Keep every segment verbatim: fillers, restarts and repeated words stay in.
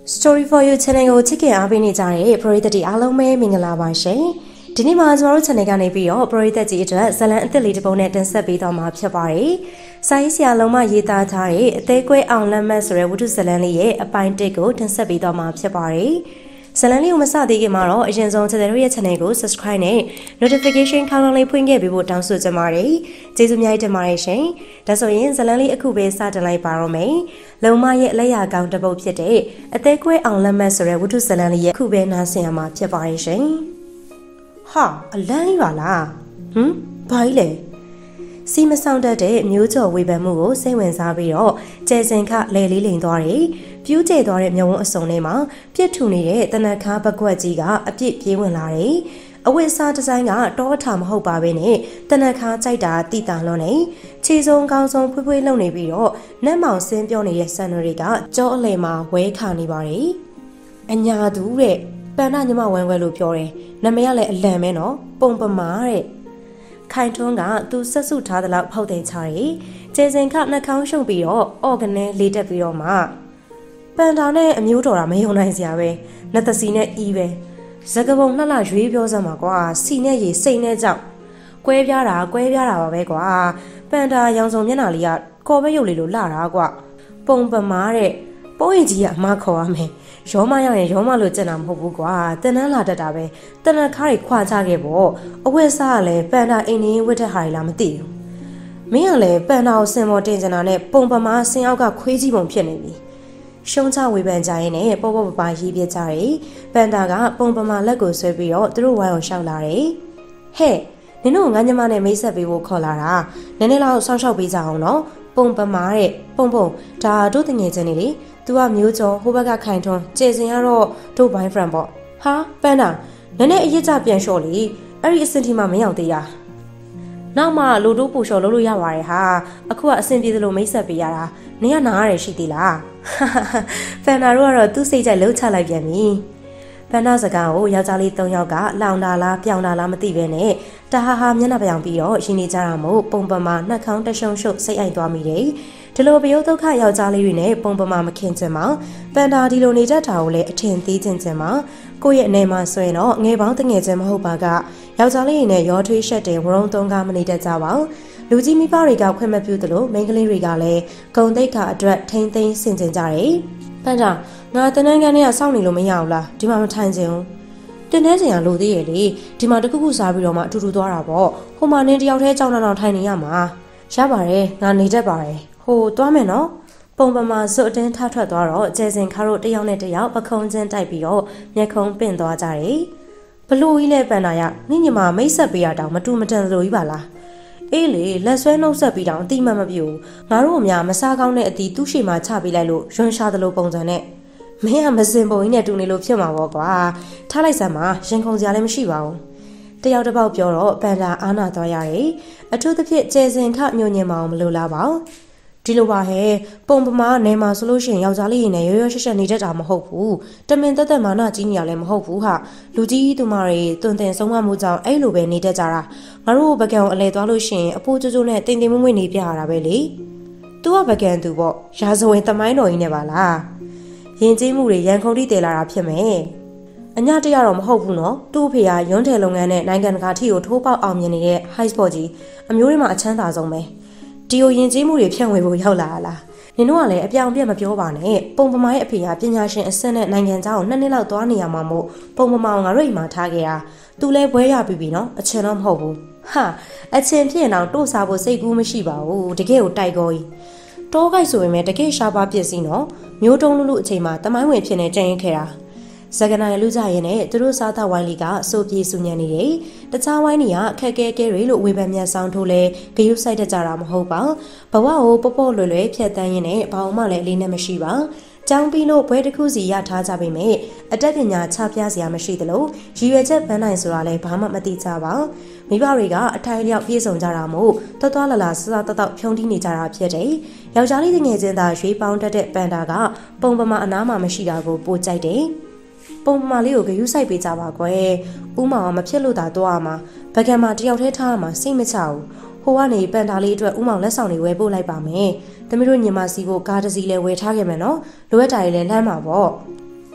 Story for you channel ကိုချစ်ခင်အားပေးနေကြတဲ့ပရိသတ်တွေအားလုံးပဲမင်္ဂလာပါရှင်။ဒီနေ့မှာကျွန်တော်တို့ channel ကနေပြီးတော့ပရိသတ်ကြီးအတွက်ဇာတ်လမ်းအသစ်လေးတစ်ပုဒ်နဲ့တင်ဆက်ပေးသွားမှာဖြစ်ပါတယ်။စာရေးဆရာလုံးမရေးသားထားတဲ့အသေးကွဲအောင်လက်မှတ်ဆိုတဲ့ဝတ္ထုဇာတ်လမ်းလေးရဲ့အပိုင်းတစ်ကိုတင်ဆက်ပေးသွားမှာဖြစ်ပါတယ်။ဇာတ်လမ်းလေးကိုမစသေးခင်မှာတော့အရင်ဆုံးကျွန်တော်တို့ရဲ့ channel ကို subscribe နဲ့ notification ခေါင်းလုံးလေးဖွင့်ခဲ့ပေးဖို့တောင်းဆိုချင်ပါတယ်။ကျေးဇူးများတင်ပါတယ်ရှင်။ဒါဆိုရင်ဇာတ်လမ်းလေးအခုပဲစတင်လိုက်ပါတော့မယ်။လုံမရဲ့လက်ရာကောင်းတစ်ပုဒ်ဖြစ်တဲ့အသေးကွဲအောင်လက်မှတ်ဆိုတဲ့ဝတ္ထုဇာတ်လမ်းလေးရဲ့အခုပဲနားဆင်ရမှာဖြစ်ပါတယ်ရှင်။ဟာအလန်းကြီးပါလား။ဟမ်ဘာကြီးလဲ။စီမဆောင်တတ်တဲ့မျိုးကျော်ဝေဖန်မှုကိုစိတ်ဝင်စားပြီးတော့ကျဲစင်ခလဲလေးလိန်သွားတယ်။ပြူးကျဲသွားတဲ့မြဝန်းအစုံထဲမှာပြစ်ထူနေတဲ့တနက်ခါပကွက်ကြီးကအပြစ်ပြေးဝင်လာတယ်။အဝတ်စားဒီဇိုင်းကတော့အထာမဟုတ်ပါပဲနဲ့တနက်ခါကြိုက်တာတိတာလွန်နေခြေစုံကောင်းဆုံးဖွေးဖွေးလုံနေပြီးတော့နတ်မောင်ဆင်းပြောနေတဲ့ဆန်နတွေကကြောအလဲမှာဝဲခါနေပါတယ်။အညာသူတဲ့ပန်နာညမဝဲဝဲလို့ပြောတယ်။နာမည်ကလည်းအလံပဲနော်ပုံပမာတဲ့ခိုင်ထွန်းကသူဆက်စုထားသလောက်ဖောက်တဲ့ချာရီကျဲစင်ခနှာခေါင်းရှုံပြီးတော့အော်ဂနဲလေးတက်ပြီးတော့မှပန်တာနဲ့အမျိုးတော်တာမယုံနိုင်စရာပဲနှစ်သစီနဲ့အီးပဲဇကပုံနှစ်လရွေးပြောစမ်းပါကွာစီနဲ့ရေစိတ်နဲ့ကြောက်ကွဲပြားတာကွဲပြားတာပါပဲကွာပန်တာရောင်စုံမျက်နှာလေးကခေါ်ပဲရုပ်လေးလိုလှတာကွာပုံပမာတဲ့ပိုးရင်ကြီးကအမခေါ်ရမယ်ရောမရောက်ရင်ရောမလို့ကျင်တာမဟုတ်ဘူးကွာတန်တန်းလာတတ်တာပဲတနက်ခါတွေခွာချခဲ့ပေါ့အဝတ်စားကလည်းပန်တာအိမ်နေဝတ်တဲ့ဟာတွေလားမသိဘူးမင်းကလည်းပန်တာကိုစင်ပေါ်တင်ကျင်တာနဲ့ပုံပမာဆင်အောက်ကခွေးကြီးပုံဖြစ်နေပြီရှုံးချဝေဖန်ကြရင်နဲ့ပေါ့ပေါ့ပပရေးပြကြတယ်ပန်တာကပုံပမာလက်ကိုဆွဲပြီးတော့သူတို့ဝိုင်းအောင်ရှောက်လာတယ်ဟဲ့နင်တို့ငါညမနဲ့မိတ်ဆက်ပေးဖို့ခေါ်လာတာနည်းနည်းလောက်ဆောင်းရှောက်ပေးကြအောင်နော်ပုံပမာတဲ့ပုံပုံဒါတို့တငယ်ချင်းနေလေသူကမျိုးကျော်ဟိုဘက်ကခိုင်ထွန်းကျေစင်ကတော့တို့ဘိုင်းဖရန်ပေါ့ဟာပန်းတာနည်းနည်းအရစ်ကြပြန်လျှော့လေအဲ့ဒီအစင်တီမှမရောက်သေးရနောက်မှလူတို့ပူလျှော်လို့လို့ရပါတယ်ဟာအခုကအစင်ပြေသလိုမိတ်ဆက်ပေးရတာနင်ကနားရတယ်ရှိသေးလားဖန်နာတို့ကတော့သူ့စိတ်ကြိုက်လှုပ်ချလိုက်ပြန်ပြီဖန်နာစကားကိုယောက်ျားလေး၃ယောက်ကလောင်တာလားပြောင်တာလားမသိပဲနဲ့တဟာဟာမျက်နှာပြောင်ပြီးတော့ရှင်နေကြတာမို့ပုံပမာနှက်ခေါင်းတရှုံရှုပ်စိတ်အိုက်သွားမိတယ်ဒီလိုပယုတ်ဒုက္ခယောက်ျားလေးတွေနဲ့ပုံပမာမခင်ချင်မှာပန်တာဒီလိုနေတတ်တာကိုလည်းအထင်သေးချင်ချင်မှာကိုယ့်ရဲ့အနေမှာဆိုရင်တော့ငယ်ပေါင်းတငယ်ချင်းမဟုတ်ပါကယောက်ျားလေးတွေနဲ့ရောထွေးရှက်တဲ့ဝရုံသုံးကားမနေတတ်ကြပါဘူးလူကြီးမိဘတွေကခွင့်မပြုသလိုမိန်းကလေးတွေကလည်းဂုံတိတ်ခါအတွက်ထိမ့်သိမ်းဆင်ကျင်ကြတယ်ပန်တာငါတနန်းကန်းထဲကစောင့်နေလို့မရဘူးလားဒီမှာမထိုင်ချင်ဘူးတင်းနေချင်ရလို့သေးရဲ့လေဒီမှာတခုခုစားပြီးတော့မှအတူတူသွားတာပေါ့ဟိုမှာနင်းတယောက်တည်းကြောင်းတောင်ထိုင်နေရမှာရပါတယ်ငါနေတတ်ပါတယ်ဟိုသွားမယ်နော်ပုံပမာဇွတ်အတင်းထထွက်သွားတော့ကျဲစင်ခါတို့တယောက်နဲ့တယောက်ပခုံးချင်းတိုက်ပြီးတော့မျက်ခုံးပင့်သွားကြတယ်ဘလို့ကြီးလဲပန်တာရနင့်ညီမမိတ်ဆက်ပေးရတောင်မတူမတန်လို့ကြီးပါလားအေးလေလက်ဆွဲနှုတ်ဆက်ပြီးတောင်အတိမတ်မပြူငါတို့အများမစားကောင်းတဲ့အတီသူ့ရှိမှချပေးလိုက်လို့ရွှန်းရှားသလိုပုံစံနဲ့မင်းကမစင်ပုံကြီးနဲ့တူနေလို့ဖြစ်မှာပေါ့ကွာထားလိုက်စမ်းပါရင်ခုန်စရာလည်းမရှိပါဘူးတယောက်တစ်ပေါက်ပြောတော့ပန်တာအာနာသွားရတယ်အထူးသဖြင့်ကျဲစင်ခညိုညင်မအောင်မလိုလားပါဒီလိုပါဟဲ့ပုံပမာနေမှာဆိုလို့ရှိရင်ယောက်ျားလေးနဲ့ရောရောရှက်ရှက်နေတတ်တာမဟုတ်ဘူးတမင်တက်တက်မာနကြီးနေရလည်းမဟုတ်ဘူးဟာလူကြီးသူမတွေတွင်တင်ဆုံးမမှုကြောင့်အဲ့လိုပဲနေတတ်ကြတာငါတို့ဘကံကိုအလဲသွားလို့ရှိရင်အဖိုးကျိုးကျိုးနဲ့တင်တင်မွေ့မွေ့နေပြရတာပဲလေသူကဘကံသူပေါ့ရာဇဝင်တမိုင်းတော်ကြီးနဲ့ပါလားရင်ကျေးမှုတွေရန်ခုန်တိတည်လာတာဖြစ်မယ်အညတရတော့မဟုတ်ဘူးနော်သူ့အဖေကရွန်းတယ်လုပ်ငန်းနဲ့နိုင်ငံတကာထီကိုထိုးပေါက်အောင်မြင်နေတဲ့ high sport ကြီးအမျိုးတွေမှာအချမ်းသာဆုံးပဲဒီကိုယဉ်ကျေးမှုတွေဖြန့်ဝေဖို့ရောက်လာလားနင်တို့ကလည်းအပြောင်ပြက်မပြောပါနဲ့ပုံပမာရဲ့အဖေကပညာရှင်အဆင့်နဲ့နိုင်ငံခြားကိုနှစ်နှစ်လောက်သွားနေရမှာမို့ပုံပမာကငါတို့အိမ်မှာထားခဲ့တာသူလဲဘွဲရပြီပြီနော်အချင်တော့မဟုတ်ဘူးဟာအချင်ဖြစ်ရင်တော့တို့စားဖို့စိတ်ကူးမရှိပါဘူးတကယ်ကိုတိုက်ကောကြီးတောကိုက်ဆိုရင်လည်းတကယ်ရှားပါပစ္စည်းနော်မျိုးတုံးလူလူအချိန်မှာတမိုင်းဝင်ဖြစ်နေကြရင်ခဲ့တာဇဂနာရလူကြရင်နဲ့သူတို့စားသားဝိုင်းလီကစိုးပြေစုညံနေတယ်တခြားဝိုင်းတွေကခက်ခဲခဲတွေလို့ဝေဖန်မြတ်ဆောင်ထိုးလဲဂယုစိုက်တတ်ကြတာမဟုတ်ပါဘဝကိုပေါ့ပေါ့လွယ်လွယ်ဖြတ်တန်းရင်းနဲ့ဘာမှလည်းအလေးနဲ့မရှိပါကျောင်းပြီးလို့ဘွဲတစ်ခုစီရထားကြပေမဲ့အတတ်ပညာချပြစရာမရှိသလိုရည်ရွယ်ချက်ပန်းနိုင်ဆိုတာလည်းဘာမှမသိကြပါမိဘတွေကအထိုင်လျောက်ပြေဆုံးကြတာမို့တော်တော်လာလာစစတတောက်ဖြုံးတီးနေကြတာဖြစ်တယ်ယောက်ျားလေးငယ်ချင်းသာရွေးပေါင်းတတ်တဲ့ပန်တာကပုံပမာအနားမှာမရှိတာကိုပိုကြိုက်တယ်ပုံပမာလေးကိုဂယုစိုက်ပေးကြပါကွယ်ဥမာမဖြစ်လို့သာတော့အမှာဗကံမှာတယောက်တည်းထားမှာစိတ်မချဘူးဟိုကနေပန်တာလေးအတွက်ဥမောင်လက်ဆောင်တွေဝယ်ပို့လိုက်ပါမယ်သမီးတို့ညီမစီကိုကားတစ်စီးလဲဝယ်ထားခဲ့မယ်နော်လိုအပ်တာတွေလည်းလမ်းမှာပေါ့ဟ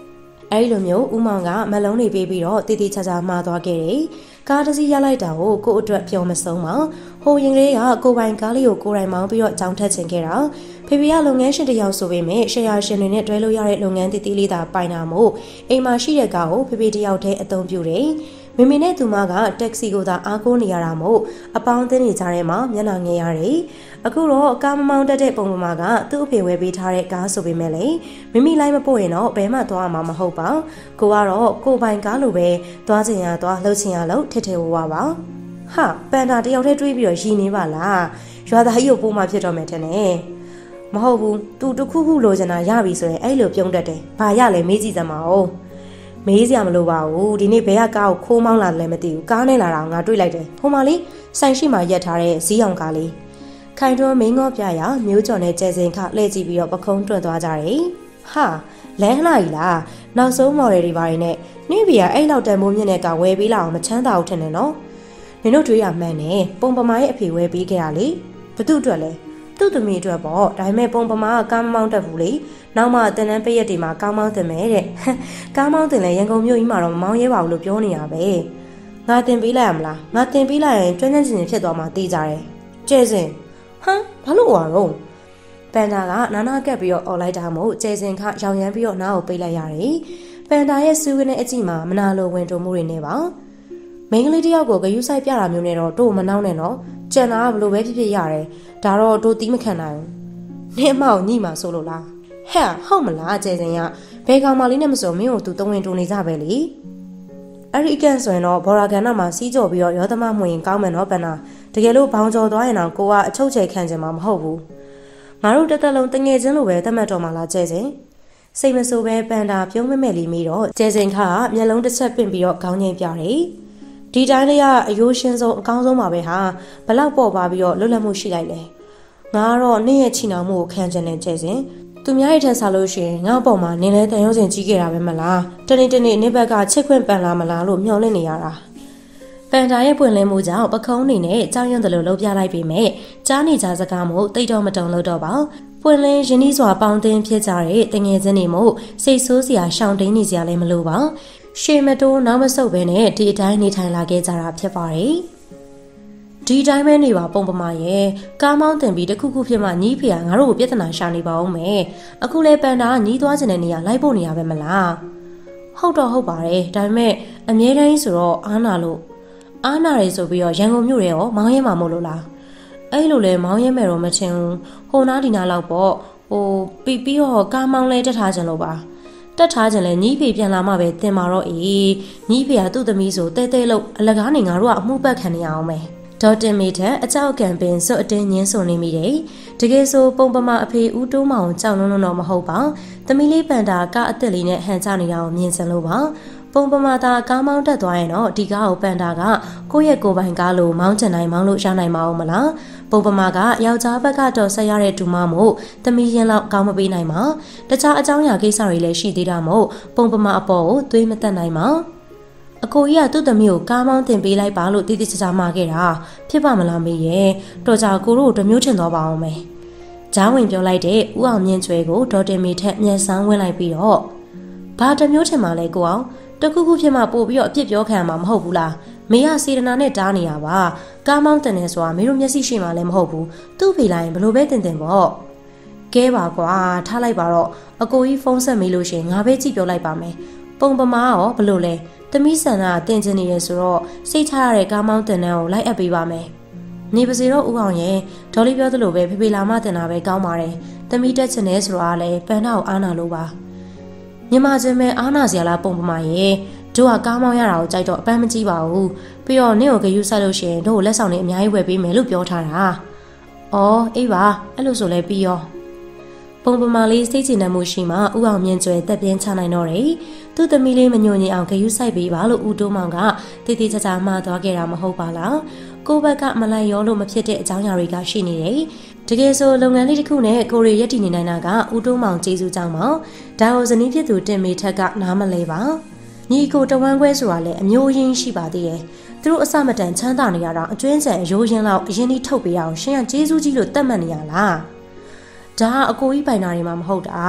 အဲဒီလိုမျိုးဦးမောင်ကမလုံးနေပေးပြီးတော့တည်တည်ချာချာမှားသွားခဲ့တယ်ကားတစ်စီးရလိုက်တာကိုကို့အတွက်ပြောမဆုံးပါဟိုရင်ကလေးကကိုပိုင်ကားလေးကိုကိုယ်တိုင်မောင်းပြီးတော့ကြောင်းထက်ချင်ခဲ့တာဖေဖေကလုပ်ငန်းရှင်တစ်ယောက်ဆိုပေမဲ့ရှယ်ယာရှင်တွေနဲ့တွဲလို့ရတဲ့လုပ်ငန်းတည်တည်လေးသာပိုင်တာမို့အိမ်မှာရှိတဲ့ကားကိုဖေဖေတယောက်တည်းအသုံးပြုတယ်မိမိနဲ့သူမကတက္ကစီကိုသာအားကိုးနေရတာမို့အပေါင်းအသင်းတွေကြားထဲမှာမျက်နှာငယ်ရတယ်။အခုတော့ကားမမောင်းတတ်တဲ့ပုံပမာကသူ့အဖေဝယ်ပေးထားတဲ့ကားဆိုပေမဲ့လေမိမိလိုက်မပို့ရင်တော့ဘယ်မှသွားမှာမဟုတ်ပါ။ကိုကတော့ကိုပိုင်ကားလိုပဲသွားချင်ရသွားလှုပ်ချင်ရလှုပ်ထစ်ထစ်ဝဝပါ။ဟာပန်တာတယောက်တည်းတွေးပြီးတော့ရည်နေပါလား။ရွာသားကြီးကိုပို့မှဖြစ်တော့မယ်ထင်တယ်။မဟုတ်ဘူး။ तू တခုခုလိုချင်တာရပြီဆိုရင်အဲ့လိုပြုံးတတ်တယ်။ဘာရလဲမေးကြည့်စမ်းပါဦး။မေးစရာမလိုပါဘူးဒီနေ့ဘယ်ကကားကိုခိုးမောင်းလာလဲမသိဘူးကားနဲ့လာတာငါတွေ့လိုက်တယ်ဟိုမှာလေးဆိုင်ရှိမှာရက်ထားတဲ့ဇီးအောင်ကားလေးခိုင်တွန်းမင်းငေါပြရမျိုးကျော်နဲ့ကျဲစင်ခလှည့်ကြည့်ပြီးတော့ပခုံးတွန့်သွားကြတယ်ဟာလမ်းလှကြီးလားနောက်ဆုံးမော်ဒယ်တွေပါရင်းနဲ့နှင်းဘီကအဲ့လောက်တန်မိုးမြင့်တဲ့ကားဝယ်ပေးလာအောင်မချမ်းသာဘူးထင်တယ်နော်နင်တို့တွေးရမှန်းနဲ့ပုံပမာရဲ့အဖေဝယ်ပေးခဲ့ရလေဘသူ့အတွက်လဲသူ့သမီးအတွက်ပေါ့ဒါပေမဲ့ပုံပမာကကားမမောင်းတတ်ဘူးလေနောက်မှတန်တန်းပိတ်ရက်တွေမှာကားမောင်းတင်မယ်တဲ့ကားမောင်းတင်လဲရန်ကုန်မြို့ကြီးမှာတော့မမောင်းရဲပါဘူးလို့ပြောနေတာပဲငါတင်ပေးလိုက်ရမလားငါတင်ပေးလိုက်ရင်ကျွမ်းကျွမ်းကျင်ကျင်ဖြစ်သွားမှသိကြတယ်ကျဲစင်ဟမ်ဘာလို့ဝါတော့ပန်တာကနာနာကပ်ပြီးတော့អော်လိုက်တာမို့ကျဲစင်ခရောင်ရမ်းပြီးတော့နားကိုပိတ်လိုက်ရတယ်ပန်တာရဲ့စူးဝင်းနဲ့အကြည့်မှာမနာလိုဝင်တုံမှုတွေနေပါမိန်းကလေးတယောက်ကိုဂယုဆိုင်ပြတာမျိုးနဲ့တော့တို့မနှောင်းနဲ့နော်ကြံတာကဘလို့ပဲဖြစ်ဖြစ်ရတယ်ဒါတော့တို့တီးမခံနိုင်ဘူးနင်းအမောက်ညိမှာဆိုလို့လားဟဲ့ဟုတ်မလားကျဲစင်ရဘယ်ကောင်မလေးနဲ့မစုံမင်းကိုသူတဝင်းတူနေကြပဲလေအဲ့ဒီအကန်ဆိုရင်တော့ဘော်ရာကန်နာမှာစီးကြော်ပြီးတော့ရောသမမှုရင်ကောင်းမယ်နော်ပန်နာတကယ်လို့ဘောင်ကျော်သွားရင်တော့ကိုကအချုပ်ချယ်ခံချင်မှာမဟုတ်ဘူးငါတို့တစ်သက်လုံးတငယ်ချင်းလိုပဲသတ်မှတ်တော်မှာလားကျဲစင်စိတ်မဆိုးပဲပန်တာပြုံးမဲ့မဲ့လေးမိတော့ကျဲစင်ခါကမျက်လုံးတစ်ချက်ပင့်ပြီးတော့ခေါင်းငိမ့်ပြတယ်ဒီတိုင်းလေးကအယိုးရှင်းဆုံးအကောင်းဆုံးပါပဲဟာဘလောက်ပေါ်ပါပြီးတော့လွတ်လပ်မှုရှိလိုက်လဲငါကတော့နင့်ရဲ့ချီနှောင်မှုကိုခံချင်တဲ့ကျဲစင်သူများရဲ့ထက်စားလို့ရှိရင်ငါ့အပေါ်မှာနင်းလဲတန်ရုံးစင်ကြီးခဲ့တာပဲမလားတနေ့တနေ့နင့်ဘက်ကချစ်ခွင့်ပန်လာမလားလို့မျှော်လင့်နေရတာပန်တာရဲ့ပွင့်လင်းမှုကြောင့်ပခုံးနေနဲ့ကြောင်ရွံ့တယ်လို့လှုပ်ပြလိုက်ပေမဲ့ကြားနေကြစကားမို့တိတ်တော့မတုံလို့တော့ပါပွင့်လင်းရင်းနှီးစွာပေါင်းတင်ဖြစ်ကြတဲ့တငယ်ချင်းတွေမို့စိတ်ဆိုးစရာရှောင်တိန်နေစရာလည်းမလိုပါရှေမတိုးနောက်မဆုတ်ပဲနဲ့ဒီအတိုင်းနေထိုင်လာခဲ့ကြတာဖြစ်ပါတယ်ဒီတိုင်းပဲနေပါပုံပမာရဲ့ကားမောင်းတင်ပြီးတခုခုဖြစ်မှညီးဖေကငါတို့ကိုပြဿနာရှာနေပါဦးမယ်အခုလဲပန်တာညီးသွားခြင်းတဲ့နေရာလိုက်ဖို့နေရပဲမလားဟုတ်တော့ဟုတ်ပါတယ်ဒါပေမဲ့အမြဲတမ်းဆိုတော့အားနာလို့အားနာရဲဆိုပြီးတော့ရန်ကုန်မြို့ရဲရောမောင်းရဲမှာမို့လို့လားအဲ့လိုလဲမောင်းရဲမယ်တော့မချင်ဘူးဟိုနားဒီနားလောက်ပေါ့ဟိုပြီးပြီးတော့ကားမောင်းလဲတက်ထားခြင်းလို့ပါတက်ထားခြင်းလဲညီးဖေပြန်လာမှပဲတင်มาတော့အေးညီးဖေကသူ့သမီးဆိုတဲတဲလို့အလကားနေငါတို့ကအမှုပတ်ခံနေရအောင်မယ်ဒေါ်တင်မီထက်အကြောက်ကံပင်စွတ်အတင်းညင်းဆိုနေမိတယ်တကယ်ဆိုပုံပမာအဖေဦးတိုးမောင်ကြောက်လုံးလုံးတော့မဟုတ်ပါသမီးလေးပန်တာကအစ်စ်လေးနဲ့ဟန်ချနေတာကိုမြင်စင်လို့ပါပုံပမာသာကားမောင်းတက်သွားရင်တော့ဒီကားကိုပန်တာကကိုယ့်ရဲ့ကိုယ်ပိုင်ကားလိုမောင်းချင်တိုင်းမောင်းလို့ရနိုင်မှာအောင်မလားပုံပမာကယောက်ျားဘက်ကတော့ဆက်ရတဲ့ဒူမမို့သမီးရင်လောက်ကောင်းမပေးနိုင်ပါတခြားအကြောင်းအရာကိစ္စတွေလည်းရှိသေးတာမို့ပုံပမာအပေါ်ကိုသွေးမတက်နိုင်ပါအကိုကြီးကသူ့သမီးကိုကားမောင်းတင်ပေးလိုက်ပါလို့တိတိကျကျမှာခဲ့တာဖြစ်ပါမလားမေရဲ့တော်ကြကိုတို့တမျိုးထင်သွားပါအောင်မယ်ဂျားဝင်ပြောလိုက်တဲ့ဦးအောင်မြင့်ကျွဲကိုဒေါ်တင်မီထက်မျက်စမ်းဝင်လိုက်ပြီးတော့ဘာတမျိုးထင်မှလဲကိုအောင်တခုခုဖြစ်မှပို့ပြီးတော့အပြစ်ပြောခံမှာမဟုတ်ဘူးလားမေကစေတနာနဲ့တားနေတာပါကားမောင်းတင်နေဆိုတာမေတို့မျက်စိရှိမှလည်းမဟုတ်ဘူးသူ့ဖေလိုက်ရင်ဘလို့ပဲတင်တင်ပေါ့ကဲပါကွာထားလိုက်ပါတော့အကိုကြီးဖုန်းဆက်မေးလို့ရှင်ငါပဲကြည့်ပြောလိုက်ပါမယ်ပုံပမာရောဘလို့လဲသမီးဆန္ဒတင်ကျင်နေရဆိုတော့စိတ်ချရတဲ့ကားမောင်းတင်တဲ့ကိုလိုက်အပ်ပေးပါမယ်။နေပါစေတော့ဦးအောင်ရဲ့ဒေါ်လေးပြောသလိုပဲဖေဖေလာမတင်တာပဲကောင်းပါတယ်။သမီးတက်ချင်နေဆိုတော့လည်းပန်တာကိုအားနာလို့ပါ။ညီမချင်းပဲအားနာစရာလားပုံပမာရဲ့တို့ကကားမောင်းရတာကိုကြိုက်တော့အပန်းမကြည့်ပါဘူး။ပြီးတော့နင့်ကိုဂယုဆိုင်လို့ရှိရင်တို့ကိုလက်ဆောင်တွေအများကြီးဝယ်ပေးမယ်လို့ပြောထားတာ။အော်အေးပါအဲ့လိုဆိုလဲပြီးရောပုံပမာလေးစိတ်ချနေမှုရှိမှဦးအောင်မြင့်ကျွဲတက်ပြင်းချနိုင်တော့တယ်။သူ့သမီးလေးမညွန့်ညင်အောင်ဂယုဆိုင်ပေးပါလို့ဦးတိုးမောင်ကတည်တည်ချာချာမှားသွားခဲ့တာမဟုတ်ပါလား။ကိုယ့်ဘက်ကမလိုက်ရောလို့မဖြစ်တဲ့အကြောင်းအရာတွေကရှိနေတယ်။တကယ်ဆိုလုပ်ငန်းလေးတစ်ခုနဲ့ကိုရီရက်တည်နေနိုင်တာကဦးတိုးမောင်ကျေးဇူးကြောင့်ပါ။ဒါကိုဇနီးဖြစ်သူတင်မေထက်ကနားမလဲပါ။ညီကိုတဝမ်းခွဲဆိုတာလည်းအမျိုးရင်းရှိပါသေးတယ်။သူတို့အစမတန်ချမ်းသာနေရတာအကျွင်းကျန်အယိုးရင်းလောက်အရင်ကြီးထုတ်ပေးအောင်ရှင်ကကျေးဇူးကြီးလို့တတ်မှတ်နေရလား။ဒါအကိုကြီးပိုင်နာတွေမှာမဟုတ်တာမ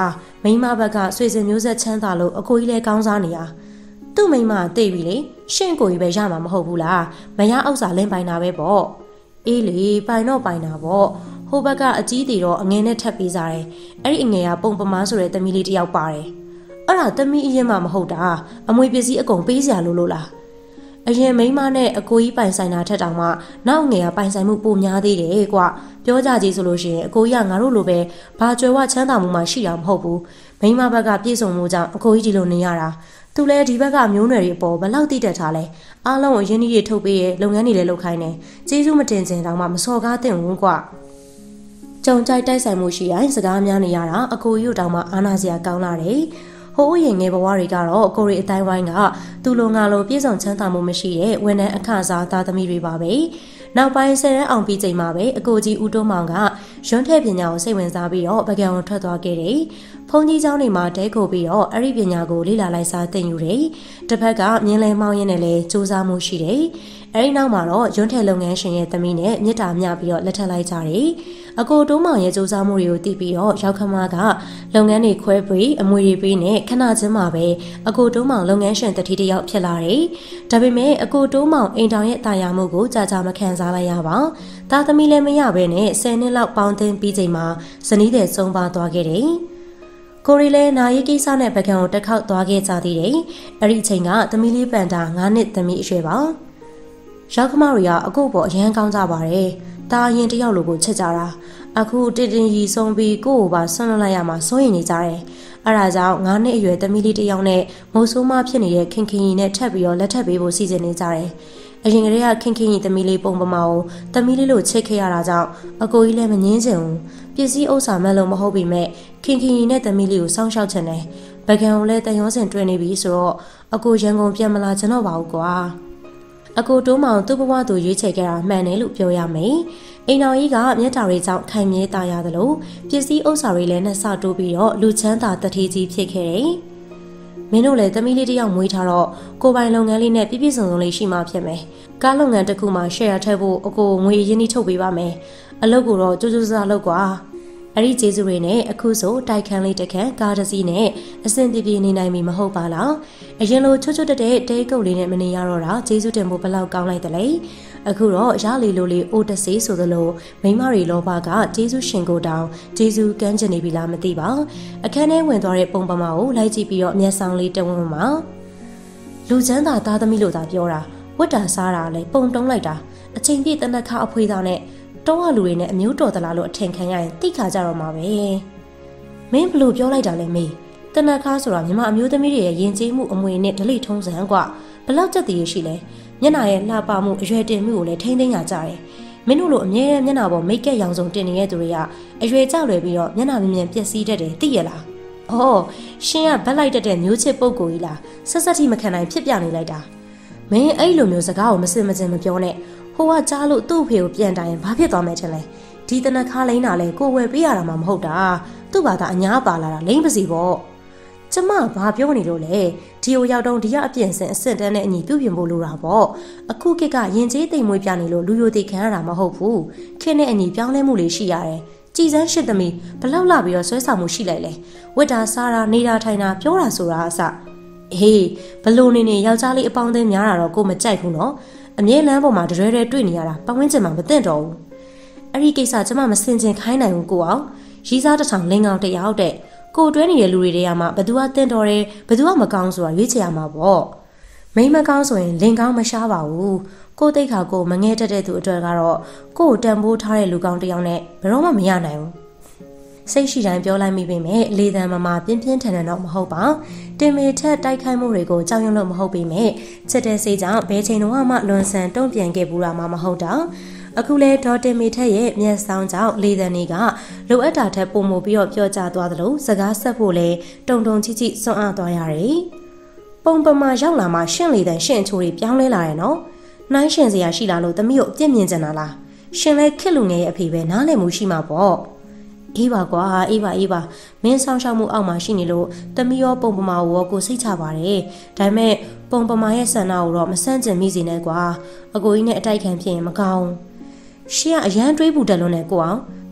မိမဘက်ကဆွေစဉ်မျိုးဆက်ချမ်းသာလို့အကိုကြီးလည်းကောင်းစားနေရသူ့မိမသိပြီလေရှင့်ကိုကြီးပဲရမှာမဟုတ်ဘူးလားမရအောက်စာလင်းပိုင်တာပဲပေါ့အေးလေပိုင်တော့ပိုင်တာပေါ့ဟိုဘက်ကအကြီးတီတော့အငယ်နဲ့ထပ်ပေးစားတယ်အဲ့ဒီအငယ်ကပုံပမားဆိုတဲ့သမီးလေးတယောက်ပါတယ်အဲ့ဒါသမီးအရင်မှမဟုတ်တာအမွေပစ္စည်းအကုန်ပေးစရာလို့လို့လားအရင်မိန်းမနဲ့အကိုကြီးပိုင်ဆိုင်တာထက်တောင်မှနောက်ငယ်ကပိုင်ဆိုင်မှုပိုများသေးတယ်ကွာပြောကြကြည့်ဆိုလို့ရှိရင်အကိုကြီးကငါတို့လိုပဲဘာကြွယ်ဝချမ်းသာမှုမှရှိတာမဟုတ်ဘူးမိန်းမဘက်ကပြည့်စုံမှုကြောင့်အကိုကြီးဒီလိုနေရတာသူလဲဒီဘက်ကမျိုးနွယ်တွေအပေါ်ဘယ်လောက်တိတက်ထားလဲအားလုံးအရင်ကြီးတွေထုတ်ပေးရဲ့လုပ်ငန်းတွေလည်းလုပ်ခိုင်းတယ်ကျေးဇူးမတင်ချင်တောင်မှမစော်ကားသင့်ဘူးကွာကြုံကြိုက်တိုက်ဆိုင်မှုရှိတိုင်းစကားများနေရတာအကိုကြီးတို့တောင်မှအားနာစရာကောင်းလာတယ်ဟိုးရင်ငယ်ဘဝတွေကတော့ကိုရီအတိုင်းဝိုင်းကသူလိုငါလိုပြည့်စုံချမ်းသာမှုမရှိတဲ့ဝန်ထမ်းအခစားသားသမီးတွေပါပဲနောက်ပိုင်းဆယ်တန်းအောင်ပြီးချိန်မှာပဲအကိုကြီးဦးတွန်းမောင်ကရွန်းထက်ပညာကိုစိတ်ဝင်စားပြီးတော့ပကံကိုထွက်သွားခဲ့တယ်။ဖုန်ကြီးเจ้าနေမှာတဲခိုပြီးတော့အဲ့ဒီပညာကိုလေ့လာလိုက်စားသင်ယူတယ်။တစ်ဖက်ကမြင်းလဲမောင်းရင်းနဲ့လည်းစူးစမ်းမှုရှိတယ်။အဲ့ဒီနောက်မှာတော့ရွန်းထက်လုပ်ငန်းရှင်ရဲ့သမီးနဲ့မြစ်တာမျှပြီးတော့လက်ထပ်လိုက်ကြတယ်။အကိုတွန်းမောင်ရဲ့စူးစမ်းမှုတွေကိုသိပြီးတော့ရောက်ခမကလုပ်ငန်းတွေခွဲပြီးအမွေတွေပေးနဲ့ခဏချင်းမှာပဲအကိုတွန်းမောင်လုပ်ငန်းရှင်တတိတယောက်ဖြစ်လာတယ်။ဒါပေမဲ့အကိုတွန်းမောင်အိမ်တောင်ရဲ့တာယာမှုကိုကြာကြာမခံစားလိုက်ရပါ။သားသမီးလည်းမရဘဲနဲ့ဆယ်နှစ်လောက်ပေါင်းသင်းပြီးချိန်မှာဇနီးတဲ့ဆုံးပါသွားခဲ့တယ်။ကိုရီလည်းနာရီကိစ္စနဲ့ပကံကိုတက်ခေါက်သွားခဲ့ကြသေးတယ်။အဲ့ဒီအချိန်ကသမီးလေးပန်တာငါးနှစ်သမီးအရွယ်ပါ။ရောက်ခမတွေကအကို့ပေါ်အရန်ကောင်းကြပါတယ်။တာရင်တယောက်လိုကိုချက်ကြတာ။အခုတင်တင်ရီဆုံးပြီးကို့ကိုပါဆွန့်လွတ်လိုက်ရမှာစိုးရိမ်နေကြတယ်။အဲ့ဒါကြောင့်ငါးနှစ်အရွယ်သမီးလေးတယောက်နဲ့မုတ်ဆိုးမဖြစ်နေတဲ့ခင်ခင်ကြီးနဲ့ထပ်ပြီးတော့လက်ထပ်ပေးဖို့စီစဉ်နေကြတယ်။အရင်ကတည်းကခင်ခင်ကြီးသမီးလေးပုံပမာကိုသမီးလေးလိုချစ်ခဲ့ရတာကြောင့်အကိုကြီးလည်းမငင်းချင်ဘူးပစ္စည်းဥစ္စာမဲ့လို့မဟုတ်ပေမဲ့ခင်ခင်ကြီးနဲ့သမီးလေးကိုစောင့်ရှောက်ချင်တယ်ပကံကိုလည်းတန်ရုံးစင်တွေ့နေပြီဆိုတော့အကိုရန်ကုန်ပြန်မလာကျွန်တော်ပါဘူးကွာအကိုတိုးမောင်သူ့ဘဝသူရွေးချယ်ခဲ့တာမှန်တယ်လို့ပြောရမယ်အိမ်တော်ကြီးကမြတ်တာတွေကြောင့်ခိုင်မြဲတာရတယ်လို့ပစ္စည်းဥစ္စာတွေလည်းနဲ့စတိုးပြီးတော့လူချမ်းသာတထေးကြီးဖြစ်ခဲ့တယ်မင်းတို့လည်းသမီးလေးတယောက်မွေးထားတော့ကိုပိုင်လုပ်ငန်းလေးနဲ့ပြည့်ပြည့်စုံစုံလေးရှိမှဖြစ်မယ်။ကားလုပ်ငန်းတစ်ခုမှာ share ထည့်ဖို့အကိုငွေရင်းနှီးထုတ်ပေးပါမယ်။အလုပ်ကိုတော့ကြိုးကြိုးစားလုပ်ကွာ။အဲ့ဒီကျေးဇူးတွေနဲ့အခုဆိုတိုက်ခန်းလေးတစ်ခန်းကားတစ်စီးနဲ့အဆင်ပြေပြေနေနိုင်ပြီမဟုတ်ပါလား။အရင်လိုချွတ်ချွတ်တက်တဲ့တဲကုတ်လေးနဲ့မနေရတော့တာကျေးဇူးတင်ဖို့ဘယ်လောက်ကောင်းလိုက်တယ်လဲ။အခုတော့ရလီလိုလေးအိုတဆေးဆိုသလိုမိမတွေလောဘကကျေးဇူးရှင်ကိုတောင်ကျေးဇူးကမ်းချင်နေပြီလားမသိပါအခန်းထဲဝင်သွားတဲ့ပုံပမာကိုလိုက်ကြည့်ပြီးတော့မျက်စောင်းလေးတဝန်းမှာလူချမ်းသာသားသမီးလို့သာပြောတာဝတ်တာစားတာလဲပုံတုံးလိုက်တာအချိန်ပြည့်တနက်ခါအဖွေးသားနဲ့တောဝလူတွေနဲ့အမျိုးတော်သလားလို့အထင်ခံရရင်တိခါကြတော့မှာပဲမင်းဘလို့ပြောလိုက်တာလဲမေးတနက်ခါဆိုတာမြမအမျိုးသမီးတွေရဲ့ယဉ်ကျေးမှုအမွေနဲ့ဒလိထုံးစံကွာဘလောက်ကြက်တည်ရရှိလဲမျက်နှာရဲ့လှပမှုအရွယ်တင်မှုကိုလည်းထိမ့်သိမ်းရကြတယ်။မင်းတို့လိုအမြဲတမ်းမျက်နှာပေါ်မိတ်ကက်ရောင်စုံတင်နေတဲ့သူတွေကအရွယ်ကျလွယ်ပြီးတော့မျက်နှာမြင်မြန်ပျက်စီးတတ်တယ်သိရလား။အော်ရှင်ကဗတ်လိုက်တတ်တဲ့မျိုးချစ်ပုဂ္ဂိုလ်ကြီးလားဆက်ဆက်ထိမခံနိုင်ဖြစ်ပြနေလိုက်တာ။မင်းအဲ့လိုမျိုးစကားကိုမစင်မစင်မပြောနဲ့။ဟိုကကြားလို့သူ့အဖေကိုပြန်တိုင်ရင်ဘာဖြစ်သွားမယ်ထင်လဲ။ဒီတနခါလိမ့်တာလဲကိုဝယ်ပေးရတာမှမဟုတ်တာ။သူ့ဘာသာအညာပါလာတာလိမ့်ပစီပေါ့။ကျမဘာပြောနေလို့လဲဒီကိုရောက်တော့ဒီရအပြင်းစင်အစ်စ်တန်းနဲ့အညီပြုပြင်ဖို့လိုတာပေါ့အခုခေတ်ကယဉ်ကျေးသိမ်မွေးပြနေလို့လူယိုသိခံရတာမဟုတ်ဘူးခေတ်နဲ့အညီပြောင်းလဲမှုလေးရှိရတယ်ကြည်စမ်းရှစ်သမီးဘလောက်လာပြီးတော့ဆွဲဆောင်မှုရှိလိုက်လဲဝတ်တာစားတာနေတာထိုင်တာပြောတာဆိုတာအစအေးဘလို့နေနေယောက်ျားလေးအပေါင်းအသင်းများတာတော့ကိုမကြိုက်ဘူးနော်အမြဲလမ်းပေါ်မှာတရွဲတည်းတွေ့နေရတာပတ်ဝန်းကျင်မှာမသင့်တော့ဘူးအဲ့ဒီကိစ္စကျမမစင်ကျင်ခိုင်းနိုင်ဘူးကိုအောင်ရီးစားတစ်ထောင်လင်းကောင်တယောက်တဲ့ကိုတွဲနေတဲ့လူတွေတည်းကမှဘသူကတင့်တော်တယ်ဘသူကမကောင်းဆိုတာရွေးချယ်ရမှာပေါ့မိမကောင်းဆိုရင်လင်ကောင်းမရှားပါဘူးကိုတိတ်ခါကိုမငဲတက်တဲ့သူအတွက်ကတော့ကိုကိုတန်ဖိုးထားတဲ့လူကောင်းတယောက်နဲ့ဘယ်တော့မှမရနိုင်ဘူးစိတ်ရှိတိုင်းပြောလိုက်မိပေမဲ့လေသံမမပြင်းပြင်းထန်ထန်တော့မဟုတ်ပါတင်မေထက်တိုက်ခိုက်မှုတွေကိုကြောက်ရွံ့လို့မဟုတ်ပေမဲ့ချစ်တဲ့စိတ်ကြောင့်ဘယ်ချိန်တော့မှလွန်ဆန်တုံ့ပြန်ခဲ့ဘူးတာမှမဟုတ်တော့အခုလဲဒေါ်တင်မီထက်ရဲ့မျက်စောင်းကြောင့်လေသံတွေကလိုအပ်တာထက်ပိုမိုပြီးတော့ပြောကြသွားသလိုစကားဆက်ဖို့လဲတုံတုံချိချိစွန့်အားသွားရတယ်။ပုံပမာရောက်လာမှရှင့်လေသံရှင့်ချိုးတွေပြောင်းလဲလာတယ်နော်။နှိုင်းရှင်စရာရှိလာလို့သမီးကိုအပြစ်မြင်ကြတာလား။ရှင်လဲခစ်လူငယ်ရဲ့အဖေပဲနားလည်မှုရှိမှာပေါ့။အေးပါကွာအေးပါအေးပါမင်းဆောင်ရှောက်မှုအောက်မှာရှိနေလို့သမီးရောပုံပမာကိုကိုစိတ်ချပါတယ်။ဒါပေမဲ့ပုံပမာရဲ့ဆန္ဒကိုတော့မဆန့်ကျင်မိစေနဲ့ကွာ။အကိုကြီးနဲ့အတိုက်ခံဖြစ်ရင်မကောင်း။ရှင်ကအရန်တွေးဘူးတက်လို့နဲ့ကိုအောင်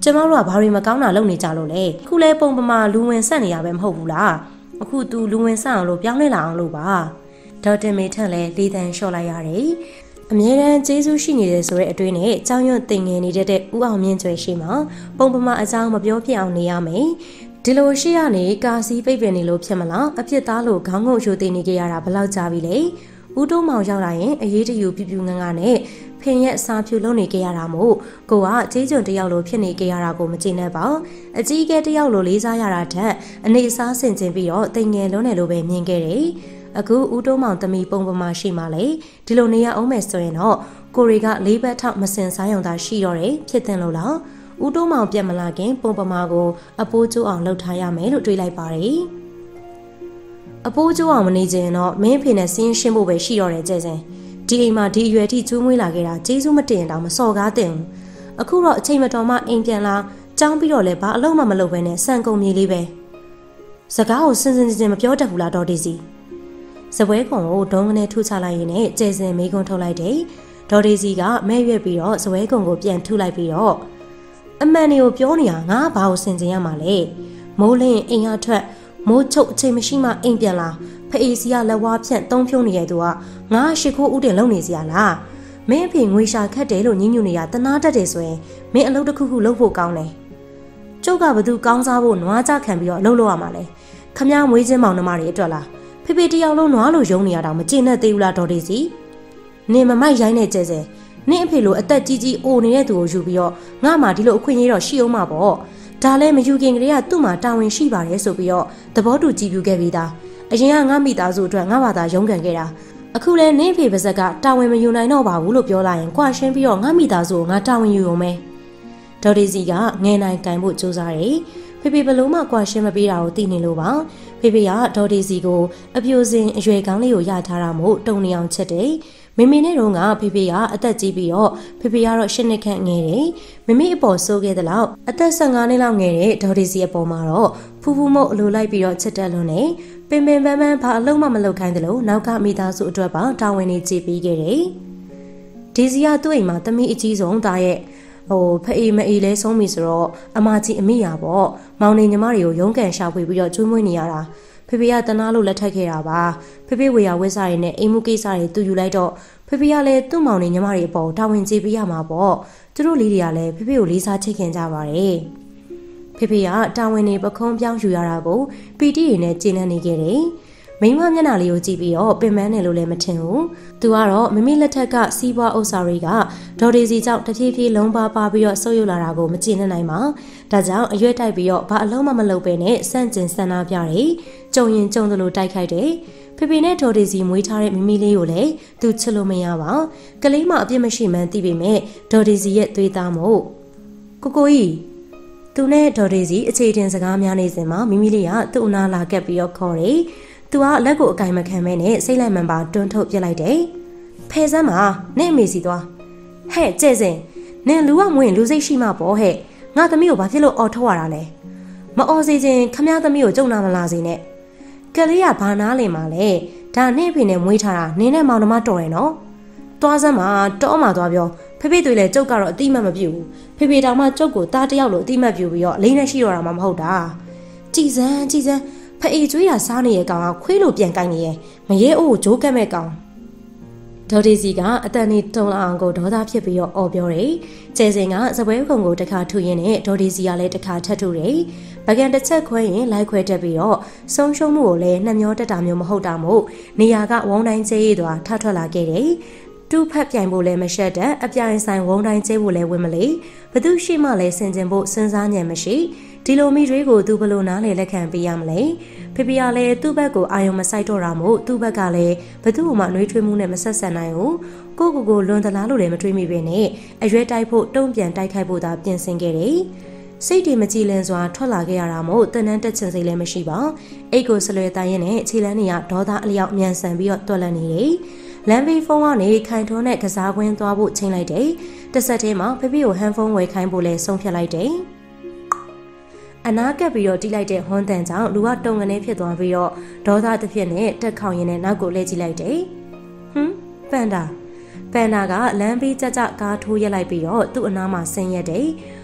ကျမတို့ကဘာတွေမကောင်းတာလုပ်နေကြလို့လဲခုလဲပုံပမာလူဝင်ဆက်နေရပဲမဟုတ်ဘူးလားအခုသူလူဝင်ဆက်အောင်လို့ပြောင်းလဲလာအောင်လို့ပါဒေါက်တာမေထက်လည်းလေးတန်းလျှော့လိုက်ရတယ်အမြဲတမ်းကျေးဇူးရှိနေတယ်ဆိုတဲ့အတွေ့နဲ့ကြောင်ရွံ့တင်ငယ်နေတဲ့ဦးအောင်မြင့်ကျွယ်ရှိမှာပုံပမာအကြောင်းမပြောဖြစ်အောင်နေရမယ်ဒီလိုရှိရနေကာစီပိတ်ပင်နေလို့ဖြစ်မလားအဖြစ်သားလို့ခေါင်းငုံရိုသေနေကြရတာဘယ်လောက်ကြာပြီလဲဦးတုံးမောင်ရောက်လာရင်အရေးတယူပြပြငန်းငန်းနဲ့ဖင်ရက်စာဖြူလုံးနေကြရတာမို့ကိုကကြေးကျွန်းတယောက်လိုဖြစ်နေကြရတာကိုမကျေနပ်ပါအကြီးအကဲတယောက်လိုလေးစားရတာထက်အနေအစားဆင်ခြင်ပြီးတော့တင်ငယ်လုံးနယ်လိုပဲမြင်ခဲ့တယ်အခုဦးတုံးမောင်သမီးပုံပမာရှိမှလေဒီလိုနေရအောင်မယ်ဆိုရင်တော့ကိုရီကလေးဘက်ထောက်မစင်စားရုံသာရှိတော့တယ်ဖြစ်တင်လို့လားဦးတုံးမောင်ပြတ်မလာခင်ပုံပမာကိုအပိုးကျိုးအောင်လှုပ်ထားရမယ်လို့တွေးလိုက်ပါတယ်အပိုးကျိုးအောင်မနေချင်တော့မင်းဖေနဲ့စင်းရှင်းဖို့ပဲရှိတော့တယ်ကျဲစင်ဒီအိမ်မှာဒီအရွယ်ထိကျူးမွေးလာခဲ့တာကျေးဇူးမတင်တောင်မစော်ကားတင်ဘူးအခုတော့အချိန်မတော်မှအိမ်ပြန်လာကြောင်းပြီးတော့လည်းဘာအလုံးမှမလုပ်ဘဲနဲ့စံကုန်မြေလေးပဲစကားကိုစင်စင်ချင်းမပြောတတ်ဘူးလားဒေါ်ဒီစီစပွဲကုံကိုဒုံကနေထုချလိုက်ရင်းနဲ့ကျဲစင်မေးခွန်းထုတ်လိုက်တယ်ဒေါ်ဒီစီကမဲရွက်ပြီးတော့စပွဲကုံကိုပြန်ထုလိုက်ပြီးတော့အမှန်တွေကိုပြောနေတာငါဘာကိုစင်ကြင်ရမှာလဲမိုးလင်းအိမ်ရထွက်မိုးချုပ်အချိန်မရှိမှအိမ်ပြန်လာဖအေးစီကလက်ဝါးဖြန့်သုံးဖြုံးနေရသူကငါရှ िख ိုးဥတင်လုံနေစရာလားမင်းအဖေငွေရှာခတ်တယ်လို့ညှဉ်းညူနေရတနာတတ်တယ်ဆိုရင်မင်းအလုပ်တစ်ခုခုလုပ်ဖို့ကောင်းတယ်ကျုပ်ကဘသူကောင်းစားဖို့နွားကြခံပြီးတော့အလုပ်လုပ်ရမှာလဲခမည်းမွေးချင်းမောင်နှမတွေအတွက်လားဖေဖေတယောက်လုံးနွားလိုယုံနေရတာမကျေနပ်သေးဘူးလားဒေါ်ဒေစီနင်မမိုက်ရိုင်းနေကြစဲနင့်အဖေလိုအသက်ကြီးကြီးအိုနေတဲ့သူကိုယူပြီးတော့ငါမှဒီလိုအခွင့်အရေးတော့ရှိအောင်မှာပေါ့ဒါလည်းမယူခင်ကလေးကသူ့မှာတာဝန်ရှိပါတယ်ဆိုပြီးတော့သဘောတူကြည့်ပြခဲ့ပြီးသားအရင်ကငါမိသားစုအတွက်ငါဘာသာရုန်းကန်ခဲ့တာအခုလဲနင့်ဖေပါဇက်ကတာဝန်မယူနိုင်တော့ပါဘူးလို့ပြောလိုက်ရင်ကွာရှင်းပြီးတော့ငါမိသားစုကိုငါတာဝန်ယူရုံပဲဒေါ်ဒီစီကငယ်နိုင်တိုင်ဖို့ကြိုးစားတယ်ဖေဖေဘလို့မှကွာရှင်းမပေးတာကိုသိနေလို့ပါဖေဖေကဒေါ်ဒီစီကိုအပြိုစင်အရွယ်ကောင်းလေးကိုရထားတာမို့တုံနေအောင်ချက်တယ်မိမိနဲ့တော့ကဖေဖေကအသက်ကြီးပြီးတော့ဖေဖေကတော့ရှစ်နှစ်ခန့်ငယ်တယ်မိမိအပေါ်ဆိုးခဲ့တဲ့လောက်အသက်ဆယ်ငါးနှစ်လောက်ငယ်တဲ့ဒေါ်ဒီစီအပေါ်မှာတော့ဖူးဖူးမုတ်အလိုလိုက်ပြီးတော့ချက်တက်လွန်းနေပင်ပင်ပန်းပန်းဘာအလုံးမှမလုပ်ခိုင်းတယ်လို့နောက်ကမိသားစုအတွက်ပါတာဝန်နေကြည့်ပြီးခဲ့တယ်ဒီစီကသူ့အိမ်မှာသမီးအကြီးဆုံးသားရဲ့ဟိုဖအေးမအေးလဲဆုံးပြီဆိုတော့အမကြီးအမိရပေါ့မောင်နေညီမတွေကိုရုန်းကန်ရှာဖွေပြီးတော့ကျွေးမွေးနေရတာဖေဖေကတနာလို့လက်ထပ်ခဲ့တာပါဖေဖေဝေရဝဲစားရည်နဲ့အိမ်မှုကိစ္စတွေသူယူလိုက်တော့ဖေဖေကလည်းသူ့မောင်နေညီမတွေအပေါ်တာဝန်ကျေပေးရမှာပေါ့သူတို့လေးတွေကလည်းဖေဖေကိုလေးစားချစ်ခင်ကြပါတယ်ဖေဖေကတာဝန်နေပခုံးပြောင်းယူရတာကိုပီတီတွေနဲ့ကျေနပ်နေခဲ့တယ်မိမမျက်နှာလေးကိုကြည့်ပြီးတော့ပင်ပန်းတယ်လို့လည်းမထင်ဘူးသူကတော့မမိလက်ထက်ကစီးပွားဥစ္စာတွေကဒေါ်ဒေစီကြောင့်တဖြည်းဖြည်းလုံးပါပါပြီးတော့ဆုပ်ယုပ်လာတာကိုမကျေနပ်နိုင်ပါဒါကြောင့်အရွက်တိုက်ပြီးတော့ဘာအလုံးမှမလုပ်ပဲနဲ့စန့်ကျင်ဆန္ဒပြတယ်ကြုံရင်ကြုံသလိုတိုက်ခိုက်တယ်ဖေဖေနဲ့ဒေါ်ဒေစီမွေးထားတဲ့မိမိလေးကိုလည်းသူချစ်လို့မရပါကလေးမအပြစ်မရှိမှန်းသိပေမဲ့ဒေါ်ဒေစီရဲ့သွေးသားမို့ကိုကိုကြီးသူနဲ့ဒေါ်ဒေစီအခြေတင်စကားများနေစဉ်မှာမိမိလေးကသူ့အနာလာကပ်ပြီးတော့ခေါ်တယ်သူကလက်ကိုအကင်မခံမဲနဲ့စိတ်လိုက်မှန်ပါတွန်းထုတ်ပြလိုက်တယ်ဖဲစမ်းမှာနဲ့အမေစီသွားဟဲ့ကျဲစင်နင်လူကမွေးလူစိတ်ရှိမှပေါ့ဟဲ့ငါသမီးကိုဘာဖြစ်လို့အော်ထုတ်ရတာလဲမအော်စေခြင်းခမည်းသမီးကိုကြုံနာမလားစေနဲ့ကလေးကဘာနားလင်မှာလဲဒါနဲ့ဖေနဲ့မွေးထားတာနင်းနဲ့မောင်နှမတော်တယ်နော်သွားစမ်းမှာတောမှာသွားပြောဖေဖေတွေလည်းကျုပ်ကတော့အတိမတ်မပြုတ်ဘူးဖေဖေတောင်မှကျုပ်ကိုတားတယောက်လိုအတိမတ်ပြုတ်ပြီးတော့လိမ့်နဲ့ရှိတော့တာမှမဟုတ်တာကြည်စမ်းကြည်စမ်းဖအေးကျွေးတာစားနေရကောင်ကခွေးလိုပြန်ကိုင်းနေရဲ့မရဲအိုးဂျိုးကက်မဲ့ကောင်ဒေါ်ဒီစီကအတန်နေတုံလာအောင်ကိုဒေါသဖြစ်ပြီးတော့အော်ပြောတယ်ကျဲစင်ကစပွဲခုံကိုတစ်ခါထုရင်းနဲ့ဒေါ်ဒီစီကလည်းတစ်ခါထပ်ထုတယ်ပကံတစ်ချက်ခွဲရင်လိုက်ခွဲတက်ပြီးတော့ဆုံးရှုံးမှုကိုလည်းနှမျောတက်တာမျိုးမဟုတ်တာမို့နေရာကဝုန်းတိုင်းကျဲရည်သွားထထွက်လာခဲ့တယ်တူဖက်ပြိုင်ဖို့လည်းမရှက်တဲ့အပြိုင်ဆိုင်ဝုန်းတိုင်းကျဲဖို့လည်းဝင်မလေဘသူရှိမှလည်းဆင်ကျင်ဖို့စဉ်းစားဉာဏ်မရှိဒီလိုမိတွေကိုသူဘလို့နားလေလက်ခံပေးရမလဲဖေဖေကလည်းသူ့ဘက်ကိုအာယုံမဆိုင်တော့တာမို့သူ့ဘက်ကလည်းဘသူ့မှနှွေးထွေးမှုနဲ့မဆက်ဆက်နိုင်ဘူးကိုကိုကိုလွန်သလားလို့လည်းမတွေးမိပဲနဲ့အရွယ်တိုက်ဖို့တုံ့ပြန်တိုက်ခိုက်ဖို့သာပြင်ဆင်ခဲ့တယ်စိတ်တွေမကြည်လင်စွာထွက်လာခဲ့ရတာမို့တန်တန်းတက်ချင်စိတ်လည်းမရှိပါအိတ်ကိုဆလွယ်တိုင်းနဲ့ခြေလန်းတွေကဒေါသအလျောက်မြန်ဆန်ပြီးတော့တွက်လန့်နေတယ်လမ်းဘေးဖုန်းကနေခိုင်ထွန်းနဲ့ကစားကွင်းသွားဖို့ချိန်လိုက်တယ်တစ်ဆက်တည်းမှာဖေဖေကိုဟန်ဖုန်းဝယ်ခိုင်းဖို့လည်းဆုံးဖြတ်လိုက်တယ်အနာကပ်ပြီးတော့တီးလိုက်တဲ့ဟွန်းတန်ကြောင့်လူကတုံကနေဖြစ်သွားပြီးတော့ဒေါသတစ်ဖြစ်နဲ့တက်ခေါင်ရင်နဲ့နောက်ကိုလှည့်ကြည့်လိုက်တယ်ဟမ်ပန်ဒါပန်ဒါကလမ်းဘေးကြကြကားထိုးရက်လိုက်ပြီးတော့သူ့အနားမှာဆင်းရက်တယ်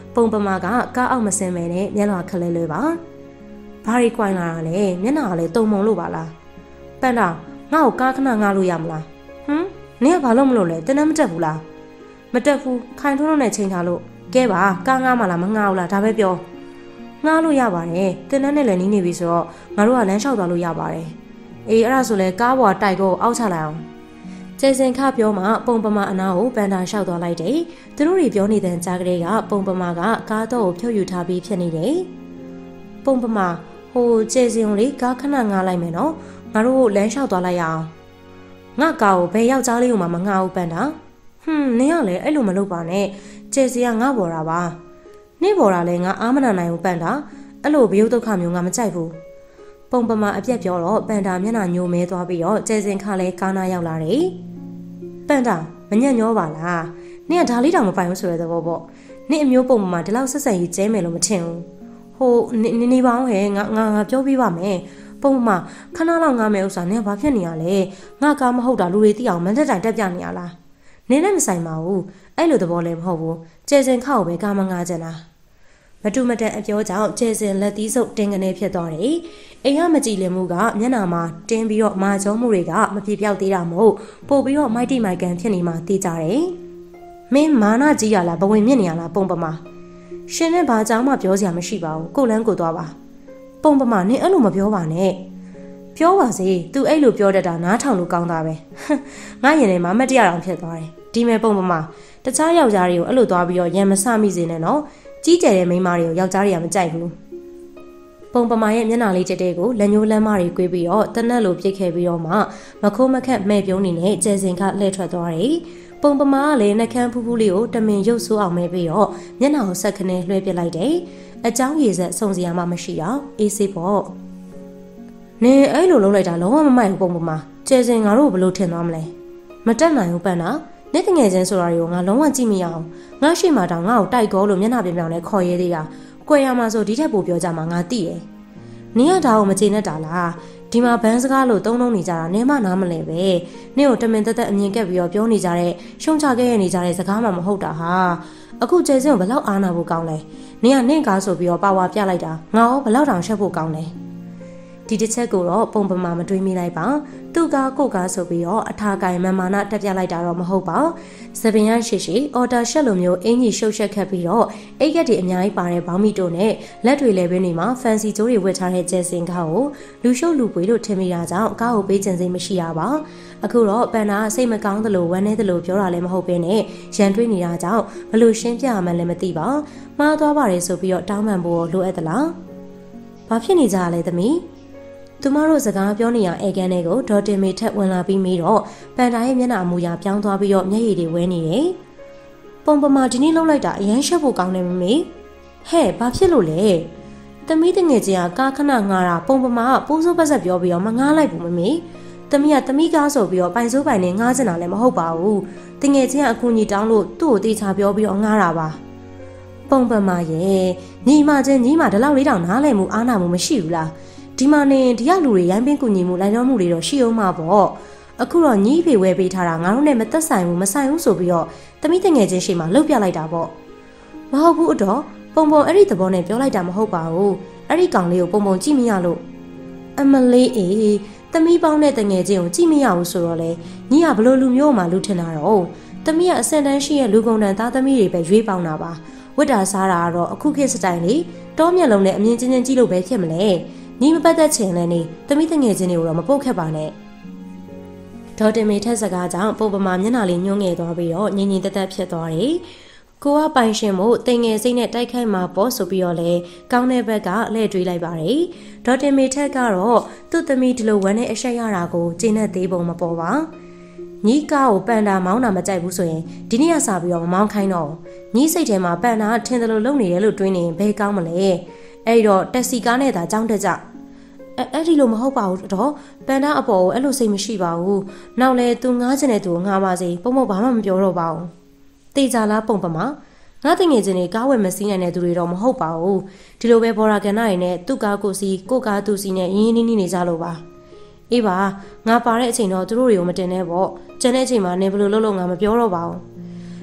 ပုံပမာကကားအောက်မစင်မဲနဲ့မျက်နှာခက်လဲလဲပါဘာရီကွိုင်းလာတာလဲမျက်နှာကလည်းတုံမုံလို့ပါလားပန်တာငါ့ကိုကားခဏငားလို့ရမလားဟမ်နင်ကဘာလို့မလို့လဲတင်းနှမတက်ဘူးလားမတက်ဘူးခိုင်ထွန်းတို့နဲ့ချိန်ထားလို့ကဲပါကားငားမလားမငားဘူးလားဒါပဲပြောငားလို့ရပါတယ်တင်းနှနဲ့လည်းနီးနေပြီဆိုတော့ငါတို့ကလမ်းလျှောက်သွားလို့ရပါတယ်အေးအဲ့ဒါဆိုလဲကားပေါ်တိုက်ကိုအောက်ချလိုက်အောင်ကျဲစင်ခပြောမှပုံပမာအနာကိုပန်တာလျှောက်သွားလိုက်တယ်သူတို့တွေပြောနေတဲ့ကြားကလေးကပုံပမာကကားတော့ကိုဖြုတ်ယူထားပြီးဖြစ်နေတယ်ပုံပမာဟိုကျဲစင်လေးကားခဏငားလိုက်မယ်နော်ငါတို့လမ်းလျှောက်သွားလိုက်ရအောင်ငါကားကိုဘယ်ယောက်ျားလေးကိုမှမငားဘူးပန်တာဟွန်းနင်ကလည်းအဲ့လိုမလုပ်ပါနဲ့ကျဲစင်ကငါ့ပေါ်တာပါနင့်ပေါ်တာလည်းငါအားမနာနိုင်ဘူးပန်တာအဲ့လိုဘယုတ်ဒုက္ခမျိုးငါမကြိုက်ဘူးပုံပမာအပြက်ပြောတော့ပန်တာမျက်နှာညိုမဲသွားပြီးတော့ကျဲစင်ခါလဲကားနာရောက်လာတယ်ပန်တာမညံ့ညောပါလားနင်ကဒါလေးတောင်မပိုင်ဘူးဆိုတဲ့သဘောပေါ့နင်အမျိုးပုံပမာဒီလောက်ဆက်ဆံရေးကျဲမယ်လို့မထင်ဘူးဟိုနေနေပေါင်းဟဲ့ငါငါငါပြောပြပါမယ်ပုံပမာခဏလောက်ငါမယ်ဥစ္စာနင်ကဘာဖြစ်နေရလဲငါကားမဟုတ်တာလူတွေသိအောင်မန်တက်တိုင်တက်ပြနေရလားနင်လည်းမဆိုင်ပါဘူးအဲ့လိုသဘောလည်းမဟုတ်ဘူးကျဲစင်ခါကိုပဲကားမငားကြလားမတူမတန်အပြောကြောင့်ကျဲစင်လက်သီးစုပ်တင်းကနေဖြစ်သွားတယ်။အိမ်ကမကြည်လင်မှုကမျက်နှာမှာတင်းပြီးတော့မာကျောမှုတွေကမပြေပြောက်သေးတာမို့ပို့ပြီးတော့မိုက်တိမိုက်ကန်ဖြစ်နေမှသိကြတယ်။မင်းမာနကြီးရလားဘဝင်မြင့်နေရလားပုံပမာရှင်နဲ့ဘာကြောင့်မှပြောစရာမရှိပါဘူးကိုလန်းကိုသွားပါပုံပမာနင်အဲ့လိုမပြောပါနဲ့ပြောပါစေ तू အဲ့လိုပြောတတ်တာနားထောင်လို့ကောင်းတာပဲငါရင်ထဲမှာမတရားအောင်ဖြစ်သွားတယ်ဒီမဲ့ပုံပမာတခြားယောက်ျားတွေကိုအဲ့လိုသွားပြီးတော့ရံမစမိစေနဲ့နော်ကြီးကျယ်တဲ့မိန်းမတွေကိုယောက်ျားတွေကမကြိုက်ဘူးပုံပမာရဲ့မျက်နှာလေးတက်တဲ့ကိုလက်ညှိုးလမ်းမတွေကွေးပြီးတော့တနက်လိုပြစ်ခဲ့ပြီးတော့မှမခိုးမခက်မဲ့ပြုံးနေနဲ့ကျဲစင်ကလှည့်ထွက်သွားတယ်ပုံပမာကလည်းနှကန်းဖူးဖူးလေးကိုတမင်ရုပ်ဆိုးအောင်မဲပြီးတော့မျက်နှာကိုဆက်ခနဲလွှဲပစ်လိုက်တယ်အကြောင်းရည်ဆက်စုံစရာမှမရှိတော့အေးစေးပေါ့နင်အဲ့လိုလုပ်လိုက်တာလုံးဝမမိုက်ဘူးပုံပမာကျဲစင်ငါတို့ဘယ်လိုထင်သွားမလဲမတက်နိုင်ဘူးပန်တာနေ့တငယ်ချင်းဆိုတာတွေကိုငါလုံးဝကြည့်မရအောင်ငါရှိမှတောင်ငါ့ကိုတိုက်ကောလို့မျက်နှာပြင်ပြောင်းလဲခေါ်ရဲသေးတာကွယ်ရမှာဆိုဒီထက်ပိုပြောကြမှာငါသိတယ်နင်ကဒါကိုမကျေနပ်တာလားဒီမှာဘန်းစကားလို့တုံးလုံးနေကြတာနင်မနားမလဲပဲနင့်ကိုတမင်တက်တက်အမြင်ကက်ပြီးတော့ပြောနေကြတဲ့ရှုံချခဲ့ရနေကြတဲ့စကားမှမဟုတ်တာဟာအခုကျဲစင်းကိုဘလောက်အားနာဖို့ကောင်းလဲနင်ကနင့်ကားဆိုပြီးတော့ပါဝါပြလိုက်တာငါရောဘလောက်တောင်ရှက်ဖို့ကောင်းလဲဒီတစ်ချက်ကိုတော့ပုံပမာမတွေးမိလိုက်ပါသူကကိုကားဆိုပြီးတော့အထာကိုင်မမာနာတက်ပြလိုက်တာတော့မဟုတ်ပါသပင်ရရှိရှိအော်တာရှက်လိုမျိုးအင်ကြီးရှုပ်ရှက်ခတ်ပြီးတော့အိတ်ကက်တွေအများကြီးပါတဲ့ဘောင်းမီတိုနဲ့လက်တွေလည်းပဲနေမှာဖန်စီကျိုးတွေဝတ်ထားတဲ့ကျဲစင်ကားကိုလူရှုပ်လူပွေလို့ထင်မိတာကြောင့်ကားကိုပေးချင်စိတ်မရှိရပါအခုတော့ပန်နာစိတ်မကောင်းသလိုဝမ်းနည်းသလိုပြောတာလည်းမဟုတ်ဘဲနဲ့ရန်တွေးနေတာကြောင့်ဘလို့ရှင်းပြရမှန်းလည်းမသိပါမှားသွားပါတယ်ဆိုပြီးတော့တောင်းပန်ဖို့လိုအပ်သလားဘာဖြစ်နေကြလဲသမီးသူမတို့စကားပြောနေရအေကန်တွေကိုဒေါ်တင်မေထက်ဝင်လာပြီးမိတော့ပန်တာရဲ့မျက်နှာအမူအရာပြောင်းသွားပြီးတော့မျက်ရည်တွေဝဲနေတယ်။ပုံပမာဒီနေ့လောက်လိုက်တာအရန်ရှက်ဖို့ကောင်းတယ်မမေ။ဟဲ့ဘာဖြစ်လို့လဲ။သမီးတငယ်ချင်းကကားခဏငားတာပုံပမာကပိုးစိုးပတ်ဆက်ပြောပြီးတော့မငားလိုက်ဘူးမမေ။သမီးကသမီးကားဆိုပြီးတော့ပိုင်စိုးပိုင်နဲ့ငားစင်တာလည်းမဟုတ်ပါဘူး။တငယ်ချင်းကအကူအညီတောင်းလို့သူ့ကိုတေချာပြောပြီးတော့ငားတာပါ။ပုံပမာရဲ့ညီမချင်းညီမဒီလောက်လေးတောင်နားလည်မှုအားနာမှုမရှိဘူးလား။ဒီမှာနေဒီကလူတွေရိုင်းပင်းကူညီမှုလိုက်တော့မှုတွေတော့ရှိအောင်မှာပေါ့အခုတော့ညီးဖေဝဲပေးထားတာငါတို့နဲ့မသက်ဆိုင်ဘူးမဆိုင်ဘူးဆိုပြီးတော့တမိတငယ်ချင်းရှိမှလှုပ်ပြလိုက်တာပေါ့မဟုတ်ဘူးတော့ပုံပုံအဲ့ဒီသဘောနဲ့ပြောလိုက်တာမဟုတ်ပါဘူးအဲ့ဒီကောင်လေးကိုပုံပုံကြည့်မရလို့အမလေးအေးတမိပေါင်းတဲ့တငယ်ချင်းကိုကြည့်မရဘူးဆိုတော့လေညီကဘလို့လူမျိုးမှလူထင်တာတော့တမိကအစင်တန်းရှိရဲ့လူကုန်တန်သားသမီးတွေပဲရွေးပေါင်းတာပါဝတ်တာစားတာကတော့အခုခေတ်စတိုင်လေးတောမျက်လုံးနဲ့အမြင်ချင်းချင်းကြည့်လို့ပဲဖြစ်မလဲညီမပတ်သက်ချင်လည်းနေတမိတငယ်ချင်းတွေကိုတော့မပုတ်ခက်ပါနဲ့ဒေါ်တင်မေထက်စကားကြောင့်ပုံပမာမျက်နှာလေးညှိုးငယ်သွားပြီးတော့ငြင်းငြင်းတက်တက်ဖြစ်သွားတယ်ကိုကပိုင်ရှင်မို့တင်ငယ်စိတ်နဲ့တိုက်ခိုက်မှာပေါ့ဆိုပြီးတော့လေကောင်းတဲ့ဘက်ကလှည့်တွေးလိုက်ပါတယ်ဒေါ်တင်မေထက်ကတော့သူ့သမီးဒီလိုဝမ်းနဲ့အဆက်ရတာကိုကျင်းတဲ့သေးပုံမပေါ်ပါညီကားကိုပန်တာမောင်းတာမကြိုက်ဘူးဆိုရင်ဒီနေ့ကစပြီးတော့မမောင်းခိုင်းတော့ညီစိတ်ထဲမှာပန်တာထင်တယ်လို့လုပ်နေတယ်လို့တွေးနေရင်ဘယ်ကောင်းမလဲအဲ့တော့တက်စီကားနဲ့သာကြောင်းတက်ကြအဲအဲ့ဒီလိုမဟုတ်ပါဘူးတော့ပန်တာအပေါ်ကိုအဲ့လိုစိတ်မရှိပါဘူးနောက်လဲသူငားချင်တဲ့သူကိုငားပါစေပုံမဘာမှမပြောတော့ပါဘူးတေချာလားပုံပမာငါတငယ်ချင်းတွေကားဝယ်မစီးနိုင်တဲ့သူတွေတော့မဟုတ်ပါဘူးဒီလိုပဲဘော်ရာကန်နာတွေနဲ့သူ့ကားကိုစီကိုကားသူစီနဲ့ရင်းရင်းနှီးနှီးနေကြလို့ပါအေးပါငါပါတဲ့အချိန်တော့သူတို့တွေကိုမတင်နဲ့ပေါ့ကျန်တဲ့အချိန်မှာနေဘလို့လို့လို့ငါမပြောတော့ပါဘူး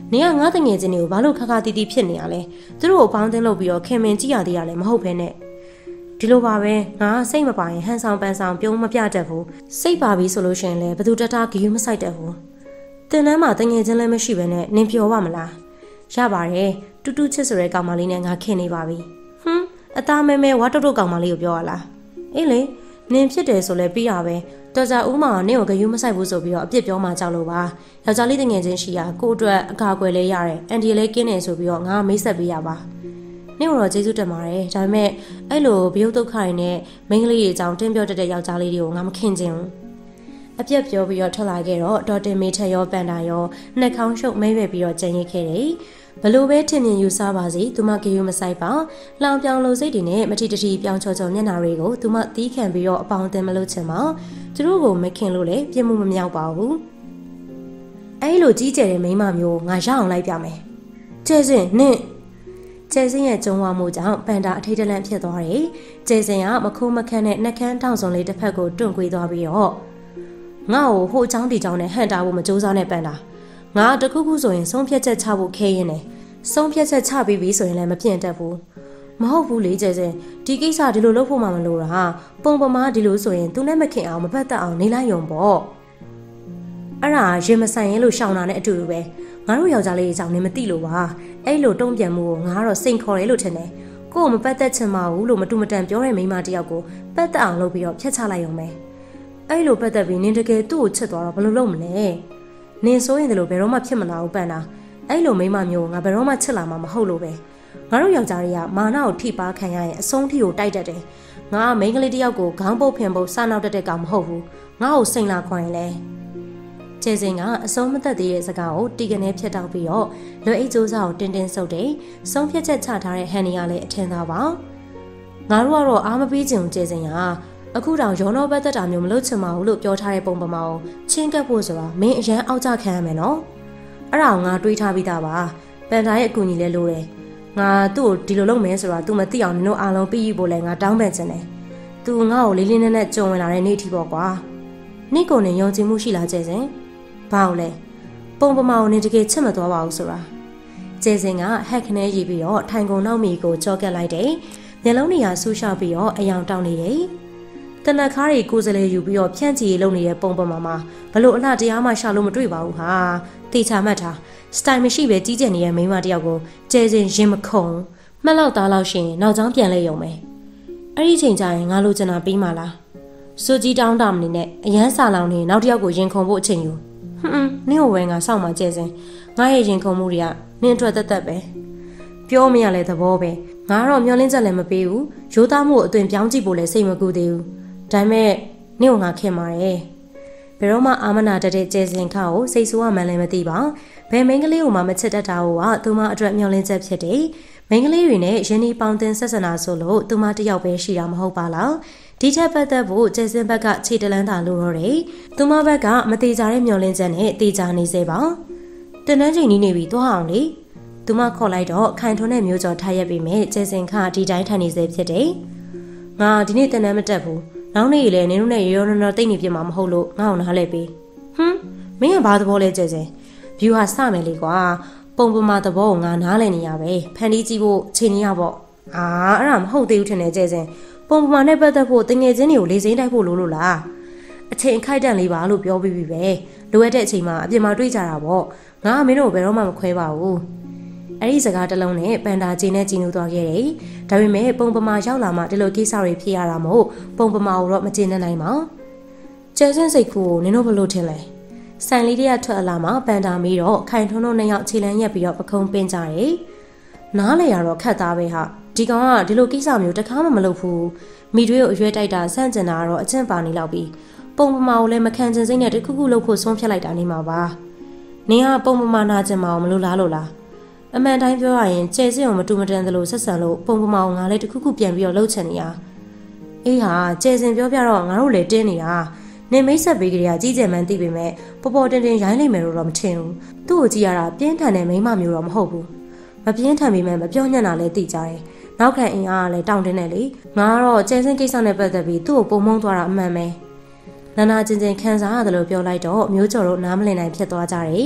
နေကငါတငယ်ချင်းတွေကိုဘာလို့ခါခါတီးတီးဖြစ်နေရလဲသူတို့ကိုပေါင်းတင်လုပ်ပြီးတော့ခင်မင်ကြည့်ရသေးရလဲမဟုတ်ဘဲနဲ့ဒီလိုပါပဲငါစိတ်မပါရင်ဟန်ဆောင်ပန်းဆောင်ပြုံးမပြတတ်ဘူးစိတ်ပါပြီဆိုလို့ရှိရင်လည်းဘသူတတဂယူးမဆိုင်တတ်ဘူးတင်တန်းမှာတငယ်ချင်းလည်းမရှိဘဲနဲ့နင်ပျော်ပါမလားရပါတယ်တူတူချစ်ဆိုတဲ့ကောင်မလေးနဲ့ငါခင်နေပါပြီဟွန်းအသားမဲမဲဝါတုတ်တုတ်ကောင်မလေးကိုပြောရလားအေးလေနင်ဖြစ်တယ်ဆိုလဲပြီးရပဲတော်ကြဦးမောင်နင့်ကိုဂယူးမဆိုင်ဘူးဆိုပြီးတော့အပြစ်ပြောမှကြောက်လို့ပါယောက်ျားလေးတငယ်ချင်းရှိရကိုအတွက်အကာအကွယ်လေးရတယ်အန်တီလေးကင်းနေဆိုပြီးတော့ငါမိတ်ဆက်ပေးရပါနင့်တော့ကျေးဇူးတင်ပါတယ်ဒါပေမဲ့အဲ့လိုဘယုတ်ဒုက္ခတွေနဲ့မိန်းကလေးတွေအကြောင်းတင်းပြောတတ်တဲ့ယောက်ျားလေးတွေကိုငါမခင်ချင်ဘူးအပြက်ပြောပြီးတော့ထွက်လာခဲ့တော့ဒေါ်တင်မေထက်ရောပန်တာရောနှက်ခေါင်းရှုပ်မိမ့်ပဲပြီးတော့ကြံရစ်ခဲ့တယ်ဘလို့ပဲထင်မြင်ယူဆပါစီသူမဂယူးမဆိုင်ပါလောင်ပြောင်လိုစိတ်တွေနဲ့မထီတထီပြောင်းချောချောမျက်နှာတွေကိုသူမတီးခံပြီးတော့အပေါင်းအသင်းမလုပ်ချင်ပါသူတို့ကိုမခင်လို့လေပြစ်မှုမမြောက်ပါဘူးအဲ့လိုကြီးကျယ်တဲ့မိန်းမမျိုးငါရအောင်လိုက်ပြမယ်ကျဲစင်နင့်ကျဲစင်ရဲ့ကြုံဝါမှုကြောင့်ပန်တာအထိတ်တလန့်ဖြစ်သွားတယ်ကျဲစင်ကမခိုးမခန့်နဲ့နှက်ခမ်းတောင်စုံလေးတစ်ဖက်ကိုတွန့်ကွေးသွားပြီးတော့ငါ့ကိုဟိုအချောင်းဒီချောင်းနဲ့ဟန်တာဖို့မကြိုးစားနဲ့ပန်တာငါတခုခုဆိုရင်ဆုံးဖြတ်ချက်ချဖို့ခဲရင်တယ်ဆုံးဖြတ်ချက်ချပြီးပြီဆိုရင်လည်းမပြင့်တတ်ဘူးမဟုတ်ဘူးလေကျဲစင်ဒီကိစ္စဒီလိုလုပ်ဖို့မှမလိုတာပုံပမာဒီလိုဆိုရင်သူနဲ့မခင်အောင်မပတ်သက်အောင်နေလိုက်ရုံပေါ့အဲ့ဒါရင်မဆိုင်ရင်လို့ရှောင်တာနဲ့အတူတူပဲငါတို့ယောက်ျားလေးအကြောင်းနေမသိလို့ပါအဲ့လိုတုံ့ပြန်မှုကိုငါကတော့စိန်ခေါ်တယ်လို့ထင်တယ်ကို့ကိုမပတ်သက်ချင်ပါဘူးလို့မတူမတန်ပြောတဲ့မိန်းမတယောက်ကိုပတ်သက်အောင်လုပ်ပြီးတော့ဖျက်ချလိုက်ရုံပဲအဲ့လိုပတ်သက်ပြီးနင်တကယ်သူ့ကိုချစ်သွားတော့ဘယ်လိုလုပ်မလဲနင်ဆိုရင်ဒီလိုဘယ်တော့မှဖြစ်မလာဘူးပန်တာအဲ့လိုမိန်းမမျိုးငါဘယ်တော့မှချစ်လာမှာမဟုတ်လို့ပဲငါတို့ယောက်ျားတွေကမာနကိုထိပါခံရရင်အဆုံးထိကိုတိုက်တတ်တယ်ငါကမိန်းကလေးတယောက်ကိုခေါင်းပုတ်ဖင်ပုတ်စနောက်တက်တဲ့ကောင်မဟုတ်ဘူးငါ့ကိုစိန်လာခွန်ရင်လဲကျဲစင်ကအဆုံးမသက်သေးတဲ့စကားကိုတီကနေဖြတ်တောက်ပြီးတော့လွယ်အိတ်ကြိုးစားကိုတင်းတင်းဆုပ်တယ်ဆုံးဖြတ်ချက်ချထားတဲ့ဟန်နီကလည်းအထင်သာပါငါတို့ကတော့အားမပေးချင်ဘူးကျဲစင်ကအခုတောင်ရောနောပတ်သက်တာမျိုးမလုပ်ချင်ပါဘူးလို့ပြောထားတဲ့ပုံပမာကိုချင်းကပ်ဖို့ဆိုတာမင်းအရန်အောက်ကျခံရမယ်နော်အဲ့ဒါကိုငါတွေးထားပြီးသားပါပန်တာရဲ့အကူအညီလည်းလိုတယ်ငါသူ့ကိုဒီလိုလုပ်မယ်ဆိုတာ तू မသိအောင်နင်တို့အားလုံးပြီးယူဖို့လဲငါတောင်းပန်ချင်တယ် तू ငါ့ကိုလေးလေးနက်နက်ကြုံဝင်လာတဲ့နေ့ထီပေါ့ကွာနေ့ကိုနေယုံကြည်မှုရှိလားကျဲစင်ဘာလို့လဲပုံပမာကိုနေတကယ်ချစ်မသွားပါဘူးဆိုတာကျဲစင်ကဟက်ခနဲရေးပြီးတော့ထိုင်ကုန်နောက်မီကိုကြောကက်လိုက်တယ်မျက်လုံးနေရာဆူရှောက်ပြီးတော့အယောင်တောင်းနေတယ်တနက်ခါးတွေကိုယ်စလဲယူပြီးတော့ဖြန့်ချီလုပ်နေတဲ့ပုံပမာမှာဘလို့အလှတရားမှရှာလို့မတွေ့ပါဘူးဟာတေချာမှတ်ထားစတိုင်မရှိပဲကြီးကျယ်နေတဲ့မိန်းမတယောက်ကိုကျဲစင်ရင်မခုံမှတ်လောက်သားလောက်ရှင်နောက်ချောင်းပြန်လဲရုံပဲအဲ့ဒီချိန်ကျရင်ငါလိုချင်တာပြီးမှလားစူကြီးတောင်းတမနေနဲ့အရန်စာလောင်နေနောက်တယောက်ကိုရင်ခုံဖို့အချိန်ယူဟွန်းနင့်ဟိုဝဲငါစောင့်မှကျဲစင်ငါရဲ့ရင်ခုံမှုတွေကနင့်အတွက်သက်သက်ပဲပြောမရလဲသဘောပဲငါတော့မျောလင်းချက်လည်းမပေးဘူးရိုးသားမှုအသွင်ပြောင်းကြည့်ဖို့လည်းစိတ်မကူသေးဘူးဒါပေမဲ့နင့်ကိုငါခင်ပါတယ်ဘယ်တော့မှအာမနာတတဲ့ကျဲစင်ခါကိုစိတ်ဆိုးမှလည်းမသိပါဘယ်မိန်းကလေးကိုမှမချစ်တတ်တာကိုကသူမအတွက်မျောလင်းချက်ဖြစ်တယ်မိန်းကလေးတွေနဲ့ရင်းနှီးပေါင်းတင်ဆက်ဆံတာဆိုလို့သူမတယောက်ပဲရှိတာမဟုတ်ပါလားဒီထက်ပတ်သက်ဖို့ကျဲစင်ဘက်ကခြေတလန်းသာလိုတော့တယ်သူမဘက်ကမသေးကြတဲ့မျောလင်းချက်နဲ့တေချာနေစေပါတင်တန်းချိန်နီးနေပြီသွားအောင်လေသူမခေါ်လိုက်တော့ခိုင်ထွန်းတဲ့မျိုးကျော်ထားရက်ပြီးမဲ့ကျဲစင်ခါဒီတိုင်းထိုင်နေစေဖြစ်တယ်ငါဒီနေ့တင်တန်းမတက်ဘူးနောက်နေ့လေနင်တို့နဲ့ရောရောနော်တိတ်နေပြမှာမဟုတ်လို့ငါ့ကိုနားလဲပေးဟွန်းမင်းကဘာသဘောလဲကျဲစင်ဗျူဟာစမယ်လေကွာပုံပမာသဘောကိုငါနားလဲနေရပဲဖန်တီးကြည့်ဖို့ချိန်နေရပေါ့အာအဲ့ဒါမဟုတ်သေးဘူးထင်တယ်ကျဲစင်ပုံပမာနဲ့ပတ်သက်ဖို့တငယ်ချင်းတွေကိုလေးစိမ့်တိုက်ဖို့လိုလို့လားအချိန်ခိုက်တန့်လေးပါလို့ပြောပြီးပြီပဲလိုအပ်တဲ့အချိန်မှာအပြင်မှာတွေးကြတာပေါ့ငါကမင်းတို့ဘယ်တော့မှမခွဲပါဘူးအဲ့ဒီစကားတစ်လုံးနဲ့ပန်တာကျင်းနဲ့ကျင်းလို့သွားခဲ့တယ်ဒါပေမဲ့ပုံပမာရောက်လာမှဒီလိုကိစ္စတွေဖြစ်ရတာမို့ပုံပမာကိုတော့မကျင်းနိုင်ပါကျဲစင်စိတ်ကူကိုနင်တို့ဘလို့ထင်လဲဆိုင်လေးတရထွက်အလာမှာပန်တာမီတော့ခိုင်ထွန်းတို့နှစ်ယောက်ခြေလမ်းရက်ပြီးတော့ပခုံးပင်းကြတယ်နားလေရတော့ခတ်သားပဲဟာဒီကောင်ကဒီလိုကိစ္စမျိုးတခါမှမလုပ်ဘူးမိတွေးကိုအရွယ်တိုက်တာဆန့်ကျင်တာတော့အကျင့်ပါနေလောက်ပြီးပုံပမာကိုလည်းမခံချင်စိတ်နဲ့တခုခုလုပ်ဖို့ဆုံးဖြတ်လိုက်တာနေမှာပါနင်ကပုံပမာနာကျင်မအောင်မလို့လားလို့လားအမှန်တိုင်းပြောရရင်ကျဲစင်ကိုမတူမတန်သလိုဆက်ဆံလို့ပုံပမာကိုငါလည်းတခုခုပြန်ပြီးတော့လှုပ်ချင်နေရအေးဟာကျဲစင်ပြောပြတော့ငါတို့လည်းတင်းနေတာနေမိတ်ဆက်ပေးကြရကြီးကျယ်မှန်းသိပေမဲ့ပေါ်ပေါ်တင်တင်ရိုင်းလိမ့်မယ်လို့တော့မထင်ဘူးသူ့ကိုကြည့်ရတာပြင်းထန်တဲ့မိန်းမမျိုးတော့မဟုတ်ဘူးမပြင်းထန်ပေမဲ့မပြောညံ့တာလည်းသိကြတယ်နောက်ခံအင်အားကလည်းတောင်းတင်းနေလေငါကတော့ကျဲစင်ကိစ္စနဲ့ပတ်သက်ပြီးသူ့ကိုပုံမုံသွားတာအမှန်ပဲနာနာချင်းချင်းခံစားရတယ်လို့ပြောလိုက်တော့မျိုးကျော်တို့နားမလည်နိုင်ဖြစ်သွားကြတယ်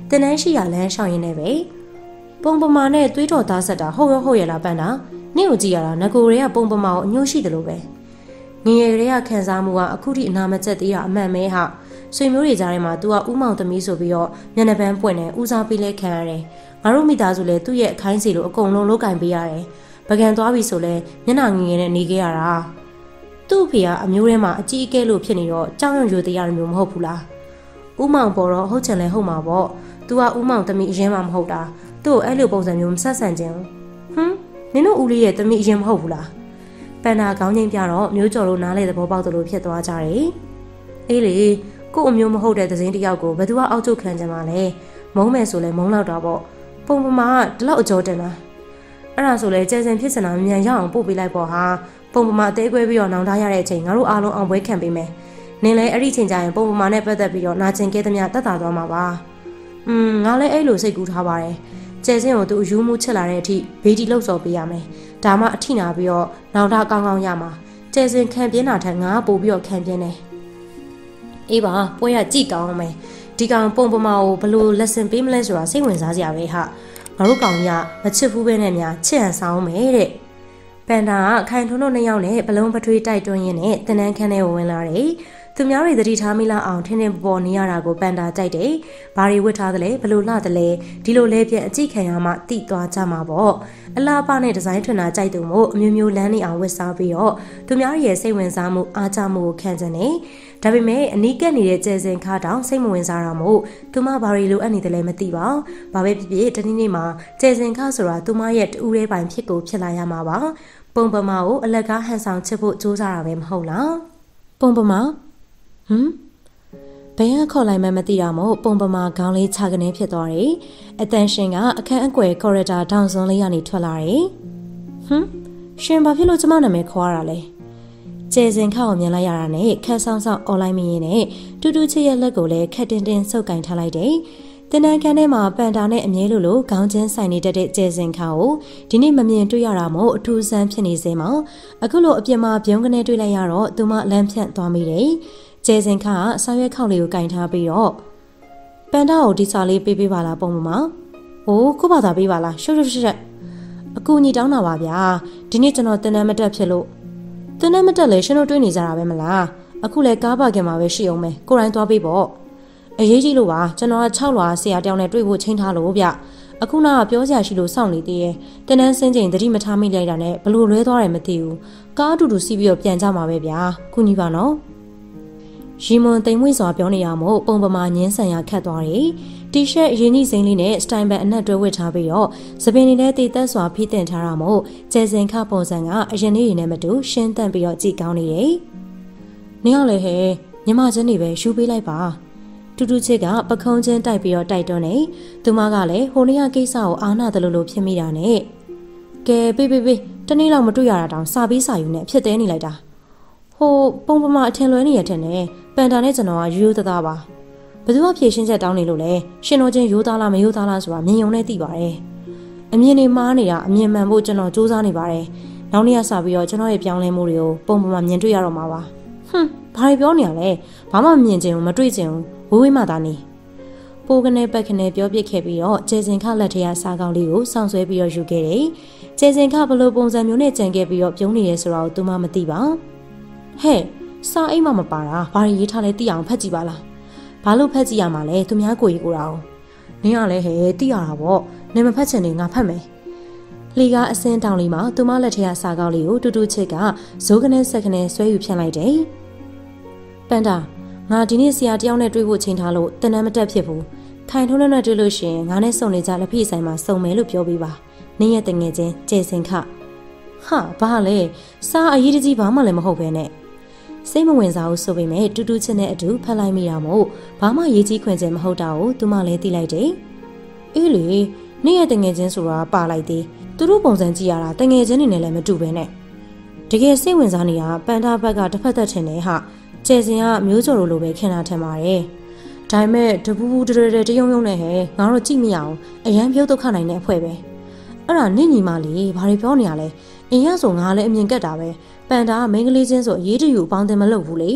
တနန်းရှိရလန်းရှောင်ရင်းနဲ့ပဲပုံပမာနဲ့သွေးတော်သားဆက်တာဟုတ်ရဟုတ်ရလားပန်တာနင့်ကိုကြည့်ရတာငကိုတွေကပုံပမာကိုအညှို့ရှိတယ်လို့ပဲငငယ်တွေကခံစားမှုကအခုထိအနာမကျက်သေးတာအမှန်ပဲဟာဆွေမျိုးတွေကြားထဲမှာ तू ကဥမောင်သမီးဆိုပြီးတော့မျက်နှာပန်းပွင့်နေဦးစားပေးလဲခံရတယ်ငါတို့မိသားစုလည်းသူ့ရဲ့အခိုင်းစီလိုအကုန်လုံးလုပ်ကင်ပေးရတယ်ပကံသွားပြီဆိုလဲမျက်နှာငငယ်နဲ့နေခဲ့ရတာသူ့ဖေကအမျိုးထဲမှာအကြီးအကဲလို့ဖြစ်နေတော့ကြောက်ရွံ့ရိုတရားမျိုးမဟုတ်ဘူးလားဥမောင်ပေါ်တော့ဟုတ်ချင်လဲဟုတ်မှာပေါ့ तू ကဥမောင်သမီးအရင်မှမဟုတ်တာသူ့ကိုအဲ့လိုပုံစံမျိုးမဆက်ဆံခြင်းဟမ်နင်တို့ဦးလေးရဲ့သမီးအရင်မဟုတ်ဘူးလားပန်နာခေါင်းချင်းပြတော့မျိုးကျော်လို့နားလေသဘောပေါက်သလိုဖြစ်သွားကြတယ်အေးလေကို့အမျိုးမဟုတ်တဲ့သင်းတယောက်ကိုဘယ်သူကအောက်ချုပ်ခံကြမှာလဲမုန်းမယ်ဆိုလဲမုန်းလောက်တာပေါ့ပုံပမာကဒီလောက်အကျော်တင်လားအဲ့ဒါဆိုလဲကျဲစင်ဖြစ်စနာမြန်ရအောင်ပို့ပေးလိုက်ပေါ့ဟာပုံပမာအသေးကွဲပြီးတော့နောင်တရတဲ့အချိန်ငါတို့အားလုံးအောင်ပွဲခံပေးမယ်နင်လည်းအဲ့ဒီချိန်ကျရင်ပုံပမာနဲ့ပတ်သက်ပြီးတော့နာကျင်ကဲသမျှတတ်တာသွားမှာပါอืมငါလည်းအဲ့လိုစိတ်ကူးထားပါတယ်ကျဲစင်ကိုသူအယူမှုချက်လာတဲ့အထိဘေးတီလှုပ်ဆော်ပေးရမယ်ဒါမှအထိနာပြီးတော့နောင်တကောင်းကောင်းရမှာကျဲစင်ခံပြင်းတာထက်ငါပို့ပြီးတော့ခံပြင်းတယ်အေးပါပွဲရကြည့်ကောင်းအောင်မယ်ဒီကောင်ပုံပမာကိုဘလို့လက်ဆင်ပေးမလဲဆိုတာစိတ်ဝင်စားစရာပဲဟာငါတို့ကောင်ကြီးကမချစ်ဘူးပဲနဲ့များချစ်ဟန်ဆောင်မယ်တဲ့ပန်တာကခိုင်ထွန်းတို့နှစ်ယောက်နဲ့ဘလုံးပထွေးတိုက်တွန်းရင်းနဲ့တနန်းခန်းထဲကိုဝင်လာတယ်သူများတွေသတိထားမိလောက်အောင်ထင်းထင်းပေါ်နေရတာကိုပန်တာကြိုက်တယ်ဘာတွေဝတ်ထားသလဲဘလို့လှသလဲဒီလိုလဲပြန်အကြည့်ခံရမှတိသွားကြမှာပေါ့အလားပါနဲ့ဒီဇိုင်းထွင်တာကြိုက်သူမို့အမျိုးမျိုးလမ်းနေအောင်ဝတ်စားပြီးတော့သူများရဲ့စိတ်ဝင်စားမှုအားကျမှုကိုခံကြတယ်ဒါပေမဲ့အနီးကပ်နေတဲ့ကျဲစင်ခါတောင်စိတ်မဝင်စားတာမို့သူမဘာတွေလိုအပ်နေတယ်လဲမသိပါဘူးဘာပဲဖြစ်ဖြစ်တနေ့နေ့မှာကျဲစင်ခါဆိုတာသူမရဲ့တူရဲပိုင်ဖြစ်ကိုဖြစ်လာရမှာပါပုံပမာကိုအလက်ကားဟန်ဆောင်ချစ်ဖို့စူးစမ်းတာပဲမဟုတ်လားပုံပမာဟမ်ဘယ်ကခေါ်လိုက်မှမသိတာမို့ပုံပမာခေါင်းလေးခြာကနေဖြစ်သွားတယ်အတန်ရှင်ကအခန်းအကွယ်ကော်ရီဒါဒေါင်စွန်လေးကနေထွက်လာတယ်ဟမ်ရှင်ဘာဖြစ်လို့ကျမနာမည်ခေါ်ရတာလဲကျဲစင်ခါကိုမြင်လိုက်ရတာနဲ့ခက်ဆောင်ဆောင်អော်လိုက်မင်းနဲ့တူတူချစ်ရဲ့လက်ကိုလည်းခက်တင်တင်ဆုပ်ကင်ထားလိုက်တယ်တင်တန်းခန်းထဲမှာပန်တာနဲ့အမြဲလိုလိုခေါင်းချင်းဆိုင်နေတတ်တဲ့ကျဲစင်ခါကိုဒီနေ့မမြင်တွေ့ရတာမို့အထူးဆန်းဖြစ်နေစေမှာအခုလိုအပြစ်မှာပြုံးကနေတွေ့လိုက်ရတော့သူမလမ်းဖြန့်သွားမိတယ်ကျဲစင်ခါကဆောင်းရွက်ခေါက်လေးကိုကင်ထားပြီးတော့ပန်တာကိုဒီစာလေးပေးပေးပါလားပုံမှာ။အိုးခုဘာသာပေးပါလားရှုပ်ရှုပ်ရှက်အကူညီတောင်းတာပါဗျာဒီနေ့ကျွန်တော်တင်တန်းမတက်ဖြစ်လို့တင်တန်းမတက်လေရှင်တို့တွေ့နေကြတာပဲမလားအခုလဲကားပါခင်မှာပဲရှိအောင်မယ်ကိုရိုင်းသွားပေးပေါ့အရေးကြီးလို့ပါကျွန်တော်က၆လွာဆရာတယောက်နဲ့တွေ့ဖို့ချိန်ထားလို့ဗျအခုနောက်ကပြောစရာရှိလို့စောင့်နေသေးရဲ့တင်တန်းစင်းချိန်သတိမထားမိလိုက်တာနဲ့ဘလို့လွဲသွားတယ်မသိဘူးကားအတူတူစီးပြီးတော့ပြန်ကြမှာပဲဗျာကူညီပါနော်ရီမွန်တိမ်မွေ့စွာပြောနေရမို့ပုံပမာညင်းဆန်ရခတ်သွားတယ်တီရှပ်အရင်ကြီးစိမ့်လေးနဲ့စတိုင်ဘန်အနက်တွဲဝတ်ထားပြီးတော့စပင်နေနဲ့တည်သက်စွာဖိတင်ထားတာမို့ကျဲစင်ခပုံစံကအရင်လေးတွေနဲ့မတူရှင်းတန့်ပြီးတော့ကြည်ကောင်းနေတယ်။နင်းရလေဟဲ့ညီမချင်းတွေပဲရှူပေးလိုက်ပါ။တူတူချစ်ကပခုံးချင်းတိုက်ပြီးတော့တိုက်တွန်းနေသူမကလည်းဟိုနေ့ကကိစ္စကိုအားနာတယ်လို့လို့ဖြစ်မိတာနဲ့ကဲပေးပေးပေးတနေ့လောက်မတွေ့ရတာတောင်စာပြီးစာယူနဲ့ဖြစ်သေးနေလိုက်တာ။ဟိုပုံပမာအထင်လွဲနေရတဲ့နဲ့ပန်တာနဲ့ကျွန်တော်ကရိုးရိုးသားသားပါဘယ်သူမှဖြေရှင်းချက်တောင်းနေလို့လဲရှင်တော်ချင်းရိုးသားလားမရိုးသားလားဆိုတာမြင်ုံနဲ့သိပါတယ်အမြင်တွေမှားနေတာအမြင်မှန်ဖို့ကျွန်တော်စူးစမ်းနေပါတယ်နောက်နေ့ကစပြီးတော့ကျွန်တော်ရဲ့ပြောင်းလဲမှုတွေကိုပုံပုံမှန်မြင်တွေ့ရတော့မှာပါဟွန်းဘာတွေပြောနေရလဲဘာမှမမြင်ချင်ဘူးမတွေ့ချင်ဘူးဝေးဝေးမှသာနေပိုးကနေပတ်ခနဲ့ပြောပြခဲ့ပြီးတော့ကျဲစင်ခလက်ထရစားကောင်းလေးကိုစောင့်ဆွဲပြီးတော့ယူခဲ့တယ်ကျဲစင်ခဘလို့ပုံစံမျိုးနဲ့ကြံခဲ့ပြီးတော့ပြုံးနေရဲဆိုတာကိုသူမှမသိပါဟဲ့စာအိမ်မှမပါတာဘာတွေရေးထားလဲသိအောင်ဖတ်ကြည့်ပါလားဘာလို့ဖတ်ကြည့်ရမှာလဲသူများကိုကြီးကိုတာအောင်နင်းကလည်းဟဲ့သိရတာပေါ့နင်မဖတ်ချင်နေငါဖတ်မယ်လီကအစင်းတောင်လေးမှာသူမလက်ထရစာကောက်လေးကိုတူတူချစ်ကဇိုးကနေဆက်ကနေဆွဲယူဖြန့်လိုက်တယ်ပန်တာငါဒီနေ့ဆရာတယောက်နဲ့တွေ့ဖို့ချိန်ထားလို့တန်တမ်းမတက်ဖြစ်ဘူးခိုင်ထုံးနဲ့တွေ့လို့ရှင်ငါနဲ့စုံနေကြလက်ဖိဆိုင်မှာစုံမယ်လို့ပြောပြီးပါနင်းရဲ့တငယ်ချင်းကျဲစင်ခဟာဘာလဲစာအရေးတကြီးဘာမှလည်းမဟုတ်ပဲနဲ့စိတ်မဝင်စားဘူးဆိုပေမဲ့တူတူချင်းနဲ့အတူဖတ်လိုက်မိတာမို့ဘာမှရေးကြီးခွင့်ခြင်းမဟုတ်တာကိုသူမလည်းသိလိုက်တယ်။အေးလေနေ့ရဲ့တငယ်ချင်းဆိုတာပါလိုက်သေးသူတို့ပုံစံကြည့်ရတာတငယ်ချင်းတွေနဲ့လည်းမတူပဲနဲ့တကယ်စိတ်ဝင်စားနေတာပန်တာဘက်ကတစ်ဖက်သက်ထင်တယ်ဟာကျဲစင်ကမျိုးစော်လိုပဲခင်တာထင်ပါတယ်။ဒါပေမဲ့တပူပူတရတတယုံယုံနဲ့ဟဲ့ငါတို့ကြည့်မရအောင်အရန်ပြုတ်ဒုက္ခနိုင်တဲ့အဖွဲပဲ။အဲ့ဒါနင့်ညီမလေးဘာတွေပြောနေရလဲအင်းရဆိုငါလည်းအမြင်ကက်တာပဲပန်တာကမိန်းကလေးချင်းဆိုအရေးတယူပေါင်းတင်မလုပ်ဘူးလေ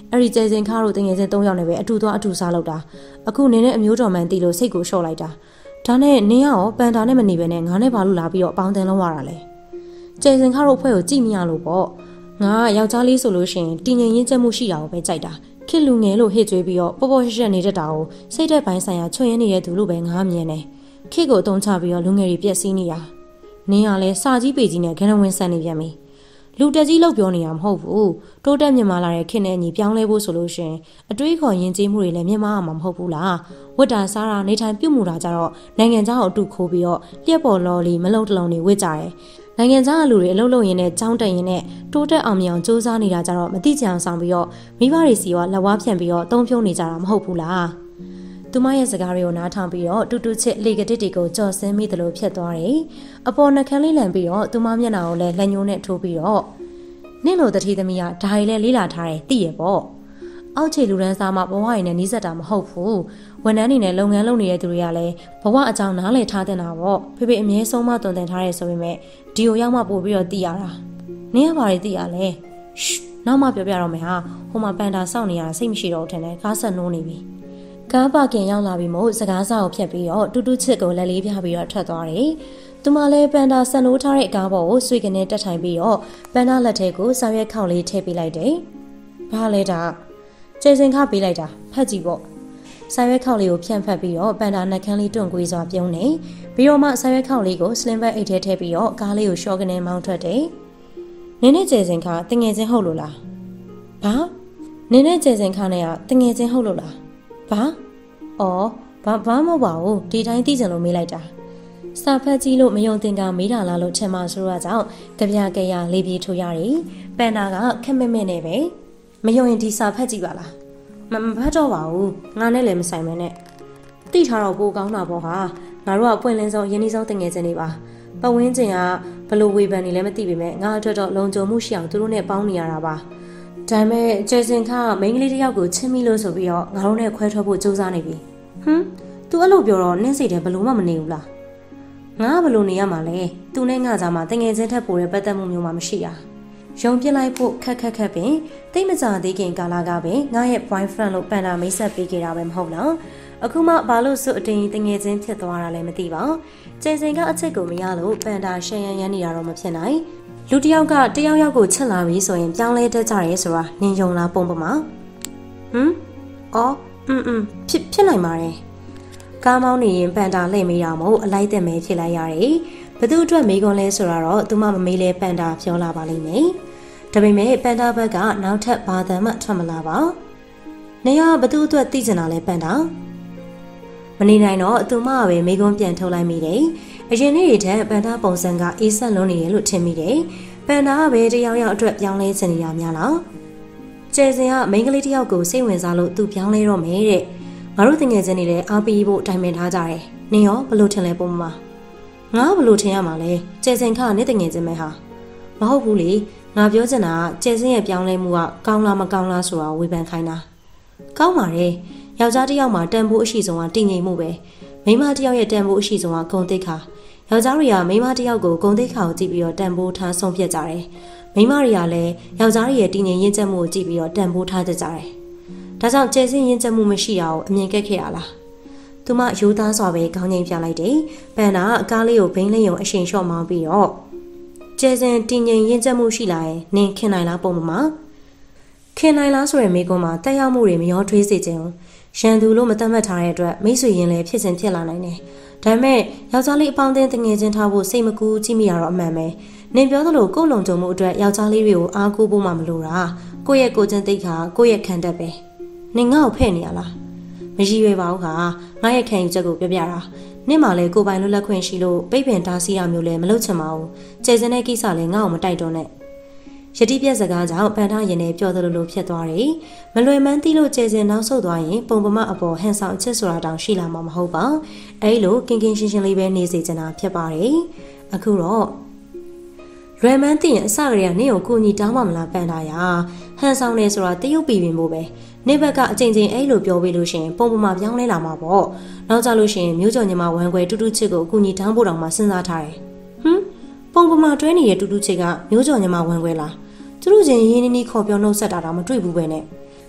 အဲ့ဒီကျဲစင်ခါတို့တငယ်ချင်းသုံးယောက်နဲ့ပဲအတူသွားအတူစားလောက်တာအခုနင်းနဲ့အမျိုးတော်မှန်တီလို့စိတ်ကိုလျှော့လိုက်တာဒါနဲ့နင်းရောပန်တာနဲ့မနေပဲနဲ့ငါနဲ့ဘာလို့လာပြီးတော့အပေါင်းတင်လုံးရတာလဲကျဲစင်ခါတို့ဖွဲ့ကိုကြည့်မရလို့ပေါ့ငါယောက်ျားလေးဆိုလို့ရှိရင်တင်ငင်ရင်းချက်မှုရှိတာကိုပဲကြိုက်တာခင်လူငယ်လို့ဟစ်ကြွေးပြီးတော့ပေါ်ပေါ်ရှက်ရှက်နေတတ်တာကိုစိတ်သက်ပိုင်းဆိုင်ရာချွတ်ရင်းနေတဲ့သူလို့ပဲငါမြင်တယ်ခေကိုအုံချပြီးတော့လူငယ်တွေပြက်စီးနေတာနင်းကလည်းစာကြီးပေကြီးနဲ့ဂရဝင်ဆန်နေပြန်ပြီလူတက်ကြီးလောက်ပြောနေတာမဟုတ်ဘူးတိုးတက်မြင့်မာလာတဲ့ခင်နဲ့ညီပြောင်းလဲဖို့ဆိုလို့ရှင်အတွေးခေါ်ယဉ်ကျေးမှုတွေလည်းမြင့်မားမှာမဟုတ်ဘူးလားဝတ်တာစားတာနေထိုင်ပြုတ်မှုတာကြတော့နိုင်ငံခြားအတူခိုးပြီးတော့လျက်ပေါ်လော်လီမလုံးတလုံးတွေဝတ်ကြတယ်နိုင်ငံခြားလူတွေအလုပ်လုပ်ရင်းနဲ့ကြောင်းတက်ရင်းနဲ့တိုးတက်အောင်မြင်အောင်စူးစမ်းနေတာကြတော့မတိကျအောင်ဆောင်ပြီးတော့မိဘတွေစီကလက်ဝါးဖြန့်ပြီးတော့တုံးဖြုံးနေကြတာမဟုတ်ဘူးလားသူမရဲ့စကားတွေကိုနားထောင်ပြီးတော့တူတူချစ်လေကတစ်တွေကိုကြော်စင်းမိသလိုဖြစ်သွားတယ်အပေါ်နှခမ်းလေးလန်ပြီးတော့သူမမျက်နှာကိုလည်းလက်ညှိုးနဲ့ထိုးပြီးတော့နင့်လိုတတိသမီးကဒါရီလည်းလေးလာထားတယ်သိရပေါ့အောက်ခြေလူရန်စားမှဘဝရည်နဲ့နီးစပ်တာမဟုတ်ဘူးဝန်ထမ်းတွေနဲ့လုပ်ငန်းလုပ်နေတဲ့သူတွေကလည်းဘဝအကြောင်းနားလည်ထားတဲ့တာပေါ့ဖေဖေအမြဲဆုံးမတွင်တင်ထားရဲဆိုပေမဲ့ဒီကိုရောက်မှပို့ပြီးတော့သိရတာနင်းကဘာတွေသိရလဲရှ်နောက်မှပြောပြတော့မယ်ဟာဟိုမှာပန်တာစောင့်နေရတာစိတ်မရှိတော့ဘူးထင်တယ်ကားဆက်နိုးနေပြီကားပါကင်ရောက်လာပြီးမို့စကားစာကိုဖြတ်ပြီးတော့တူတူချစ်ကိုလက်လေးပြပြီးတော့ထွက်သွားတယ်သူမလည်းပန်တာဆက်နိုးထားတဲ့ကားပေါ်ကိုဆွေကနေတက်ထိုင်ပြီးတော့ပန်တာလက်ထဲကိုစာရွက်ခေါက်လေးထည့်ပေးလိုက်တယ်ဘာလဲဒါကျဲစင်ခပေးလိုက်တာဖတ်ကြည့်ပေါ့စာရွက်ခေါက်လေးကိုဖြန့်ဖက်ပြီးတော့ပန်တာနှက်ခမ်းလေးတွန့်ကွေးစွာပြုံးနေပြီးတော့မှစာရွက်ခေါက်လေးကိုစလင်ဘက်အိတ်ထဲထည့်ပြီးတော့ကားလေးကိုရှော့ကနေမောင်းထွက်တယ်နင်းနဲ့ကျဲစင်ခတငယ်ချင်းဟုတ်လို့လားဘာနင်းနဲ့ကျဲစင်ခနဲ့ကတငယ်ချင်းဟုတ်လို့လားဘာအော်ဘာဘာမဟုတ်ပါဘူးဒီတိုင်းသိကြလို့မေးလိုက်တာစာဖတ်ကြည့်လို့မယုံသင်ကမေးတာလားလို့ထင်မှဆိုတော့ကြောင့်ကြပြကြရလေးပြေးထိုးရတယ်ပန်တာကခက်မဲ့မဲ့နဲ့ပဲမယုံရင်ဒီစာဖတ်ကြည့်ပါလားမမဖတ်တော့ပါဘူးငါနဲ့လည်းမဆိုင်မနဲ့တိထားတော့ပိုကောင်းတာပေါ့ဟာငါတို့ကပွင့်လင်းဆုံးရင်းနှီးဆုံးတငယ်ချင်းတွေပါပတ်ဝန်းကျင်ကဘလို့ဝေဖန်နေလဲမသိပေမဲ့ငါအတွက်တော့လုံခြုံမှုရှိအောင်သူတို့နဲ့ပေါင်းနေရတာပါဒါပေမဲ့ကျဲစင်ခါမိန်းကလေးတစ်ယောက်ကိုချင်းမိလို့ဆိုပြီးတော့ငါတို့နဲ့ခွဲထွက်ဖို့ကြိုးစားနေပြီဟမ် तू အဲ့လိုပြောတော့နင်းစိတ်ထဲဘလို့မှမနေဘူးလားငါကဘလို့နေရမှာလဲ तू နဲ့ငါကြားမှာတငယ်ချင်းထက်ပိုတဲ့ပတ်သက်မှုမျိုးမှမရှိတာရုံပြစ်လိုက်ဖို့ခက်ခက်ခက်ပင်တိတ်မကြသေးခင်ကာလကပင်ငါရဲ့ boyfriend လို့ပန်တာမိတ်ဆက်ပေးခဲ့တာပဲမဟုတ်လားအခုမှဘာလို့စွတ်အတင်းတငယ်ချင်းဖြစ်သွားတာလဲမသိပါကျဲစင်ကအချက်ကိုမရလို့ပန်တာရှန်ရန်ရန်နေတာတော့မဖြစ်နိုင်လူတယောက်ကတယောက်ယောက်ကိုချစ်လာပြီဆိုရင်ပြောင်းလဲတတ်ကြရဲဆိုတာနင်ယုံလားပုံပမာဟမ်အော်อืมๆဖြစ်ဖြစ်နိုင်ပါတယ်ကားမောင်းနေရင်ပန်တာလှည့်မေးတာမို့အလိုက်သက်မဲဖြစ်လိုက်ရတယ်ဘသူအတွက်မေးခွန်းလဲဆိုတာတော့သူမမမေးလဲပန်တာပြောလာပါလိမ့်မယ်ဒါပေမဲ့ပန်တာဘက်ကနောက်ထပ်ဘာသာမှထွက်မလာပါနေရဘသူအတွက်သိကျင်တာလဲပန်တာမနေနိုင်တော့သူမကပဲမေးခွန်းပြန်ထုတ်လိုက်မိတယ်အရင်နေ့တွေထက်ပန်တာပုံစံကအေးဆက်လုံးနေရလို့ထင်မိတယ်ပန်တာကပဲတယောက်ယောက်အတွက်ပြောင်းလဲချင်နေတာများလားကျဲစင်ကမိန်းကလေးတယောက်ကိုစိတ်ဝင်စားလို့သူပြောင်းလဲတော့မယ်တဲ့ငါတို့တငယ်ချင်းတွေလည်းအားပေးဖို့တိုင်ပင်ထားကြတယ်နင်ရောဘလို့ထင်လဲပုံမှာငါဘလို့ထင်ရမှာလဲကျဲစင်ခနဲ့တငယ်ချင်းပဲဟာမဟုတ်ဘူးလေငါပြောချင်တာကကျဲစင်ရဲ့ပြောင်းလဲမှုကကောင်းလားမကောင်းလားဆိုတာဝေဖန်ခိုင်းတာကောင်းပါတယ်ယောက်ျားတစ်ယောက်မှာတန်ဖိုးအရှိဆုံးကတည်ငြိမ်မှုပဲမိန်းမတစ်ယောက်ရဲ့တန်ဖိုးအရှိဆုံးကဂုဏ်သိက္ခာယောက်ျားတွေကမိန်းမတစ်ယောက်ကိုဂုဏ်သိက္ခာကိုကြည့်ပြီးတော့တန်ဖိုးထားဆုံးဖြတ်ကြတယ်မိန်းမတွေကလည်းယောက်ျားတွေရဲ့တည်ငြိမ်ရင့်ကျက်မှုကိုကြည့်ပြီးတော့တန်ဖိုးထားကြကြတယ်ဒါကြောင့်ကျဲစင်ရင့်ကျက်မှုမရှိတာကိုအမြင်ကက်ခဲ့ရလားသူမရိုးသားစွာပဲခေါင်းငိမ့်ပြလိုက်တယ်ပန်တာအကားလေးကိုဘိန်းလေးယုံအရှိန်လျှော့မောင်းပြီးတော့ကျဲစင်တည်ငြိမ်ရင့်ကျက်မှုရှိလာရင်နင်ခင်နိုင်လားပုံမှာခင်နိုင်လားဆိုရယ်မိကွန်းမှာတက်ရောက်မှုတွေမရောထွေးစေခြင်းရန်သူလို့မသတ်မှတ်ထားတဲ့အတွက်မိတ်ဆွေရင်လည်းဖြစ်စဉ်ဖြစ်လာနိုင်တယ်ဒါပေမဲ့ယောက်ျားလေးအပေါင်းအသင်းတငယ်ချင်းထားဖို့စိတ်မကူးကြည့်မိရတော့အမှန်ပဲနင်ပြောသလိုကိုယ်လုံခြုံမှုအတွက်ယောက်ျားလေးတွေကိုအားကိုးဖို့မှမလိုတာကိုယ့်ရဲ့ကိုယ်ချင်းသိက္ခာကိုယ့်ရဲ့ခံတတ်ပဲနင်ငါ့ကိုဖဲ့နေရလားမရည်ရွယ်ပါဘူးဟာငါရဲ့ခံယူချက်ကိုပြောပြတာနင့်မှလည်းကိုယ်ပိုင်လွတ်လပ်ခွင့်ရှိလို့ပိတ်ပင်တားဆီးရမျိုးလည်းမလုပ်ချင်ပါဘူးကျဲစင်တဲ့ကိစ္စလည်းငါ့ကိုမတိုက်တော့နဲ့ယတိပြက်စကားကြောင့်ပန်ထားရင်လည်းပြောသလိုလိုဖြစ်သွားတယ်မလွယ်မှန်းသိလို့ကျဲစင်နောက်ဆုတ်သွားရင်ပုံပမအပေါ်ဟန်ဆောင်အချစ်ဆိုတာတောင်ရှိလာမှာမဟုတ်ပါအဲလိုကင်းကင်းရှင်းရှင်းလေးပဲနေစေချင်တာဖြစ်ပါတယ်အခုတော့လွယ်မှန်းသိရင်အစကတည်းကနင့်ကိုကိုညီတောင်းမှမလားပန်ထားရဟန်ဆောင်နေဆိုတာတရုပ်ပြည်ပင်ဖို့ပဲနေဘက်ကအချိန်ချင်းအဲ့လိုပြောပြီးလို့ရှိရင်ပုံပမာပြောင်းလဲလာမှာပေါ့နောက်ကြလို့ရှိရင်မျိုးကြော်ညီမဝမ်းခွဲတူတူချစ်ကိုအကူညီတောင်းဖို့တောင်မှစဉ်းစားထားတယ်ဟမ်ပုံပမာတွဲနေတဲ့တူတူချစ်ကမျိုးကြော်ညီမဝမ်းခွဲလားသူတို့ချင်းရင်းနှီးနှီးခေါ်ပြောနှုတ်ဆက်တာတော့မတွေ့ဘူးပဲနဲ့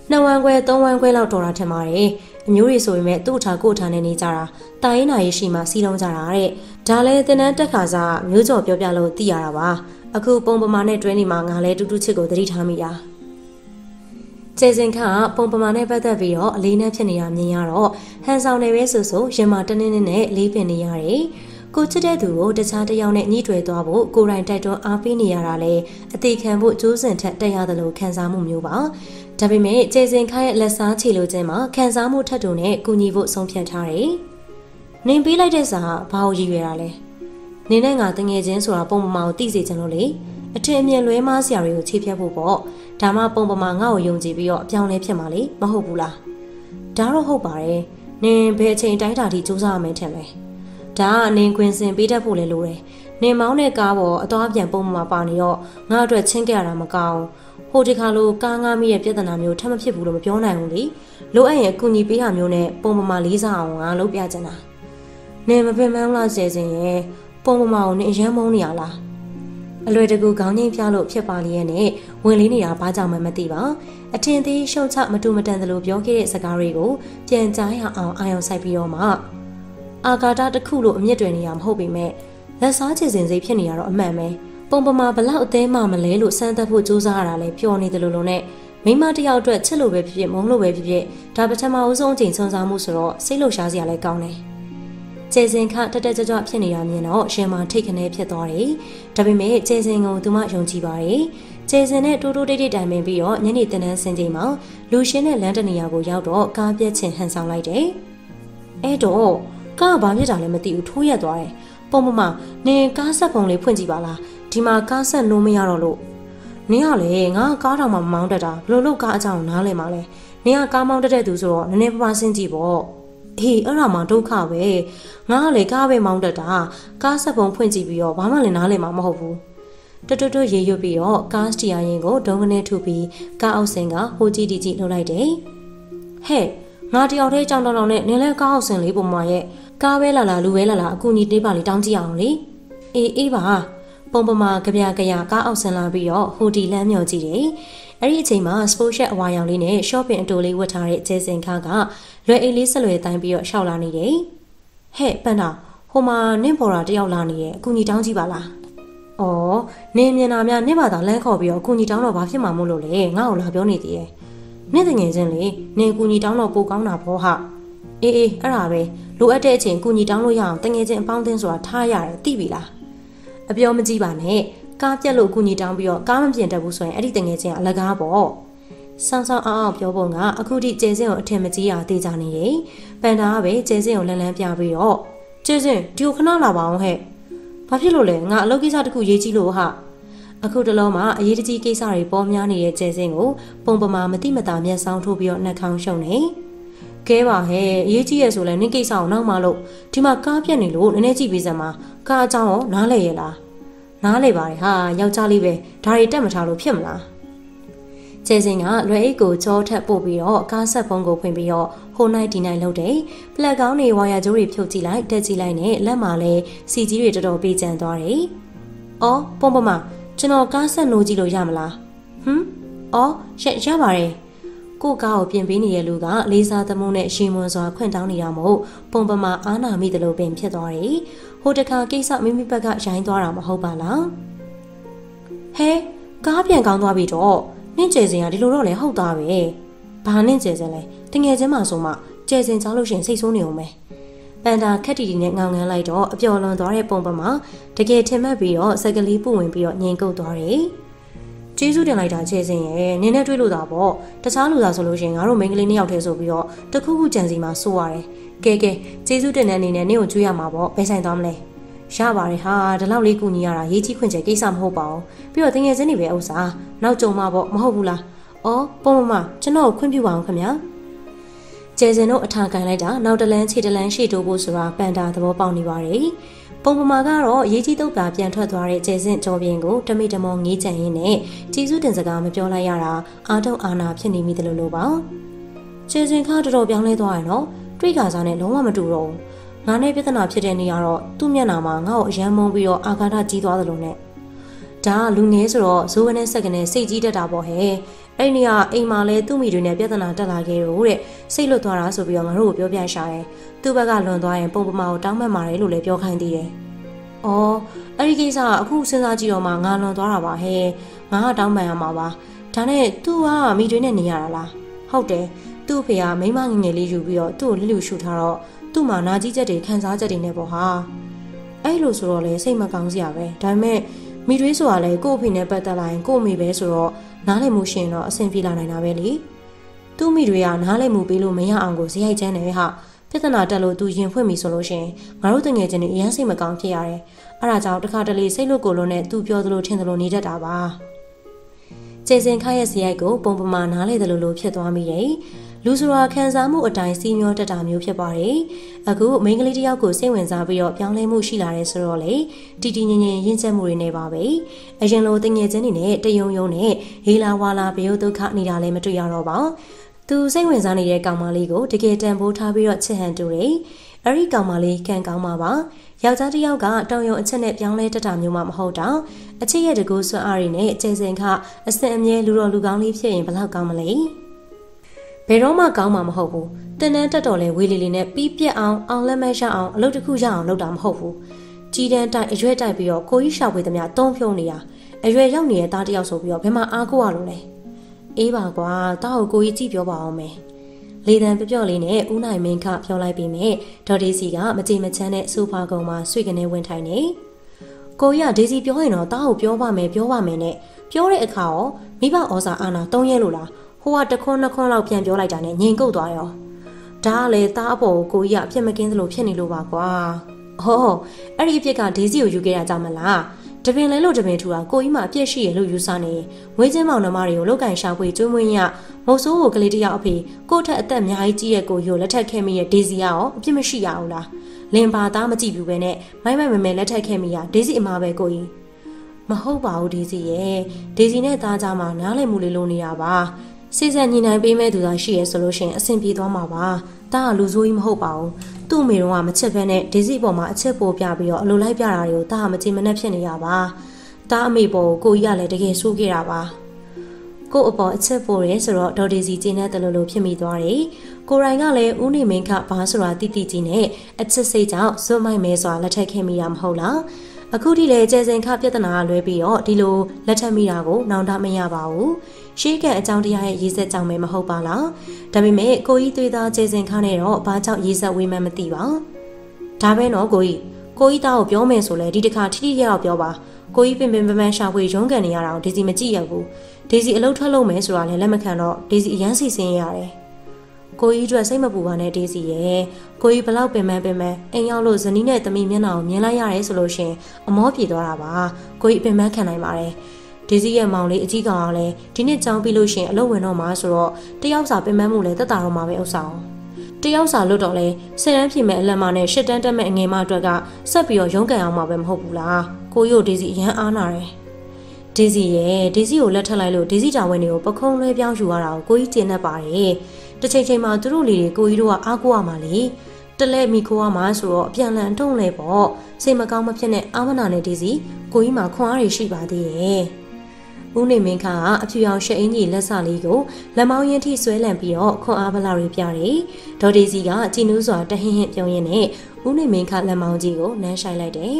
နှစ်ဝမ်းခွဲသုံးဝမ်းခွဲလောက်တော်တာထင်ပါတယ်အမျိုးတွေဆိုပေမဲ့သူ့ထားကိုထားနေနေကြတာတာရင်နာရေးရှိမှစီးလုံးကြတာတဲ့ဒါလည်းတင်တန်းတက်ခါစားမျိုးကြော်ပြောပြလို့သိရတာပါအခုပုံပမာနဲ့တွဲနေမှာငါလည်းတူတူချစ်ကိုသတိထားမိတာကျေစင်ခါပုံပမာနဲ့ပတ်သက်ပြီးတော့အလေးနဲ့ဖြစ်နေတာမြင်ရတော့ဟန်ဆောင်နေပဲဆိုဆိုရင်မာတနင်းနဲ့လေးပင်နေရတယ်ကိုချစ်တဲ့သူကိုတခြားတစ်ယောက်နဲ့ညှိတွယ်သွားဖို့ကိုယ်တိုင်တိုက်တွန်းအားပေးနေရတာလေအသေးခံဖို့ကြိုးစင်ထက်တက်ရတယ်လို့ခံစားမှုမျိုးပါဒါပေမဲ့ကျေစင်ခါရဲ့လက်စားချေလိုခြင်းမှာခံစားမှုထက်တူနဲ့ကူညီဖို့ဆုံးဖြတ်ထားတယ်နင်ပေးလိုက်တဲ့စာဘာကိုရည်ရွယ်တာလဲနင်နဲ့ငါတငယ်ချင်းဆိုတာပုံပမာကိုသိစေချင်လို့လေအထင်အမြင်လွဲမားစရာတွေကိုခြေဖြတ်ဖို့ပေါ့ဒါမှပုံပမာငါ့ကိုယုံကြည်ပြီးတော့အပြောင်းလဲဖြစ်မှာလေမဟုတ်ဘူးလားဒါတော့ဟုတ်ပါတယ်နင်ဘယ်အချိန်တိုင်းတာထိစူးစမ်းရမယ်ထင်လဲဒါကနင်ခွင်စင်ပေးတတ်ဖို့လေလိုတယ်နင်မောင်းတဲ့ကားပေါ်အသွားပြန်ပုံပမာပါနေတော့ငါအတွက်ချင်းကြရတာမကောင်းဟိုဒီခါလိုကားငါမိရဲ့ပြဿနာမျိုးထပ်မဖြစ်ဘူးလို့မပြောနိုင်ဘူးလေလိုအပ်ရင်အကူအညီပေးတာမျိုးနဲ့ပုံပမာလေးစားအောင်ငါလုပ်ပြချင်တာနင်မပင်မန်းလားစေစင်ရဲ့ပုံပမာကိုနင်အရန်မုန်းနေရလားအလွယ်တကူခေါင်းငိမ့်ပြလို့ဖြစ်ပါလေရဲ့နဲ့ဝင်လေးနေတာဘာကြောင့်မှမသိပါအထင်သေးရှုံချမတူမတန်သလိုပြောခဲ့တဲ့စကားတွေကိုပြန်ကြားရအောင်အာရုံစိုက်ပြီးတော့မှအာကာဒတစ်ခုလို့အမြင့်တွယ်နေရမဟုတ်ပေမဲ့လက်စားချေစင်စိတ်ဖြစ်နေရတော့အမှန်ပဲပုံပမာဘလောက်အသေးမှမလဲလို့စမ်းသပ်ဖို့ကြိုးစားရတာလဲပျော်နေတယ်လို့လို့နဲ့မိမတယောက်အတွက်ချစ်လို့ပဲဖြစ်ဖြစ်မုန်းလို့ပဲဖြစ်ဖြစ်ဒါပထမအဆုံးအချိန်ဆွမ်းစားမှုဆိုတော့စိတ်လှုပ်ရှားစရာလည်းကောင်းတယ်ကျေစင်ခတက်တက်ကြွကြွဖြစ်နေတာမြင်တော့ရှင်မထိတ်ခနဲဖြစ်သွားတယ်ဒါပေမဲ့ကျေစင်ကိုသူမယုံကြည်ပါတယ်ကျေစင်နဲ့တိုးတိုးတိတ်တိတ်တိုင်ပင်ပြီးတော့ညနေတင်တန်းဆင်းချိန်မှာလူရှင်းတဲ့လမ်းတနေရာကိုရောက်တော့ကားပြက်ချင်ဟန်ဆောင်လိုက်တယ်အဲ့တော့ကားဘာဖြစ်တာလဲမသိဘူးထိုးရက်သွားတယ်ပုံပမာနင်ကားဆက်ပုံလေးဖွင့်ကြည့်ပါလားဒီမှာကားဆက်နိုးမရတော့လို့နင်ကလေငါကားတောင်မှမမောင်းတတ်တာဘလို့လို့ကားအကြောင်းနားလဲမှာလဲနင်ကကားမောင်းတတ်တဲ့သူဆိုတော့နည်းနည်းပါးပါးဆင်းကြည့်ပေါ့အေးအဲ့ဒါမှဒုက္ခပဲငါကလေကားပဲမောင်းတတ်တာကားဆက်ပုံဖွင့်ကြည့်ပြီးတော့ဘာမှလည်းနားလဲမှာမဟုတ်ဘူးတွတ်တွတ်တွတ်ရေရွတ်ပြီးတော့ကားစတီယာရင်ကိုဒုံကနေထုပြီးကားအောက်ဆင်ကဟိုကြည့်ဒီကြည့်လှုပ်လိုက်တယ်ဟဲ့ငါတယောက်တည်းကြောင်တောင်တောင်နဲ့နင်လည်းကားအောက်ဆင်လေးပုံမှာရဲ့ကားပဲလာလာလူပဲလာလာအကူညီသေးပါလေတောင်းကြည့်အောင်လေအေးအေးပါပုံပမာကြပြကြရကားအောက်ဆင်လာပြီးတော့ဟိုဒီလမ်းမြော်ကြည့်တယ်အဲ့ဒီအချိန်မှာစပို့ရှက်အဝါရောင်လေးနဲ့ shopping အတိုလေးဝတ်ထားတဲ့ကျေစင်ခါကလွယ်အိတ်လေးဆက်လွယ်တိုင်းပြီးတော့ရှောက်လာနေတယ်ဟဲ့ပန်းတာဟိုမှာနင့်ပေါ်တာတယောက်လာနေရဲ့အကူညီတောင်းကြည့်ပါလားအော်နင်မြင်တာများနင့်ဘာသာလမ်းခေါ်ပြီးတော့အကူညီတောင်းတော့ဘာဖြစ်မှာမို့လို့လဲငါ့ကိုလာပြောနေသေးရဲ့နင့်တငယ်ချင်းလေနင်အကူညီတောင်းတော့ပိုကောင်းတာပေါ့ဟာအေးအေးအဲ့ဒါပဲလိုအပ်တဲ့အချိန်အကူညီတောင်းလို့ရအောင်တငယ်ချင်းအပေါင်းအသင်းဆိုတာထားရတယ်သိပြီလားအပြောမကြည့်ပါနဲ့ကားပြက်လို့အကူညီတောင်းပြီးတော့ကားမပြင်တတ်ဘူးဆိုရင်အဲ့ဒီတငယ်ချင်းကအလကားပေါ့ဆောင်းဆောင်းအောင်အောင်ပြောပုံကအခုထိကျေစင်ကိုအထင်မကြီးရသေးကြနေတယ်ပန်တာကပဲကျေစင်ကိုလန်းလန်းပြပြီးတော့ကျေစင်ဒီကိုခဏလာပါအောင်ဟဲ့ဘာဖြစ်လို့လဲငါအလုပ်ကိစ္စတစ်ခုရေးကြည့်လို့ဟာအခုတလုံးမှာအရေးတကြီးကိစ္စတွေပေါ်များနေတဲ့ကျေစင်ကိုပုံပမာမတိမတာမျက်စောင်းထိုးပြီးတော့နှက်ခေါင်းရှုံနေကဲပါဟဲ့အရေးကြီးရဆိုလဲနင့်ကိစ္စကိုနောက်မှလို့ဒီမှာကားပြက်နေလို့နည်းနည်းကြည့်ပေးစမ်းပါကားအကြောင်းရောနားလဲရလားနားလဲပါတယ်ဟာယောက်ျားလေးပဲဒါတွေတက်မထားလို့ဖြစ်မလားကျေစင်ကလွယ်အိတ်ကိုကြောထက်ပို့ပြီးတော့ကားဆက်ဖုံးကိုဖွင့်ပြီးတော့ဟိုနိုင်ဒီနိုင်လုပ်တယ်ပလက်ကောင်းတွေဝါယာကြိုးတွေဖြုတ်ကြည့်လိုက်တက်ကြည့်လိုက်နဲ့လက်မှာလဲစီကြီးတွေတော်တော်ပေးကြံသွားတယ်အော်ပုံပမာကျွန်တော်ကားဆက်နိုးကြည့်လို့ရမလားဟမ်အော်ရရပါတယ်ကိုကားကိုပြင်ပေးနေတဲ့လူကလေးစားသမှုနဲ့ရှင်းမွန်စွာခွင့်တောင်းနေတာမို့ပုံပမာအာနာမိတယ်လို့ပင်ဖြစ်သွားတယ်ဟိုတခါကိစ္စမိမိဘက်ကရိုင်းသွားတာမဟုတ်ပါလားဟဲကားပြန်ကောင်းသွားပြီတော့နင့်ကျေစင်ကဒီလိုတော့လေဟုတ်သားပဲဘာနင့်ကျေစင်လဲတငယ်ချင်းမှဆိုမှကျေစင်ကြောက်လို့ရှင်စိတ်ဆိုးနေအောင်ပဲပန်တာခက်တီတီနဲ့ငောင်ငန်းလိုက်တော့အပျော်လွန်သွားတဲ့ပုံပမာတကယ်ထင်မှတ်ပြီးတော့စက်ကလေးပုတ်ဝင်ပြီးတော့ငြိမ်ကုတ်သွားတယ်ကျေးဇူးတင်လိုက်တာကျေစင်ရဲ့နင်းနဲ့တွေ့လို့တာပေါ့တခြားလူသားဆိုလို့ရှင်ငါတို့မိန်းကလေးနှစ်ယောက်တည်းဆိုပြီးတော့တခုခုကြံစီမှာစိုးရတယ်ကဲကဲကျေးဇူးတင်တဲ့အနေနဲ့နင့်ကိုကြွေးရမှာပေါ့ဘယ်ဆိုင်သွားမလဲရပါတယ်ဟာဒီလောက်လေးကူညီရတာရေးကြီးခွင့်ကျကိစ္စမဟုတ်ပါဘူးပြီးတော့တငယ်ချင်းတွေပဲဥစ္စာနောက်ကြုံမှာပေါ့မဟုတ်ဘူးလားအော်ပုံမမကျွန်တော်ခွင့်ပြုပါအောင်ခင်ဗျာကျေစင်တို့အထာကန်လိုက်တာနောက်တလန်းခြေတလန်းရှေ့တိုးဖို့ဆိုတာပန်တာသဘောပေါက်နေပါတယ်ပုံပမာကတော့ရေးကြီးတုတ်တာပြန်ထွက်သွားတဲ့ကျေစင်ကြော်ပြင်းကိုတမိတမောငေးကြံရင်းနဲ့ကျေးဇူးတင်စကားမပြောလိုက်ရတာအာတုံအာနာဖြစ်နေမိတယ်လို့လို့ပါကျေစင်ခါတော်တော်ပြောင်းလဲသွားရနော်တွေးခါစားနဲ့လုံးဝမတူတော့ဘူးငါနဲ့ပြဿနာဖြစ်တဲ့နေရာတော့သူ့မျက်နှာမှာငါ့ကိုအယမ်းမုန်းပြီးတော့အာဃာတကြီးသွားသလိုနဲ့ဒါကလူငယ်ဆိုတော့ဇိုးကနေဆက်ကနေစိတ်ကြီးတတ်တာပေါ့ဟဲ့အဲ့ဒီကအိမ်မှာလဲသူ့မိတွေနဲ့ပြဿနာတက်လာခဲ့တော့တဲ့စိတ်လွတ်သွားတာဆိုပြီးတော့ငါတို့ကိုပြောပြရှာတယ်သူ့ဘက်ကလွန်သွားရင်ပုံပမာကိုတောင်းပန်ပါတယ်လို့လည်းပြောခိုင်းသေးတယ်။အော်အဲ့ဒီကိစ္စကအခုစဉ်းစားကြည့်တော့မှငါလွန်သွားတာပါဟဲ့ငါကတောင်းပန်ရမှာပါဒါနဲ့သူကမိတွေနဲ့နေရတာလားဟုတ်တယ်သူ့ဖေကမိမငငယ်လေးယူပြီးတော့သူ့ကိုလစ်လူရှူထားတော့သူ့မှာနာကြီးချက်တွေခံစားချက်တွေနဲ့ပေါ့ဟာအဲ့လိုဆိုတော့လေစိတ်မကောင်းစရာပဲဒါပေမဲ့မိတွေဆိုတာလေကို့အဖေနဲ့ပတ်သက်လာရင်ကို့မိပဲဆိုတော့နားလည်မှုရှင်တော့အဆင်ပြေလာနိုင်တာပဲလေသူ့မိတွေကနားလည်မှုပေးလို့မရအောင်ကိုဇယိုက်ချမ်းတယ်ဟာပြဿနာတက်လို့သူရင်ဖွင့်ပြီဆိုလို့ရှင်ငါတို့တငယ်ချင်းတွေအရင်စိတ်မကောင်းဖြစ်ရတယ်အဲ့ဒါကြောင့်တစ်ခါတလေစိတ်လွတ်ကိုလို့နဲ့သူပြောသလိုထင်သလိုနေတတ်တာပါကျေစင်ခါရဲ့ဇယိုက်ကိုပုံပမာနားလေသလိုလိုဖြစ်သွားမိတယ်လူဆိုတာခံစားမှုအတိုင်းစီမျောတတ်တာမျိုးဖြစ်ပါတယ်အခုမိန်းကလေးတစ်ယောက်ကိုစိတ်ဝင်စားပြီးတော့ပြောင်းလဲမှုရှိလာတယ်ဆိုတော့လေတီတီငင်ငင်ရင်းချက်မှုတွေနေပါပဲအရင်လိုတငယ်ချင်းတွေနဲ့တယုံယုံနဲ့ဟေလာဝါလာဘေယုဒုက္ခနေတာလည်းမတွေ့ရတော့ပါသူစိတ်ဝင်စားနေတဲ့ကောင်မလေးကိုတကယ်တန်ဖိုးထားပြီးတော့ချစ်ဟန်တူတယ်အဲ့ဒီကောင်မလေးကန်ကောင်းပါပါယောက်ျားတစ်ယောက်ကတောင်ယုံအချက်နဲ့ပြောင်းလဲတတ်တာမျိုးမှမဟုတ်တော့အချစ်ရဲ့တကူဆွမ်းအားတွေနဲ့ကျေစင်ခအစင်အမြဲလူတော်လူကောင်းလေးဖြစ်ရင်ဘယ်လောက်ကောင်းမလဲဘယ်တော့မှကောင်းမှာမဟုတ်ဘူးတင်တန်းတက်တော်လဲဝေးလီလီနဲ့ပြီးပြက်အောင်အောင်လက်မဲ့ရအောင်အလုပ်တစ်ခုရအောင်လုပ်တာမဟုတ်ဘူးကြီးတန်းတိုက်အရွယ်တိုက်ပြီးတော့ကိုကြီးရှာဖွေသမျှတုံးဖြုံးနေတာအရွယ်ရောက်နေတဲ့သားတစ်ယောက်ဆိုပြီးတော့ဘယ်မှာအားကိုးရလို့လဲအေးပါကွာတားကိုကိုကြီးကြည့်ပြောပါအောင်မယ်လေတံပျော့လေးနဲ့ဦးနိုင်မင်းခပြောလိုက်ပြီးမြဲဒေါ်ဒေစီကမကြင်မချမ်းနဲ့ဆိုဖာကုံမှာဆွေကနေဝင်ထိုင်နေကိုကြီးကဒေစီပြောရင်တော့တားကိုပြောပါမယ်ပြောပါမယ်နဲ့ပြောတဲ့အခါရောမိဘဩဇာအာဏာတုံးရဲလို့လားဟိုကတခွန်းနှစ်ခွန်းလောက်ပြန်ပြောလိုက်တာနဲ့ငြိမ်ကုတ်သွားရောဒါကလေသားအပေါ်ကိုကြီးကအပြစ်မကင်းသလိုဖြစ်နေလို့ပါကွာဟောအဲ့ဒီအပြစ်ကဒေစီကိုယူခဲ့တာကြောင့်မလားတပင်လဲလို့တပင်ထူတာကိုကြီးမှအပြစ်ရှိရလို့ယူဆနေဝေးချင်းမောင်နှမတွေကိုလောက်ကန်ရှာဖွေကျွေးမွေးရမုတ်ဆိုးကိုကလေးတယောက်အဖေကို့ထက်အသက်အများကြီးကြီးရဲ့ကိုရိုလက်ထက်ခဲ့မိရဲ့ဒေစီကရောအပြစ်မရှိရဘူးလားလင်ပါသားမကြည့်ဘူးပဲနဲ့မိုက်မိုက်မဲမဲလက်ထက်ခဲ့မိရဒေစီအမားပဲကိုကြီးမဟုတ်ပါဘူးဒေစီရဲ့ဒေစီနဲ့သားကြားမှာနားလည်မှုလေးလိုနေတာပါစိတ်ဆက်ညီနိုင်ပေးမဲ့သူသာရှိရဲဆိုလို့ရှိရင်အဆင်ပြေသွားမှာပါတာကလူဆိုးကြီးမဟုတ်ပါဘူးသူ့အမေတော်ကမချစ်ဘဲနဲ့ဒေစီပေါ်မှာအချစ်ပို့ပြပြီးတော့အလိုလိုက်ပြတာတွေကိုတာကမကြည်မနှက်ဖြစ်နေရပါတာအမေပေါ်ကိုကိုကြီးကလည်းတကယ်ဆိုးခဲ့တာပါကို့အပေါ်အချစ်ပို့ရဲဆိုတော့ဒေါ်ဒေစီကျင်းတဲ့တလူလိုဖြစ်မိသွားတယ်ကိုရိုင်းကလည်းဦးနေမင်းကဘာဆိုတာတိတိကြီးနဲ့အချစ်စိတ်ကြောင့်ဇွတ်မိုက်မဲစွာလက်ထပ်ခဲ့မိတာမဟုတ်လားအခုထိလေကျဲစင်ခပြဿနာလွဲပြီးတော့ဒီလိုလက်ထပ်မိတာကိုနောင်တမရပါဘူးရှေးကအကြောင်းတရားရဲ့ရေးဆက်ကြောင့်ပဲမဟုတ်ပါလားဒါပေမဲ့ကိုကြီးသွေးသားကျဲစင်ခနဲ့တော့ဘာကြောင့်ရေးဆက်ဝေးမှန်းမသိပါဒါပဲနော်ကိုကြီးကိုကြီးသားကိုပြောမယ်ဆိုလဲဒီတစ်ခါထိထိရောက်ပြောပါကိုကြီးပင်ပင်ပန်းပန်းရှာဖွေရုံးကန်နေရတာကိုဒေစီမကြည့်ရဘူးဒေစီအလုပ်ထွက်လုပ်မယ်ဆိုတာလည်းလက်မခံတော့ဒေစီအရန်စီစင်းရတယ်ကိုကြီးအတွက်စိတ်မပူပါနဲ့ဒေစီရဲ့ကိုကြီးဘလောက်ပင်ပန်းပင်ပန်းအိမ်ရောက်လို့ဇနီးနဲ့သမီးမျက်နှာကိုမြင်လိုက်ရတယ်ဆိုလို့ရှင်အမောပြေသွားတာပါကိုကြီးပင်ပန်းခံနိုင်ပါတယ်ဒေစီရဲ့မောင်လေးအကြီးကောင်ကလည်းဒီနှစ်ကြောင်းပြီးလို့ရှင်အလုပ်ဝင်တော့မှာဆိုတော့တယောက်စာပင်ပန်းမှုလည်းတက်တာတော့မှာပဲဥစ္စာတယောက်စာလွတ်တော့လဲဆယ်တန်းဖြည့်မဲ့အလက်မနဲ့ရှစ်တန်းတက်မဲ့အငယ်မအတွက်ကဆက်ပြီးတော့ရုန်းကန်အောင်မှာပဲမဟုတ်ဘူးလားကိုကြီးကိုဒေစီအရန်အားနာတယ်ဒေစီရဲ့ဒေစီကိုလက်ထပ်လိုက်လို့ဒေစီတာဝန်တွေကိုပခုံးလွှဲပြောင်းယူရတာကိုကိုကြီးကျင်တတ်ပါတယ်တစ်ချိန်ချိန်မှာသူတို့လေးတွေကိုကြီးတို့ကအားကိုးရမှာလေတလဲမိခိုးရမှာဆိုတော့အပြန်လန်ထုံးလဲပေါ့စိတ်မကောင်းမဖြစ်နဲ့အာမနာနဲ့ဒေစီကိုကြီးမှာခွန်အားတွေရှိပါသေးရဲ့ဦးနေမင်းခါကအဖြူရောင်ရှက်အင်းကြီးလက်စလေးကိုလက်မောင်းရင်းထိဆွဲလန့်ပြီးတော့ခွန်အားဗလာတွေပြတယ်ဒေါ်ဒေစီကကြည်နူးစွာတဟင်းဟင်းပြုံးရင်းနဲ့ဦးနေမင်းခလက်မောင်းကြီးကိုနမ်းဆိုင်လိုက်တယ်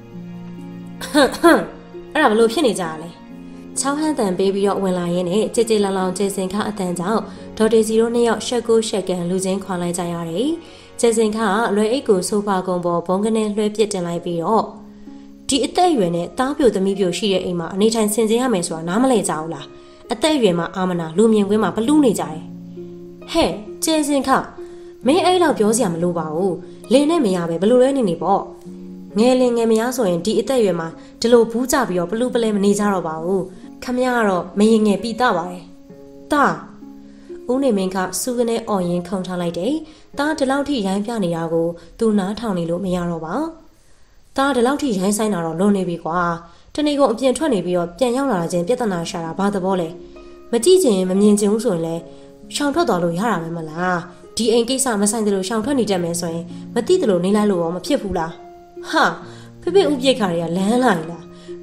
အဲ့ဒါဘလို့ဖြစ်နေကြလဲချောင်းဟန်းတန်ပေးပြီးတော့ဝင်လာရင်းနဲ့ကြည်ကြည်လောင်လောင်ကျေစင်ခအတန်ကြောင့်ဒေါ်ဒေစီတို့နှစ်ယောက်ရှက်ကိုရှက်ကန်လူချင်းခွာလိုက်ကြရတယ်ကျေစင်ခကလွယ်အိတ်ကိုဆိုဖာကုံပေါ်ဘုံကနေလွှဲပစ်တင်လိုက်ပြီးတော့ဒီအသက်အရွယ်နဲ့တားပြိုသမီးပြိုရှိတဲ့အိမ်မှာအနေထိုင်ဆင်ခြင်ရမယ်ဆိုတာနားမလဲကြဘူးလားအသက်အရွယ်မှာအာမနာလူမြင်ကွင်းမှာဘလူးနေကြတယ်ဟဲ့ကျေစင်ခမင်းအဲ့လောက်ပြောစရာမလိုပါဘူးလင်းနဲ့မရပဲဘလူးလဲနေနေပေါ့ငယ်လင်ငယ်မရဆိုရင်ဒီအသက်အရွယ်မှာဒီလိုဘူးကြပြီးတော့ဘလူးပလဲမနေကြတော့ပါဘူးခမရကတော့မရင်ငယ်ပြီးသားပါတယ်တာဦးနေမင်းကစူးကနေအော်ရင်ခုံထားလိုက်တယ်တာဒီလောက်ထိရိုင်းပြနေတာကိုသူနားထောင်နေလို့မရတော့ပါတာဒီလောက်ထိရိုင်းဆိုင်တာတော့လွန်နေပြီကွာတနေ့ကုန်အပြင်ထွက်နေပြီးတော့ပြန်ရောက်လာတာချင်းပြဿနာရှာတာဘာသဘောလဲမကြည့်ချင်မမြင်ချင်ဘူးဆိုရင်လည်းရှောင်ထွက်သွားလို့ရတာပဲမလားဒီအိမ်ကိစ္စမဆိုင်တယ်လို့ရှောင်ထွက်နေတတ်မယ်ဆိုရင်မသိတယ်လို့နေလိုက်လို့ရောမဖြစ်ဘူးလားဟာဖေဖေဥပြိတ်ခါတွေကလမ်းလာနေလား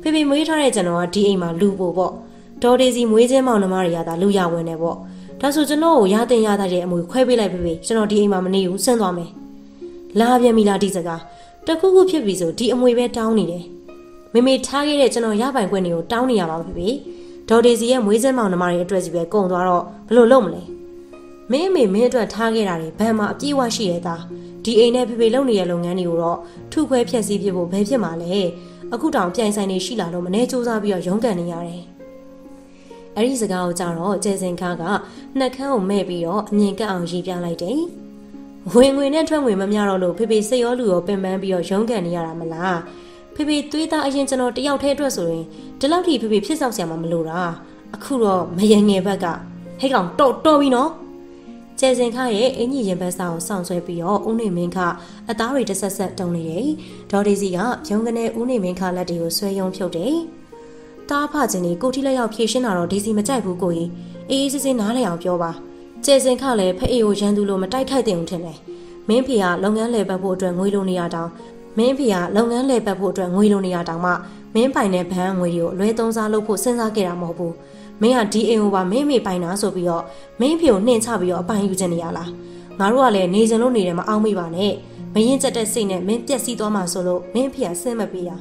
ဖေဖေမွေးထားတဲ့ကျွန်တော်ကဒီအိမ်မှာလူပို့ပေါ့ဒေါ်ဒေစီမွေးချင်းမောင်နှမတွေကသာလူရဝင်နေပေါ့ဒါဆိုကျွန်တော်ကိုရတင်ရတဲ့အမွေခွဲပေးလိုက်ဖေဖေကျွန်တော်ဒီအိမ်မှာမနေဘူးဆင်းသွားမယ်လာပြန်ပြီလားဒီစကားတခုခုဖြစ်ပြီဆိုဒီအမွေပဲတောင်းနေတယ်မေမေထားခဲ့တဲ့ကျွန်တော်ရပိုင်ခွင့်တွေကိုတောင်းနေရပါဖေဖေဒေါ်ဒေစီရဲ့မွေးချင်းမောင်နှမတွေအတွက်စီပဲကုန်သွားတော့ဘယ်လိုလုပ်မလဲမင်းအမေမင်းအတွက်ထားခဲ့တာတွေဘယ်မှာအပြည့်ဝရှိရဲ့သားဒီအိမ်နဲ့ဖေဖေလုပ်နေတဲ့လုပ်ငန်းတွေကိုတော့ထုခွဲဖျက်ဆီးဖြစ်ဖို့ဘယ်ဖြစ်မှာလဲအခုတောင်ပြိုင်ဆိုင်နေရှိလာတော့မနေစူးစမ်းပြီးတော့ရုန်းကန်နေရတယ်အဲ့ဒီစကားကိုကြတော့ကျဲစင်ခါကနှက်ခမ်းကိုမဲ့ပြီးတော့အမြင်ကပ်အောင်ရည်ပြလိုက်တယ်ဝင်ငွေနဲ့ထွက်ငွေမများတော့လို့ဖေဖေစိတ်ရောလူရောပင်ပန်းပြီးတော့ရုန်းကန်နေရတာမလားဖေဖေသွေးသားအရင်ကျွန်တော်တယောက်တည်းအတွက်ဆိုရင်ဒီလောက်ထိဖေဖေဖြစ်ဆောက်ဆရာမမလို့တာအခုတော့မယငယ်ဘက်ကဟဲ့ကောင်တော်တော်ပြီနော်ကျဲစင်ခါရဲ့အင်ကြီးရင်ဘတ်စာကိုစောင့်ဆွဲပြီးတော့ဦးနေမင်းကအသားတွေတဆက်ဆက်တုံနေတယ်ဒေါ်ဒေစီကရုံးကနေဦးနေမင်းခလက်တွေကိုဆွဲယုံဖြုတ်တယ်တားဖခြင်းนี่ကိုထီလက်ရောက်ဖြည့်ရှင်းတာတော့ဒေစီမကြိုက်ဘူးကိုကြီးအေးအေးစစ်စစ်နားလည်အောင်ပြောပါကျဲစင်ခလည်းဖက်အေကိုရန်သူလိုမတိုက်ခိုက်တဲ့ဦးထင်တယ်မင်းဖေကလုပ်ငန်းလဲပတ်ဖို့အတွက်ငွေလိုနေရတောင်မင်းဖေကလုပ်ငန်းလဲပတ်ဖို့အတွက်ငွေလိုနေရတောင်မှမင်းပိုင်တဲ့ဘဏ်ငွေတွေကိုအလွဲသုံးစားလုပ်ဖို့စဉ်းစားခဲ့တာမဟုတ်ဘူးမင်းကဒီအိမ်ကိုပါမင်းမေပိုင်တာဆိုပြီးတော့မင်းဖေကိုနှင်ချပြီးတော့အပိုင်ယူချင်နေရလားငါတို့ကလည်းနေစင်လို့နေတယ်မအောင်မိပါနဲ့မရင်ကျက်တဲ့စိတ်နဲ့မင်းပြက်စီးသွားမှဆိုလို့မင်းဖေကဆင်းမပေးရ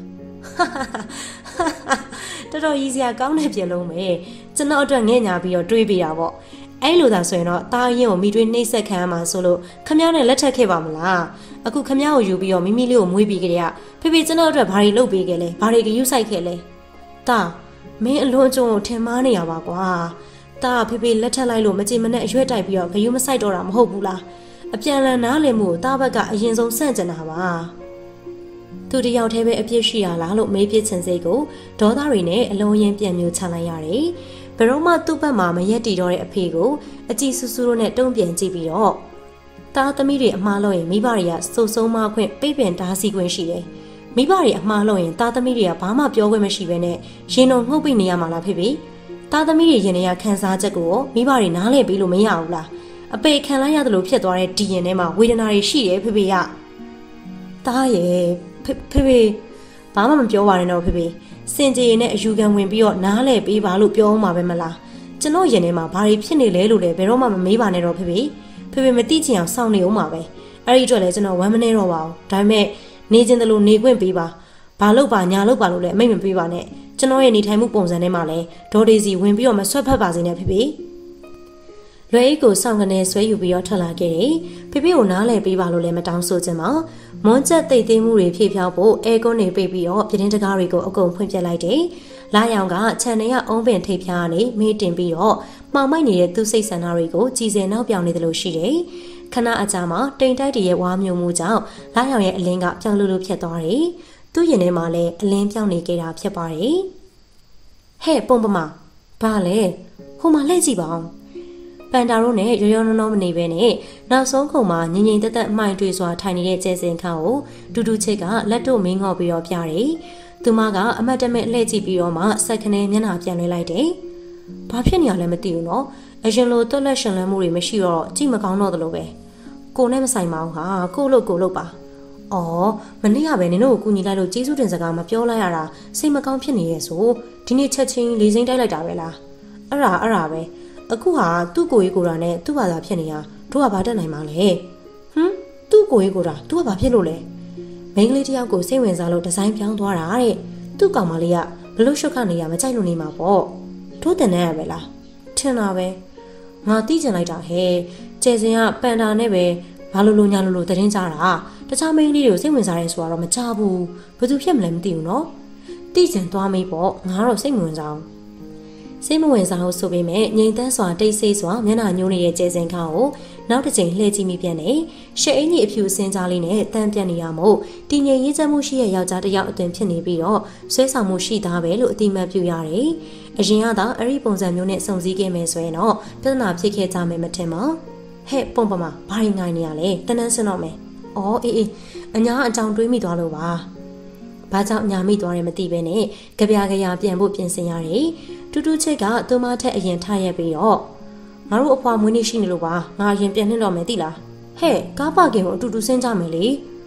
တော်တော်ကြီးစရာကောင်းတဲ့ပြေလုံးပဲကျွန်တော်အတွက်ငဲ့ညာပြီးတော့တွေးပေးတာပေါ့အဲ့လိုသာဆိုရင်တော့တာရင်ကိုမိတွေးနှိမ့်ဆက်ခံရမှာဆိုလို့ခမ ्या နဲ့လက်ထပ်ခဲ့ပါမလားအခုခမ ्या ကိုယူပြီးတော့မိမိလေးကိုမွေးပြီးကြတဲ့ဖေဖေကျွန်တော်အတွက်ဘာတွေလုပ်ပေးခဲ့လဲဘာတွေဂရုစိုက်ခဲ့လဲတာမင်းအလွန်အကျွံကိုထင်မှားနေရပါကွာတာဖေဖေလက်ထပ်လိုက်လို့မကြင်မနဲ့အရွက်တိုက်ပြီးတော့ဂရုမစိုက်တော့တာမဟုတ်ဘူးလားအပြန်လန်နားလည်မှုကိုတာဘက်ကအရင်ဆုံးစန့်ကျင်တာပါသူတယောက်တည်းပဲအပြစ်ရှိရလားလို့မေးပြစ်ချင်စိတ်ကိုဒေါသတွေနဲ့အလုံးရင်ပြန်မျိုးချလိုက်ရတယ်ဘယ်တော့မှသူ့ဘက်မှာမရက်တီတော့တဲ့အဖေကိုအကြည့်ဆူဆူတို့နဲ့တုံ့ပြန်ကြည့်ပြီးတော့တားသမီးတွေအမှားလို့ရင်မိဘတွေကစုံစုံမခွင့်ပိတ်ပင်တားဆီးခွင့်ရှိတယ်မိဘတွေအမှားလို့ရင်တားသမီးတွေကဘာမှပြောခွင့်မရှိဘဲနဲ့ရင်တော်ငုတ်ပိနေရမှာလားဖေဖေတားသမီးတွေရင်ထဲကခံစားချက်ကိုမိဘတွေနားလည်ပြီးလို့မရဘူးလားအပေခံလိုက်ရတယ်လို့ဖြစ်သွားတဲ့ဒီရင်ထဲမှာဝေဒနာတွေရှိတယ်ဖေဖေကတားရဲ့ဖေဖေဘာမှမပြောပါနဲ့တော့ဖေဖေစင်ကြေနဲ့အယူခံဝင်ပြီးတော့နားလည်ပေးပါလို့ပြောအောင်ပါပဲမလားကျွန်တော်ရင်ထဲမှာဘာတွေဖြစ်နေလဲလို့လည်းဘယ်တော့မှမမေးပါနဲ့တော့ဖေဖေဖေဖေမသိချင်အောင်စောင့်နေအောင်ပါပဲအဲ့ဒီအတွက်လည်းကျွန်တော်ဝမ်းမနေတော့ပါဘူးဒါပေမဲ့နေချင်းတလို့နေခွင့်ပေးပါဘာလို့ပါညာလို့ပါလို့လည်းအမိတ်မပေးပါနဲ့ကျွန်တော်ရဲ့နေထိုင်မှုပုံစံထဲမှာလည်းဒေါ်ဒေစီဝင်ပြီးတော့မဆွတ်ဖက်ပါစေနဲ့ဖေဖေလွယ်အိတ်ကိုစောင့်ကနေဆွဲယူပြီးတော့ထွက်လာခဲ့တယ်ဖေဖေကိုနားလည်ပေးပါလို့လည်းမတောင်းဆိုချင်ပါမွန်ချက်တိတ်သိမ်းမှုတွေဖြည့်ဖြောက်ဖို့အဲကွန်းတွေပိတ်ပြီးတော့ပြတင်းတကားတွေကိုအကုန်ဖွင့်ပြလိုက်တယ်လာရောင်ကခြံထဲကအုံးပင်ထိပ်ဖြားကနေမေးတင်ပြီးတော့မှောင်မိုက်နေတဲ့သူ့စိတ်ဆန္ဒတွေကိုကြည်စင်နောက်ပြောင်နေတယ်လို့ရှိတယ်ခဏအကြာမှာတိမ်တိုက်တရဲ့ဝါမျိုးမှုကြောင့်လာရောင်ရဲ့အလင်းကပြောင်းလို့လို့ဖြစ်သွားတယ်သူ့ရင်ထဲမှာလည်းအလင်းပြောင်းနေကြတာဖြစ်ပါတယ်ဟဲ့ပုံပမာဘာလဲဟိုမှာလှည့်ကြည့်ပါအောင်ပန်တာတို့နဲ့ရောရောနှောနှောမနေပဲနဲ့နောက်ဆုံးခုံမှာငင်ငင်တက်တက်အမှိုင်တွေစွာထိုင်နေတဲ့ကျဲစင်ခါကိုဒူဒူချစ်ကလက်တို့မင်းငေါ့ပြီးတော့ပြတယ်။သူမကအမတ်တမဲ့လှည့်ကြည့်ပြီးတော့မှစက်ခနဲမျက်နှာပြန်လွှဲလိုက်တယ်။ဘာဖြစ်နေရလဲမသိဘူးနော်။အရင်လိုတွက်လက်ရှင်လန်းမှုတွေမရှိတော့ကြည့်မကောင်းတော့သလိုပဲ။ကိုနဲ့မဆိုင်ပါဘူးဟာကိုလို့ကိုလို့ပါ။အော်မနေ့ကပဲနင်တို့ကိုကူညီလိုက်လို့ကျေးဇူးတင်စကားမပြောလိုက်ရတာစိတ်မကောင်းဖြစ်နေရဲ့ဆိုဒီနေ့ချက်ချင်းလေးစိမ့်တိုက်လိုက်တာပဲလား။အဲ့ဒါအဲ့ဒါပဲ။အခုဟာသူ့ကိုကြီးကိုတာနဲ့သူ့ဘာသာဖြစ်နေတာတို့ကဘာတက်နိုင်မှာလဲဟမ်သူ့ကိုကြီးကိုတာသူကဘာဖြစ်လို့လဲမိန်းကလေးတယောက်ကိုစိတ်ဝင်စားလို့ဒီဇိုင်းပြောင်းသွားတာတဲ့သူ့ကောင်မလေးကဘလို့ရှုပ်ခနေရမကြိုက်လို့နေမှာပေါ့တို့တင်နေရပဲလားထင်တာပဲငါသိကျင်လိုက်တာဟဲ့ကျဲစင်ကပန်တာနဲ့ပဲဘာလို့လို့ညာလို့လို့တရင်ကြတာတခြားမိန်းကလေးတွေကိုစိတ်ဝင်စားရဲဆိုတော့မကြဘူးဘယ်သူဖြစ်မလဲမသိဘူးနော်သိကျင်သွားမေးပေါ့ငါတော့စိတ်မဝင်စားဘူးစိတ်မဝင်စားဘူးဆိုပေမဲ့ငြိမ်သက်စွာတိတ်ဆိတ်စွာမျက်နှာညှိုးနေတဲ့ကျဲစင်ခါကိုနောက်တစ်ချိန်လှည့်ကြည့်မိပြန်နေရှက်အင်းကြီးအဖြူစင်းကြားလေးနဲ့တန်းပြတ်နေရမို့တည်ငြိမ်ရေးချမ်းမှုရှိတဲ့ယောက်ျားတစ်ယောက်အသွင်ဖြစ်နေပြီးတော့ဆွဲဆောင်မှုရှိသားပဲလို့အတိမတ်ပြုရတယ်။အရင်ကသာအဲ့ဒီပုံစံမျိုးနဲ့စုံစည်းခဲ့မယ်ဆိုရင်တော့ပြဿနာဖြစ်ခဲ့ကြမယ်မထင်ပါ။ဟဲ့ပုံပမာဘာရင်ငိုင်းနေရလဲတန်းတန်းစင်းတော့မယ်။အော်အေးအေးအညာအကြောင်းတွေးမိသွားလို့ပါ။ဘာကြောင့်ညာမိသွားတယ်မသိဘဲနဲ့ကြပြကြရပြန်ဖို့ပြင်ဆင်ရတယ်။တူတူချက်ကသူမထက်အရင်ထရက်ပြီးတော့ငါတို့အဖွာမွေးနေ့ရှိနေလို့ပါငါအရင်ပြန်နှင်းတော့မယ်သိလားဟဲ့ကားပါကင်ကိုအတူတူဆင်းကြမယ်လေ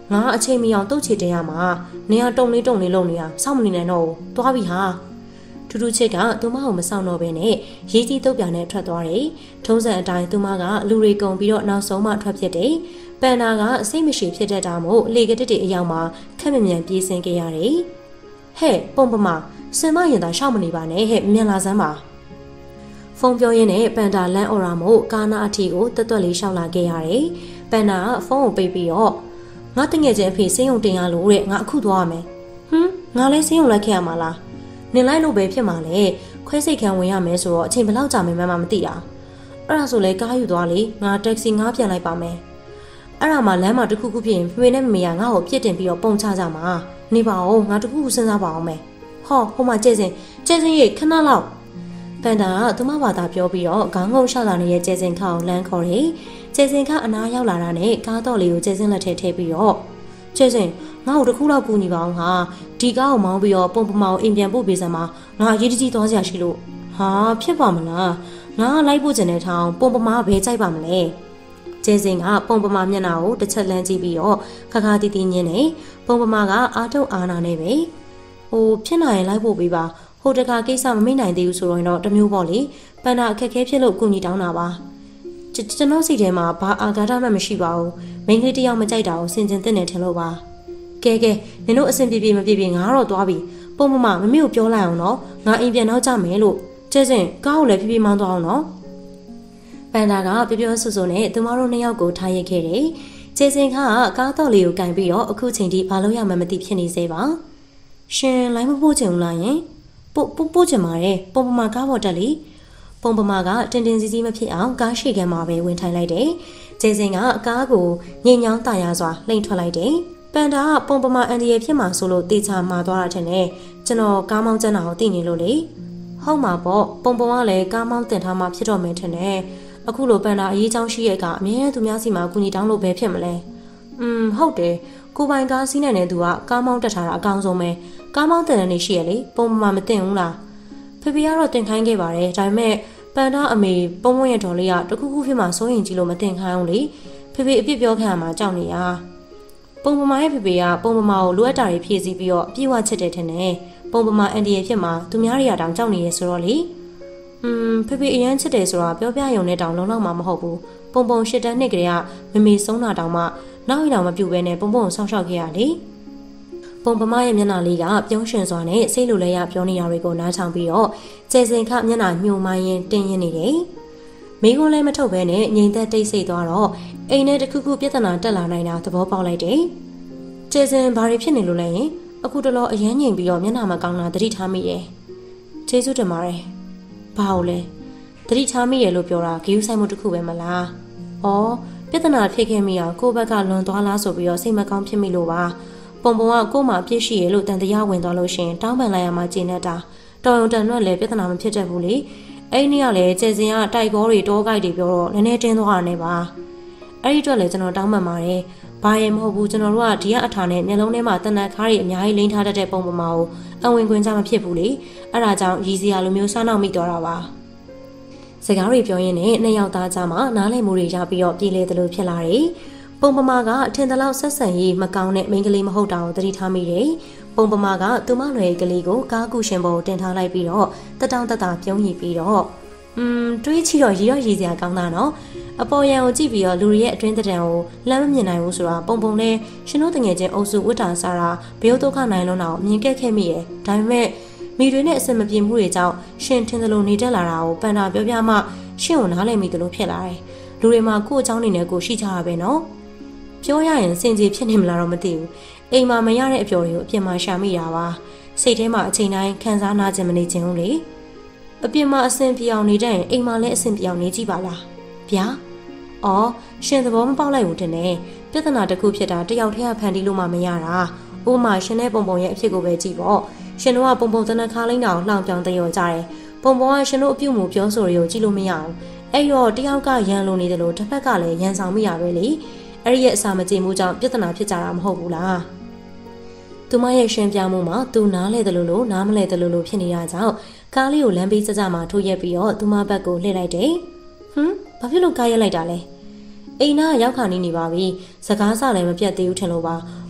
ငါအချိန်မီအောင်တုတ်ချေတင်ရမှာနေရတုံလေးတုံလေးလုံနေရစောင့်မနေနိုင်တော့ဘူးသွားပြီဟာထူးထူးချစ်ကသူမကိုမဆောင်တော့ဘဲနဲ့ရေးကြီးတုတ်ပြန်နဲ့ထွက်သွားတယ်ထုံးစံအတိုင်းသူမကလူတွေကုံပြီးတော့နောက်ဆုံးမှထွက်ဖြစ်တယ်ပန်နာကစိတ်မရှိဖြစ်တတ်တာမို့လေကတစ်တွေအရောက်မှာခက်မြမြန်ပြေးဆင်းခဲ့ရတယ်ဟဲ့ပုံပမာစင်မရင်သာရှောက်မနေပါနဲ့ဟဲ့မြန်လာစမ်းပါဖုန်းပြောရင်းနဲ့ပန်တာလန်းအော်ရာမို့ကာနာအထီကိုတွတ်တွတ်လေးရှောက်လာခဲ့ရတယ်ပန်နာကဖုန်းကိုပိတ်ပြီးတော့ငါတငယ်ချင်းအဖေစင်းုံတင်ရလို့တဲ့ငါအခုသွားရမယ်ဟမ်ငါလည်းစင်းုံလိုက်ခဲ့ရမှာလားနင်လိုက်လို့ပဲဖြစ်မှာလေခွဲစိတ်ခံဝင်ရမယ်ဆိုတော့အချိန်ဘယ်လောက်ကြာမယ်မှမသိတာအဲ့ဒါဆိုလေကားယူသွားလေငါတက္ကစီငါပြန်လိုက်ပါမယ်အဲ့ဒါမှလမ်းမှာတခုခုဖြစ်ရင်ဖေနဲ့မမေကငါ့ကိုပြစ်တင်ပြီးတော့ပုံချကြမှာနေပါဦးငါတခုခုစဉ်းစားပါအောင်မယ်ဟောဟိုမှာကျဲစင်ကျဲစင်ရေခဏလောက်ပန်တာကသူမဘာသာပြောပြီးတော့ခေါင်းငုံရှောက်လာနေတဲ့ကျဲစင်ခါကိုလမ်းခေါ်တယ်ကျဲစင်ခအနားရောက်လာတာနဲ့ကားတော့လေးကိုကျဲစင်လက်ထဲထည့်ပြီးတော့ကျဲစင်ငါ့ကိုတခုလောက်ကူညီပါအောင်ဟာဒီကားကိုမောင်းပြီးတော့ပုံပမာကိုအိမ်ပြန်ပို့ပေးစမ်းပါငါအရေးတကြီးသွားစရာရှိလို့ဟာဖြစ်ပါမလားငါလိုက်ဖို့ကျင်တဲ့ထောင်ပုံပမာဘယ်ကြိုက်ပါမလဲကျဲစင်ကပုံပမာမျက်နှာကိုတစ်ချက်လန်းကြည့်ပြီးတော့ခါခါတီးတီးညင်းနေပုံပမာကအာထုံအာနာနေပဲဟိုဖြစ်နိုင်ရင်လိုက်ဖို့ပေးပါဟိုတခါကိစ္စမမိနိုင်သေးဘူးဆိုတော့တမျိုးပေါ့လေပန်တာအခက်ခဲဖြစ်လို့ကူညီတောင်းတာပါကျွန်တော်စိတ်ထဲမှာဘာအာဃာတမှမရှိပါဘူးမိန်းကလေးတယောက်မကြိုက်တာကိုစင်ကျင်တင်နေထင်လို့ပါကဲကဲနင်တို့အဆင်ပြေပြေမပြေပြေငါတော့သွားပြီပုံမမမမေကိုပြောလိုက်အောင်နော်ငါအိမ်ပြန်နောက်ကြမယ်လို့ကျဲစင်ကားကိုလည်းပြေပြေမောင်းသွားအောင်နော်ပန်တာကပြောပြောဆူဆူနဲ့သူမတို့နှစ်ယောက်ကိုထားရခဲ့တယ်ကျဲစင်ကကားတော့လေးကိုကင်ပြီးတော့အခုချိန်ထိဘာလို့ရမှမသိဖြစ်နေသေးပါရှင်လိုင်းမပို့ချင်ဘူးလားယင်ပို့ပို့ပို့ချင်ပါတယ်ပုံပမာကားပေါ်တက်လေပုံပမာကတင်တင်စီစီမဖြစ်အောင်ကားရှိခံမှာပဲဝင်ထိုင်လိုက်တယ်ကျဲစင်ကကားကိုညင်ညောင်းတာရစွာလှိမ့်ထွက်လိုက်တယ်ပန်တာကပုံပမာအန်ဒီရဲ့ဖြစ်မှာဆိုလို့တေချာမှာသွားတာထင်တယ်ကျွန်တော်ကားမောင်းကျန်းတာကိုသိနေလို့လေဟုတ်မှာပေါ့ပုံပမာကလည်းကားမောင်းတင်ထားမှဖြစ်တော့မယ်ထင်တယ်အခုလိုပန်တာအရေးချောင်းရှိရဲ့ကအမြဲသူများစီမှာကူညီတောင်းလို့ပဲဖြစ်မလဲอืมဟုတ်တယ်ကိုပိုင်ကားစီးနိုင်တဲ့သူကကားမောင်းတက်ထားတာအကောင်းဆုံးပဲကားမောင်းတင်တဲ့နေရှိရလေပုံပမာမတင်ဘူးလားဖေဖေကတော့တင်ခိုင်းခဲ့ပါတယ်ဒါပေမဲ့ပန်တာအမေပုံမွင့်ရတော်လေးကတခုခုဖြစ်မှစိုးရင်ကြီးလို့မတင်ခိုင်းအောင်လေဖေဖေအပြစ်ပြောခံရမှာကြောက်နေရပုံပမာရဲ့ဖေဖေကပုံပမာကိုလိုအပ်တာတွေဖြည့်ဆည်းပြီးတော့ပြေဝချစ်တယ်ထင်တယ်ပုံပမာအန်ဒီရဲ့ဖြစ်မှာသူများတွေကတောင်ကြောက်နေရဆိုတော့လေอืมဖေဖေအရန်ချစ်တယ်ဆိုတာပြောပြရုံနဲ့တောင်လုံးလောက်မှမဟုတ်ဘူးပုံပုံရှစ်တန်းနှစ်ကလေးကမမေဆုံးတာတောင်မှနောက်ရင်တောင်မပြုတ်ပဲနဲ့ပုံပုံကိုဆောက်ရှောက်ခဲ့ရလေပုံပမာရဲ့မျက်နှာလေးကပြုံးရွှင်စွာနဲ့စိတ်လိုလဲရပြောနေတာတွေကိုနားထောင်ပြီးတော့ကျဲစင်ခမျက်နှာညှို့မိုင်းရင်တင်းရင်နေတယ်မိကုန်းလည်းမထုတ်ဘဲနဲ့ငြိမ်သက်တိတ်ဆိတ်သွားတော့အိမ်ထဲတစ်ခုခုပြဿနာတက်လာနိုင်တာသဘောပေါက်လိုက်တယ်ကျဲစင်ဘာတွေဖြစ်နေလို့လဲရင်အခုတလောအရန်ငြိမ်ပြီးတော့မျက်နှာမကောင်းတာသတိထားမိတယ်ကျေးဇူးတင်ပါတယ်ဘာလို့လဲသတိထားမိရလို့ပြောတာဂရုစိုက်မှုတစ်ခုပဲမလားဩပြဿနာဖြစ်ခဲ့မိအောင်ကိုယ့်ဘက်ကလွန်သွားလားဆိုပြီးတော့စိတ်မကောင်းဖြစ်မိလို့ပါပုံပုံကကို့မှာအပြစ်ရှိရလို့တန်တရားဝင်သွားလို့ရှင်တောင်းပန်လိုက်ရမှကျင်းနေတာတော်ရုံတန်တော့လည်းပြဿနာမဖြစ်တတ်ဘူးလေအဲ့ဒီနေ့ကလည်းကျဲစင်ကတိုက်ကောတွေတောကိုက်တွေပြောတော့နည်းနည်းတင်းသွားတာနဲ့ပါအဲ့ဒီအတွက်လည်းကျွန်တော်တောင်းပန်ပါတယ်ဘာရင်မဟုတ်ဘူးကျွန်တော်တို့ကဒီကအထာနဲ့မျက်လုံးထဲမှာတနက်ခါးတွေအများကြီးလိမ့်ထားတတ်တဲ့ပုံပမာကိုအဝင်ခွင့်ကြမဖြစ်ဘူးလေအဲ့ဒါကြောင့်ရည်စရာလိုမျိုးစားနောက်မိသွားတာပါစကားတွေပြောရင်းနဲ့နှစ်ယောက်သားကြားမှာနားလည်မှုတွေရပြီးတော့ပြည်လေသလိုဖြစ်လာတယ်ပုံပမာကအထင်သလောက်ဆက်ဆံရေးမကောင်းတဲ့မိန်းကလေးမဟုတ်တာကိုသတိထားမိတယ်ပုံပမာကသူမလွယ်ကလေးကိုကားကူရှင်ပေါ်တင်ထားလိုက်ပြီးတော့တတောင်းတတာပြုံးရည်ပြီးတော့อืมတွေးချီတော့ရည်တော့ရည်စရာကောင်းတာနော်အပေါ်ရန်ကိုကြည့်ပြီးတော့လူတွေရဲ့အတွင်းတံတန်ကိုလမ်းမမြင်နိုင်ဘူးဆိုတာပုံပုံနဲ့ရှင်တို့တငယ်ချင်းအုပ်စုဝတ်တာစားတာဘယုတ်ဒုက္ခနိုင်လုံးတော့မြင်ခဲ့ခဲ့မိရဲ့ဒါပေမဲ့မိတွေနဲ့အစင်မပြေမှုတွေကြောင့်ရှင်ထင်သလိုနေတက်လာတာကိုပန်တာပြောပြမှရှင်ကိုနားလည်မိသလိုဖြစ်လာတယ်လူတွေမှာကိုယ့်အကြောင်းနေနဲ့ကိုရှိကြတာပဲနော်ပြောရရင်စင်ကြီးဖြစ်နေမလားတော့မသိဘူးအိမ်မှာမရတဲ့အပျော်တွေကိုအပြင်မှာရှာမိတာပါစိတ်ထဲမှာအချိန်တိုင်းခံစားနာခြင်းမနေခြင်းဘူးလေအပြင်မှာအဆင်ပြေအောင်နေတတ်ရင်အိမ်မှာလည်းအဆင်ပြေအောင်နေကြည့်ပါလားဗျာအော်ရှင်သဘောမပေါက်လိုက်ဘူးတင်တယ်ပြဿနာတစ်ခုဖြစ်တာတယောက်တည်းကဖန်တီးလို့မှမရတာဥပမာရှင်နဲ့ပုံပုံရဲ့အဖြစ်ကိုပဲကြည့်ပေါ့ရှင်တို့ကပုံပုံတနခါလိမ့်တာကိုလှောင်ပြောင်တရော်ကြတယ်ပုံပုံကရှင်တို့အပြုတ်မှုပြောဆိုတွေကိုကြည့်လို့မရအောင်အဲ့တော့တယောက်ကရန်လိုနေတယ်လို့တစ်ဖက်ကလည်းရန်ဆောင်မိရပဲလေအဲ့ဒီရဲ့အစာမကြေမှုကြောင့်ပြဿနာဖြစ်ကြတာမဟုတ်ဘူးလားသူမရဲ့ရှင်ပြမှုမှာသူနားလဲတယ်လို့လို့နားမလဲတယ်လို့လို့ဖြစ်နေတာကြောင့်ကားလေးကိုလမ်းဘေးစစမှာထိုးရက်ပြီးတော့သူမဘက်ကိုလှည့်လိုက်တယ်ဟမ်ဘာဖြစ်လို့ကားရက်လိုက်တာလဲအိမ်နာရောက်ခါနေနေပါပြီစကားစလည်းမပြတ်သေးဘူးထင်လို့ပါ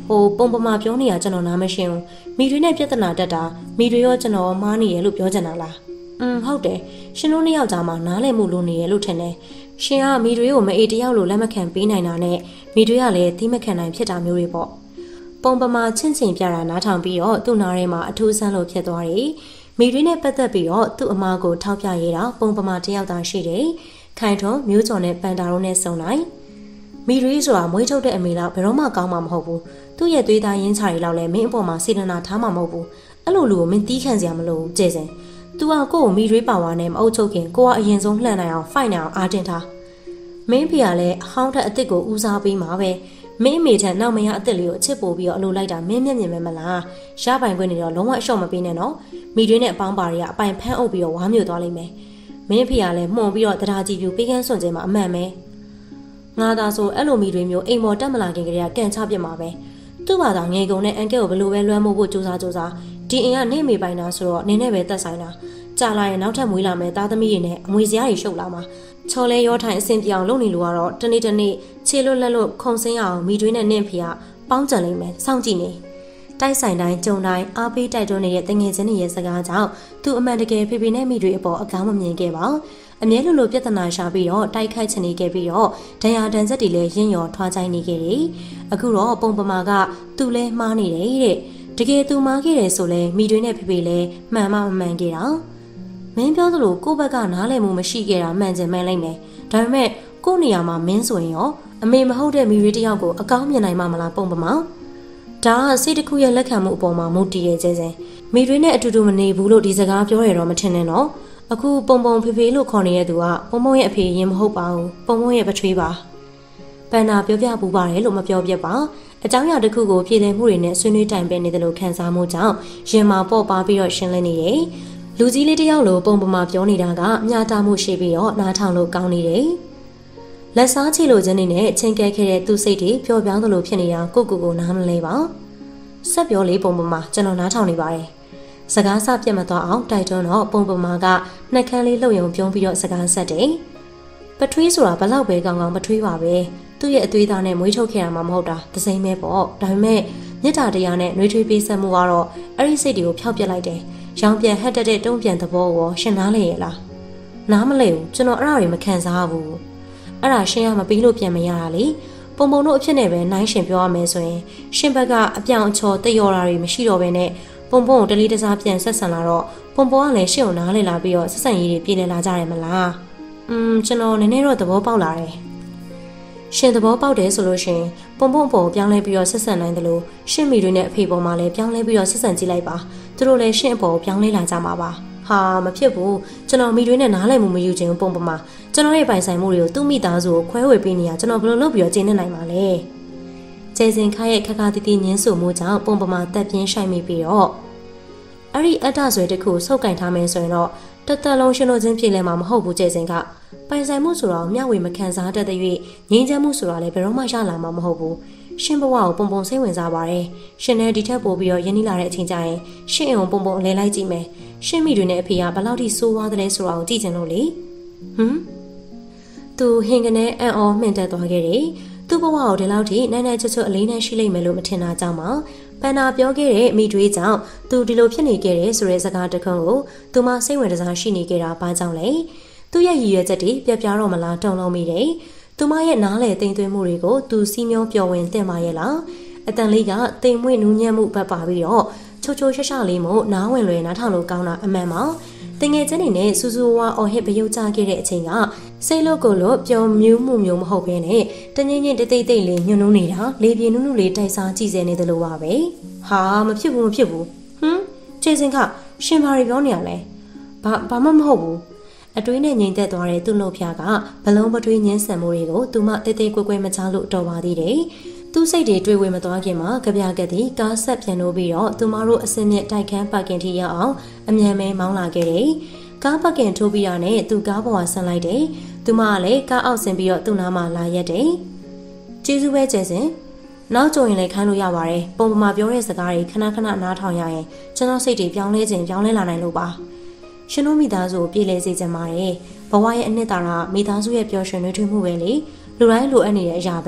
ဟိုပုံပမာပြောနေရကျွန်တော်နားမရှင်းဘူးမိတွေနဲ့ပြဿနာတက်တာမိတွေရောကျွန်တော်မားနေရလို့ပြောချင်တာလားอืมဟုတ်တယ်ရှင်တို့နှစ်ယောက်ကြားမှာနားလည်မှုလိုနေရလို့ထင်တယ်ရှင်ကမိတွေကိုမအေးတယောက်လိုလက်မခံပေးနိုင်တာနဲ့မိတွေကလည်းသီးမခံနိုင်ဖြစ်တာမျိုးတွေပေါ့ပုံပမာချင်းချင်းပြတာနားထောင်ပြီးတော့သူ့နားထဲမှာအထူးဆန်းလို့ဖြစ်သွားတယ်မိတွေနဲ့ပတ်သက်ပြီးတော့သူ့အမားကိုထောက်ပြရတာပုံပမာတယောက်သာရှိတယ်ခိုင်ထွန်းမျိုးကျော်နဲ့ပန်တာတို့နဲ့စုံလိုက်မိတွေဆိုတာမွေးထုတ်တဲ့အမေလောက်ဘယ်တော့မှကောင်းမှာမဟုတ်ဘူးသူ့ရဲ့သွေးသားရင်းချာတွေလောက်လည်းမင်းအပေါ်မှာစေတနာထားမှာမဟုတ်ဘူးအဲ့လိုလူကိုမင်းတီးခံစရာမလိုဘူးကြည်စင်သူကကိုယ့်ကိုမိတွေပါဝါနဲ့မအုပ်ချုပ်ခင်ကိုကအရင်ဆုံးလှန်နိုင်အောင်ဖိုက်နိုင်အောင်အားတင်ထားမင်းဖေကလည်းအဟောင်းထက်အစ်စ်ကိုဦးစားပေးမှာပဲမင်းအမေထက်နောက်မရအစ်စ်လေးကိုအချစ်ပို့ပြီးတော့အလိုလိုက်တာမင်းမျက်မြင်ပဲမလားရပိုင်ခွင့်နေတော့လုံးဝအလျှော့မပေးနဲ့နော်မိတွေနဲ့အပေါင်းပါတွေကအပိုင်ဖမ်းအုပ်ပြီးတော့ဝါမျိုးသွားလိမ့်မယ်မင်းဖေကလည်းမှုန်ပြီးတော့တရားကြည့်ပြပေးကန်းစွန့်ခြင်းမှာအမှန်ပဲငါသာဆိုအဲ့လိုမိတွေမျိုးအိမ်ပေါ်တက်မလာခင်ကတည်းကကန်ချပြစ်မှာပဲသူ့ဘာသာငယ်ကုန်နဲ့အန်ကဲကိုဘလို့ပဲလွှမ်းမိုးဖို့ကြိုးစားကြိုးစားဒီအိမ်ကနေမိပိုင်တာဆိုတော့နင်းနဲ့ပဲတက်ဆိုင်တာကြာလာရင်နောက်ထပ်မွေးလာမယ်သားသမီးတွေနဲ့အမွေစရာတွေရှုပ်လာမှာချော်လဲရောထိုင်အဆင်ပြေအောင်လုပ်နေလို့ကတော့တနေ့တနေ့ခြေလွတ်လက်လွတ်ခုံစင်းအောင်မိတွေနဲ့နင့်ဖေကပေါင်းကြံလိမ့်မယ်စောင့်ကြည့်နေတိုက်ဆိုင်တိုင်းကြုံတိုင်းအားပေးတိုက်တွန်းနေတဲ့တငယ်ချင်းတွေရဲ့စကားကြောင့်သူအမှန်တကယ်ဖေဖေနဲ့မိတွေအပေါ်အကောင်းမမြင်ခဲ့ပါအမြဲလိုလိုပြဿနာရှာပြီးတော့တိုက်ခိုက်ချင်နေခဲ့ပြီးတော့ဒဏ်ရာဒဏ်ဆက်တွေလည်းရင်းရော်ထွားချိုင်းနေခဲ့တယ်အခုတော့ပုံပမာကသူလဲမှားနေတယ်တဲ့တကယ်သူမှားခဲ့တယ်ဆိုလဲမိတွေနဲ့ဖေဖေလည်းမှန်မှမမှန်ခဲ့တာမင်းပြောသလိုကိုယ့်ဘက်ကနားလည်မှုမရှိခဲ့တာမှန်ချင်မှန်လိုက်မယ်ဒါပေမဲ့ကိုယ့်နေရာမှာမင်းဆိုရင်ရောအမေမဟုတ်တဲ့မိတွေတယောက်ကိုအကောင်းမြင်နိုင်မှာမလားပုံပမာဒါကစိတ်တစ်ခုရဲ့လက်ခံမှုအပေါ်မှာမူတည်ရဲ့ကျဲစင်မိတွေနဲ့အတူတူမနေဘူးလို့ဒီစကားပြောရတော့မထင်နဲ့နော်အခုပုံပုံဖေဖေလို့ခေါ်နေတဲ့သူကပုံပုံရဲ့အဖေရင်မဟုတ်ပါဘူးပုံပုံရဲ့ပထွေးပါပန်နာပြောပြပူပါတယ်လို့မပြောပြပါအကြောင်းအရာတစ်ခုကိုပြည်လည်မှုတွေနဲ့ဆွေးနွေးတိုင်ပင်နေတယ်လို့ခံစားမှုကြောင့်ရင်မာပေါ့ပါပြီးတော့ရှင်းလင်းနေတယ်လူကြီးလေးတယောက်လိုပုံပမာပြောနေတာကမျှတမှုရှိပြီးတော့နားထောင်လို့ကောင်းနေတယ်လက်စားချေလိုခြင်းနေနဲ့ချင်းကဲခဲ့တဲ့သူ့စိတ်တွေပျော်ပြောင်းသလိုဖြစ်နေတာကိုကိုကိုနားမလဲပါဆက်ပြောလေးပုံပမာကျွန်တော်နားထောင်နေပါတယ်စကားစပြတ်မသွားအောင်တိုက်တွန်းတော့ပုံပမာကနှက်ခမ်းလေးလှုပ်ယုံပြုံးပြီးတော့စကားဆက်တယ်ပထွေးဆိုတာဘလောက်ပဲကောင်းကောင်းပထွေးပါပဲသူ့ရဲ့အသွေးသားနဲ့မွေးထုတ်ခဲ့တာမှမဟုတ်တာသစိမ့်ပဲပေါ့ဒါပေမဲ့မေတ္တာတရားနဲ့နှွေးထွေးပေးဆက်မှုကတော့အဲ့ဒီစိတ်တွေကိုဖျောက်ပြစ်လိုက်တယ်ရောင်ပြန်ဟက်တက်တဲ့တုံးပြန်သဘောကိုရှင်နားလေရဲ့လားနားမလဲဘူးကျွန်တော်အဲ့ဒါတွေမခံစားဘူးအဲ့ဒါရှင်ရမပြီးလို့ပြန်မရတာလေပုံပုံတို့အဖြစ်နဲ့ပဲနိုင်ရှင်ပြောရမယ်ဆိုရင်ရှင်ဘက်ကအပြောင်အချော်တယောတာတွေမရှိတော့ဘဲနဲ့ပုံပုံကိုတလေးတစားပြန်ဆက်ဆံလာတော့ပုံပုံကလည်းရှင့်ကိုနားလေလာပြီးတော့ဆက်ဆံရေးတွေပြည်လည်လာကြတယ်မလားอืมကျွန်တော်နည်းနည်းတော့သဘောပေါက်လာတယ်ရှင်သဘောပေါက်တယ်ဆိုလို့ရှင်ပုံပုံပေါ်ပြောင်းလဲပြီးတော့ဆက်ဆံနိုင်တယ်လို့ရှင်မိတွေနဲ့အဖေပေါ်မှာလည်းပြောင်းလဲပြီးတော့ဆက်ဆံကြည့်လိုက်ပါသူတို့လည်းရှင်အပေါ်ပြောင်းလဲလာကြမှာပါဟာမဖြစ်ဘူးကျွန်တော်မိတွေနဲ့နားလည်မှုမယူချင်ဘူးပုံပမာကျွန်တော်ရဲ့ပိုင်ဆိုင်မှုတွေကိုသူ့မိသားစုကိုခွဲဝေပေးနေရကျွန်တော်ဘယ်လိုလုပ်ပြီးတော့ကျင်းနေနိုင်မှာလဲကျဲစင်ခါရဲ့ခက်ခါတီတီညင်းဆိုမှုကြောင့်ပုံပမာတက်ပြင်းဆိုင်မိပြီးတော့အဲ့ဒီအတ္တဆွဲတစ်ခုဆုပ်ကင်ထားမယ်ဆိုရင်တော့တသက်လုံးရှင်တို့ချင်းပြည်လဲမှာမဟုတ်ဘူးကျဲစင်ကပိုင်ဆိုင်မှုဆိုတော့မျှဝေမခံစားတတ်တဲ့၍ငြိမ်းချမ်းမှုဆိုတာလည်းဘယ်တော့မှရလာမှာမဟုတ်ဘူးရှင်ဘဝကိုပုံပုံစိတ်ဝင်စားပါတယ်ရှင်နဲ့ဒီထက်ပိုပြီးတော့ယဉ်နီးလာတဲ့အချိန်ကျရင်ရှင်အိမ်ကိုပုံပုံအလဲလိုက်ကြည့်မယ်ရှင်မိတွေနဲ့အဖေကဘယ်လောက်ထိဆိုးွားတယ်ဆိုတာကိုကြည့်ချင်လို့လေဟမ်သူဟင်ကနေအံ့ဩမှင်တက်သွားခဲ့တယ်သူ့ဘဝကိုဒီလောက်ထိနိုင်နိုင်ချွတ်ချွတ်အလေးနဲ့ရှိလိမ့်မယ်လို့မထင်တာကြောင့်ပါပန်နာပြောခဲ့တဲ့မိတွေးကြောင့်သူဒီလိုဖြစ်နေခဲ့တယ်ဆိုတဲ့စကားတစ်ခုကိုသူမစိတ်ဝင်စားရှိနေခဲ့တာဘာကြောင့်လဲသူ့ရဲ့ရည်ရွယ်ချက်တွေပြပြတော့မလားတုံလုံးမိတယ်သူမရဲ့နားလေတိမ်သွင်းမှုတွေကိုသူစီးမျောပျော်ဝင်တင်ပါရဲ့လားအတန်လေးကတိမ်မွေ့နူးညံ့မှုပတ်ပါပြီးတော့ချိုချိုရှရှလေးမို့နားဝင်လွယ်နားထောင်လို့ကောင်းတာအမှန်ပါတငယ်ချင်းတွေနဲ့စူးစူးဝါအော်ဟစ်ပယုတ်ကြခဲ့တဲ့အချိန်ကစိတ်လို့ကိုလို့ပျော်မြူးမှုမျိုးမဟုတ်ဘဲနဲ့တငင်းချင်းတိတ်တိတ်တိတ်လေးညွန်းနူးနေတာလေပြေနုနုလေးတိုက်စားကြည့်စေနေတယ်လို့ပါပဲဟာမဖြစ်ဘူးမဖြစ်ဘူးဟမ်ချေစင်ကရှင်ဘာတွေပြောနေရလဲဘာဘာမှမဟုတ်ဘူးအတွင်းနဲ့ငြိမ်သက်သွားတဲ့သူ့နှုတ်ဖျားကဘလုံးပထွေးညင်းဆန်မှုတွေကိုသူမတိတ်တိတ်ကွယ်ကွယ်မချလို့တော်ပါသေးတယ်သူ့စိတ်တွေတွေ့ဝေမသွားခင်မှာကြပြကတိကားဆက်ပြန်လို့ပြီးတော့သူမတို့အစင်းမြက်တိုက်ခန်းပါကင်ထိရောက်အောင်အမြန်မဲမောင်းလာခဲ့တယ်ကားပါကင်ထိုးပြီးရနဲ့သူကားပေါ်ဆန်လိုက်တယ်သူမကလည်းကားအောက်ဆင်းပြီးတော့သူ့နားမှာလာရက်တယ်ကျေးဇူးပဲကျဲစင်နောက်ကြုံရင်လည်းခိုင်းလို့ရပါတယ်ပုံပမာပြောတဲ့စကားတွေခဏခဏနားထောင်ရရင်ကျွန်တော်စိတ်တွေပြောင်းလဲခြင်းပြောင်းလဲလာနိုင်လို့ပါရှင်တို့မိသားစုကိုပြည်လဲစေချင်ပါတယ်ဘဝရဲ့အနှစ်သာရမိသားစုရဲ့ပျော်ရွှင်နှွေးထွေးမှုပဲလေလူတိုင်းလိုအပ်နေတဲ့အရာပဲ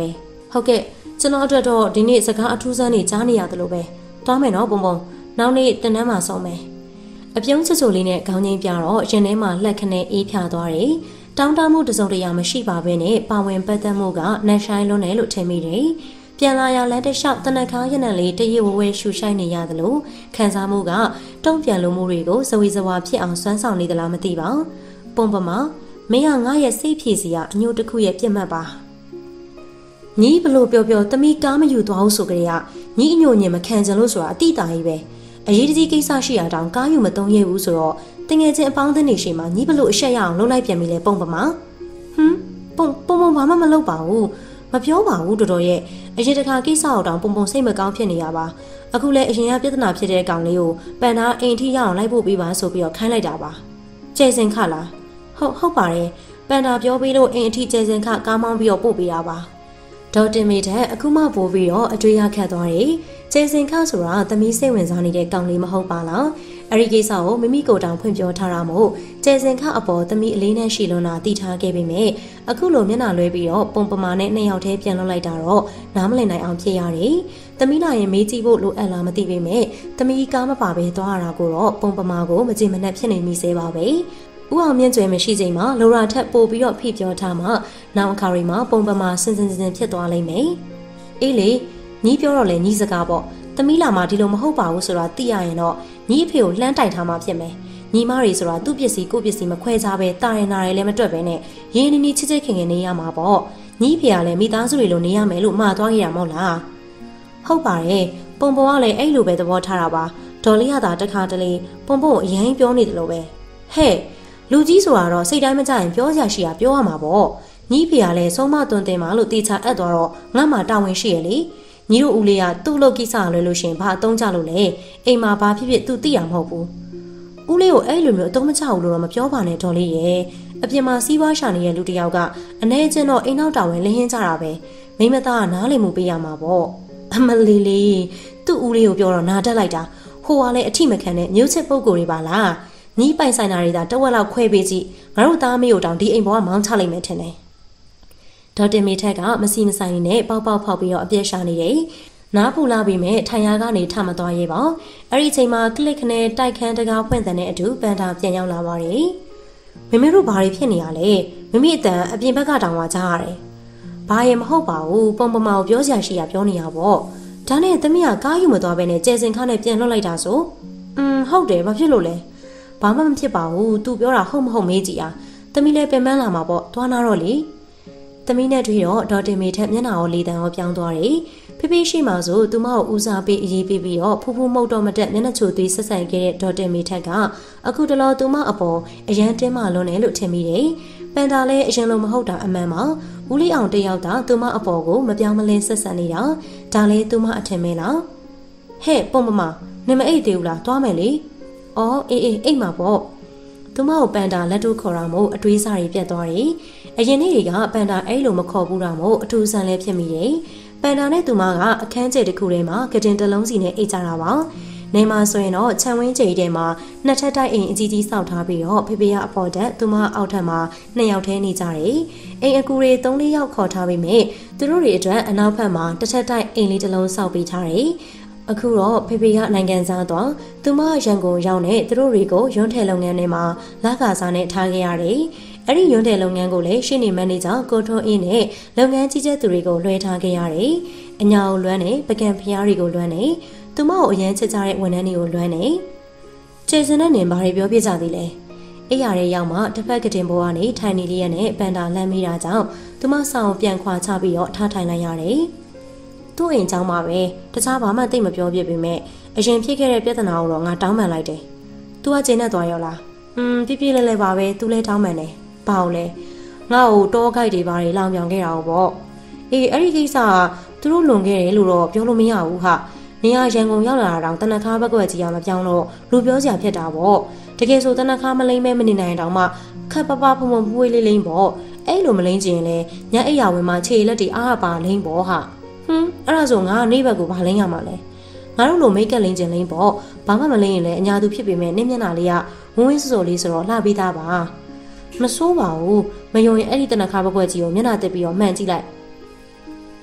ဟုတ်ကဲ့ကျွန်တော်အတွက်တော့ဒီနေ့စကားအထူးဆန်းနေကြားနေရတယ်လို့ပဲသွားမယ်နော်ပုံပုံနောက်နေ့တနန်းမှာဆုံးမယ်အပြုံးချွတ်ချွတ်လေးနဲ့ခေါင်းငိမ့်ပြတော့ရင်ထဲမှာလက်ခနဲ့အေးဖြာသွားတယ်တောင်းတမှုတစုံတရာမရှိပါဘဲနဲ့ပါဝင်ပတ်သက်မှုကနှက်ဆိုင်လွန်းတယ်လို့ထင်မိတယ်ပြန်လာရလမ်းတစ်လျှောက်တနက်ခါရနံလေးတရဝဝဲရှူဆိုင်နေရတယ်လို့ခံစားမှုကတုံ့ပြန်လိုမှုတွေကိုဇဝေဇဝါဖြစ်အောင်စွမ်းဆောင်နေသလားမသိပါပုံပမာမင်းကငါရဲ့စိတ်ဖြည့်စီကအညို့တစ်ခုရဲ့ပြစ်မှတ်ပါညီဘလို့ပြောပြောတမိကားမယူသွားဘူးဆိုကြရညီအညို့ညင်မခံကြလို့ဆိုတာအတိတာကြီးပဲအရေးတကြီးကိစ္စရှိရတောင်ကားယူမသုံးရဘူးဆိုတော့တငယ်ချင်းအပေါင်းအသင်းတွေရှိမှညီဘလို့အရှက်ရအောင်လှုပ်လိုက်ပြန်ပြီလေပုံပမာဟမ်ပုံပုံပုံဘာမှမလုပ်ပါဘူးမပြောပါဘူးတော်တော်ရဲ့အရင်တစ်ခါကိစ္စအောင်တောင်ပုံပုံစိတ်မကောင်းဖြစ်နေရပါအခုလဲအရင်ကပြဿနာဖြစ်တဲ့ကောင်လေးကိုပန်သားအိမ်ထိရအောင်လိုက်ဖို့ပေးပါဆိုပြီးတော့ခိုင်းလိုက်တာပါကျဲစင်ခလားဟုတ်ဟုတ်ပါတယ်ပန်သားပြောပြီးလို့အိမ်အထိကျဲစင်ခကားမောင်းပြီးတော့ပို့ပေးတာပါဒေါက်တင်မေတဲ့အခုမှပို့ပြီးတော့အတွေ့ရခတ်သွားတယ်ကျဲစင်ခဆိုတာသမီးစိတ်ဝင်စားနေတဲ့ကောင်လေးမဟုတ်ပါလားအဲ့ဒီကိစ္စကိုမိမိကိုယ်တိုင်ဖွင့်ပြောထားတာမို့ကျဲစင်ခအပေါ်သမီးအလေးနဲ့ရှိလွန်းတာသိထားခဲ့ပေမဲ့အခုလိုမျက်နှာလွဲပြီးတော့ပုံပမာနဲ့နှစ်ယောက်တည်းပြန်လွှတ်လိုက်တာတော့နားမလည်နိုင်အောင်ဖြစ်ရတယ်။သမီးလာရင်မေးကြည့်ဖို့လိုအပ်လားမသိပေမဲ့သမီးကားမပါပဲသွားရတာကိုတော့ပုံပမာကိုမကြင်မနှက်ဖြစ်နေမိစေပါပဲ။ဥအောင်မြင့်ကျွဲမရှိချိန်မှာလိုရာထက်ပို့ပြီးတော့ဖိပြောထားမှနောက်အခါရီမှာပုံပမာစင်စင်စင်ဖြစ်သွားလိမ့်မယ်။အေးလေညီပြောတော့လေညီစကားပေါ့။သမီးလာမှဒီလိုမဟုတ်ပါဘူးဆိုတာသိရရင်တော့ညီအဖေကိုလှမ်းတိုက်ထားမှဖြစ်မယ်။ညီမတွေဆိုတာသူ့ပစ္စည်းကိုယ့်ပစ္စည်းမခွဲခြားပဲတာရင်နာတယ်လည်းမတွက်ပဲနဲ့ရင်းနီနီချစ်ချစ်ခင်ခင်နေရမှာပေါ့ညီဖေကလည်းမိသားစုတွေလိုနေရမယ်လို့မှားသွားခဲ့ရမဟုတ်လားဟုတ်ပါတယ်ပုံပုံကလည်းအဲ့လိုပဲသဘောထားတာပါဒေါ်လေးရတာတခါတလေပုံပုံအရင်ပြောနေတယ်လို့ပဲဟဲ့လူကြီးဆိုတာတော့စိတ်တိုင်းမကြရင်ပြောစရာရှိတာပြောရမှာပေါ့ညီဖေကလည်းဆုံးမသွန်သင်ပါလို့တေချာအပ်သွားတော့ငါမှတာဝန်ရှိရလေညီတို့ဦးလေးကသူ့လုပ်ကိစ္စလွယ်လို့ရှင်ဘာအသုံးချလို့လဲအိမ်မှာဘာဖြစ်ဖြစ်သူသိရမှာမဟုတ်ဘူးဦးလေးကိုအဲ့လိုမျိုးအသုံးမချဘူးလို့တော့မပြောပါနဲ့ဒေါ်လေးရဲ့အပြင်မှာစီးပွားရှာနေတဲ့လူတစ်ယောက်ကအနေချင်းတော့အိမ်နောက်တာဝန်လင်းဟင်းကြတာပဲမိမသားကနားလည်မှုပေးရမှာပေါ့အမလီလေးသူ့ဦးလေးကိုပြောတော့နားတက်လိုက်တာဟိုကလည်းအထိမခံတဲ့မျိုးချစ်ပုံကိုယ်တွေပါလားညီးပိုင်ဆိုင်တာတွေသာတဝက်လောက်ခွဲပေးကြည့်ငါတို့သားမေကိုတောင်ဒီအိမ်ပေါ်ကမောင်းချလိုက်မယ်ထင်တယ်ဒေါက်တာမေထက်ကမစီမဆိုင်နဲ့ပေါက်ပေါက်ဖောက်ပြီးတော့အပြည့်ရှာနေတယ်နားပူလာပြီးမဲ့ထိုင်ရာကနေထမသွားရဲပါအဲ့ဒီအချိန်မှာကလစ်ခနဲ့တိုက်ခန်းတကားဖွင့်တဲ့အတူပန်တာပြန်ရောက်လာပါတယ်မမေတို့ဘာတွေဖြစ်နေရလဲမမေအတန်အပြင်ဘက်ကတောင်ဝါကြားရတယ်ဘာရင်မဟုတ်ပါဘူးပုံပမာကိုပြောစရာရှိရပြောနေရပေါ့ဒါနဲ့သမီးကကားယူမသွားဘဲနဲ့ကျဲစင်ခါနဲ့ပြန်လွှတ်လိုက်တာဆိုอืมဟုတ်တယ်ဘာဖြစ်လို့လဲဘာမှမဖြစ်ပါဘူး तू ပြောတာဟုတ်မဟုတ်မေးကြည့်အားသမီးလည်းပင်ပန်းလာမှာပေါ့သွားနာတော့လေသမီးနဲ့တွေ့တော့ဒေါက်တာမေထက်မျက်နှာကိုလေတံကိုပြောင်းသွားတယ်ဖေဖေရှိမှဆိုသူမကိုဦးစားပေးအေးပေးပြီးတော့ဖူးဖူးမှုတ်တော့မတက်မျက်နှာချိုသွေးဆက်ဆံခဲ့တဲ့ဒေါက်တာမေထက်ကအခုတလောသူမအပေါ်အရန်တင်းမှလွန်းတယ်လို့ထင်မိတယ်ပန်တာလည်းအရင်လိုမဟုတ်တာအမှန်ပါဦးလေးအောင်တယောက်သာသူမအပေါ်ကိုမပြောင်းမလင်းဆက်ဆံနေတာဒါလည်းသူမအထင်မဲလားဟဲ့ပုံမမနင်မအိတ်သေးဘူးလားသွားမယ်လေအော်အေးအေးအိတ်မှာပေါ့သူမကိုပန်တာလက်တို့ခေါ်တာမို့အတွေးစားတွေပြတ်သွားတယ်အရင်နေ့တွေကပန်တာအဲ့လိုမခေါ်ဘူးတာမို့အထူးဆန်းလည်းဖြစ်မိတယ်ပန်တာနဲ့သူမကအခန်းကျဲတစ်ခုထဲမှာကတင်တလုံးစီနဲ့အိတ်ကြတာပါနေမှာဆိုရင်တော့ခြံဝင်းကျိထဲမှာနှစ်ထပ်တိုက်အိမ်အကြီးကြီးစောက်ထားပြီးတော့ဖေဖေကအပေါ်တက်သူမအောက်ထပ်မှာနှစ်ယောက်ထဲနေကြတယ်အိမ်အကူတွေသုံးလေးယောက်ခေါ်ထားပြီးမြဲသူတို့တွေအတွက်အနောက်ဘက်မှာတစ်ထပ်တိုက်အိမ်လေးတစ်လုံးစောက်ပေးထားတယ်အခုတော့ဖေဖေကနိုင်ငံသားတော့သူမရန်ကုန်ရောက်နေသူတို့တွေကိုရွန်းထဲလုပ်ငန်းထဲမှာလက်ကာစားနဲ့ထားခဲ့ရတယ်အဲ့ဒီရွန်းတဲ့လုပ်ငန်းကိုလည်းရှင်းနေမန်နေဂျာကိုထွန်းအင်းနဲ့လုပ်ငန်းကြီးကျယ်သူတွေကိုလွှဲထားခဲ့ရတယ်။အညာကိုလွှမ်းနေပကံဖျားတွေကိုလွှမ်းနေသူမကိုအရန်ချစ်ကြတဲ့ဝန်ထမ်းတွေကိုလွှမ်းနေကျေစင်နဲ့နေဘာတွေပြောပြကြသေးလဲ။အိယာရဲရောက်မှတစ်ဖက်ကတင်ပေါ်ကနေထိုင်နေလျက်နဲ့ပန်တာလမ်းမိတာကြောင့်သူမဆောင်ပြန်ခွာချပြီးတော့ထားထိုင်လိုက်ရတယ်။သူ့အိမ်ကြောင်းမှာပဲတခြားဘာမှသိမပြောပြပေမဲ့အရင်ဖြစ်ခဲ့တဲ့ပြဿနာကိုတော့ငါတောင်းပန်လိုက်တယ်။ तू ကကျင်းနဲ့သွားရောလား။อืมပြပြလဲလဲပါပဲ तू လဲတောင်းပန်တယ်။ဘာလို့လဲငါ့ကိုတောခိုက်တွေဘာတွေလောင်ပြောင်ခဲ့တာပေါ့အေးအဲ့ဒီကိစ္စကသူတို့လွန်ခဲ့တယ်လို့တော့ပြောလို့မရဘူးဟာနေရရန်ကုန်ရောက်လာတာတောင်တနခါဘက်ကွက်ကြီးအောင်မပြောင်းတော့လူပြောစရာဖြစ်တာပေါ့တကယ်ဆိုတနခါမလိမ့်မဲမနေနိုင်တောင်မှခက်ပပဖုံဖုံပွေးလေးလိမ့်ပေါ့အဲ့လိုမလိမ့်ချင်လဲညအိယာဝင်မှာခြေလက်တွေအားပါလိမ့်ပေါ့ဟာဟွန်းအဲ့ဒါဆိုငါနေဘက်ကိုဘာလိမ့်ရမှာလဲငါတို့လိုမိတ်ကပ်လိမ့်ချင်လိမ့်ပေါ့ဘာမှမလိမ့်ရင်လည်းအညာသူဖြစ်ပေမဲ့နင့်မျက်နှာလေးကဝင်းဝင်းစောစောလေးဆိုတော့လှပေးသားပါမဆိုးပါဘူးမယုံရင်အဲ့ဒီတနခါဘကွက်ကြီးကိုမျက်နှာတက်ပြီးတော့မှန်ကြည့်လိုက်ဟ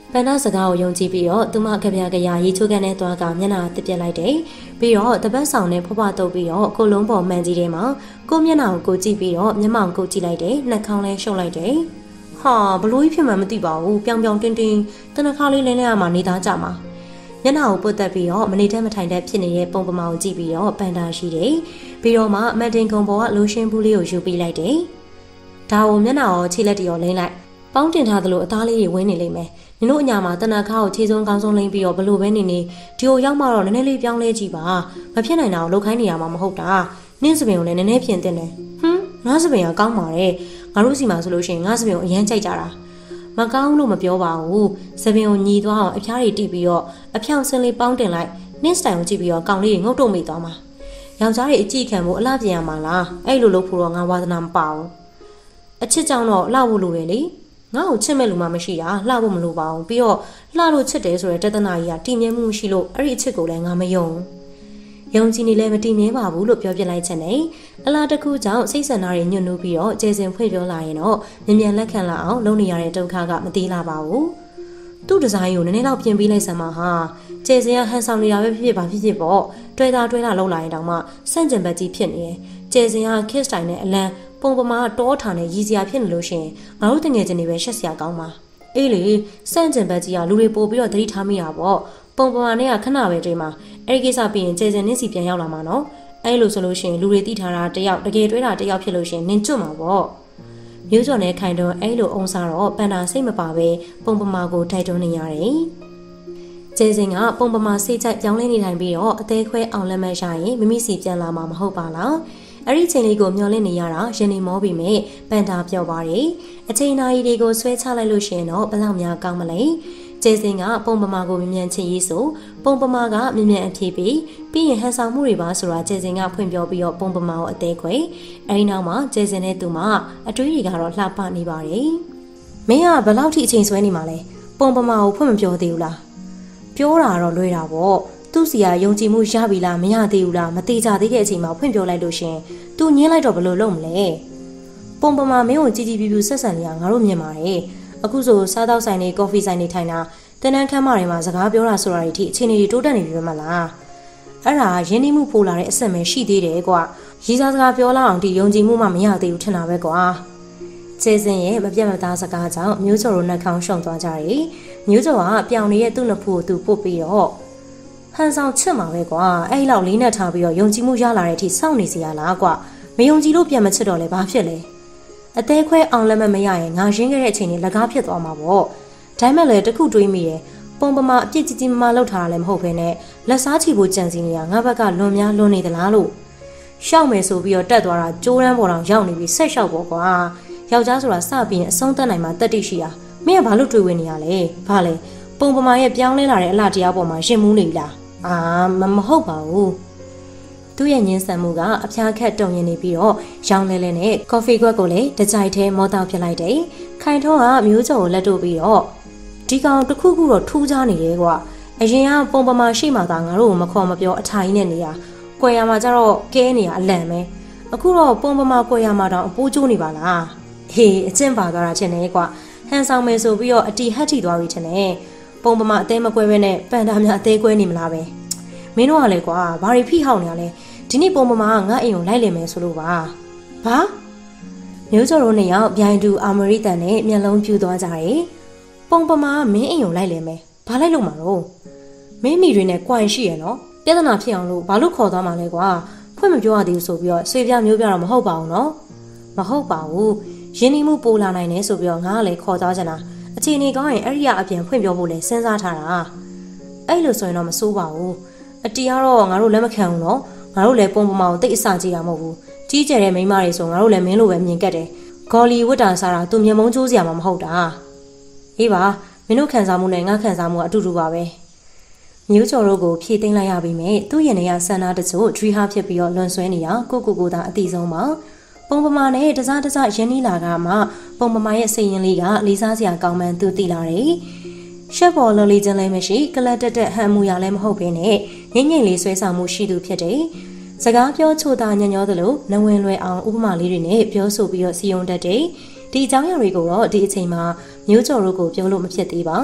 ပန်နာစကားကိုယုံကြည်ပြီးတော့သူမကပြားကရာရီချိုးကန်တဲ့သွားကမျက်နှာတစ်ပြက်လိုက်တယ်ပြီးတော့တပတ်ဆောင်နဲ့ဖွားဖွားတုပ်ပြီးတော့ကိုလုံးပေါ်မှန်ကြီးထဲမှာကိုမျက်နှာကိုကိုကြည့်ပြီးတော့မျက်မှောင်ကိုကြည့်လိုက်တယ်နှာခေါင်းလဲရှုပ်လိုက်တယ်ဟာဘလို့ကြီးဖြစ်မှမသိပါဘူးပြောင်ပြောင်တင်းတင်းတနခါလေးလဲလဲရမှာနေသားကြမှာမျက်နှာကိုပုတ်တက်ပြီးတော့မနေတတ်မထိုင်တတ်ဖြစ်နေတဲ့ပုံပမာကိုကြည့်ပြီးတော့ပန်တာရှိတယ်ပြီးတော့မှအမတ်တင်ကုံပေါ်ကလိုရှင်းဘူးလေးကိုယူပေးလိုက်တယ်ဒါကိုမျက်နှာကိုခြေလက်တရောလိမ့်လိုက်ပေါင်းတင်ထားသလိုအသားလေးတွေဝင်းနေလိမ့်မယ်နင်တို့အညာမှာတနခါကိုခြေစုံကောင်းဆုံးလိမ့်ပြီးတော့ဘလို့ပဲနေနေဒီကိုရောက်မှတော့နည်းနည်းလေးပြောင်းလဲကြည့်ပါမဖြစ်နိုင်တာကိုလှုပ်ခိုင်းနေရမှာမဟုတ်တာနင့်စပင်ကိုလည်းနည်းနည်းပြင်တင်တယ်ဟွန်းငါစပင်ကကောင်းပါတယ်ငါတို့စီမှာဆိုလို့ရှိရင်ငါစပင်ကိုအရန်ကြိုက်ကြတာမကောင်းလို့မပြောပါဘူးစပင်ကိုညီသွားအောင်အဖျားတွေတိပြီးတော့အဖြောင်စင်လေးပေါင်းတင်လိုက်နင့်စတိုင်ကိုကြည့်ပြီးတော့ကောင်လေးတွေငုတ်တုံမိသွားမှာယောက်ျားတွေအကြည့်ခံဖို့အလားပြင်ရမှာလားအဲ့လိုလုပ်ဖို့တော့ငါဝါသနာမပါဘူးအချစ်ကြောင့်တော့လှဖို့လိုတယ်လေငါ့ကိုချစ်မဲ့လူမှမရှိတာလှဖို့မလိုပါဘူးပြီးတော့လှလို့ချစ်တယ်ဆိုတဲ့တသနာကြီးကတည်မြဲမှုမရှိလို့အဲ့ဒီအချစ်ကိုလည်းငါမယုံယုံကြည်နေလည်းမတည်မြဲပါဘူးလို့ပြောပြလိုက်ချက်နဲ့အလားတစ်ခုကြောင့်စိတ်ဆန္ဒတွေညှို့နှိုးပြီးတော့ကျေစင်ဖွင့်ပြောလာရင်တော့မြန်မြန်လက်ခံလာအောင်လုပ်နေရတဲ့ဒုက္ခကမသေးလာပါဘူးသူ့ဒီဇိုင်းကိုနည်းနည်းတော့ပြင်ပေးလိုက်စမ်းပါဟာကျေစင်ကဟန်ဆောင်နေတာပဲဖြစ်ဖြစ်ပါဖြစ်ဖြစ်ပေါ့တွဲတာတွဲတာလောက်လာရင်တောင်မှစန့်ကျင်ဘက်ကြီးဖြစ်နေတယ်ကျေစင်ကခစ်စတိုင်နဲ့အလံပုံပမာတောထားနဲ့ရည်စရာဖြစ်နေလို့ရှိရင်ငါတို့တငယ်ချင်းတွေပဲရှက်စရာကောင်းပါအေးလေစန့်ကျင်ဘက်ကြီးကလူတွေပို့ပြီးတော့သတိထားမိတာပေါ့ပုံပမာနဲ့ကခဏပဲတွေ့မှာအဲ့ဒီကိစ္စပြီးရင်ကျေစင်နင်းစီပြန်ရောက်လာမှာနော်အဲ့လိုဆိုလို့ရှိရင်လူတွေသိထားတာတယောက်တကယ်တွေးတာတယောက်ဖြစ်လို့ရှိရင်နင်ကျွတ်မှာပေါ့မျိုးကျော်နဲ့ခိုင်တော့အဲ့လိုအုံစားတော့ပန်တာစိတ်မပါပဲပုံပမာကိုထိုက်တွန်းနေရတယ်ကျေစင်ကပုံပမာစိတ်ကြိုက်ပြောင်းလဲနေတိုင်းပြီးတော့အသေးခွဲအောင်လက်မရရင်မိမိစီပြန်လာမှာမဟုတ်ပါလားအဲ့ဒီချိန်လေးကိုမျောလင့်နေရတာရင်နေမောပြီးမြဲပန်တာပြောပါတယ်အချိန်နာရီတွေကိုဆွဲချလိုက်လို့ရှိရင်တော့ဘယ်လောက်များကောင်းမလဲကျေစင်ကပုံပမာကိုမြ мян ချင်းရေးဆိုပုံပမာကမြ мян အဖြစ်ပြီးပြီးရင်ဟန်ဆောင်မှုတွေပါဆိုတာကျေစင်ကဖွင့်ပြောပြီးတော့ပုံပမာကိုအသေးခွဲအဲဒီနောက်မှာကျေစင်နဲ့သူမအတွေးတွေကတော့လှပနေပါတယ်မင်းကဘယ်လောက်ထိအချိန်ဆွဲနေမှာလဲပုံပမာကိုဖွင့်မပြောသေးဘူးလားပြောတာတော့လွဲတာပေါ့သူ့စီကယုံကြည်မှုရပြီလားမရသေးဘူးလားမသေးကြသေးတဲ့အချိန်မှာဖွင့်ပြောလိုက်လို့ရှင်သူညင်းလိုက်တော့ဘယ်လိုလုပ်မလဲပုံပမာမင်းကိုကြည်ကြည်ပြူပြူဆက်ဆံနေရငါတို့မြင်ပါတယ်အခုဆိုစားတောက်ဆိုင်တွေကော်ဖီဆိုင်တွေထိုင်တာတန်းတန်းခမ်းမတွေမှာစကားပြောတာဆိုတာတွေအထိအချိန်တွေတိုးတက်နေပြီမလားအဲ့ဒါရင်းနှီးမှုပိုလာတဲ့အဆက်ပဲရှိသေးတယ်ကွာရီးစားစကားပြောလာအောင်ဒီယုံကြည်မှုမှမရသေးဘူးထင်တာပဲကွာကျေစင်ရဲ့မပြတ်မသားစကားကြောင့်မျိုးကျော်တို့နှက်ခေါင်းရှုံသွားကြတယ်မျိုးကျော်ကပြောင်နေတဲ့သူ့နှစ်ဖူးကိုသူပုတ်ပြီးတော့ဟန်ဆောင်ချစ်မှာပဲကွာအဲ့လောက်လေးနဲ့ထားပြီးတော့ယုံကြည်မှုရလာတဲ့အထိစောင့်နေစီရလားကွာမယုံကြည်လို့ပြန်မချစ်တော့လဲဘာဖြစ်လဲအသေးခွဲအောင်လက်မမရရင်ငါရင်းခဲ့တဲ့အချိန်ကြီးလက်ကားဖြစ်သွားမှာပေါ့ဒါမှလည်းတခုတွေးမိတယ်ပုံပမာအပြစ်ကြီးကြီးမမလောက်ထားတာလည်းမဟုတ်ဘဲနဲ့လက်စားချီဖို့ကြံစီနေတာငါဘက်ကလွန်များလွန်နေသလားလို့ရှောက်မယ်ဆိုပြီးတော့တက်သွားတာကြိုးရမ်းပေါ်တော့ရောက်နေပြီးဆက်လျှောက်ပေါ့ကွာယောက်ျားဆိုတာစပြီးရင်အဆုံးသတ်နိုင်မှာတက်တိရှိတာမင်းကဘာလို့တွေးဝင်နေရလဲဘာလဲပုံပမာရဲ့ပြောင်းလဲလာတဲ့အလားတရားပေါ်မှာရှင်မူးနေလားအာမမဟုတ်ပါဘူးသူ့ရဲ့ညင်းဆန်မှုကအဖျားခက်တုံရင်နေပြီးတော့ရောင်းလဲလဲနဲ့ကော်ဖီခွက်ကိုလည်းတကြိုက်ထဲမောတောက်ပြလိုက်တယ်ခိုင်ထုံးကမျိုးကျော်ကိုလက်တို့ပြီးတော့ဒီကောင်တစ်ခုခုတော့ထူးခြားနေတယ်ကွာအရင်ကပုံပမာရှိမှသာငါတို့ကိုမခေါ်မပြောအထိုင်နဲ့နေရကွယ်ရမှာကျတော့ကဲနေရအလန့်ပဲအခုတော့ပုံပမာကွယ်ရမှာတော့အပိုးကျိုးနေပါလားဟေးအကျင့်ပါသွားတာချင်းနေကွာဟန်ဆောင်မယ်ဆိုပြီးတော့အတီဟတ်ထီသွားပြီချင်းနေပုံပမာအသေးမကွဲပဲနဲ့ပန်တာများအသေးကွဲနေမလားပဲမင်းတို့ကလည်းကွာဘာတွေဖိဟောက်နေရလဲဒီနေ့ပုံပမာကငါအိမ်ကိုလိုက်လိမ့်မယ်ဆိုလို့ပါဘာမျိုးကျော်တို့နှစ်ယောက်ဗျိုင်တူအာမရီတန်နဲ့မျက်လုံးပြူသွားကြတယ်ပုံပမာမင်းအိမ်ကိုလိုက်လိမ့်မယ်ဘာလိုက်လို့မှာတော့မင်းမိတွေနဲ့ကြွိုင်ရှိရနော်ပြဿနာဖြစ်အောင်လို့ဘာလို့ခေါ်သွားမှာလဲကွာဖွင့်မပြောရသေးဘူးဆိုပြီးတော့ဆွေပြမျိုးပြတော့မဟုတ်ပါဘူးနော်မဟုတ်ပါဘူးရင်းနှီးမှုပိုလာနိုင်တယ်ဆိုပြီးတော့ငါကလည်းခေါ်သွားကြတာအခြေအနေကောင်းရင်အဲ့ဒီကအပြင်ဖွင့်ပြောဖို့လဲစဉ်းစားထားတာအဲ့လိုဆိုရင်တော့မစိုးပါဘူးအတီးကတော့ငါတို့လက်မခံဘူးနော်ငါတို့လည်းပုံပမာကိုတိတ်အစကြည့်တာမဟုတ်ဘူးကြီးကျယ်တဲ့မိန်းမတွေဆိုငါတို့လည်းမင်းလိုပဲမြင်ကက်တယ်ဂေါ်လီဝတ်တာစားတာသူမျက်မုံးကျိုးစရာမှမဟုတ်တာအေးပါမင်းတို့ခံစားမှုနဲ့ငါခံစားမှုကအတူတူပါပဲမျိုးကျော်တို့ကိုဖြည့်သိမ်းလိုက်ရပြီမဲ့သူ့ရင်ထဲကဆန္ဒတချို့ဒရီဟာဖြစ်ပြီးတော့လွန်ဆွဲနေတာကိုကိုကိုသာအတိဆုံးပါပုံပမာနဲ့တစားတစားရင်းနှီးလာကမှပုံပမာရဲ့စိတ်ရင်းလေးကလေးစားစရာကောင်းမှန်းသူသိလာတယ်ရှက်ပေါ်လုံးလေးချင်းလည်းမရှိကလတ်တက်တက်ဟန်မူရလည်းမဟုတ်ဘဲနဲ့ငိမ့်ငိမ့်လေးဆွဲဆောင်မှုရှိသူဖြစ်တယ်စကားပြောချိုတာညံ့ညောသလိုနဝင်လွယ်အောင်ဥပမာလေးတွေနဲ့ပြောဆိုပြီးတော့စီယုံတတ်တယ်ဒီအကြောင်းအရာတွေကိုတော့ဒီအချိန်မှာမျိုးကျော်တို့ကိုပြောလို့မဖြစ်သေးပါ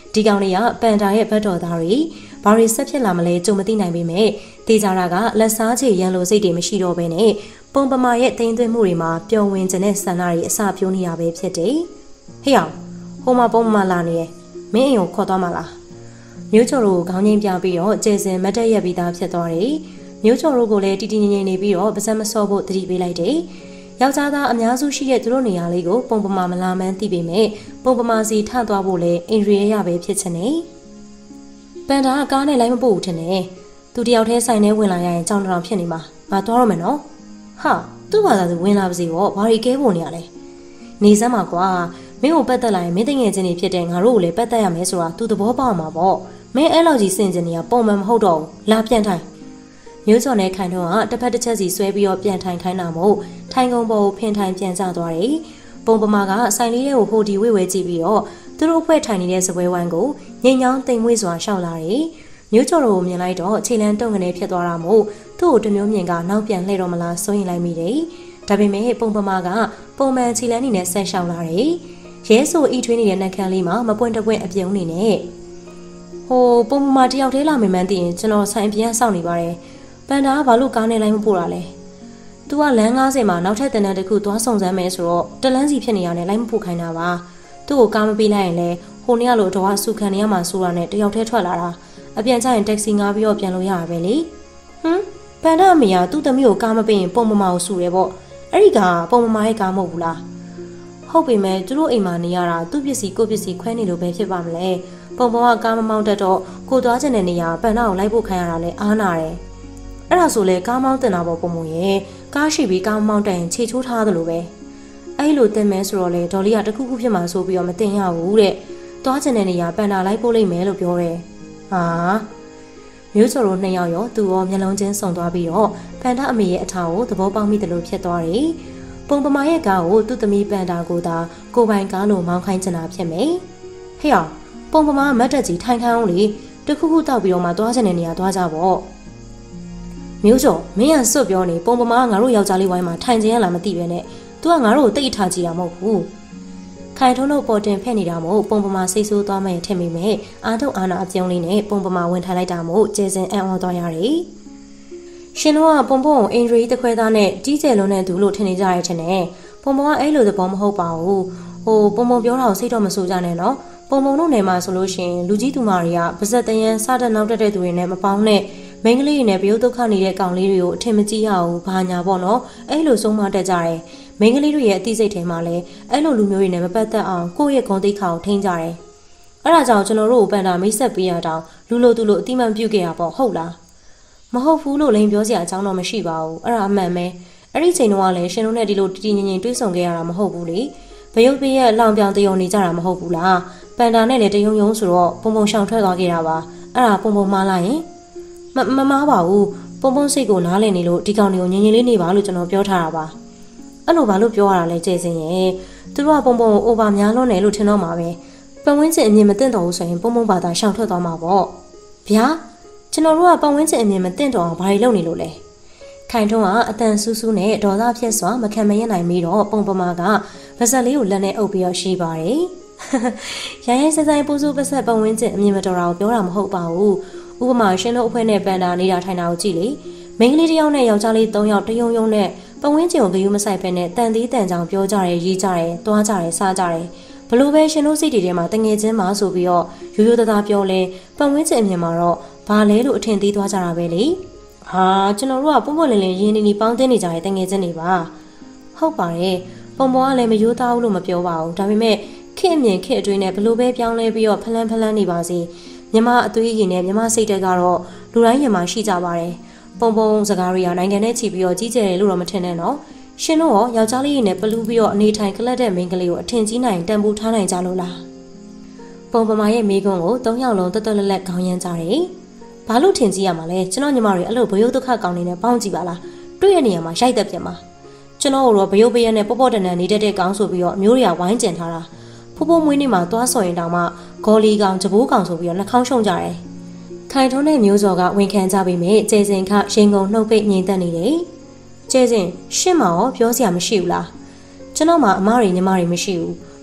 ဒီကောင်တွေကပန်တာရဲ့ဘတ်တော်သားတွေဘာတွေဆက်ဖြစ်လာမလဲကြုံမသိနိုင်ပေမဲ့တေချာတာကလက်စားချေရန်လိုစိတ်တွေမရှိတော့ဘဲနဲ့ပုံပမာရဲ့တင်သွင်းမှုတွေမှာပျော်ဝင်ခြင်းနဲ့ဆန္ဒတွေအစပြိုးနေရပဲဖြစ်တယ်ဟေ့အောင်ဟိုမှာပုံပမာလာနေရဲ့မင်းအိမ်ကိုခေါ်သွားမလားမျိုးချော်တို့ခေါင်းငိမ့်ပြပြီးတော့ကျေစင်မတ်တက်ရက်ပြီးသားဖြစ်သွားတယ်မျိုးချော်တို့ကိုလည်းတီတီငင်ငင်နေပြီးတော့ပါစက်မစော့ဖို့တတိပေးလိုက်တယ်ယောက်ျားသားအများစုရှိတဲ့သူတို့နေရာလေးကိုပုံပမာမလာမှန်းသိပေမဲ့ပုံပမာစီထသွားဖို့လည်းအင်ရီရရပဲဖြစ်ချင်တယ်ပန်တာကကားနဲ့လိုက်မပို့ဘူးထင်တယ်သူတယောက်တည်းဆိုင်ထဲဝင်လာရရင်ကြောင်တောင်ဖြစ်နေမှာငါသွားရမယ်နော်ဟာသူ့ဘာသာသူဝင်လာပါစေပေါ့ဘာတွေကဲဖို့နေရလဲနေစမ်းပါကွာမင်းကိုပတ်သက်လာရင်မင်းတငယ်ချင်းတွေဖြစ်တဲ့ငါတို့ကိုလည်းပတ်သက်ရမယ်ဆိုတာသူသဘောပေါက်မှာပေါ့မင်းအဲ့လောက်ကြီးစင်ကျင်နေရပုံမှန်မဟုတ်တော့ဘူးလာပြန်ထိုင်မျိုးစော်နဲ့ခိုင်တော့ကတစ်ဖက်တစ်ချက်စီဆွဲပြီးတော့ပြန်ထိုင်ခိုင်းတာမို့ထိုင်ကုန်ပေါ်ကိုဖင်ထိုင်ပြန်ကျသွားတယ်ပုံပမာကဆိုင်လေးတွေကိုဟိုဒီဝေဝဲကြည့်ပြီးတော့သူတို့အဖွဲ့ထိုင်နေတဲ့စပွဲဝိုင်းကိုငိမ်ညောင်းတိမ်မွေ့စွာရှောက်လာတယ်မျိုးချော်တို့ကိုမြင်လိုက်တော့ခြေလန်းတုံကနေဖြစ်သွားတာမို့သူ့ကိုတမျိုးမြင်ကနောက်ပြန်လှည့်တော့မလားစိုးရင်လိုက်မိတယ်ဒါပေမဲ့ပုံပမာကပုံမှန်ခြေလန်းနေနဲ့ဆက်ရှောက်လာတယ်ရဲဆိုဤထွေးနေတဲ့နှက်ခမ်းလေးမှာမပွင့်တပွင့်အပြုံးနေနဲ့ဟိုပုံပမာတယောက်တည်းလာမှန်းသိရင်ကျွန်တော်ဆိုင်ပြန်စောင့်နေပါတယ်ပန်တာကဘာလို့ကားနဲ့လိုက်မပို့တာလဲ။ तू ကလမ်းကားစင်မှာနောက်ထပ်တန်းတန်းတစ်ခုသွားဆောင်စမ်းမယ်ဆိုတော့တလန်းစီဖြစ်နေရနဲ့လိုက်မပို့ခိုင်းတာပါ။သူ့ကိုကားမပေးလိုက်ရင်လည်းဟိုနေ့ကလိုတော့စုခံနေရမှာဆိုတာနဲ့တယောက်တည်းထွက်လာတာ။အပြန်ကျရင်တက္ကစီငှားပြီးတော့ပြန်လို့ရတာပဲလေ။ဟမ်ပန်တာအမေကသူ့သမီးကိုကားမပေးရင်ပုံမမအောင်စုရဲပေါ့။အဲ့ဒီကပုံမမရဲ့ကားမဟုတ်ဘူးလား။ဟုတ်ပေမဲ့သူတို့အိမ်မှာနေရတာသူ့ပစ္စည်းကိုပစ္စည်းခွဲနေလို့ပဲဖြစ်ပါမလဲ။ပုံပုံကကားမမောင်းတတ်တော့ကိုသွားချင်တဲ့နေရာပန်တာကိုလိုက်ဖို့ခိုင်းရတာလဲအားနာတယ်။အဲ့ဒါဆိုလေကားမောင်းတင်တာပေါ့ပုံပုံရဲ့ကားရှိပြီးကားမောင်းတိုင်ခြေချိုးထားသလိုပဲအဲ့လိုတင်မဲဆိုတော့လေဒေါ်လေးကတခုခုဖြစ်မှဆိုပြီးတော့မတင်ရဘူးတဲ့သွားချင်တဲ့နေရာပန်တာလိုက်ပို့လိုက်မယ်လို့ပြောတယ်ဟာမျိုးစော်တို့နှစ်ယောက်ရောသူရောမျက်လုံးချင်းစုံသွားပြီးတော့ပန်တာအမေရဲ့အထာကိုသဘောပေါက်မိတယ်လို့ဖြစ်သွားတယ်ပုံပမာရဲ့ကားကိုသူ့သမီးပန်တာကိုသာကိုပိုင်ကားလို့မောင်းခိုင်းချင်တာဖြစ်မယ်ဟေ့အောင်ပုံပမာမတ်တက်ကြီးထိုင်ခိုင်းအောင်လေတခုခုတောက်ပြီးတော့မှသွားချင်တဲ့နေရာသွားကြပေါ့မျိုးစောမင်းကစွတ်ပြောနေပုံပမာငါတို့ယောက်ျားလေးဝိုင်းမှာထိုင်ခြင်းရလားမသိပဲနဲ့ तू ကငါတို့ကိုတိတ်ထားကြည့်တာမဟုတ်ဘူးခိုင်ထုံးတို့ပေါ်တင်ဖက်နေတာမို့ပုံပမာစိတ်ဆိုးသွားမယ်ထင်မိမယ်အာထုတ်အာနာအပြုံးလေးနဲ့ပုံပမာဝင်ထိုင်လိုက်တာမို့ကျေစင်အံ့ဩသွားရတယ်ရှင်တို့ကပုံပုံအင်ဂျရီတခွဲသားနဲ့ကြီးကျယ်လုံးနဲ့သူလို့ထင်နေကြရတဲ့နဲ့ပုံပုံကအဲ့လိုသဘောမဟုတ်ပါဘူးဟိုပုံပုံပြောတာကိုစိတ်တော့မဆိုးကြနဲ့နော်ပုံပုံတို့နယ်မှာဆိုလို့ရှင်လူကြီးသူမတွေကပါဇက်တရန်စားတဲ့နောက်တက်တဲ့သူတွေနဲ့မပေါင်းနဲ့မိန်းကလေးတွေနဲ့ဘယုတ်ဒုက္ခနေတဲ့ကောင်လေးတွေကိုအထင်မကြီးရအောင်ဘာညာပေါ့နော်အဲ့လိုဆုံးမတက်ကြတယ်မိန်းကလေးတွေရဲ့အသိစိတ်ထဲမှာလည်းအဲ့လိုလူမျိုးတွေနဲ့မပတ်သက်အောင်ကိုယ့်ရဲ့ဂုဏ်သိက္ခာကိုထိန်းကြတယ်အဲ့ဒါကြောင့်ကျွန်တော်တို့ကိုပန်တာမိတ်ဆက်ပေးရတော့လူလိုသူလိုအတိမန်ပြုတ်ခဲ့ရပေါ့ဟုတ်လားမဟုတ်ဘူးလို့လိန်ပြောစရာအကြောင်းတော့မရှိပါဘူးအဲ့ဒါအမှန်ပဲအဲ့ဒီချိန်တုန်းကလည်းရှင်တို့နဲ့ဒီလိုတည်တည်ငြိမ်ငြိမ်တွေးဆုံခဲ့ရတာမဟုတ်ဘူးလေဘယုတ်ပေးရဲ့လောင်ပြောင်တယုံနေကြတာမဟုတ်ဘူးလားပန်တာနဲ့လည်းတယုံယုံဆိုတော့ပုံပုံရှောင်ထွက်သွားခဲ့တာပါအဲ့ဒါပုံပုံမားလိုက်ရင်မမမားပါဘူးပုံပုံစိတ်ကိုနားလည်နေလို့ဒီကောင်တွေကိုငြင်းငြင်းလေးနေပါလို့ကျွန်တော်ပြောထားတာပါအဲ့လိုဘာလို့ပြောရတာလဲကျေစင်ရဲ့သူတို့ကပုံပုံကိုအိုဗာများလွန်းတယ်လို့ထင်တော့မှာပဲပတ်ဝန်းကျင်အမြင်မသိတော့ဘူးဆိုရင်ပုံပုံဘာသာရှောင်ထွက်သွားမှာပေါ့ဗျာကျွန်တော်တို့ကပတ်ဝန်းကျင်အမြင်မသိတော့အောင်ဘာတွေလုပ်နေလို့လဲခိုင်ထုံးကအတန်ဆူးဆူးနဲ့ဒေါသဖြစ်စွာမခံမရနိုင်ပြီးတော့ပုံပမာကဗဇက်လေးကိုလက်နဲ့အုပ်ပြီးတော့ရှိပါတယ်ရိုင်းရိုင်းဆိုင်ဆိုင်ပူစုပဆက်ပတ်ဝန်းကျင်အမြင်မတော်တာကိုပြောတာမဟုတ်ပါဘူးဥပမာရှင်တို့အဖွဲနဲ့ပန်တာနေတာထိုင်တာကိုကြည့်လေမိန်းကလေးတစ်ယောက်နဲ့ယောက်ျားလေးသုံးယောက်တယုံယုံနဲ့ပတ်ဝန်းကျင်ကိုဂယုမဆိုင်ဖက်နဲ့တန်သေးတန်ကြောင်ပြောကြတယ်ရေးကြတယ်တွားကြတယ်စားကြတယ်ဘလို့ပဲရှင်တို့စိတ်တွေထဲမှာတငယ်ချင်းမှာဆိုပြီးတော့ရိုးရိုးသားသားပြောလဲပတ်ဝန်းကျင်အမြင်မှာတော့ဘာလဲလို့အထင်သေးသွားကြတာပဲလေဟာကျွန်တော်တို့ကပုံပွင့်လင်းလင်းရင်းနေနေပေါင်းတင်နေကြတဲ့တငယ်ချင်းတွေပါဟုတ်ပါတယ်ပုံပေါ်ကလည်းမရိုးသားဘူးလို့မပြောပါဘူးဒါပေမဲ့ခေအမြင်ခေအတွင်းနဲ့ဘလို့ပဲပြောင်းလဲပြီးတော့ဖလန်းဖလန်းနေပါစေမြမအသွေးရည်နဲ့မြမစိတ်တက်ကတော့လူတိုင်းရမှာရှိကြပါတယ်ပုံပုံစကားတွေကနိုင်ငံနဲ့ချီပြီးတော့ကြီးကျယ်တယ်လို့တော့မထင်နဲ့နော်ရှင်တို့ရောယောက်ျားလေးရည်နဲ့ပလူးပြီးတော့အနေထိုင်ကလတ်တဲ့မိန်းကလေးကိုအထင်ကြီးနိုင်တန်ဖိုးထားနိုင်ကြလို့လားပုံပမာရဲ့မိကွန်းကိုသုံးယောက်လုံးတက်တက်လက်လက်ခေါင်းရမ်းကြတယ်ဘာလို့ထင်ကြီးရမှာလဲကျွန်တော်ညီမတွေအဲ့လိုဘယုတ်ဒုက္ခကောင်းနေနဲ့ပေါင်းကြည့်ပါလားတွေ့ရနေရမှာရိုက်တက်ပြတ်မှာကျွန်တော်တို့ဘယုတ်ပရနဲ့ပေါ့ပေါ့တန်တန်နေတတ်တဲ့ကောင်းဆိုပြီးတော့အမျိုးတွေကဝိုင်းကျင်ထားတာဖိုးဖိုးမွေးနေမှာသွားဆော်ရင်တောင်မှဂေါ်လီကောင်ဂျဘိုးကောင်ဆိုပြီးတော့နှာခေါင်းရှုံကြတယ်ခိုင်ထုံးတဲ့မျိုးစော်ကဝန်ခံကြပေမဲ့ကျဲစင်ခရင်ကုန်နှုတ်ပိတ်ငြိမ်သက်နေတယ်ကျဲစင်ရှင့်မရောပြောစရာမရှိဘူးလားကျွန်တော်မှအမတွေညီမတွေမရှိဘူး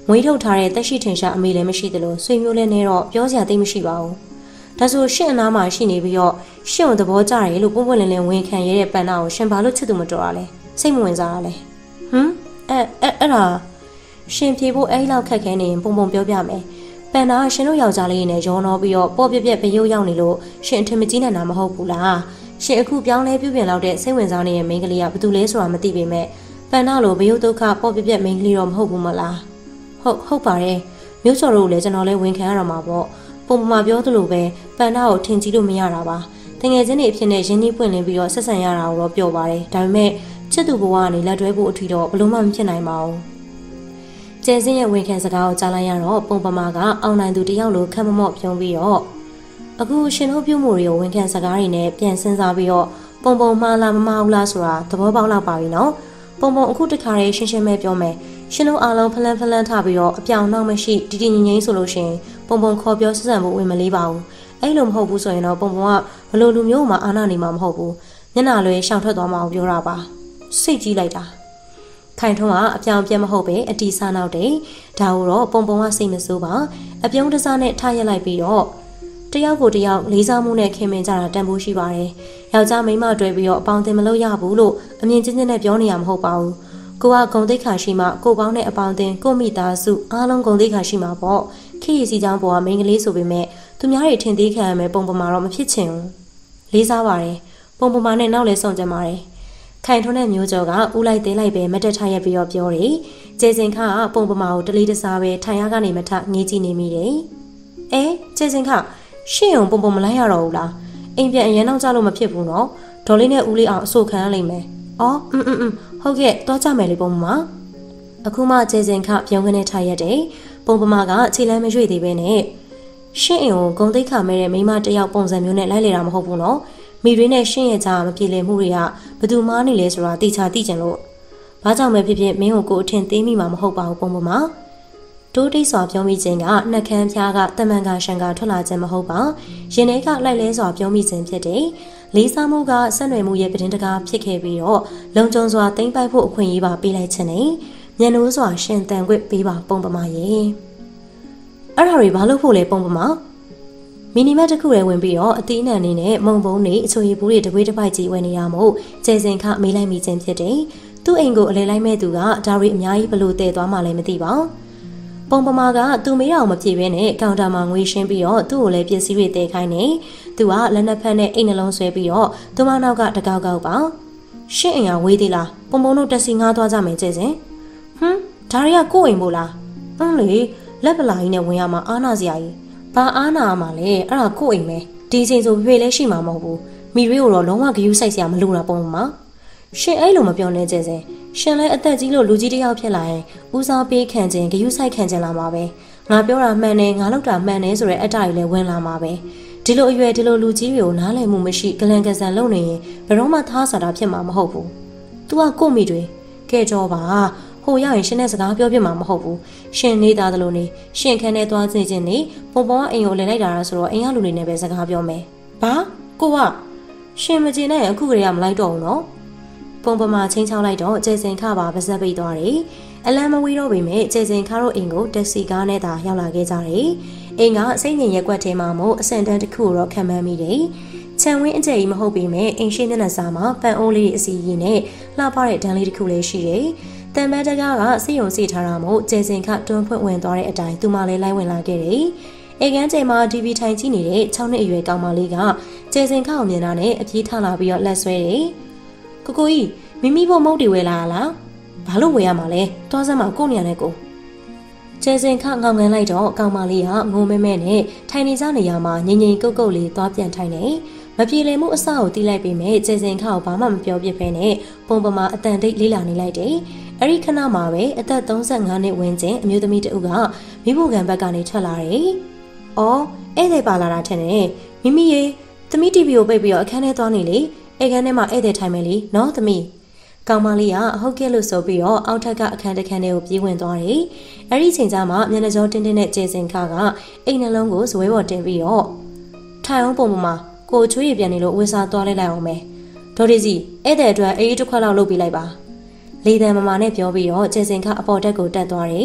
မွေးထုတ်ထားတဲ့တက်ရှိထင်ရှားအမေလည်းမရှိသလိုဆွေမျိုးလည်းနဲ့တော့ပြောစရာသိမရှိပါဘူးဒါဆိုရှင့်အနားမှာရှိနေပြီးတော့ရှင့်ကိုသဘောကျတယ်လို့ပွန့်ပွန့်လင်းလင်းဝန်ခံရတဲ့ပန်နာကိုရှင်ဘာလို့ချစ်သူမတော်တာလဲစိတ်မဝင်စားတာလဲဟမ်အဲအဲအဲ့ဒါရှင်ဖြေဖို့အဲ့လောက်ခက်ခဲနေရင်ပုံပုံပြောပြမယ်ပန်နာကရှင်တို့ယောက်ျားလေးနဲ့ရောနှောပြီးတော့ပေါ့ပြက်ပြက်ဘရုပ်ရောက်နေလို့ရှင်အထင်မကြီးနိုင်တာမဟုတ်ဘူးလားရှင်အခုပြောင်းလဲပြုပြင်လောက်တဲ့စိတ်ဝင်စားနေတဲ့မိန်းကလေးကဘာတူလဲဆိုတာမသိပေမဲ့ပန်နာလိုဘရုပ်ဒုက္ခပေါ့ပြက်ပြက်မိန်းကလေးတော့မဟုတ်ဘူးမလားဟုတ်ဟုတ်ပါတယ်မျိုးစော်တို့လည်းကျွန်တော်လည်းဝန်ခံရတော့မှာပေါ့ပုံမှန်ပြောသလိုပဲပန်နာကိုထင်ကြီးလို့မရတာပါတငယ်ချင်းတွေအဖြစ်နဲ့ရင်းနှီးပွင့်လင်းပြီးတော့ဆက်ဆံရတာကိုတော့ပြောပါတယ်ဒါပေမဲ့ချစ်သူဘဝကနေလက်တွဲဖို့အထီတော့ဘလို့မှမဖြစ်နိုင်ပါဘူးကျဲစင်းရဲ့ဝန်ခံစကားကိုကြားလိုက်ရတော့ပုံပမာကအောင်နိုင်သူတယောက်လိုခက်မမော့ပြုံးပြီးတော့အခုရှင်တို့ပြုမှုတွေကိုဝန်ခံစကားတွေနဲ့ပြန်စဉ်းစားပြီးတော့ပုံပုံမှားလားမမှားဘူးလားဆိုတာသဘောပေါက်လောက်ပါပြီနော်ပုံပုံအခုတခါလေးရှင်းရှင်းပဲပြောမယ်ရှင်တို့အားလုံးဖလန်းဖလန်းထပြီးတော့အပြောင်နှောက်မရှိတည်တည်ငြိမ်ငြိမ်ဆိုလို့ရှင်ပုံပုံခေါ်ပြောဆက်ဆံဖို့ဝင်မလေးပါဘူးအဲ့လိုမဟုတ်ဘူးဆိုရင်တော့ပုံပုံကဘလို့လူမျိုးမှအာနာနေမှာမဟုတ်ဘူးမျက်နှာလွယ်ရှောင်ထွက်သွားမှအောင်ပြောတာပါစိတ်ကြီးလိုက်တာခိုင်ထုံးကအပြောင်ပြက်မဟုတ်ပဲအတီးစားနောက်တယ်ဒါကိုတော့ပုံပုံကစိတ်မဆိုးပါအပြုံးတစားနဲ့ထားရက်လိုက်ပြီးတော့တယောက်ကိုတယောက်လေးစားမှုနဲ့ခင်မင်ကြတာတန်ဖိုးရှိပါတယ်ယောက်ျားမိန်းမတွေ့ပြီးတော့အပေါင်းတင်မလို့ရဘူးလို့အမြင်ချင်းချင်းနဲ့ပြောနေရမှာမဟုတ်ပါဘူးကိုကဂုံတိတ်ခါရှိမှကိုပေါင်းနဲ့အပေါင်းတင်ကိုမိသားစုအားလုံးဂုံတိတ်ခါရှိမှာပေါ့ခေရစီချောင်းပေါ်ကမိန်းကလေးဆိုပေမဲ့သူများတွေထင်သေးခံရမယ်ပုံပမာတော့မဖြစ်ချင်ဘူးလေးစားပါတယ်ပုံပမာနဲ့နောက်လဲစုံကြပါတယ်ခိုင်ထွန်းတဲ့မျိုးကျော်ကဦးလိုက်သေးလိုက်ပဲမတက်ထားရပြီးတော့ပြောတယ်ကျေစင်ခါကပုံပမာကိုတလေးတစားပဲထိုင်ရကနေမထငေးကြည့်နေမိတယ်အဲကျေစင်ခါရှင့်ုံပုံပုံမလိုက်ရတော့ဘူးလားအိမ်ပြန်အရန်နောက်ကြလို့မဖြစ်ဘူးနော်ဒေါ်လေးနဲ့ဦးလေးအောင်အဆိုခံရလိမ့်မယ်အော်อืมอืมဟုတ်ကဲ့သွားကြမယ်လေပုံပမာအခုမှကျေစင်ခပြုံးကနေထိုင်ရတယ်ပုံပမာကခြေလမ်းမရွေ့သေးပဲနဲ့ရှင့်အိမ်ကိုဂုံတိတ်ခါမဲတဲ့မိန်းမတယောက်ပုံစံမျိုးနဲ့လိုက်လေတာမဟုတ်ဘူးနော်မိရင်းနဲ့ရှင့်ရဲ့ကြားမပြေလည်မှုတွေကဘသူမားနေလဲဆိုတာသိချာသိကြလို့ဘာကြောင့်ပဲဖြစ်ဖြစ်မင်းကိုကိုအထင်သေးမိမှာမဟုတ်ပါဘူးပုံပမာတိုးတိတ်စွာပြောမိခြင်းကနှက်ခမ်းဖျားကတမန်ကရှန်ကထွက်လာခြင်းမဟုတ်ပါရင်ထဲကလိုက်လဲစွာပြောမိခြင်းဖြစ်တယ်လေးစားမှုကဆက်နွယ်မှုရဲ့ပဒင်းတကားဖြစ်ခဲ့ပြီးတော့လုံခြုံစွာတိမ့်ပိုက်ဖို့အခွင့်အရေးပါပေးလိုက်ခြင်းနဲ့မျက်နှိုးစွာရှင်တန်ခွင့်ပေးပါပုံပမာရဲ့အဲ့ဒါတွေဘာလို့ဖို့လဲပုံပမာမီနီမတ်တစ်ခုလည်းဝင်ပြီးတော့အသီးနှံနေနဲ့မုံပုံးနေအချိုရည်ဘူးတွေတပွေးတစ်ပိုက်ကြီးဝင်နေရမို့ကျဲစင်ခမေးလိုက်မိခြင်းဖြစ်တယ်သူ့အိမ်ကိုအလဲလိုက်မဲ့သူကဒါရီအများကြီးဘလို့တည်သွားမှလည်းမသိပါပုံပမာကသူ့မေးတာကိုမပြေဘဲနဲ့ကောင်တာမှာငွေရှင်းပြီးတော့သူ့ကိုလည်းပစ္စည်းတွေတည်ခိုင်းနေသူကလက်နှစ်ဖက်နဲ့အိမ်နှလုံးဆွဲပြီးတော့သူမနောက်ကတကောက်ကောက်ပါရှင့်အိမ်ကဝေးသေးလားပုံပုံတို့တက်စီငားသွားကြမယ်ကျဲစင်ဟမ်ဒါရီကကိုယ့်အိမ်မို့လားအင်းလေလက်ပလာကြီးနဲ့ဝင်ရမှာအာနာစရာကြီးဘာအားနာမှာလဲအဲ့ဒါကိုယ့်အိမ်ပဲဒီချိန်ဆိုဖေလဲရှိမှာမဟုတ်ဘူးမိရွေးကိုတော့လုံးဝဂယုစိုက်စရာမလိုတာပုံမှာရှင်အဲ့လိုမပြောနဲ့ကျဲစင်ရှင်လည်းအသက်ကြီးလို့လူကြီးတစ်ယောက်ဖြစ်လာရင်ဦးစားပေးခံခြင်းဂယုစိုက်ခံခြင်းလာမှာပဲငါပြောတာမှန်တယ်ငါလုပ်တာမှန်တယ်ဆိုတဲ့အတ္တတွေလည်းဝင်လာမှာပဲဒီလိုအရွယ်ဒီလိုလူကြီးတွေကိုနားလည်မှုမရှိကလန်ကဆန်လုပ်နေရင်ဘယ်တော့မှသားစားတာဖြစ်မှာမဟုတ်ဘူး तू ကကို့မိတွေကဲကြောပါဟိုရရင်ရှင်နဲ့စကားပြောပြမှာမဟုတ်ဘူးရှင်နေသားသလိုနေရှင်ခန်းထဲသွားစီခြင်းနေပုံပုံကအိမ်ကိုလည်လိုက်တာဆိုတော့အိမ်ကလူတွေနဲ့ပဲစကားပြောမယ်ဘာကိုကရှင်မကျေနဲ့အခုကလေးကမလိုက်တော့ဘူးနော်ပုံပမာချင်းချောင်းလိုက်တော့ကျဲစင်ခပါပါဇက်ပိတ်သွားတယ်အလံမဝေးတော့ပေမဲ့ကျဲစင်ခတို့အိမ်ကိုတက်စီကားနဲ့သာရောက်လာခဲ့ကြတယ်အိမ်ကစိတ်ငြိမ်ရက်ွက်ထဲမှာမို့အစံတန်းတစ်ခုတော့ခံမှန်းမိတယ်ခြံဝင်းအကျယ်ကြီးမဟုတ်ပေမဲ့အိမ်ရှိမျက်နှာစာမှာပန်အိုးလေးအစီအရင်နဲ့လှပတဲ့ဒန်းလေးတစ်ခုလည်းရှိတယ်တန်မတကားကစိတ်ယုံစီထားတာမို့ကျဲစင်ခတွန်းဖွင့်ဝင်သွားတဲ့အတိုင်းသူမလည်းလိုက်ဝင်လာခဲ့တယ်အိမ်ကန်းကျဲမှာ တီဗီ ထိုင်ကြည့်နေတဲ့၆နှစ်အရွယ်ကောင်မလေးကကျဲစင်ခကိုမြင်တာနဲ့အပြေးထလာပြီးတော့လက်ဆွဲတယ်ကိုကိုကြီးမိမိဖို့မုတ်တွေဝယ်လာလားဘာလို့ဝယ်ရမှာလဲသွားစမ်းမှာကို့နေရတဲ့ကိုကျဲစင်ခငောင်ငန်းလိုက်တော့ကောင်မလေးကငိုမဲမဲနဲ့ထိုင်နေကြနေရမှာငိမ့်ငိမ့်ကုတ်ကုတ်လေးသွားပြန်ထိုင်နေမပြေလည်မှုအစကိုတီးလိုက်ပေမဲ့ကျဲစင်ခကိုဘာမှမပြောပြဖဲနဲ့ပုံပမာအတန်တိတ်လေးလာနေလိုက်တယ်အဲ့ဒီခဏမှာပဲအသက်၃၅နှစ်ဝန်းကျင်အမျိုးသမီးတဦးကမိဖို့ကံဘက်ကနေထွက်လာတယ်။အော်အဲ့ဒီပါလာတာထင်တယ်။မိမိရေသမီး တီဗီ ကိုပိတ်ပြီးတော့အခန်းထဲသွားနေလေ။အခန်းထဲမှာဧည့်သည်ထိုင်မယ်လေနော်သမီး။ကောင်မလေးကဟုတ်ကဲ့လို့ဆိုပြီးတော့အောက်ထက်ကအခန်းတစ်ခန်းထဲကိုပြေးဝင်သွားတယ်။အဲ့ဒီချိန်ကျမှမျက်နှာကြောတင်းတင်းနဲ့ကျဲစင်ခကအိမ်နှလုံးကိုဇွဲပေါ်တင်ပြီးတော့ထိုင်အောင်ပုံပေါ်မှာကိုချွေးရပြန်နေလို့ဝင်းစားသွားလိုက်လိုက်အောင်မယ်။ဒေါ်ဒီစီဧည့်သည်အတွက်အေးတစ်ခွက်လောက်လုပ်ပေးလိုက်ပါ။လေတံမမာနဲ့ပြောပြီးတော့ကျဲစင်ခအပေါ်တက်ကိုတက်သွားတယ်။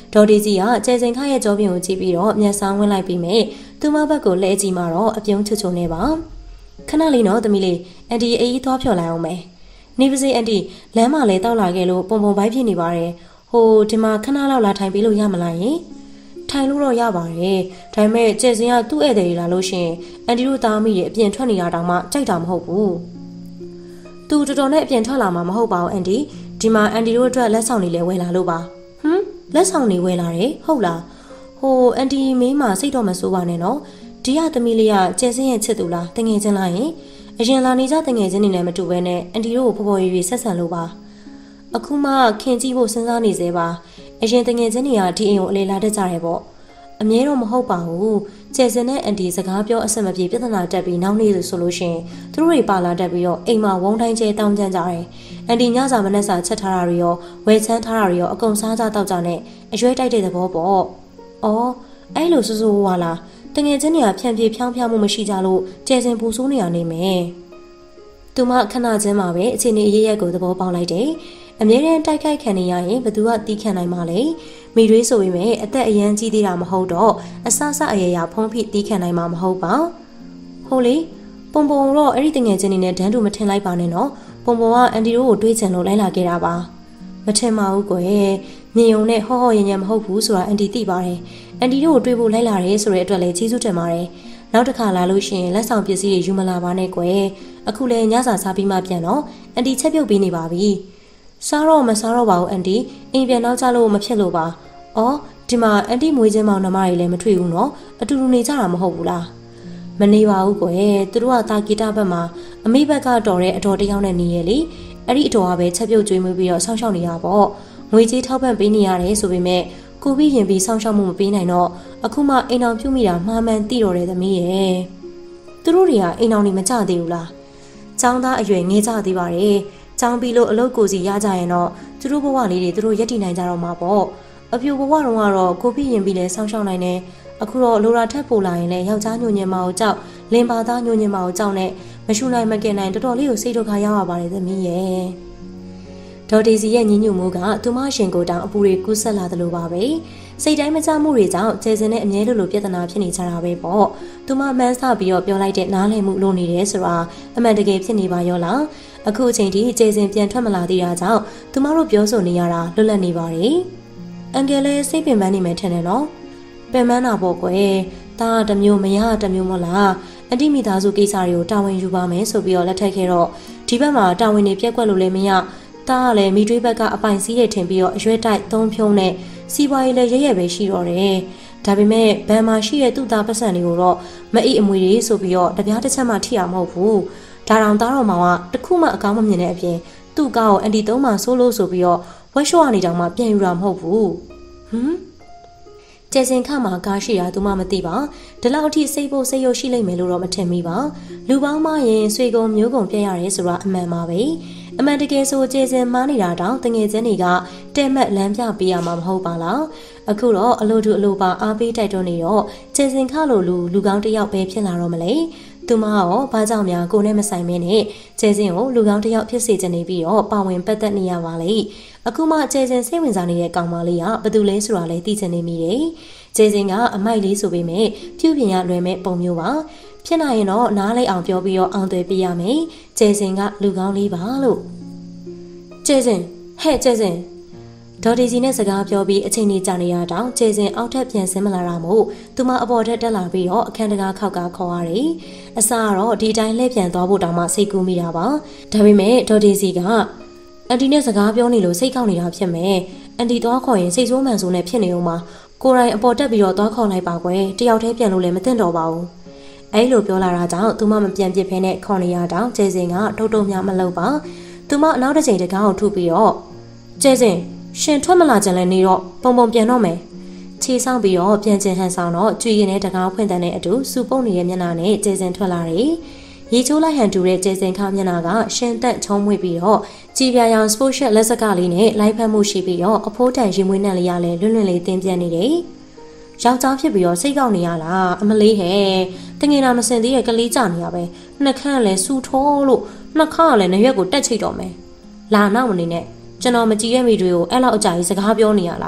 ဒေါ်ဒီစီကကျဲစင်ခရဲ့ကြောပြင်ကိုကြည့်ပြီးတော့မျက်စောင်းဝင်လိုက်ပြီးမဲ့သူမဘက်ကိုလဲကြည့်မှတော့အပြုံးချွတ်ချုံနေပါခဏလေးနော်သမီးလေးအန်တီအေးကြီးသွားဖြော်လိုက်အောင်မယ်နေပါစေအန်တီလမ်းမှာလဲတောက်လာခဲ့လို့ပုံပုံပိုင်းဖြစ်နေပါတယ်ဟိုဒီမှာခဏလောက်လာထိုင်ပေးလို့ရမလားယင်ထိုင်လို့တော့ရပါတယ်ဒါပေမဲ့ကျဲစင်ကသူ့ဧည့်သည်လာလို့ရှင်အန်တီတို့သားမိရဲ့အပြင်ထွက်နေတာတောင်မှကြိုက်တာမဟုတ်ဘူးသူတော်တော်နဲ့အပြင်ထွက်လာမှာမဟုတ်ပါဘူးအန်တီဒီမှာအန်တီတို့အတွက်လက်ဆောင်တွေလည်းဝယ်လာလို့ပါဟမ်လက်ဆောင်တွေဝယ်လာတယ်ဟုတ်လားဟိုအန်တီမင်းမစိတ်တော့မဆိုးပါနဲ့နော်ဒီရသမီးလေးကကျဲစင်းရဲ့ချစ်သူလားတငယ်ချင်းလားယင်အရင်လာနေကြတငယ်ချင်းတွေနဲ့မတူဘဲနဲ့အန်တီတို့ကိုဖော်ဖော်ရွေ့ရွေ့ဆက်ဆံလို့ပါအခုမှခင်ကြည့်ဖို့စဉ်းစားနေသေးပါအရင်တငယ်ချင်းတွေကဒီအိမ်ကိုအလေလာတတ်ကြတယ်ပေါ့အမြဲတော့မဟုတ်ပါဘူးကျဲစင်နဲ့အန်တီစကားပြောအဆင်မပြေပြဿနာတက်ပြီးနောက်နေ့ဆိုလို့ရှင်သူတို့တွေပါလာတက်ပြီးတော့အိမ်မှာဝုန်းတိုင်းကျဲတောင်းကျမ်းကြတယ်အန်တီညစာမနဲ့စာချက်ထားတာတွေရောဝယ်ချမ်းထားတာတွေရောအကုန်စားကြတော့ကြနဲ့အရွယ်တိုက်တဲ့သဘောပေါ့အော်အဲ့လိုဆူဆူဝါလာတငယ်ချင်းတွေကဖြန့်ပြေဖြောင်းဖြောင်းမှုမရှိကြလို့ကျဲစင်ပူဆိုးနေရနေမယ်သူမခဏချင်းမှာပဲအချိန်ကြီးအရေးရက်ကိုသဘောပေါက်လိုက်တယ်အမြဲတမ်းတိုက်ခိုက်ခံနေရရင်ဘသူကတီးခံနိုင်မှာလဲမိတွေးဆိုပေမဲ့အသက်အရန်ကြီးသေးတာမဟုတ်တော့အဆဆအရရဖုံးဖိတီးခံနိုင်မှာမဟုတ်ပါဟုတ်လေပုံပုံတော့အဲ့ဒီတငယ်ချင်းတွေနဲ့ဒန်းတူမထင်လိုက်ပါနဲ့နော်ပုံပုံကအန်တီတို့ကိုတွေးချင်လို့လိုက်လာခဲ့တာပါမထင်ပါဘူးကွယ်မြင်ုံနဲ့ဟောဟောရင်ရင်မဟုတ်ဘူးဆိုတာအန်တီသိပါတယ်အန်တီတို့ကိုတွေးဖို့လိုက်လာတယ်ဆိုတဲ့အတွက်လည်းကျေးဇူးတင်ပါတယ်နောက်တစ်ခါလာလို့ရှိရင်လက်ဆောင်ပစ္စည်းတွေယူမလာပါနဲ့ကွယ်အခုလည်းညစာစားပြီးမှပြန်တော့အန်တီချက်ပြုတ်ပြီးနေပါပြီစားတော့မစားတော့ပါဘူးအန်တီအိမ်ပြန်တော့ကြလို့မဖြစ်လို့ပါအော်ဒီမှာအန်တီမွေးချင်းမောင်နှမတွေလည်းမတွေ့ဘူးနော်အတူတူနေကြတာမဟုတ်ဘူးလားမနေပါဘူးကွယ်သူတို့ကတာဂီတာဘက်မှာအမိဘက်ကတော်တဲ့အတော်တယောက်နဲ့နေရလေအဲ့ဒီအတော်ကပဲချက်ပြုတ်ကျွေးမွေးပြီးတော့ဆောင်းရှောက်နေရပေါ့ငွေကြေးထောက်ပံ့ပေးနေရတယ်ဆိုပေမဲ့ကိုပြီးရင်ပြီးဆောင်းရှောက်မှုမပေးနိုင်တော့အခုမှအိမ်အောင်ပြုတ်မိတာမှားမှန်သိတော်တယ်သမီးရဲ့သူတို့တွေကအိမ်အောင်နေမကြသေးဘူးလားចောင်းသားအရွယ်ငေးကြသေးပါတယ်ចောင်းပြီးလို့အလုပ်ကိုစီရကြရင်တော့သူတို့ဘဝလေးတွေသူတို့ရက်တည်နိုင်ကြတော့မှာပေါ့အပြူဘဝတုန်းကတော့ကိုပြီးရင်ပြီးလဲဆောင်းရှောက်နိုင်တယ်အခုတော့လိုရာထက်ပိုလာရင်လည်းယောက်ျားညိုညင်မအောင်ကြောက်လင်ပါသားညိုညင်မအောင်ကြောက်နဲ့မရှူနိုင်မကင်နိုင်တော်တော်လေးကိုစိတ်ဒုက္ခရောက်ရပါတယ်သမီးရဲ့ဒေါ်ဒေစီရဲ့ညညူမှုကသူမရှင်ကိုတောင်အပူတွေကူးဆက်လာသလိုပါပဲစိတ်တိုင်းမချမှုတွေကြောင့်ကျဲစင်နဲ့အမြဲလိုလိုပြဿနာဖြစ်နေကြတာပဲပေါ့သူမမှန်းဆပြီးတော့ပြောလိုက်တဲ့နားလည်မှုလိုနေတယ်ဆိုတာအမှန်တကယ်ဖြစ်နေပါရောလားအခုအချိန်ထိကျဲစင်ပြန်ထွက်မလာသေးတာကြောင့်သူမတို့ပြောဆိုနေရတာလွတ်လပ်နေပါတယ်အန်ကယ်လည်းစိတ်ပင်ပန်းနေမယ်ထင်တယ်နော်ပင်ပန်းတာပေါ့ကွယ်ဒါတမျိုးမရတမျိုးမလားအတိမိသားစုကိစ္စတွေကိုတာဝန်ယူပါမယ်ဆိုပြီးတော့လက်ထပ်ခဲ့တော့ဒီဘက်မှာတာဝန်တွေပြက်ကွက်လို့လည်းမရတားကလည်းမိတွေးဘက်ကအပိုင်စီးတဲ့ထင်ပြီးတော့အရွယ်တိုက်သုံးဖြုံးနဲ့စီးပွားရေးလည်းရရပဲရှိတော့တယ်ဒါပေမဲ့ဘန်မှာရှိတဲ့သူ့သားပတ်စံတွေကိုတော့မအိအမွေတွေဆိုပြီးတော့တပြားတစ်ချက်မှထိရမဟုတ်ဘူးဒါတောင်သားတော်မောင်ကတခုမှအကောင်းမမြင်တဲ့အပြင်သူ့ကားကိုအန်တီသုံးမှဆိုးလို့ဆိုပြီးတော့ဝက်ရှော့ကနေတောင်မှပြန်ယူတာမဟုတ်ဘူးဟမ်ကျဲစင်ခမှာကားရှိတာသူမှမသိပါဒီလောက်အထိစိတ်ဖို့စိတ်ရုပ်ရှိလိမ့်မယ်လို့တော့မထင်မိပါလူပေါင်းမရင်ဆွေကုံမျိုးကုံပြည့်ရတယ်ဆိုတာအမှန်ပါပဲအမှန်တကယ်ဆိုကျဲစင်မားနေတာတောင်တငယ်ချင်းတွေကတဲမက်လမ်းပြပေးရမှာမဟုတ်ပါလားအခုတော့အလိုတူအလိုပါအားပေးတိုက်တွန်းနေတော့ကျဲစင်ခလိုလူလူကောင်းတစ်ယောက်ပဲဖြစ်လာတော့မလဲသူမရောဘာကြောင့်များကိုနဲ့မဆိုင်မင်းနဲ့ကျဲစင်ကိုလူကောင်းတစ်ယောက်ဖြစ်စေချင်နေပြီးတော့ပါဝင်ပတ်သက်နေရပါလေအခုမှကျဲစင်စိတ်ဝင်စားနေတဲ့ကောင်မလေးကဘယ်သူလဲဆိုတာလည်းသိချင်နေမိတယ်ကျဲစင်ကအမိုက်လေးဆိုပေမဲ့ပြုပြင်ရလွယ်မဲ့ပုံမျိုးပါဖြစ်နိုင်ရင်တော့နားလိုက်အောင်ပြောပြီးတော့အောင်သွဲပြရမယ်ကျဲစင်ကလူကောင်းလေးပါလို့ကျဲစင်ဟဲ့ကျဲစင်ဒေါ်ဒီစီနဲ့စကားပြောပြီးအချိန်ကြီးကြာနေရတောင်ကျဲစင်အောက်ထပ်ပြန်ဆင်းမလာတာမို့သူမအပေါ်ထက်တက်လာပြီးတော့အခန်းတကားခောက်ကခေါ်ရတယ်အစားကတော့ဒီတိုင်းလှည့်ပြန်သွားဖို့တောင်မှစိတ်ကူးမိတာပါဒါပေမဲ့ဒေါ်ဒီစီကအန်တီနဲ့စကားပြောနေလို့စိတ်ကောက်နေတာဖြစ်မယ်အန်တီသွားခေါ်ရင်စိတ်ဆိုးမှန်ဆိုးနဲ့ဖြစ်နေဦးမှာကိုယ်တိုင်အပေါ်တက်ပြီးတော့သွားခေါ်လိုက်ပါကွယ်တယောက်တည်းပြန်လို့လည်းမသင့်တော်ပါဘူးအဲ့လိုပြောလာတာကြောင့်သူမမပြန်ပြစ်ဖဲနဲ့ခေါ်နေရတောင်ကျဲစင်ကတုတ်တုံများမလုပ်ပါသူမအနောက်တစ်ချိန်တကားကိုထုပြီးတော့ကျဲစင်ရှင်ထွက်မလာကြလဲနေတော့ပုံပုံပြန်တော့မယ်ခြေဆောင်ပြီးတော့ပြန်ကျင်ဟန်ဆောင်တော့ကြွေရင်တဲ့တကားဖွင့်တဲ့အတူစူပုတ်နေတဲ့မျက်နှာနဲ့ကျဲစင်ထွက်လာတယ်ရေချိုးလိုက်ဟန်တူတဲ့ကျဲစင်ခါမျက်နှာကရှင်သက်ချုံးမွေ့ပြီးတော့ကြည်ပြာရောင်စပို့ရှက်လက်စကလေးနဲ့လိုက်ဖက်မှုရှိပြီးတော့အဖိုးတန်ရင်မွေးနှံလေးရလဲလွန့်လွန့်လေးတင်းပြန့်နေတယ်ယောက်ျားဖြစ်ပြီးတော့စိတ်ကောက်နေရလားအမလေးဟဲ့တငယ်နာမစင်သေးရဲ့ကလေးကြနေရပဲနှက်ခမ်းလဲစူထောလို့နှက်ခါကလည်းနရွက်ကိုတက်ချိတ်တော့မယ်လာနောက်မနေနဲ့ကျွန်တော်မကြည့်ရမိတွေကိုအဲ့လောက်အကြကြီးစကားပြောနေရလားပ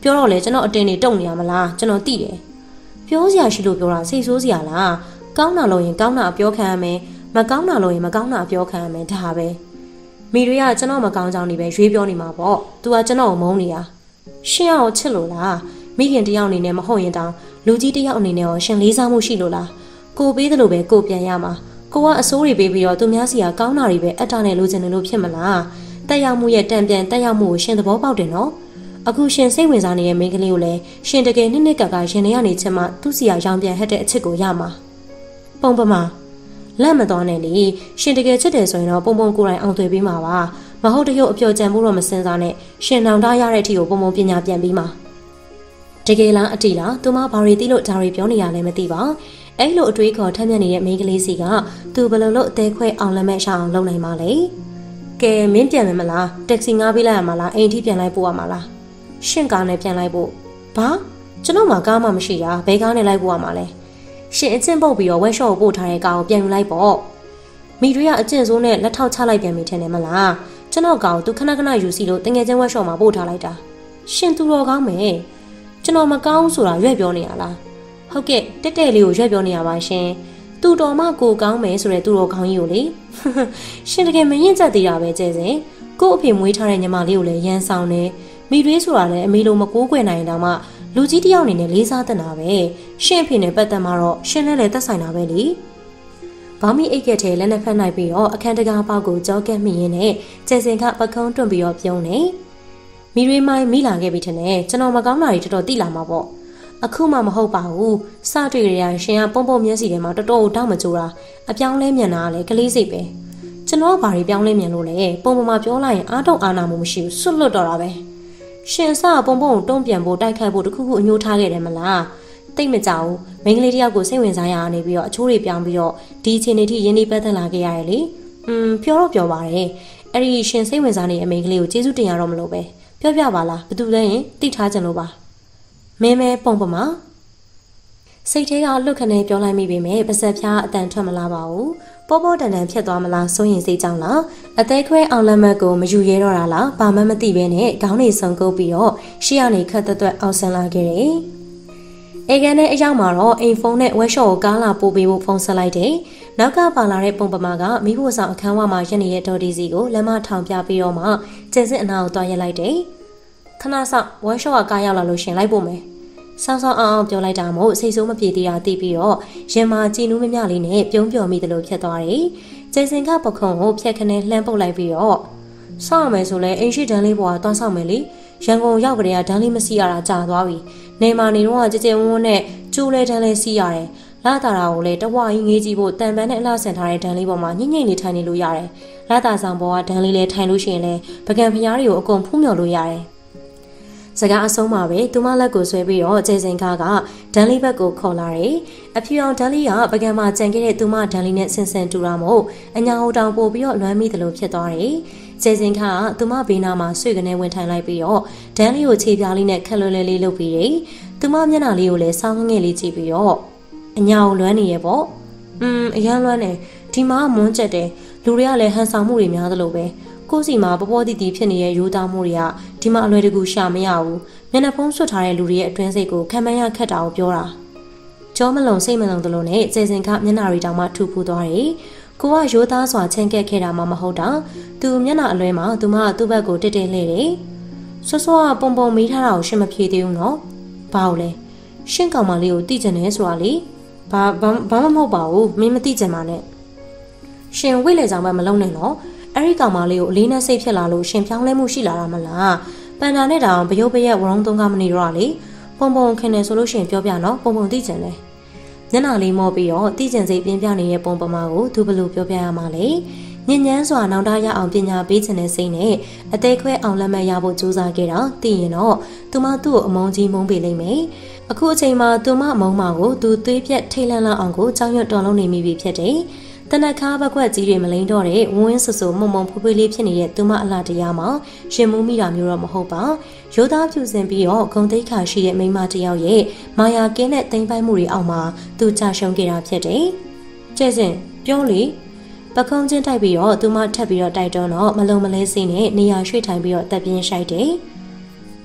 ပြောတော့လေကျွန်တော်အတင်းနေတုံနေရမလားကျွန်တော်သိတယ်ပြောစရာရှိလို့ပြောတာစိတ်ဆိုးစရာလားကောင်းတာလို့ရင်ကောင်းတာပြောခံရမယ်မကောင်းတာလို့ရင်မကောင်းတာပြောခံရမယ်ဒါပဲမိတွေကကျွန်တော်မကောင်းကြောင်းနေပဲရွေးပြောနေမှာပေါ့ तू ကကျွန်တော်ကိုမုန်းနေတာရှင်အောင်ချစ်လို့လားမိခင်တယောက်အနေနဲ့မဟုတ်ရင်တောင်လူကြီးတယောက်အနေနဲ့ရောရှင်လေးစားမှုရှိလို့လားကိုပေးတယ်လို့ပဲကိုပြန်ရမှာကိုကအစိုးတွေပေးပြီးတော့သူများစီကကောင်းတာတွေပဲအတားနဲ့လိုချင်တယ်လို့ဖြစ်မလားတက်ရောက်မှုရဲ့တံပြန်တက်ရောက်မှုကိုရှင်သဘောပေါက်တယ်နော်အခုရှင်စိတ်ဝင်စားနေတဲ့မိန်းကလေးကိုလည်းရှင်တကယ်နှစ်နှစ်ကကရှင်နေရနေချက်မှသူ့စီကရောင်ပြန်ဟက်တဲ့အချစ်ကိုရမှာပုံပမာလက်မတော်နဲ့လေရှင်တကယ်ချစ်တယ်ဆိုရင်တော့ပုံပုံကိုယ်တိုင်အောင်သွေးပေးမှာပါမဟုတ်တရုပ်အပျော်ကြံဖို့တော့မစင်စားနဲ့ရှင်နောင်တရတဲ့အထိကိုပုံပုံပညာပြန်ပြီးမှာတကယ်လားအတိလားသူမဘာတွေသိလို့ဒါတွေပြောနေရလဲမသိပါအဲ့လိုအတွေးခေါ်ထမ်းမြက်နေတဲ့မိန်းကလေးစီကသူဘယ်လိုလုပ်အသေးခွဲအောင်လက်မဲ့ရှောင်းအောင်လုပ်နိုင်မှာလဲကဲမင်းပြန်မယ်မလားတက်ဆီငားပေးလိုက်ရမှာလားအိမ်ထိပြန်လိုက်ပို့ရမှာလားရှင့်ကားနဲ့ပြန်လိုက်ဖို့ဘာကျွန်တော်မှကားမှမရှိတာဘယ်ကားနဲ့လိုက်ပို့ရမှာလဲရှင်အကျင့်ပုတ်ပြီးတော့ဝက်ရှော့ကိုပို့ထားတဲ့ကားကိုပြန်ယူလိုက်ပေါ့မိတွေကအကျင့်ဆိုးနဲ့လက်ထောက်ချလိုက်ပြန်ပြီထင်တယ်မလားကျွန်တော်ကောင်သူခဏခဏယူစီလို့တငယ်ချင်းဝက်ရှော့မှာပို့ထားလိုက်တာရှင်သူတော်ကောင်းမယ်ကျွန်တော်မကောင်းဆိုတာရွက်ပြောနေရလားဟုတ်ကဲ့တက်တဲ့လေးကိုရွက်ပြောနေရပါရှင်သူတော်မှကိုကောင်းမယ်ဆိုတဲ့သူတော်ကောင်းကြီးကိုလေရှင်တကယ်မရင်ချက်သေးတာပဲကျဲစင်ကို့အဖေမွေးထားတဲ့ညီမလေးကိုလည်းရန်ဆောင်နေမိတွေးဆိုတာလည်းအမေလိုမကိုးကွယ်နိုင်တော့မှလူကြီးတယောက်အနေနဲ့လေးစားတတ်တာပဲရှင်အဖေနဲ့ပတ်သက်မှာတော့ရှင်နဲ့လည်းသက်ဆိုင်တာပဲလေဘာမီအိတ်ကက်ထဲလက်နဲ့ဖက်နိုင်ပြီးတော့အခန်းတကားပေါက်ကိုကြောကက်မိရင်းနဲ့ကျဲစင်ကပကုံးတွန့်ပြီးတော့ပြုံးနေမိတွေးမိုင်းမိလာခဲ့ပြီထင်တယ်ကျွန်တော်မကောင်းတာတွေတော်တော်သိလာမှာပေါ့အခုမှမဟုတ်ပါဘူးစတွေ့ကြရရှင်ကပုံပုံမျက်စိထဲမှာတော်တော်တောက်မကြိုးတာအပြောင်းလဲမြန်တာလည်းကလေးစိတ်ပဲကျွန်တော်ကဘာတွေပြောင်းလဲမြန်လို့လဲပုံပုံမှာပြောလိုက်ရင်အားတော့အာနာမှုမရှိဘူးဆွတ်လွတ်တော့တာပဲရှင်စပုံပုံကိုတုံးပြန်ဖို့တိုက်ခိုက်ဖို့တခုခုအညှိုးထားခဲ့တယ်မလားတိတ်မကြဘူးမိန်းကလေးတယောက်ကိုစိတ်ဝင်စားရအောင်နေပြီးတော့အချိုးတွေပြောင်းပြီးတော့ဒီအချိန်လေးထိရင်းနှီးပတ်သက်လာခဲ့ရတယ်လေอืมပြောတော့ပြောပါတယ်အဲ့ဒီရှင်စိတ်ဝင်စားနေတဲ့မိန်းကလေးကိုကျေးဇူးတင်ရတော့မလို့ပဲပြောပြပါလားဘာတူလဲရင်တိထားကြလို့ပါမဲမဲပုံပမာစိတ်ထဲကလွတ်ခနဲ့ပြောလိုက်မိပေမဲ့ပါစက်ဖျားအတန်ထွက်မလာပါဘူးပေါ်ပေါ်တန်တန်ဖြစ်သွားမလားစိုးရင်စိတ်ကြောင့်လားအသေးခွဲအောင်လက်မတ်ကိုမယူရဲတော့တာလားဘာမှမသိဘဲနဲ့ခေါင်းနေဆုံကုပ်ပြီးတော့ရှေ့ကနေခတ်သက်သက်အောင်ဆန်လာခဲ့တယ်အေကန်နဲ့အရောက်မှာတော့အိမ်ဖုန်းနဲ့ဝက်ရှော့ကိုကားလာပို့ပေးဖို့ဖုန်းဆက်လိုက်တယ်နောက်ကပါလာတဲ့ပုံပမာကမိဖို့ဆောင်အခန်းဝမှာရက်နေတဲ့ဒေါ်ဒီစီကိုလက်မထောင်ပြပြီးတော့မှကျင်းစစ်အနာကိုတွားရက်လိုက်တယ်ခဏဆောက်ဝက်ရှော့ကကားရောက်လာလို့ရှင်လိုက်ပို့မယ်ဆောင်းဆောင်းအောင်အောင်ပြောလိုက်တာမို့စိတ်ဆိုးမပြေသေးတာသိပြီးတော့ရင်မာကြည်နူးမမြလေးနဲ့ပြုံးပျော်မိတယ်လို့ဖြစ်သွားတယ်ကျင်းစင်ကပခုံးကိုဖြက်ခနဲ့လှမ်းပုတ်လိုက်ပြီးတော့ဆောက်မယ်ဆိုလဲအိမ်ရှိတန်းလေးပေါ်ကတွားဆောက်မယ်လေရန်ကုန်ရောက်ကြတဲ့ကဒန်းလေးမစီရတာကြာသွားပြီနေမာနေတော့ကြဲကြဲဝန်းဝန်းနဲ့ကျိုးလဲတန်းလေးစီရတယ်လာတာတာကိုလည်းတဝါကြီးငေးကြည့်ဖို့တန်ပန်းနဲ့အလှဆင်ထားတဲ့ဒန်းလေးပေါ်မှာညှိညှိနေထိုင်နေလို့ရတယ်လာတာဆောင်ပေါ်ကဒန်းလေးလေးထိုင်လို့ရှိရင်လည်းပကံဖျားတွေကိုအကုန်ဖူးမြော်လို့ရတယ်စကားအဆုံးမှာပဲသူမလက်ကိုဆွဲပြီးတော့ကျဲစင်ကားကဒန်းလေးဘက်ကိုခေါ်လာတယ်အဖြူအောင်ဒန်းလေးကပကံမှာကြံခဲ့တဲ့သူမဒန်းလေးနဲ့ဆင်ဆင်တူတာမို့အညာဟိုတောင်ပို့ပြီးတော့လွမ်းမိတယ်လို့ဖြစ်သွားတယ်ကျဲစင်ကားကသူမဘေးနာမှာဆွေကနေဝင်ထိုင်လိုက်ပြီးတော့ဒန်းလေးကိုခြေပြားလေးနဲ့ခက်လွယ်လွယ်လေးလုပ်ပြီးတယ်သူမမျက်နှာလေးကိုလည်းစောင်းငယ်လေးကြည့်ပြီးတော့အညာကိုလွမ်းနေရပေါ့อืมအရန်လွမ်းနေဒီမှာမွန်းကျက်တယ်လူတွေကလည်းဟန်ဆောင်မှုတွေများသလိုပဲကိုစီမှာပပေါ်တီတီဖြစ်နေတဲ့ရိုးသားမှုတွေကဒီမှာအလွယ်တကူရှာမရဘူးမျက်နှာဖုံးဆွတ်ထားတဲ့လူတွေရဲ့အတွင်းစိတ်ကိုခံမရခက်တာကိုပြောတာကြောမလုံစိတ်မလုံသလိုနဲ့ကျဲစင်ကမျက်နှာတွေတောင်မှထူဖူသွားတယ်ကိုကရိုးသားစွာချင်းကက်ခဲ့တာမှမဟုတ်တာသူမျက်နှာအလွဲမှာသူမကသူ့ဘက်ကိုတစ်တစ်လှည့်တယ်ဆွဆွကပုံပုံမေးထားတာကိုရှင်းမဖြေသေးဘူးနော်ဘာလို့လဲရှင်းကောင်မလေးကိုတိကျင်နေဆိုတာလေဘာဘာမှမဟုတ်ပါဘူးမင်းမသိကြပါနဲ့ရှင်ဝိလေကြောင်ပဲမလုံးနဲ့နော်အဲ့ဒီကောင်မလေးကိုအလေးနဲ့စိတ်ဖြစ်လာလို့ရှင်ဖြောင်းလဲမှုရှိလာတာမလားပန်တာနဲ့တောင်ဘယုတ်ပရက်ဝရုံးသုံးကားမနေတော့လေပုံပုံခင်နေဆိုလို့ရှင်ပြောပြနော်ပုံပုံသိကျင်လဲညနာလေးမော့ပြီးတော့သိကျင်စိတ်ပြင်းပြနေတဲ့ပုံပမာကိုသူဘလို့ပြောပြရမှာလဲညဉ့်ညမ်းစွာနောင်တရအောင်ပညာပေးခြင်းနဲ့စိတ်နဲ့အသေးခွဲအောင်လက်မှတ်ရဖို့ကြိုးစားခဲ့တာသိရင်တော့သူမသူ့ကိုအမုန်းကြီးမုန်းပေးလိမ့်မယ်အခုအချိန်မှာသူမအမုန်းမကိုသူသွေးပြက်ထိတ်လန့်လောက်အောင်ကိုကြောင်ရွံ့တော်လုံးနေမိပြီဖြစ်တယ်တနက်ခါဘက်ခွက်ကြီးတွေမလိမ့်တော့တဲ့ဝင်းဆူဆူမုံမုံဖူးဖူးလေးဖြစ်နေတဲ့သူမအလှတရားမှာရှင်မှုမိတာမျိုးတော့မဟုတ်ပါရိုးသားဖြူစင်ပြီးတော့ဂုံတိတ်ခါရှိတဲ့မိန်းမတစ်ယောက်ရဲ့မာယာကင်းတဲ့တိမ်ပိုက်မှုတွေအောက်မှာသူချရှုံးခဲ့တာဖြစ်တယ်ကျဲစင်ပြောလေပကုံးချင်းတိုက်ပြီးတော့သူမထပ်ပြီးတော့တိုက်တော့တော့မလုံမလဲစိနဲ့နေရာရွှေ့ထိုင်ပြီးတော့တက်ပြင်းရှိုက်တယ်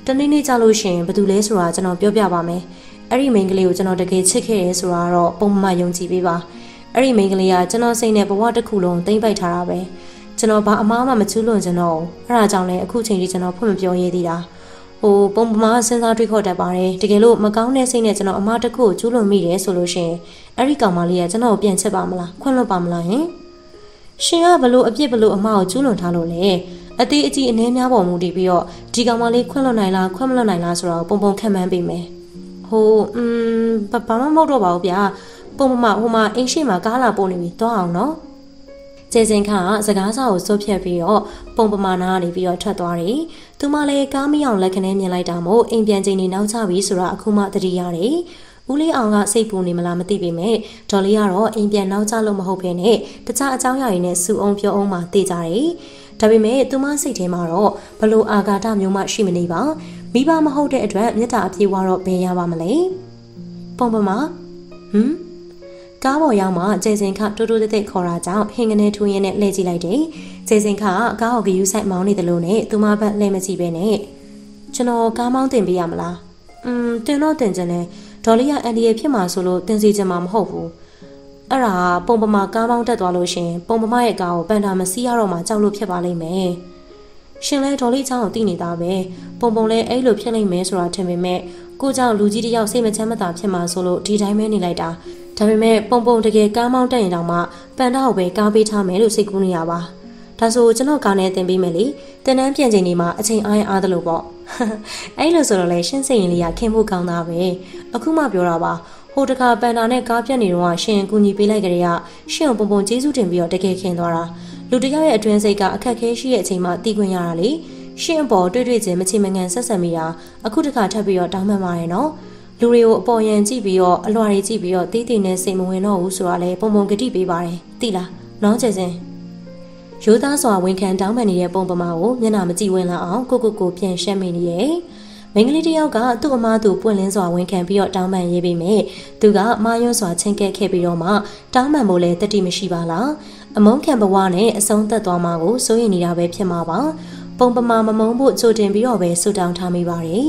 တနေ့နေ့ကြလို့ရှင်ဘယ်သူလဲဆိုတာကျွန်တော်ပြောပြပါမယ်အဲ့ဒီမိန်းကလေးကိုကျွန်တော်တကယ်ချစ်ခဲ့ရဲဆိုတာတော့ပုံမှန်ယုံကြည်ပေးပါအဲ့ဒီမိန်းကလေးကကျွန်တော်စိတ်နဲ့ဘဝတစ်ခုလုံးသိမ့်ပိုက်ထားတာပဲကျွန်တော်ဘာအမားမှမချူးလွန်ကျွန်တော်အဲ့ဒါကြောင့်လည်းအခုချိန်ထိကျွန်တော်ဖွင့်မပြောရသေးတာဟိုပုံပမာစဉ်းစားတွေးခေါ်တတ်ပါတယ်တကယ်လို့မကောင်းတဲ့စိတ်နဲ့ကျွန်တော်အမားတစ်ခုကိုကျူးလွန်မိတယ်ဆိုလို့ရှင်အဲ့ဒီကောင်မလေးကကျွန်တော်ကိုပြန်ချစ်ပါမလားခွင့်လွှတ်ပါမလားဟင်ရှင်ကဘလို့အပြစ်ဘလို့အမားကိုကျူးလွန်ထားလို့လဲအသေးအကြီးအနှဲများပေါ်မူတည်ပြီးတော့ဒီကောင်မလေးခွင့်လွှတ်နိုင်လားခွင့်မလွှတ်နိုင်လားဆိုတော့ပုံပုံခံမှန်းပေးမယ်ဟိုอืมဘာမှမဟုတ်တော့ပါဘူးဗျာပုံပမာဟိုမှာအင်းရှိမှာကားလာပို့နေပြီသွားအောင်နော်ကျေစင်ခါကစကားစာကိုစိုးဖြတ်ပြီးတော့ပုံပမာနာကနေပြီးတော့ထွက်သွားတယ်။သူမလည်းကားမီအောင်လက်ခနဲမြင်လိုက်တာမို့အိမ်ပြန်ချိန်နေနောက်ချပြီဆိုတာအခုမှသတိရတယ်။ဦးလေးအောင်ကစိတ်ပူနေမလားမသိပေမဲ့ဒေါ်လေးကတော့အိမ်ပြန်နောက်ချလို့မဟုတ်ဘဲနဲ့တခြားအကြောင်းအရာတွေနဲ့စူအောင်ပြောအောင်မှသိကြတယ်။ဒါပေမဲ့သူမစိတ်ထဲမှာတော့ဘလို့အာဃာတမျိုးမှရှိမနေပါ။မိဘမဟုတ်တဲ့အတွက်မေတ္တာအပြေဝါတော့ဘယ်ရပါမလဲ။ပုံပမာဟမ်ကားပေါ်ရောက်မှကျေစင်ခတိုးတိုးတိတ်ခေါ်တာကြောင့်ဟင်ကနေထူရင်းနဲ့လှည့်ကြည့်လိုက်တယ်။ကျေစင်ခကကားကိုဂယူးဆိုင်မောင်းနေတယ်လို့နဲ့သူမဘက်လှည့်မကြည့်ပဲနဲ့ကျွန်တော်ကားမောင်းတင်ပေးရမလား။อืมတင်တော့တင်ချင်တယ်။ဒေါ်လေးကအန်ဒီရဲ့ဖြစ်မှာဆိုလို့တင်စီချင်မှာမဟုတ်ဘူး။အဲ့ဒါပုံပမာကားမောင်းတက်သွားလို့ရှင်ပုံပမာရဲ့ကားကိုပန်တာမစီးရတော့မှကြောက်လို့ဖြစ်ပါလိမ့်မယ်။ရှင်လဲဒေါ်လေးချောင်းကိုသိနေတာပဲ။ပုံပုံလဲအဲ့လိုဖြစ်လိမ့်မယ်ဆိုတာထင်ပေမဲ့ကိုကြောင့်လူကြီးတယောက်စိတ်မချမ်းမသာဖြစ်မှာဆိုလို့ဒီတိုင်းပဲနေလိုက်တာ။ဒါပေမဲ့ပုံပုံတကယ်ကားမောင်းတက်ရင်တောင်မှပန်တာကိုပဲကားပေးထားမယ်လို့စိတ်ကူးနေရပါဒါဆိုကျွန်တော်ကားနဲ့တင်ပေးမယ်လေတင်တန်းပြန်ချိန်ဒီမှာအချိန်အားရအားသလိုပေါ့အဲ့လိုဆိုတော့လေရှင်းစိတ်ရင်လေးရခင်ဖို့ကောင်းတာပဲအခုမှပြောတာပါဟိုတခါပန်တာနဲ့ကားပြတ်နေတော့ရှင်ကူညီပေးလိုက်ကြတဲ့ကရှင်ပုံပုံကျေးဇူးတင်ပြီးတော့တကယ်ခင်သွားတာလူတယောက်ရဲ့အတွင်းစိတ်ကအခက်ခဲရှိတဲ့အချိန်မှာတည်ခွင့်ရတာလေရှင်အပေါ်တွေ့တွေ့ချင်းမချေမငံဆက်ဆံမိတာအခုတခါထပ်ပြီးတော့တောင်းပန်ပါတယ်နော်လူတွေကိုအပေါ်ယံကြည့်ပြီးတော့အလွှာတွေကြည့်ပြီးတော့တီးတီနဲ့စိတ်မဝင်တော့ဘူးဆိုတာလေပုံပုံဂတိပေးပါတယ်သိလားနောင်းကျစင်ရိုးသားစွာဝန်ခံတောင်းပန်နေတဲ့ပုံပမာကိုမျက်နှာမကြည့်ဝင်လာအောင်ကိုကိုကိုပြန်ရှက်မိနေရဲ့မိန်းကလေးတစ်ယောက်ကသူ့အမားသူပွင့်လင်းစွာဝန်ခံပြီးတော့တောင်းပန်ရေးပေးမယ်သူကမာယွန်းစွာချင်းကဲခဲ့ပြီးတော့မှတောင်းပန်ဖို့လည်းတတိမရှိပါလားအမုန်းခံဘဝနဲ့အဆုံးသက်သွားမှာကိုစိုးရိမ်နေတာပဲဖြစ်မှာပါပုံပမာမမုန်းဖို့ကြိုတင်ပြီးတော့ပဲဆူတောင်းထားမိပါတယ်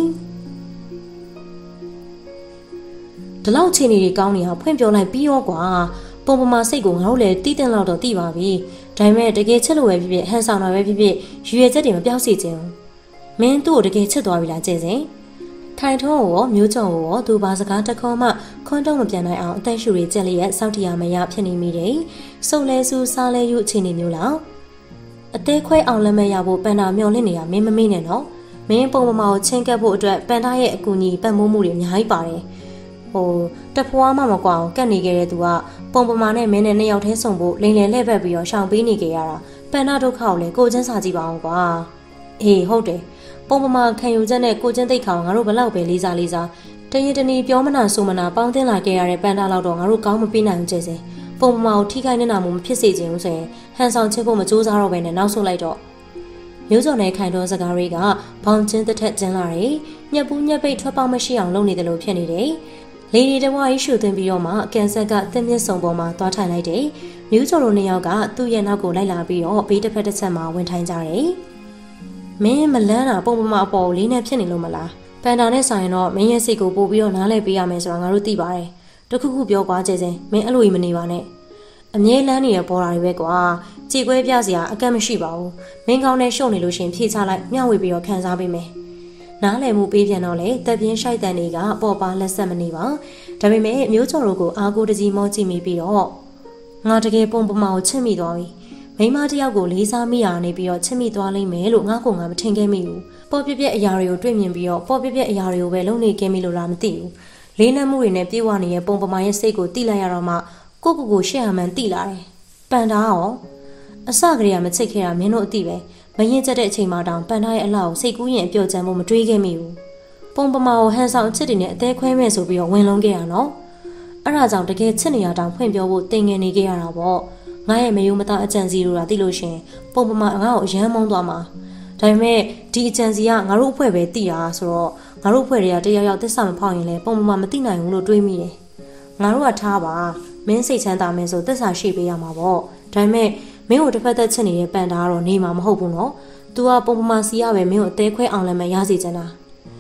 ဒီလောက်ချိန်တွေကောင်းနေတာဖွင့်ပြောလိုက်ပြီးရောကွာပုံပမာစိတ်ကိုငါတို့လည်းတီးတင်လောက်တော့တီးပါပြီဒါပေမဲ့တကယ်ချစ်လို့ပဲဖြစ်ဖြစ်ဟန်ဆောင်တာပဲဖြစ်ဖြစ်ရွေချက်တွေမပြောက်စီခြင်းမင်းသူ့ကိုတကယ်ချစ်သွားပြီလားကျဲစင်ခိုင်ထုံးကိုရောမျိုးကြော်ကိုရောသူဘာစကားတခေါမှခွန်းတုံးမပြန်နိုင်အောင်အသက်ရှူတွေကြက်လေးရဲ့စောက်တရားမရဖြစ်နေမိတယ်စုပ်လဲစုစားလဲယူအခြေအနေမျိုးလားအသေးခွဲအောင်လက်မဲ့ရဖို့ပန်တာမျောလင့်နေတာမင်းမမေ့နဲ့နော်မင်းပုံပမာကိုချင်းကပ်ဖို့အတွက်ပန်တာရဲ့အကူအညီပတ်မိုးမှုတွေအများကြီးပါတယ်ဟိုတဖွားမှမကွာအောင်ကတ်နေခဲ့တဲ့သူကပုံပမာနဲ့မင်းနဲ့နှစ်ယောက်ထဲဆုံဖို့လိန်လည်လှည့်ပတ်ပြီးတော့ရှောင်ပေးနေကြရတာပန်နာဒုက္ခကိုလည်းကိုချင်းစာကြည့်ပါအောင်ကွာအေးဟုတ်တယ်ပုံပမာခံယူချက်နဲ့ကိုချင်းသိက္ခာကိုငါတို့ဘလောက်ပဲလေးစားလေးစားတရင်တနီပြောမနာဆိုမနာပေါင်းတင်လာခဲ့ရတဲ့ပန်နာလောက်တော့ငါတို့ကောင်းမပေးနိုင်ဘူးကျဲစင်ပုံပမာကိုထိခိုက်နေတာမျိုးမဖြစ်စေချင်ဘူးဆိုရင်ဟန်ဆောင်ချစ်ဖို့မကြိုးစားတော့ဘဲနဲ့နောက်ဆုတ်လိုက်တော့မျိုးစော်နဲ့ခိုင်တော်စကားတွေကဘောင်ချင်းတစ်ထက်ကျင်းလာတယ်ညက်ပူးညက်ပိတ်ထွက်ပေါက်မရှိအောင်လုပ်နေတယ်လို့ဖြစ်နေတယ်လေဒီတဝါကြီးရှူသွင်းပြီးတော့မှကန်ဆက်ကသင်းမြစ်စုံပေါ်မှာသွားထိုင်လိုက်တယ်။မြူးကျော်တို့နှစ်ယောက်ကသူ့ရဲ့နောက်ကိုလိုက်လာပြီးတော့ဘေးတစ်ဖက်တစ်ချက်မှာဝင်ထိုင်ကြတယ်။မင်းမလန်းတာပုံပမာအပေါ်လေးနဲ့ဖြစ်နေလို့မလား။ပန်တာနဲ့ဆိုင်တော့မင်းရဲ့စိတ်ကိုပို့ပြီးတော့နားလဲပေးရမယ်ဆိုတာငါတို့သိပါတယ်။တခုခုပြောကွာကျဲစင်မင်းအဲ့လိုကြီးမနေပါနဲ့။အမြဲလန်းနေတဲ့ပေါ်တာတွေပဲကွာ။ကြေကွဲပြစရာအကန့်မရှိပါဘူး။မင်းကောင်းနဲ့ရှုံနေလို့ရှင်ဖြေချလိုက်မျှဝေပြီးတော့ခံစားပေးမယ်။နားလည်မှုပေးပြန်တော့လေတပ်ပြင်းရှိုက်တန်တွေကပေါ်ပါလက်ဆက်မနေပါဒါပေမဲ့မျိုးချော်တို့ကိုအားကိုးတကြီးမောကြည့်မိပြီးတော့ငါတကယ်ပုံပမာကိုချစ်မိသွားပြီမိန်းမတစ်ယောက်ကိုလေးစားမိရနေပြီးတော့ချစ်မိသွားလိမ့်မယ်လို့ငါကငါမထင်ခဲ့မိဘူးပေါ်ပြပြအရာတွေကိုတွေ့မြင်ပြီးတော့ပေါ်ပြပြအရာတွေကိုပဲလုံနေခဲ့မိလို့လားမသိဘူးလေးနက်မှုတွေနဲ့ပြေဝနေတဲ့ပုံပမာရဲ့စိတ်ကိုတိလိုက်ရတော့မှကိုကိုကိုရှက်ရမှန်းတိလာတယ်ပန်တာရောအစကတည်းကမချစ်ခဲ့တာမင်းတို့အသိပဲမရင်ကျတဲ့အချိန်မှတောင်ပန်ထားရဲ့အလှကိုစိတ်ကူးရင်အပြော့ချမ်းဖို့မတွေးခဲ့မိဘူးပုံပမာကိုဟန်ဆောင်ချစ်တွေနဲ့အသေးခွဲမဲ့ဆိုပြီးတော့ဝင်လုံးခဲ့ရနော်အဲ့ဒါကြောင့်တကယ်ချစ်နေရတောင်ဖွင့်ပြောဖို့တင်ငင်နေခဲ့ရတာပေါ့ငါရဲ့မယုံမသားအကြံစီတို့ကသိလို့ရှင်ပုံပမာငါ့ကိုအယမ်းမုန်းသွားမှာဒါပေမဲ့ဒီအကြံစီကငါတို့အဖွဲ့ပဲသိတာဆိုတော့ငါတို့အဖွဲ့တွေကတယောက်ယောက်သစ္စာမဖောက်ရင်လည်းပုံပမာမသိနိုင်ဘူးလို့တွေးမိတယ်ငါတို့ကထားပါမင်းစိတ်ချမ်းသာမယ်ဆိုသစ္စာရှိပေးရမှာပေါ့ဒါပေမဲ့မင်းကိုတစ်ဖက်သက်ချစ်နေတဲ့ပန်တာကတော့နေမှာမဟုတ်ဘူးနော်။ तू ကပုံပမာစီရပဲမင်းကိုအသေးခွဲအောင်လည်းမရစေချင်တာ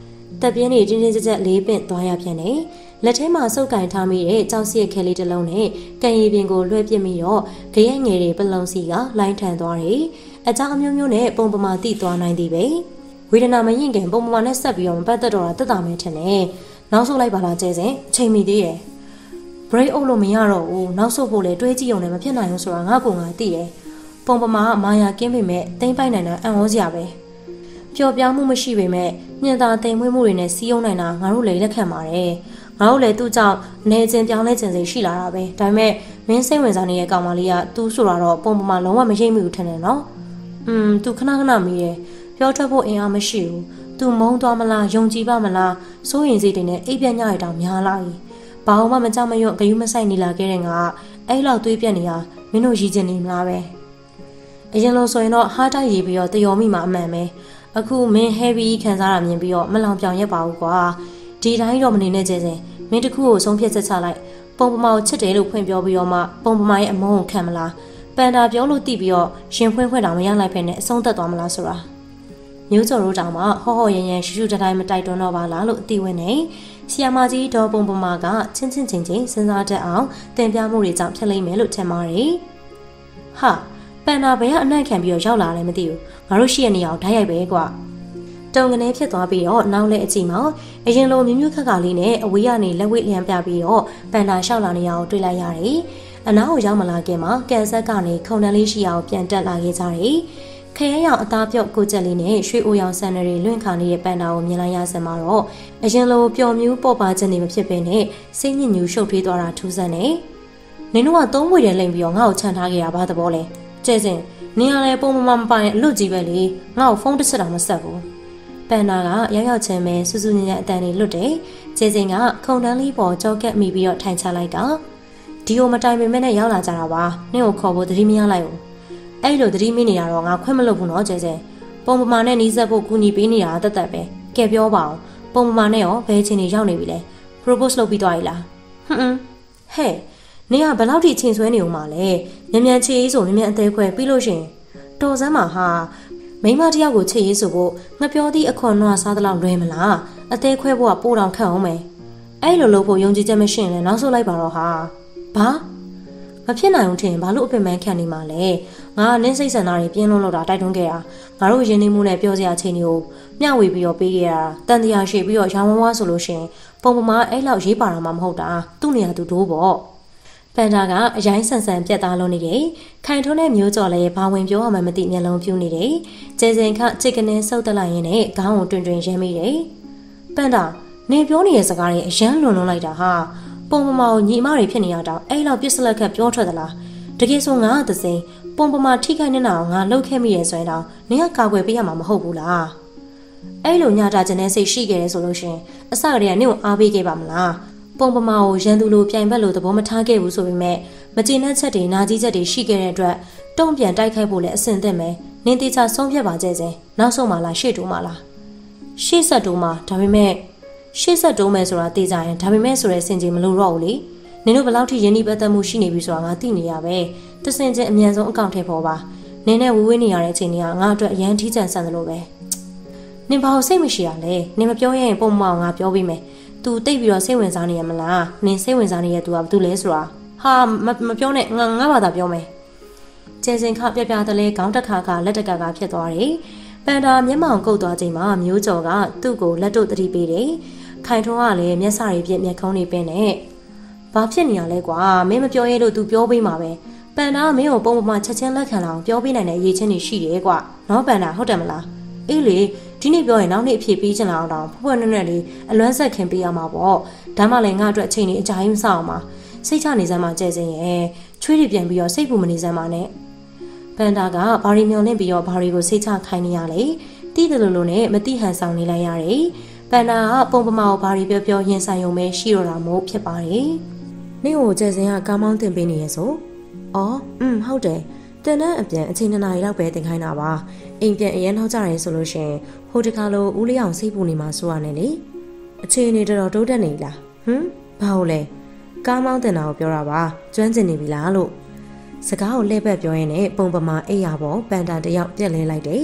တပ်ပြင်းတွေတင်းတင်းကြပ်ကြပ်လေးပင့်သွားရပြန်တယ်လက်ထဲမှာစုပ်ကင်ထားမိတဲ့ကြောက်စရခဲလေးတစ်လုံးနဲ့ကန်ရီပင်ကိုလွှဲပစ်ပြီးတော့ဂရက်ငယ်တွေပလုံစီကလိုင်းထန်သွားတယ်အကြောင်းအမျိုးမျိုးနဲ့ပုံပမာတိသွားနိုင်သည်ပဲဝေဒနာမရင်ခင်ပုံပမာနဲ့ဆက်ပြီးတော့မပတ်သက်တော့တာတက်တာမဲထင်တယ်နောက်ဆုတ်လိုက်ပါလားကျဲစင်အချိန်မီသေးတယ် break အုပ်လို့မရတော့ဘူးနောက်ဆုတ်ဖို့လေတွေးကြည့်ုံနဲ့မဖြစ်နိုင်ဘူးဆိုတာငါကငါသိတယ်ပုံပမာကမာယာကင်းပေမဲ့တိမ့်ပိုက်နိုင်တာအံ့ဩစရာပဲပျော်ပြောင်းမှုမရှိပေမဲ့ညင်သာတိမ်မွေးမှုတွေနဲ့စီးယုံနိုင်တာငါတို့လည်းလက်ခံပါတယ်ငါတို့လည်းသူ့ကြောင့်နေချင်းပြောင်းလဲခြင်းစိရှိလာတာပဲဒါပေမဲ့မင်းစိတ်ဝင်စားနေတဲ့ကောင်မလေးကသူဆိုတာတော့ပုံပမာလုံးဝမရိပ်မိဘူးထင်တယ်နော်อืมသူခဏခဏမေးတယ်ပြောထွက်ဖို့အင်အားမရှိဘူးသူမုန်းသွားမလားယုံကြည်ပါမလားစိုးရင်စိတ်တွေနဲ့အိပ်ပြက်ညရတောင်များလာပြီဘာမှမကြောက်မရွံ့ဂယုမဆိုင်နေလာခဲ့တဲ့ငါအဲ့လောက်သွေးပြက်နေတာမင်းတို့ရည်ချင်နေမလားပဲအရင်လိုဆိုရင်တော့ဟားတိုက်ရေးပြီးတော့တယောမိမှာအမှန်ပဲအခုမင်း heavy ခံစားရမြင်ပြီးတော့မလောင်ပြောင်ရက်ပါဘူးကွာဒီတိုင်းတော့မနေနဲ့ကျဲစင်မင်းတခုကိုဆုံးဖြတ်ချက်ချလိုက်ပုံပမာကိုချစ်တယ်လို့ဖွင့်ပြောပြီးတော့မှပုံပမာရဲ့အမုန်းကိုခံမလားပန်တာပြောလို့တိပြီးတော့ရှင်ဖွင့်ဖွင့်တောင်မရလိုက်ဖ ೇನೆ အဆုံးသက်သွားမလားဆိုတာမျိုးစော်တို့တောင်မှဟောဟောရရန်ရှူရှူတတိုင်းမတိုက်တွန်းတော့ပါလားလို့အတိဝင်နေဆီယာမကြီးဒေါ်ပုံပမာကချင်းချင်းချင်းချင်းစဉ်းစားတတ်အောင်တင်ပြမှုတွေကြောင့်ဖြစ်လိမ့်မယ်လို့ထင်ပါတယ်ဟာပန်နာဘယ်ကအနှံ့ခံပြီးတော့ရောက်လာလဲမသိဘူးငါတို့ရှိရနေအောင်ဓာတ်ရိုက်ပဲကွာတုံကနေဖြစ်သွားပြီးတော့နောက်လဲအကြည့်မှာအရင်လိုမြမြခက်ခါလေးနဲ့အဝေးကနေလက်ဝဲလျံပြပြီးတော့ပန်နာလျှောက်လာနေအောင်တွေ့လိုက်ရတယ်အနားကိုရောက်မလာခင်မှာကန်ဆက်ကနေခုံတန်းလေးရှိအောင်ပြန်တက်လာခဲ့ကြတယ်ခရဲရောင်အသားပြော့ကိုချက်လေးနဲ့ရွှေအိုရောင်ဆန်တွေလွင့်ခါနေတဲ့ပန်နာကိုမြင်လိုက်ရစမှာတော့အရင်လိုပျော်မြူးပေါ်ပါခြင်းတွေမဖြစ်ဘဲနဲ့စိတ်ညစ်ညူရှုပ်ထွေးသွားတာထူးဆန်းနေနင်တို့ကသုံးဝေတယ်လိမ့်ပြီးတော့ငါ့ကိုချန်ထားခဲ့တာဘာသဘောလဲကျဲစင်နင်ကလည်းပုံမမမပိုင်အလွတ်ကြီးပဲလေငါ့ကိုဖုန်းတစ်ချက်တောင်မဆက်ဘူးပန်နာကရောက်ရောက်ချင်းပဲစူးစူးညံ့ညံ့အတန်လေးလွတ်တယ်ကျဲစင်ကခုံတန်းလေးပေါ်ကြောက်ကက်မိပြီးတော့ထိုင်ချလိုက်တာဒီကိုမတိုင်ပင်မဲ့နဲ့ရောက်လာကြတာပါနင့်ကိုခေါ်ဖို့သတိမရလိုက်ဘူးအဲ့လိုသတိမင်းနေတာတော့ငါခွင့်မလုပ်ဘူးနော်ကျဲကျဲပုံပမာနဲ့နီးစပ်ဖို့ကူညီပေးနေတာတတ်တတ်ပဲကဲပြောပါအောင်ပုံပမာနဲ့ရောဘယ်ချင်းနေရောက်နေပြီလဲ propose လုပ်ပြီးသွားပြီလားဟွန်းဟဲ့နင်ကဘယ်လောက်ထိချိန်ဆွဲနေဦးမှာလဲမြန်မြန်ချေရေးဆိုမြန်မြန်အသေးခွဲပြီးလို့ရှင်တော်စမ်းမှာဟာမိမတယောက်ကိုချေရေးဆိုဖို့ငါပြောသည့်အခွန်နွားစားသလောက်လွဲမလားအသေးခွဲဖို့ကပိုးတောင်ခတ်အောင်မယ်အဲ့လိုလုပ်ဖို့ယုံကြည်ချက်မရှိရင်လည်းနောက်ဆုတ်လိုက်ပါတော့ဟာဘာမဖြစ်နိုင်ဘူးထင်ဘာလို့အပင်ပန်းခံနေမှာလဲငါနင်းစိတ်ဆန္ဒတွေပြင်းလို့လို့တာတိုက်တွန်းခဲ့တာငါတို့ရင်းနှီးမှုနဲ့ပြောစရာချိန်တွေကိုမျှဝေပြီးတော့ပေးခဲ့တာတန်တရားရှိပြီးတော့ရောင်ဝဝဆိုလို့ရှင်ပုံပမာအဲ့လောက်ရေးပါတာမှမဟုတ်တာသူ့နေရာသူတို့ပေါ့ပန်တာကအရင်ဆန်ဆန်ပြက်သားလုံးနေတယ်ခိုင်ထုံးတဲ့မျိုးကြော်လည်းဘာဝင်ပြောရမှမသိမျက်လုံးပြူးနေတယ်ကျဲစင်ခချစ်ကနေဆုပ်တက်လိုက်ရင်းနဲ့ခေါင်းကိုတွင်တွင်ရမ်းမိတယ်ပန်တာနေပြောနေတဲ့စကားတွေအရန်လွန်လွန်လိုက်တာဟာပုံပမာကိုညီမတွေဖြစ်နေရတော့အဲ့လောက်ပြစ်စလက်ခက်ပြောထွက်သလားတကယ်ဆိုငါကသစိန်ပုံပမာထိခိုက်နေတာကိုငါလှုပ်ခဲ့မိရဲဆိုရင်တော့နင်ကကာကွယ်ပေးရမှာမဟုတ်ဘူးလားအဲ့လိုညတာကျင်တဲ့စိတ်ရှိခဲ့တယ်ဆိုလို့ရှင်အစကတည်းကနင့်ကိုအားပေးခဲ့ပါမလားပုံပမာကိုရန်သူလိုပြိုင်ဘက်လိုသဘောမထားခဲ့ဘူးဆိုပေမဲ့မကျေနပ်ချက်တွေနာကြီးချက်တွေရှိခဲ့တဲ့အတွက်တုံ့ပြန်တိုက်ခိုက်ဖို့လည်းအဆင်သင့်ပဲနင်တေချာဆုံးဖြတ်ပါကြစေနောက်ဆုံးမှလားရှေ့တိုးမှလားရှေ့ဆက်တိုးမှဒါပေမဲ့ရှေ့ဆက်တိုးမယ်ဆိုတာသိကြရင်ဒါပေမဲ့ဆိုတဲ့စင်ကြီးမလို့တော့ဘူးလေနင်တို့ဘယ်လောက်ထိယဉ်ဤပတ်သက်မှုရှိနေပြီဆိုတာငါသိနေရပဲတစင်ချင်းအမြန်ဆုံးအကောင့်ထဲပေါ်ပါနင်နဲ့ဝေးဝေးနေရတဲ့အချိန်ကငါအတွက်အရန်ထီးချန်ဆန်တယ်လို့ပဲနင်ဘာလို့စိတ်မရှိရလဲနင်မပြောရင်ပုံမအောင်ငါပြောပေးမယ်သူတိတ်ပြီးတော့စိတ်ဝင်စားနေရမလားနင်စိတ်ဝင်စားနေတဲ့သူကဘာတူလဲဆိုတာဟာမပြောနဲ့ငါငါဘာသာပြောမယ်ကျဲစင်ခပြပြတလဲခေါင်းတက်ခါခါလက်တက်ကကဖြစ်သွားတယ်ပန်တာမျက်မှောင်ကုတ်သွားချိန်မှာမျိုးကျော်ကသူ့ကိုလက်တို့တတိပေးတယ်ခိုင်ထုံးကလည်းမျက်စာတွေပြက်မျက်ခုံးတွေပင်းနဲ့ဘာဖြစ်နေရလဲကွာမင်းမပြောရဲလို့ तू ပြောပေးမှာပဲပန်တာမင်းကိုပုံပမာချက်ချင်းလက်ခံလာအောင်ပြောပေးနိုင်တဲ့အရေးချင်းတွေရှိတယ်ကွာနော်ပန်တာဟုတ်တယ်မလားအေးလေဒီနေ့ပြောရင်နောက်နေ့အဖြစ်ပေးချင်လာအောင်တောင်ဖွဖွနဲ့နဲ့လေးအလွမ်းဆက်ခင်ပေးရမှာပေါ့ဒါမှလည်းငါအတွက်အချိန်ကြီးအကြာကြီးမဆောက်အောင်ပါစိတ်ချနေစမ်းမှကြဲစင်ရဲ့ချွေးတွေပြန်ပြီးတော့စိတ်ပူမနေစမ်းပါနဲ့ပန်တာကဘာရီမျောလင့်ပြီးတော့ဘာရီကိုစိတ်ချခိုင်းနေရလေတီးတယ်လို့လို့နဲ့မတိဟန်ဆောင်နေလိုက်ရတယ်ပန်တာကပုံပမာကိုဘာရီပြောပြောရင်ဆိုင်ရုံပဲရှိတော့တာမို့ဖြစ်ပါတယ်နင့်ကိုကျဲစင်ကကားမောင်းတင်ပေးနေရဆိုအော်อืมဟုတ်တယ်တင်တဲ့အပြန်အချိန်နှစ်နာရီလောက်ပဲတင်ခိုင်းတာပါအိမ်ပြန်အရင်နောက်ကြရဲဆိုလို့ရှင်ဟိုတခါလိုဦးလေးအောင်စိတ်ပူနေမှာဆိုရတယ်လေအချိန်နေတော်တော်တိုးတက်နေလားဟမ်ဘာလို့လဲကားမောင်းတင်တာကိုပြောတာပါကျွမ်းကျင်နေပြီလားလို့စကားကိုလှည့်ပတ်ပြောရင်းနဲ့ပုံပမာအိပ်ရပေါ်ပန်တာတယောက်ပြက်လဲလိုက်တယ်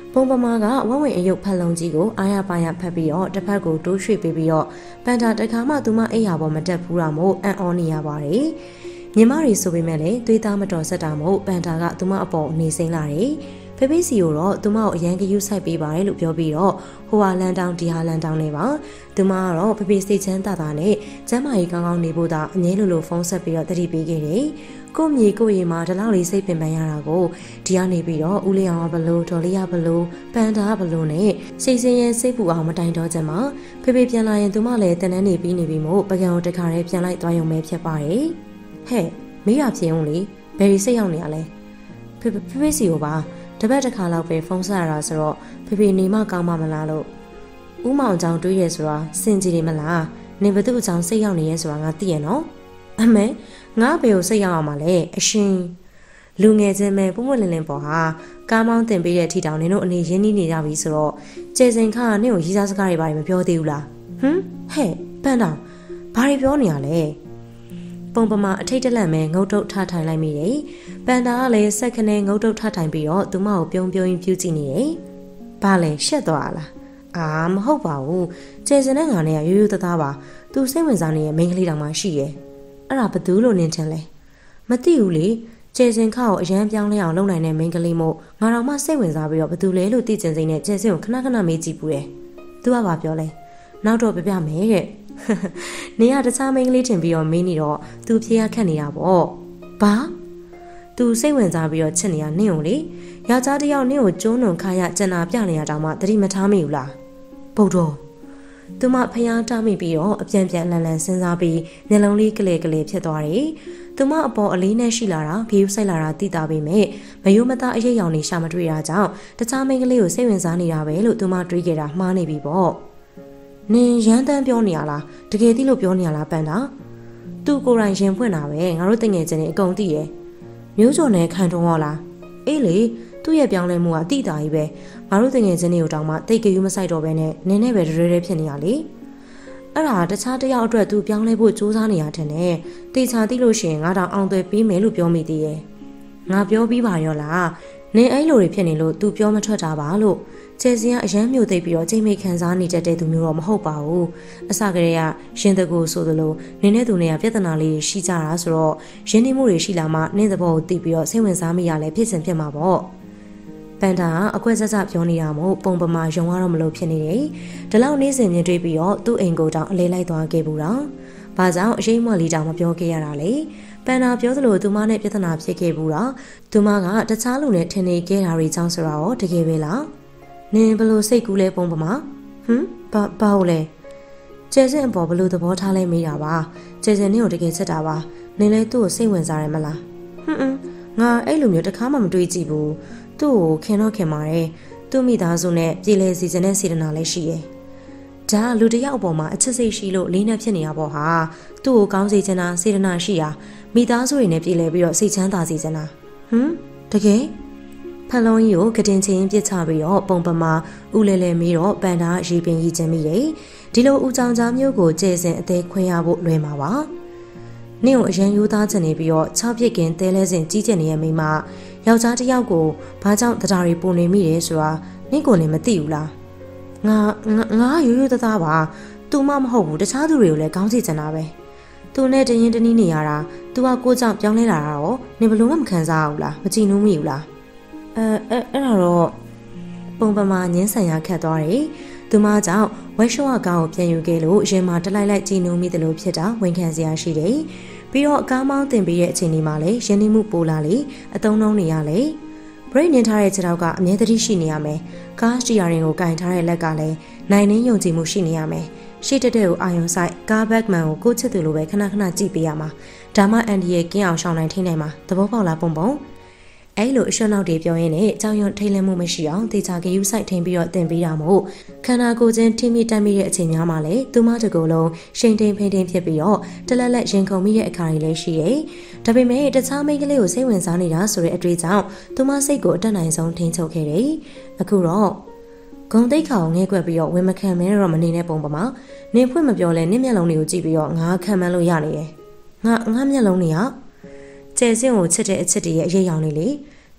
ပုံပမာကဝဝဝင်အယုတ်ဖက်လုံးကြီးကိုအားရပါရဖက်ပြီးတော့တစ်ဖက်ကိုတိုးရွှေ့ပေးပြီးတော့ပန်တာတခါမှသူမအိယာပေါ်မတက်ဘူးတာမို့အံ့ဩနေရပါတယ်ညီမတွေဆိုပေမဲ့လည်းသွေးသားမတော်ဆက်တာမို့ပန်တာကသူမအပေါ်နေစိမ့်လာတယ်ဖေဖေစီကိုတော့သူမကိုအရန်ကယူဆိုင်ပေးပါတယ်လို့ပြောပြီးတော့ဟိုဟာလန်တောင်ဒီဟာလန်တောင်နေပါသူမကတော့ဖေဖေစိတ်ချမ်းသာတာနဲ့ကျမ်းမာရေးကောင်းကောင်းနေဖို့သာအငဲလိုလိုဖုန်းဆက်ပြီးတော့တတိပေးခဲ့တယ်ကိုမြေကိုရီမှာဒီလောက်လေးစိတ်ပင်ပန်းရတာကိုဒီကနေပြီးတော့ဦးလေးအောင်ကဘလို့ဒေါ်လေးကဘလို့ပန်တာကဘလို့နဲ့စိတ်စင်းရဲစိတ်ပူအောင်မတိုင်တော့ချက်မှာဖေဖေပြန်လာရင်သူမလည်းတန်းတန်းနေပြီးနေပြီးမို့ပကံကိုတခါတည်းပြန်လိုက်သွားရုံပဲဖြစ်ပါတယ်ဟဲ့မေးရဖြစ်အောင်လေဘယ်ရီစိတ်ရောက်နေရလဲဖေဖေဖေဖေစီကိုပါတပတ်တစ်ခါလောက်ပဲဖုန်းဆက်ရတာဆိုတော့ဖေဖေနေမကောင်းမှမလားလို့ဦးမောင်ကြောင့်တွေးရဲဆိုတာစင်ကြည်နေမလားနေဘသူ့အကြောင်းစိတ်ရောက်နေရဲဆိုတာငါသိရနော်အမေငါဘယ်ကိုစိတ်ရောက်အောင်မလဲအရှင်လူငယ်ချင်းပဲပုံမလင်းလင်းပေါ်ဟာကားမောင်းတင်ပေးတဲ့အထီတောင်နင်တို့အနေရင်းနှီးနေကြပြီဆိုတော့ကျေစင်ခါကနင့်ကိုရီးစားစကားတွေဘာတွေမပြောသေးဘူးလားဟမ်ဟဲ့ပန်းတောင်ဘာတွေပြောနေရလဲပုံပမာအထိတ်တလန့်ပဲငုတ်တုတ်ထထိုင်လိုက်မိတယ်ပန်တာကလည်းဆက်ခနဲ့ငုတ်တုတ်ထထိုင်ပြီးတော့သူမကိုပြုံးပြုံးရင်းပြူးကြည့်နေတယ်ဘာလဲရှက်သွားလားအာမဟုတ်ပါဘူးကျေစင်နဲ့ငါနဲ့ကရိုးရိုးသားသားပါသူစိတ်ဝင်စားနေတဲ့မိန်းကလေးတောင်မှရှိရဲ့အဲ့ဒါဘသူလို့နင်းချင်လဲမသိဘူးလေကျေစင်ခါကိုအရန်ပြောင်းလဲအောင်လုပ်နိုင်တဲ့မိန်းကလေးမို့ငါတော်မှစိတ်ဝင်စားပြီးတော့ဘသူလဲလို့သိချင်စိမ့်နဲ့ကျေစင်ကိုခဏခဏမေးကြည့်ပူတယ်သူကဘာပြောလဲနောက်တော့ပြပြမယ်တဲ့နေရတခြားမိန်းကလေးထင်ပြီးတော့မင်းနေတော့သူဖြေရခက်နေတာပေါ့ဘာသူစိတ်ဝင်စားပြီးတော့ချစ်နေရနင့်ကိုလေယောက်ျားတစ်ယောက်နင့်ကိုကျုံးနှုံခါရကျန်တာပြနေရတောင်မှသတိမထားမိဘူးလားဗုဒ္ဓသူမဖျားတားမိပြီးတော့အပြန်ပြန်လန်လန်စဉ်းစားပြီးမျက်လုံးလေးကလေးကလေးဖြစ်သွားတယ်သူမအပေါ်အလေးနဲ့ရှိလာတာဂေယူဆိုင်လာတာသိတာပေမဲ့မယိုမသားအရေးရောင်နေရှာမတွေ့တာကြောင့်တခြားမိန်းကလေးကိုစိတ်ဝင်စားနေတာပဲလို့သူမတွေးခဲ့တာမှားနေပြီပေါ့နင်ရမ်းတမ်းပြောနေရလားတကယ်သိလို့ပြောနေရလားပန်တာသူကိုယ်တိုင်ရင်ဖွင့်တာပဲငါတို့တငယ်ချင်းတွေအကုန်သိတယ်မျိုးစုံနဲ့ခံထုံးဟောလားအေးလေသူ့ရဲ့ပြောင်းလဲမှုကအတိအတာကြီးပဲငါတို့တငယ်ချင်းတွေကိုတောင်မှတိတ်ကြယူမဆိုင်တော့ပဲနဲ့နင်းနဲ့ပဲတရဲရဲဖြစ်နေရလေအဲ့ဒါတခြားတယောက်အတွက်သူပြောင်းလဲဖို့စူးစမ်းနေရတဲ့နဲ့တေချာသိလို့ရှိရင်ငါတောင်အောင်သွဲပြီးမယ်လို့ပြောမိသေးရဲ့ငါပြောပြီးပါရောလားနင်းအဲ့လိုတွေဖြစ်နေလို့သူပြောမထွက်တာပါလို့ကျဲစင်ကအရန်မျိုးသိပ်ပြီးတော့ချိန်မိခံစားနေတတ်တဲ့သူမျိုးတော့မဟုတ်ပါဘူးအစကတည်းကရှင်တကူဆိုသလိုနင်းနဲ့သူနဲ့ကပြဿနာလေးရှိကြတာဆိုတော့ရင်းနှီးမှုတွေရှိလာမှနင်းသဘောကိုသိပြီးတော့စိတ်ဝင်စားမိရလဲဖြစ်စဉ်ဖြစ်မှာပေါ့ပန်တာကအကွက်ဆက်ဆက်ပြောနေတာမို့ပုံပမာယုံရတော့မလို့ဖြစ်နေတယ်ဒီလောက်နေ့စဉ်မြင်တွေ့ပြီးတော့သူ့အိမ်ကိုတောင်အလေးလိုက်သွားခဲ့ဘူးတော့ဘာကြောင့်အရေးမွက်လေးတောင်မပြောခဲ့ရတာလဲပန်တာပြောသလိုသူမနဲ့ပြဿနာဖြစ်ခဲ့ဘူးတော့သူမကတခြားလူနဲ့ထင်နေခဲ့တာတွေကြောင့်ဆိုတော့တကယ်ပဲလားနင်ဘလို့စိတ်ကူးလဲပုံပမာဟမ်ဘာဘာလို့လဲကျဲစင်အပေါ်ဘလို့သဘောထားလဲမေးတာပါကျဲစင်နင့်ကိုတကယ်ချက်တာပါနင်လဲသူ့ကိုစိတ်ဝင်စားတယ်မလားဟွန်းဟွန်းငါအဲ့လိုမျိုးတခါမှမတွေးကြည့်ဘူးသူ့ကိုခင်တော့ခင်ပါတယ်သူ့မိသားစုနဲ့ပြည်လဲစီစဉ်တဲ့စေတနာလည်းရှိရဲ့ဒါလူတယောက်အပေါ်မှာအချစ်စိတ်ရှိလို့လေးနဲ့ဖြစ်နေတာပေါ့ဟာသူ့ကိုကောင်းစေချင်တာစေတနာရှိရာမိသားစုတွေနဲ့ပြည်လဲပြီးတော့စိတ်ချမ်းသာစေချင်တာဟမ်တကယ်ဖန်လုံးကြီးကိုကတင်ချင်းပြစ်ချပြီးတော့ပုံပမာဦးလဲလဲမီးတော့ပန်တာရေပင်ရီချင်းမိတယ်ဒီလိုဦးချောင်ကြားမျိုးကိုကျဲစင်အသေးခွဲရဖို့လွယ်မှာပါနင့်ကိုအရန်ယူသားချင်နေပြီးတော့၆ပြစ်ကင်တဲလဲစင်ကြီးကျင်နေရဲ့မိမယောက်ျားတစ်ယောက်ကိုဘာကြောင့်တရားတွေပုံနေမိတယ်ဆိုတာနင့်ကိုလည်းမသိဘူးလားငါငါရိုးရိုးသားသားပါသူမှမဟုတ်ဘူးတခြားသူတွေကိုလည်းကောင်းစီချင်တာပဲသူနဲ့တရင်တနည်းနေရတာသူကကိုကြောင့်ပြောင်းလဲလာတာရောနင်ဘလို့မှမခံစားဘူးလားမကြည်နူးမိဘူးလားအဲအဲ့အဲ့တော့ပုံပမာညင်းဆန်ရခတ်သွားတယ်သူမကြောင့်ဝက်ရှော့အကောင်ကိုပြန်ယူခဲ့လို့ရင်မှာတလိုက်လိုက်ကြည်နူးမိတယ်လို့ဖြစ်တာဝန်ခံစရာရှိတယ်ပြီးတော့အကားမောင်းတင်ပေးတဲ့အချိန်ဒီမှာလေရင်းနှီးမှုပိုလာလေအတုံးလုံးနေရလေဘရိတ်နင်းထားတဲ့ခြေထောက်ကအမြဲတမ်းရှိနေရမယ်ကားစတီယာရင်ကိုကင်ထားတဲ့လက်ကလည်းနိုင်နှင်းယုံကြည်မှုရှိနေရမယ်ရှေ့တက်တဲ့ကိုအာယုံဆိုင်ကားဘက်မန်ကိုကိုချစ်သူလိုပဲခဏခဏကြည့်ပေးရမှာဒါမှအန်ဒီရဲ့ကင်းအောင်ရှောင်းနိုင်ထိနိုင်မှာသဘောပေါက်လားပုံပုံအဲ့လိုအရှော့နောက်တွေပြောရင်းနဲ့ကြောင်ရွံထိတ်လန့်မှုမရှိအောင်တေချာကယူဆိုင်ထင်းပြီးတော့တင်ပေးတာမို့ခန္ဓာကိုယ်ချင်းထိမိတမ်းမိတဲ့အချိန်များမှာလေသူမတကူလုံးရှိန်တိန်ဖိန်တိန်ဖြစ်ပြီးတော့တလက်လက်ရင်ခုန်မိတဲ့အခါတွေလည်းရှိရဲ့ဒါပေမဲ့တခြားမိန်းကလေးကိုစိတ်ဝင်စားနေတာဆိုတဲ့အတွေ့အကြောင်းသူမစိတ်ကိုအတက်နိုင်ဆုံးထိန်းချုပ်ခဲ့တယ်အခုတော့ဂုံတိတ်ခါကိုငဲကွက်ပြီးတော့ဝင်မခံမဲတော့မနေနဲ့ပုံပမာနေဖွင့်မပြောလဲနင့်မျက်လုံးတွေကိုကြည့်ပြီးတော့ငါခံမှန်းလို့ရနေတယ်ငါငါမျက်လုံးတွေကကျဲစင်းကိုချစ်တဲ့အချစ်တည်းရဲ့အရေးရောင်နေလေ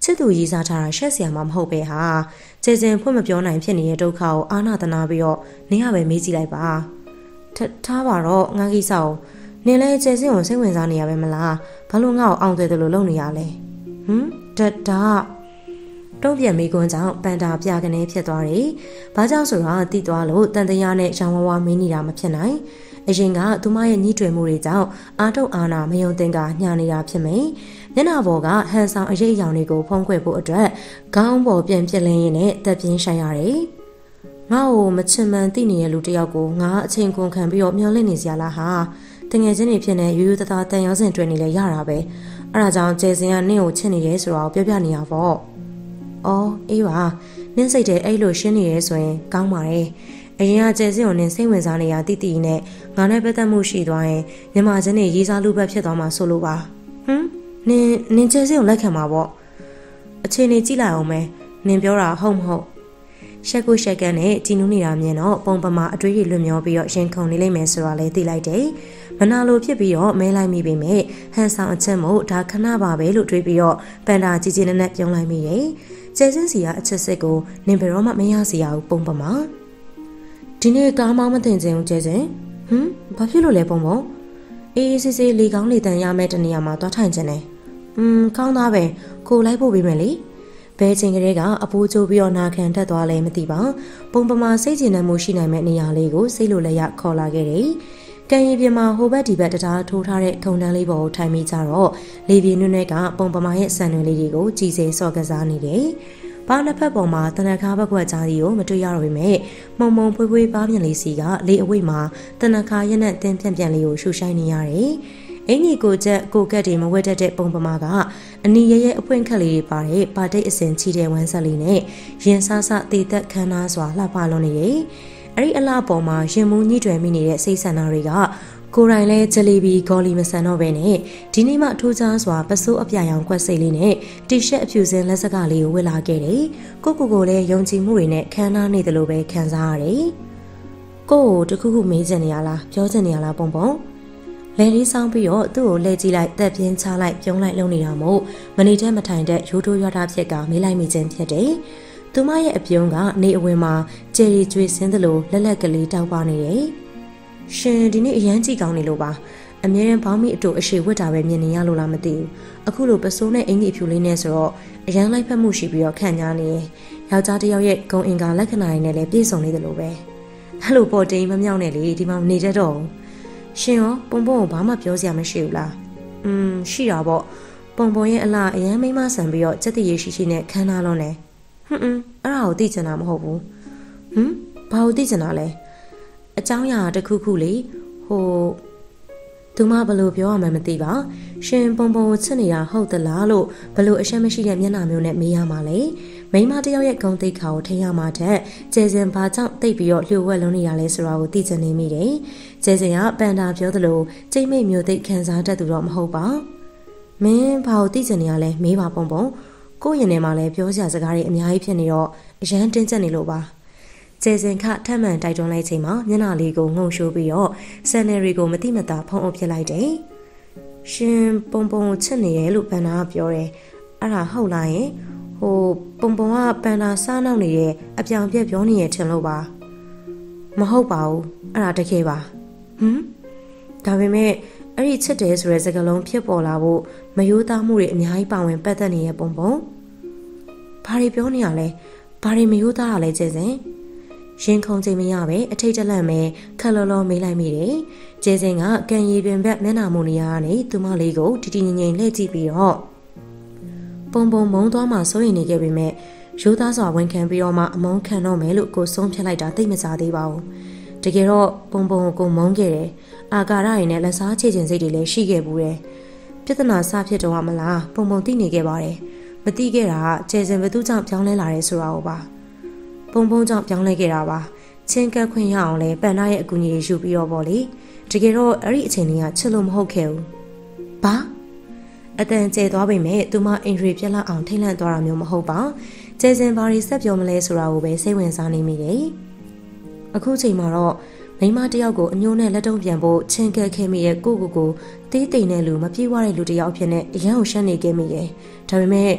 ချစ်သူရည်စားထားတာရှက်စရာမှမဟုတ်ပဲဟာကျဲစင်ဖွင့်မပြောနိုင်ဖြစ်နေတဲ့ဒုက္ခကိုအာနာတနာပြီးတော့နင်းကပဲမေးကြည့်လိုက်ပါထားပါတော့ငါကိစ္စကိုနင်းလဲကျဲစင်ကိုစိတ်ဝင်စားနေရပဲမလားဘာလို့ငါ့ကိုအောင်တယ်လို့လုပ်နေရလဲဟမ်တဒါတုံးပြန်မိကွန်းကြောင့်ပန်တာပြကနေဖြစ်သွားတယ်။ဘာကြောင့်ဆိုတော့တိသွားလို့တန်တရားနဲ့ရောင်ဝဝမင်းနေတာမဖြစ်နိုင်။အရင်ကသူမရဲ့ညှိတွယ်မှုတွေကြောင့်အာထုတ်အာနာမယုံတင်ကညှာနေတာဖြစ်မယ်။မျက်နှာပေါ်ကဟန်ဆောင်အရေးအယောင်တွေကိုဖုံးကွယ်ဖို့အတွက်ခေါင်းပေါ်ပြန်ပြစ်လင်းရင်းနဲ့တက်ပြင်းဆိုင်ရတယ်။ငါ့ကိုမချင်မှန်သိနေတဲ့လူတစ်ယောက်ကိုငါအချိန်ကုန်ခံပြီးတော့မျောလင့်နေစရာလားဟာ။တငယ်ချင်းတွေဖြစ်နေရိုးရိုးသားသားတန်ရောစင်တွေ့နေလဲရတာပဲ။အဲ့ဒါကြောင့်ကျဲစင်ကနင့်ကိုချစ်နေရဲဆိုတော့ပြောပြနေရပေါ့။အော်အေးပါနင်းစိတ်တဲ့အဲ့လိုရှင်းနေရဲဆိုရင်ကောင်းပါတယ်အရင်ကကျဲစင်ကိုနင်းစိတ်ဝင်စားနေရတိတိနဲ့ငါနဲ့ပတ်သက်မှုရှိသွားရင်ညီမချင်းတွေရေးစားလူဘက်ဖြစ်သွားမှာဆိုလို့ပါဟမ်နင်းနင်းကျဲစင်ကိုလက်ခံမှာပေါ့အချိန်နေကြည့်လိုက်အောင်မယ်နင်းပြောတာဟုတ်မဟုတ်ရှက်ကိုရှက်ကန်နဲ့ကြည်နူးနေတာမြင်တော့ပုံပမာအတွေးကြီးလွတ်မျောပြီးတော့ရင်ခုန်နေလိမ့်မယ်ဆိုတာလည်းသိလိုက်တယ်မနာလိုဖြစ်ပြီးတော့မဲလိုက်မိပေမဲ့ဟန်ဆောင်အချက်မို့ဒါခဏပါပဲလို့တွေးပြီးတော့ပန်တာကြီးကြီးနဲ့နဲ့ပြုံးလိုက်မိတယ်ကျဲစင်းစီကအချက်စစ်ကိုနင်ဘယ်တော့မှမရစီရဘူးပုံပမာဒီနေ့ကားမောင်းမတင်ချင်ဘူးကျဲစင်းဟမ်ဘာဖြစ်လို့လဲပုံပုံအေးအေးဆေးဆေးလေကောင်းလေတန်ရမယ့်တနေရာမှာသွားထိုင်ချင်တယ်อืมကောင်းသားပဲကိုလိုက်ဖို့ပေးမယ်လေဘဲချင်းကလေးကအပိုးချိုးပြီးတော့နာခံတက်သွားလဲမသိပါပုံပမာစိတ်ကျဉ်နှံမှုရှိနိုင်မယ့်နေရာလေးကိုစိတ်လိုလက်ရခေါ်လာခဲ့တယ်ကံရီပြမှာဟိုဘက်ဒီဘက်တရားထိုးထားတဲ့ခုံတန်းလေးပေါ်ကိုထိုင်မိကြတော့လေပြင်းနွဲ့နွဲ့ကပုံပမာရဲ့ဆန်တွေလေးတွေကိုကြည်စေစော့ကစားနေတယ်။ဘာနှစ်ဖက်ပေါ်မှာတနခါဘက်ကွက်ကြားစီကိုမတွေ့ရတော့ပေမဲ့မုံမုံဖွေးဖွေးပါးမြင်လေးစီကလေအဝိတ်မှာတနခါရက်နဲ့တင်းပြန့်ပြန့်လေးကိုရှူရှိုင်းနေရတယ်။အင်ကြီးကိုချက်ကိုကက်တွေမဝက်တတ်တဲ့ပုံပမာကအနီရဲရဲအပွင့်ခက်လေးတွေပါတဲ့ပါတိတ်အစင်ချီတဲ့ဝမ်းဆက်လေးနဲ့ရင်ဆဆတေသက်ခမ်းနားစွာလှပလွန်နေတယ်။အဲ့ဒီအလားပေါ်မှာရင်မူးညှိတွယ်မိနေတဲ့စိတ်ဆန္ဒတွေကကိုယ်တိုင်လဲဂျလီဘီဂေါ်လီမဆန်တော့ပဲနဲ့ဒီနေ့မှထိုးချားစွာပစိုးအပြာရောင်ကွက်စိတ်လေးနဲ့တီရှပ်အဖြူစင်းလက်စကလေးကိုဝတ်လာခဲ့တယ်။ကိုကိုကိုလည်းယုံကြည်မှုတွေနဲ့ခမ်းနားနေတယ်လို့ပဲခံစားရတယ်။ကိုကိုတခုခုမေးချင်နေရလားပြောချင်နေရလားပုံပုံလဲလေးဆောင်ပြီးတော့သူ့ကိုလဲကြည့်လိုက်တက်ပြင်းချလိုက်ပြုံးလိုက်လုံနေတာမို့မနေတဲ့မထိုင်တဲ့ရိုးထိုးရွာတာဖြစ်ကမေးလိုက်မိခြင်းဖြစ်တယ်။သူမရဲ့အပြုံးကနေအဝင်မှာကျယ်ရီကျွေးစင်းသလိုလက်လက်ကလေးတောက်ပါနေတယ်။ရှင်ဒီနေ့အရန်ကြည့်ကောင်းနေလို့ပါအမြဲတမ်းဘောင်းမိအတူအရှိဝတ်တာပဲမြင်နေရလို့လားမသိဘူးအခုလိုပစိုးနဲ့အင်ကြီးအဖြူလေးနဲ့ဆိုတော့အရန်လိုက်ဖက်မှုရှိပြီးတော့ခံညာနေယောက်ျားတစ်ယောက်ရဲ့ဂုံအင်္ဂါလက္ခဏာတွေနဲ့လည်းပြည့်စုံနေတယ်လို့ပဲအဲ့လိုပေါ်တင်မမြောက်နဲ့လေဒီမှာနေတတ်တော့ရှင်ရောပုံပုံကိုဘာမှပြောစရာမရှိဘူးလားอืมရှိတာပေါ့ပုံပုံရဲ့အလားအရန်မိမဆန်ပြီးတော့စက်တရေရှိရှိနဲ့ခန်းနာလုံးနဲ့ဟွန်းအဲ့ဒါကိုသိချင်တာမဟုတ်ဘူးဟမ်ဘာကိုသိချင်တာလဲအကြောင်းအရာတစ်ခုခုလေဟိုသူမဘလို့ပြောရမှန်းမသိပါရှင်ပုံပုံကိုချစ်နေတာဟုတ်သလားလို့ဘလို့အရှက်မရှိတဲ့မျက်နှာမျိုးနဲ့မေးရမှာလေမိမတယောက်ရဲ့ဂုံတိတ်ခါကိုထိရမှာတဲ့ကျဲစင်ဘာကြောင့်တိတ်ပြီးတော့လျှို့ဝှက်လုံးနေရလဲဆိုတာကိုသိချင်နေမိတယ်ကျဲစင်ကပန်တာပြောသလိုကျိတ်မိတ်မျိုးသိခံစားတတ်သူတော့မဟုတ်ပါမင်းဘာကိုသိချင်နေရလဲမေးပါပုံပုံကိုယ့်ရင်ထဲမှာလည်းပြောစရာစကားတွေအများကြီးဖြစ်နေတော့အရန်တင်းကျပ်နေလို့ပါကျဲစင်ခထမ်းမှန်တိုက်တွန်းလိုက်ချိန်မှာမျက်နှာလေးကိုငုံရှိုးပြီးတော့ဆန်နယ်ရီကိုမတိမတာဖုံးအုပ်ဖြစ်လိုက်တယ်။ရှင်ပုံပုံချစ်နေရဲ့လို့ပန်နာကပြောတယ်။အဲ့ဒါဟုတ်လားယင်ဟိုပုံပုံကပန်နာစားနောက်နေရဲ့အပြောင်ပြက်ပြောနေရဲ့ထင်လို့ပါ။မဟုတ်ပါဘူး။အဲ့ဒါတကယ်ပါ။ဟမ်ဒါပေမဲ့အဲ့ဒီချစ်တယ်ဆိုတဲ့စကားလုံးဖြစ်ပေါ်လာဖို့မယိုးသားမှုတွေအများကြီးပါဝင်ပတ်သက်နေရဲ့ပုံပုံ။ဘာတွေပြောနေရလဲ။ဘာတွေမယိုးသားရလဲကျဲစင်။ရင်ခုန်ချိန်မရပဲအထိတ်တလန့်ပဲခက်လောလောမေးလိုက်မိတယ်။ကျဲစင်ကကန်ရီပင်ဘက်မျက်နှာမူနေရကနေသူမလေးကိုတီတီငိမ့်ငိမ့်လှည့်ကြည့်ပြီးတော့ပုံပုံမုံသွားမှစိုးရိမ်နေခဲ့ပေမဲ့ရိုးသားစွာဝန်ခံပြီးတော့မှအမုန်းခံတော့မယ်လို့ကိုဆုံးဖြတ်လိုက်တာသိမစားသေးပါဘူး။တကယ်တော့ပုံပုံကိုမုန်းခဲ့တယ်။အာကာရရည်နဲ့လက်စားချေခြင်းစိတ်တွေလည်းရှိခဲ့ဘူးတယ်။ပြဿနာစဖြစ်တော့မလားပုံပုံသိနေခဲ့ပါတယ်။မသိခဲ့တာကကျဲစင်ဘသူကြောင့်ပြောင်းလဲလာတယ်ဆိုတာကိုပါ။ပုံပုံကြောင့်ပြောင်းလဲခဲ့တာပါချင်းကပ်ခွင့်ရအောင်လဲပန်နာရဲ့အကူအညီတွေယူပြီးတော့ပေါ့လေတကယ်တော့အဲ့ဒီအချိန်လေးကချစ်လို့မဟုတ်ခဲ့ဘူးဘာအတန်ကျဲသွားပေမဲ့သူမအင်ဒရီပြက်လောက်အောင်ထိတ်လန့်သွားတာမျိုးမဟုတ်ပါကျဲစင်ဘာရီဆက်ပြောမလဲဆိုတာကိုပဲစိတ်ဝင်စားနေမိတယ်အခုချိန်မှာတော့မိမတယောက်ကိုအညိုးနဲ့လက်တုံးပြန်ဖို့ချင်းကပ်ခဲ့မိရဲ့ကိုကိုကိုတေးတိမ်တဲ့လူမပြေးဝတဲ့လူတယောက်ဖြစ်နေအရန်ကိုရှက်နေခဲ့မိတယ်ဒါပေမဲ့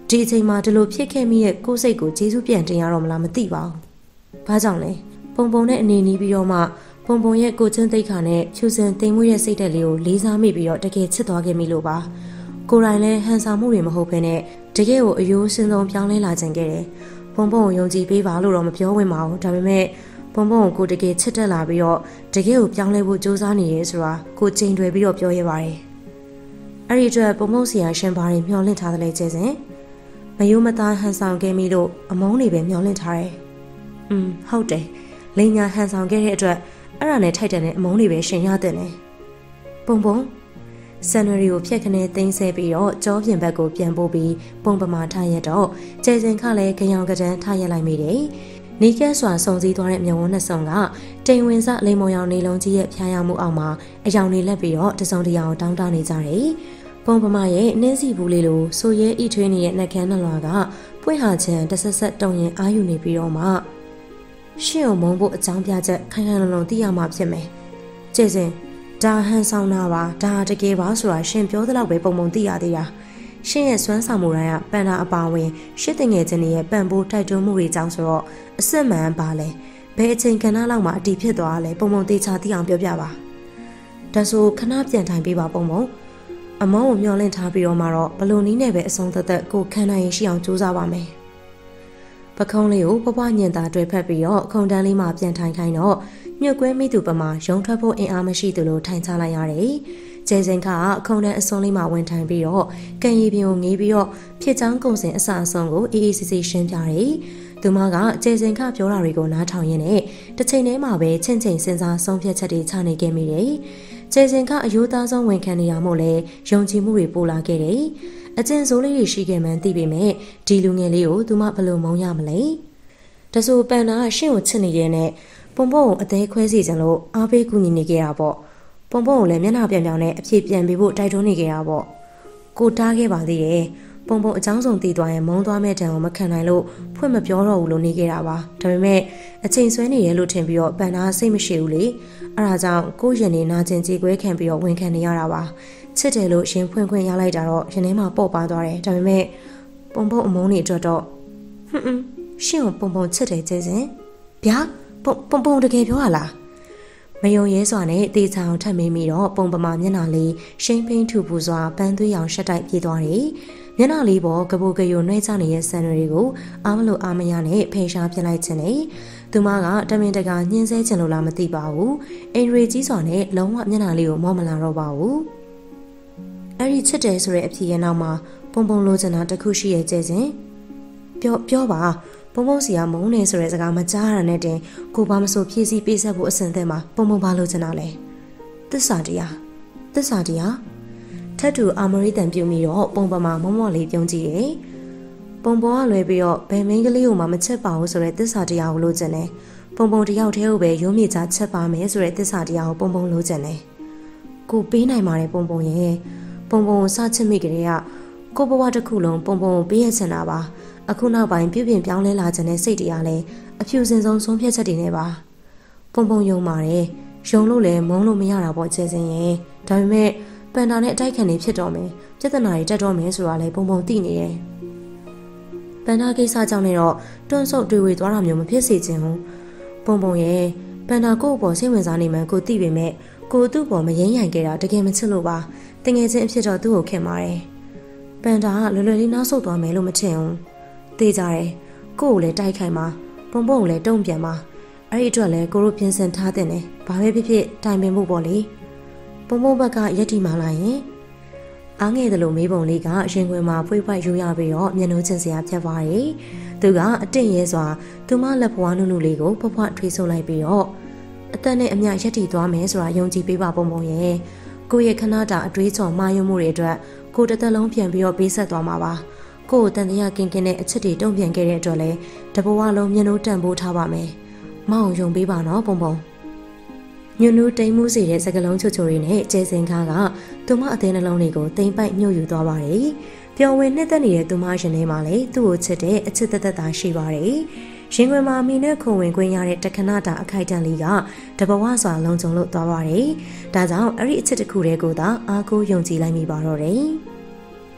ဒီအချိန်မှာဒီလိုဖြစ်ခဲ့မိရဲ့ကိုယ်စိတ်ကိုကျေးဇူးပြန်တင်ရတော့မလားမသိပါဘူး။ဘာကြောင့်လဲပုံပုံနဲ့အနေနီးပြီးတော့မှပုံပုံရဲ့ကိုချင်းသိက္ခာနဲ့ဖြူစင်သိမ်မွေ့ရဲ့စိတ်ဓာတ်လေးကိုလေးစားမိပြီးတော့တကယ်ချစ်သွားခဲ့မိလို့ပါ။ကိုယ်တိုင်လည်းဟန်ဆောင်မှုတွေမဟုတ်ဘဲနဲ့တကယ်ကိုအယိုးစင်ဆုံးပြောင်းလဲလာခြင်းခဲ့တယ်။ပုံပုံကိုယုံကြည်ပေးပါလို့တော့မပြောဝင်ပါဘူး။ဒါပေမဲ့ပုံပုံကိုကိုတကယ်ချစ်တက်လာပြီးတော့တကယ်ကိုပြောင်းလဲဖို့ကြိုးစားနေရဲဆိုတာကိုချိန်တွယ်ပြီးတော့ပြောရပါတယ်။အဲ့ဒီအတွက်ပုံပုံစီယာရှင်ဘာတွေမျှော်လင့်ထားတယ်လဲကျဲစင်မယိုးမသားဟန်ဆောင်ခဲ့မိလို့အမုန်းတွေပဲမျှော်လင့်ထားတယ်။อืมဟုတ်တယ်။လိန်ညာဟန်ဆောင်ခဲ့တဲ့အတွက်အဲ့ဒါနဲ့ထိုက်တယ်နဲ့အမုန်းတွေပဲရှင်ရတဲ့နဲ့ပုံပုံဆန်နရီကိုဖြက်ခနဲ့သိမ်းဆဲပြီးတော့ကြောပြင်ဘက်ကိုပြန်ပို့ပြီးပုံပမာထားရတော့ကျဲစင်ခလည်းကြောင်ကတန်းထားရလိုက်မိတယ်။နီကက်စွာစုံစည်းသွားတဲ့မျက်ဝန်းနှစ်စုံကတိမ်ဝင်စလိမ်မော်ရောင်နေလုံးကြီးရဲ့ဖျားယောင်မှုအောက်မှာအယောင်တွေလက်ပြီးတော့တစုံတရာတောင်းတနေကြတယ်။ပုံပမာရဲ့နှင်းစီဘူးလေးလိုဆိုရဲဤထွေးနေတဲ့နှက်ခမ်းနှလွာကပွင့်ဟာချံတဆက်ဆက်တုံရင်အာယူနေပြီးတော့မှရှင့်ကိုမုန်းဖို့အကြောင်းပြချက်ခိုင်ခိုင်လုံလုံသိရမှာဖြစ်မယ်။ကျဲစင်ဒါဟန်ဆောင်တာပါဒါတကယ်ပါဆိုတာရှင်ပြောသလောက်ပဲပုံပုံသိရသေးတာ။ရှင်ရဲ့စွမ်းဆောင်မှုတိုင်းကပန်တာအပါဝင်ရှစ်တငယ်ချင်းရဲ့ပန်ပိုးတိုက်တွန်းမှုတွေကြောင့်ဆိုတော့အစစ်မှန်ပါလေဘယ်အချိန်ခဏလောက်မှအတီးဖြစ်သွားလဲပုံပုံသေးချာသိအောင်ပြောပြပါဒါဆိုခဏပြန်ထိုင်ပေးပါပုံပုံအမောကိုမျောလင့်ထားပြီးတော့မှတော့ဘလို့နီးနဲ့ပဲအဆုံးသက်သက်ကိုခံနိုင်ရရှိအောင်ကြိုးစားပါမယ်ပခုံးလေးကိုပွားပွားညင်သာတွေ့ဖက်ပြီးတော့ခုံတန်းလေးမှပြန်ထိုင်ခိုင်းတော့မြုပ်ကွဲမိသူပမာရုံထွက်ဖို့အင်အားမရှိသူလိုထိုင်ချလိုက်ရတယ်ကျဲစင်ခါခုံတန်းအစုံလေးမှဝင်ထိုင်ပြီးတော့ကန်ရီပြင်းကိုငေးပြီးတော့ဖြစ်ချောင်းကုံစင်အစအဆုံးကိုအေးအေးဆေးဆေးရှင်းပြတယ်သူမကကျဲစင်ခပြောတာတွေကိုနားထောင်ရင်းနဲ့တစ်ချိန်တည်းမှာပဲချင့်ချိန်စဉ်းစားဆုံးဖြတ်ချက်တွေချနေခဲ့မိတယ်ကျဲစင်ကအယိုးသားဆုံးဝန်ခံနေရမို့လဲယုံကြည်မှုတွေပိုလာခဲ့တယ်အကျဉ်းစိုးလေးတွေရှိခဲ့မှန်းသိပေမဲ့ဒီလူငယ်လေးကိုသူမဘလို့မုန်းရမလဲတဆိုပန်နာရှင့်ကိုချစ်နေတဲ့နဲ့ပုံပုံကိုအသေးခွဲစီခြင်းလို့အားပေးကူညီနေခဲ့တာပေါ့ပုံပုံကိုလည်းမျက်နှာပြန်ပြောင်းနဲ့အဖြေပြန်ပေးဖို့တိုက်တွန်းနေခဲ့တာပေါ့ကိုတားခဲ့ပါသေးတယ်ပုံပုံအကြောင်းစုံတည်သွားရင်မုန်းသွားမဲ့တံကိုမခံနိုင်လို့ဖွင့်မပြောတော့ဘူးလို့နေခဲ့တာပါဒါပေမဲ့အချိန်ဆွဲနေရလို့ထင်ပြီးတော့ပန်နာစိတ်မရှိဘူးလေအဲဒါကြောင့်ကိုရင်နေနာကျင်ကြေကွဲခံပြီးတော့ဝန်ခံနေရတာပါချစ်တယ်လို့ရှင်ဖွင့်ခွင့်ရလိုက်တာတော့ရင်ထဲမှာပေါ့ပါသွားတယ်ဒါပေမဲ့ပုံပုံအမုန်းနေအတွက်တော့ဟွန်းဟွန်းရှင်ကိုပုံပုံချစ်တယ်ကျဲစင်ဗျာပုံပုံပုံတကယ်ပြောရလားမယုံရဲစွာနဲ့တေချာအောင်ထပ်မေးပြီးတော့ပုံပမာမျက်နှာလေးရှိန်ဖိန်းထူပူစွာပန်းသွေးရောင်ရှက်တိုက်ပြေးသွားတယ်မျက်နှာလေးပေါ်ကပိုကယိုနှဲချနေတဲ့ဆန်တွေကိုအားမလို့အားမရနဲ့ဖိန်ရှားပြလိုက်ခြင်းနဲ့သူမကတမင်တကာညှင်းဆဲခြင်းလို့လားမသိပါဘူးအင်ရီကြီးစွာနဲ့လုံးဝမျက်နှာလေးကိုမော့မလာတော့ပါဘူးအဲ့ဒီချစ်တယ်ဆိုတဲ့အဖြစ်ရဲ့နောက်မှာပုံပုံလိုချင်တာတခုရှိရဲ့ကျဲစင်ပြောပြောပါပုံပုံစီကမုန်းနေဆိုတဲ့စကားမကြားရတဲ့တင်ကိုဘာမဆိုဖြည့်ဆည်းပေးဆက်ဖို့အစဉ်သင့်မှာပုံပုံပါလိုချင်တာလဲသစ္စာတရားသစ္စာတရားထပ်တူအာမရီတန်ပြုတ်ပြီးတော့ပုံပမာမောမောလေးပြုံးကြည့်တယ်ပုံပုံကလွယ်ပြီးတော့ဘယ်မင်းကလေးကိုမှမချက်ပါဘူးဆိုတဲ့သစ္စာတရားကိုလိုချင်တယ်ပုံပုံတယောက်တည်းကိုပဲရုံးမြေချချက်ပါမယ်ဆိုတဲ့သစ္စာတရားကိုပုံပုံလိုချင်တယ်ကိုပေးနိုင်ပါတယ်ပုံပုံရဲ့ပုံပုံကိုစချစ်မိကြတဲ့ကကိုဘဝတစ်ခုလုံးပုံပုံကိုပေးရချင်တာပါအခုနောက်ပိုင်းပြုပြင်ပြောင်းလဲလာခြင်းနဲ့စိတ်တရားလဲအဖြူစင်ဆုံးဆုံးဖြတ်ချက်တွေနဲ့ပါပုံပုံယုံပါတယ်ယုံလို့လည်းမုန်းလို့မရတာပေါ့ကျဲစင်ရဲ့ဒါပေမဲ့ပန်တာနဲ့အတိုက်ခံနေဖြစ်တော့မယ်ပြဿနာတွေတက်တော့မယ်ဆိုတာလဲပုံပုံသိနေတယ်ပန်တာကိစ္စကြောင့်လည်းတော့တွန့်ဆုတ်တွေဝေသွားတာမျိုးမဖြစ်စေချင်ဘူးပုံပုံရဲ့ပန်တာကိုယ့်အပေါ်စိတ်ဝင်စားနေမှကိုသိပေမဲ့ကိုသူ့ပေါ်မရင်းရိုင်ခဲ့တာတကယ်မချစ်လို့ပါတငယ်ချင်းအဖြစ်တော့သူ့ကိုခင်ပါတယ်ပန်တာကလွယ်လွယ်လေးနောက်ဆုတ်သွားမယ်လို့မထင်ဘူးသိကြတယ်ကို့ကိုလည်းတိုက်ခိုက်မှာပုံပုံကိုလည်းတုံ့ပြန်မှာအဲ့ဒီအတွက်လည်းကိုတို့ပြင်ဆင်ထားတဲ့နဲ့ဘာပဲဖြစ်ဖြစ်တိုင်ပင်မှုပေါ့လေပုံပုံဘက်ကရက်တီမှလာရင်အားငယ်တယ်လို့မေးပုံလေးကရင်ခွင်မှာဖွေးဖွက်ယူရပြီးတော့မျက်နှာချင်းစရာဖြတ်သွားတယ်သူကအတင့်ရဲစွာသူမလက်ဖွားနုနုလေးကိုဖွားဖွားထွေးဆုပ်လိုက်ပြီးတော့အသက်နဲ့အမျှရက်တီသွားမယ်ဆိုတာယုံကြည်ပေးပါပုံပုံရဲ့ကိုရဲ့ခဏတာအတွေးချော်မှားယွင်းမှုတွေအတွက်ကိုတစ်သက်လုံးပြန်ပြီးတော့ပေးဆက်သွားမှာပါကိုကိုတန်တရားကင်ကင်နဲ့အချစ်တွေတုံ့ပြန်ခဲ့တဲ့အတွက်လည်းတဘဝလုံးမျက်နှာတန့်ပိုးထားပါမယ်။မအောင်ယုံပေးပါနော်ပုံပုံ။ညွနူးတိမ်မှုစေတဲ့စကလုံးချိုချိုတွေနဲ့ကျဲစင်ခါကသူမအသေးနှလုံးတွေကိုတိမ်ပိုက်ညှို့ယူသွားပါတယ်။ပျော်ဝင်နှစ်သက်နေတဲ့သူမရှင်ထဲမှာလည်းသူ့ကိုချစ်တဲ့အချစ်သက်သက်သာရှိပါတယ်။ရင်ခွင်မှာမိနဲ့ခုံဝင်ခွင့်ရတဲ့တခဏတာအခိုက်အတန့်လေးကတဘဝစွာလုံခြုံလို့သွားပါတယ်။ဒါကြောင့်အဲ့ဒီအချစ်တစ်ခုတည်းကိုသာအားကိုးယုံကြည်လိုက်မိပါတော့တယ်။ဒီ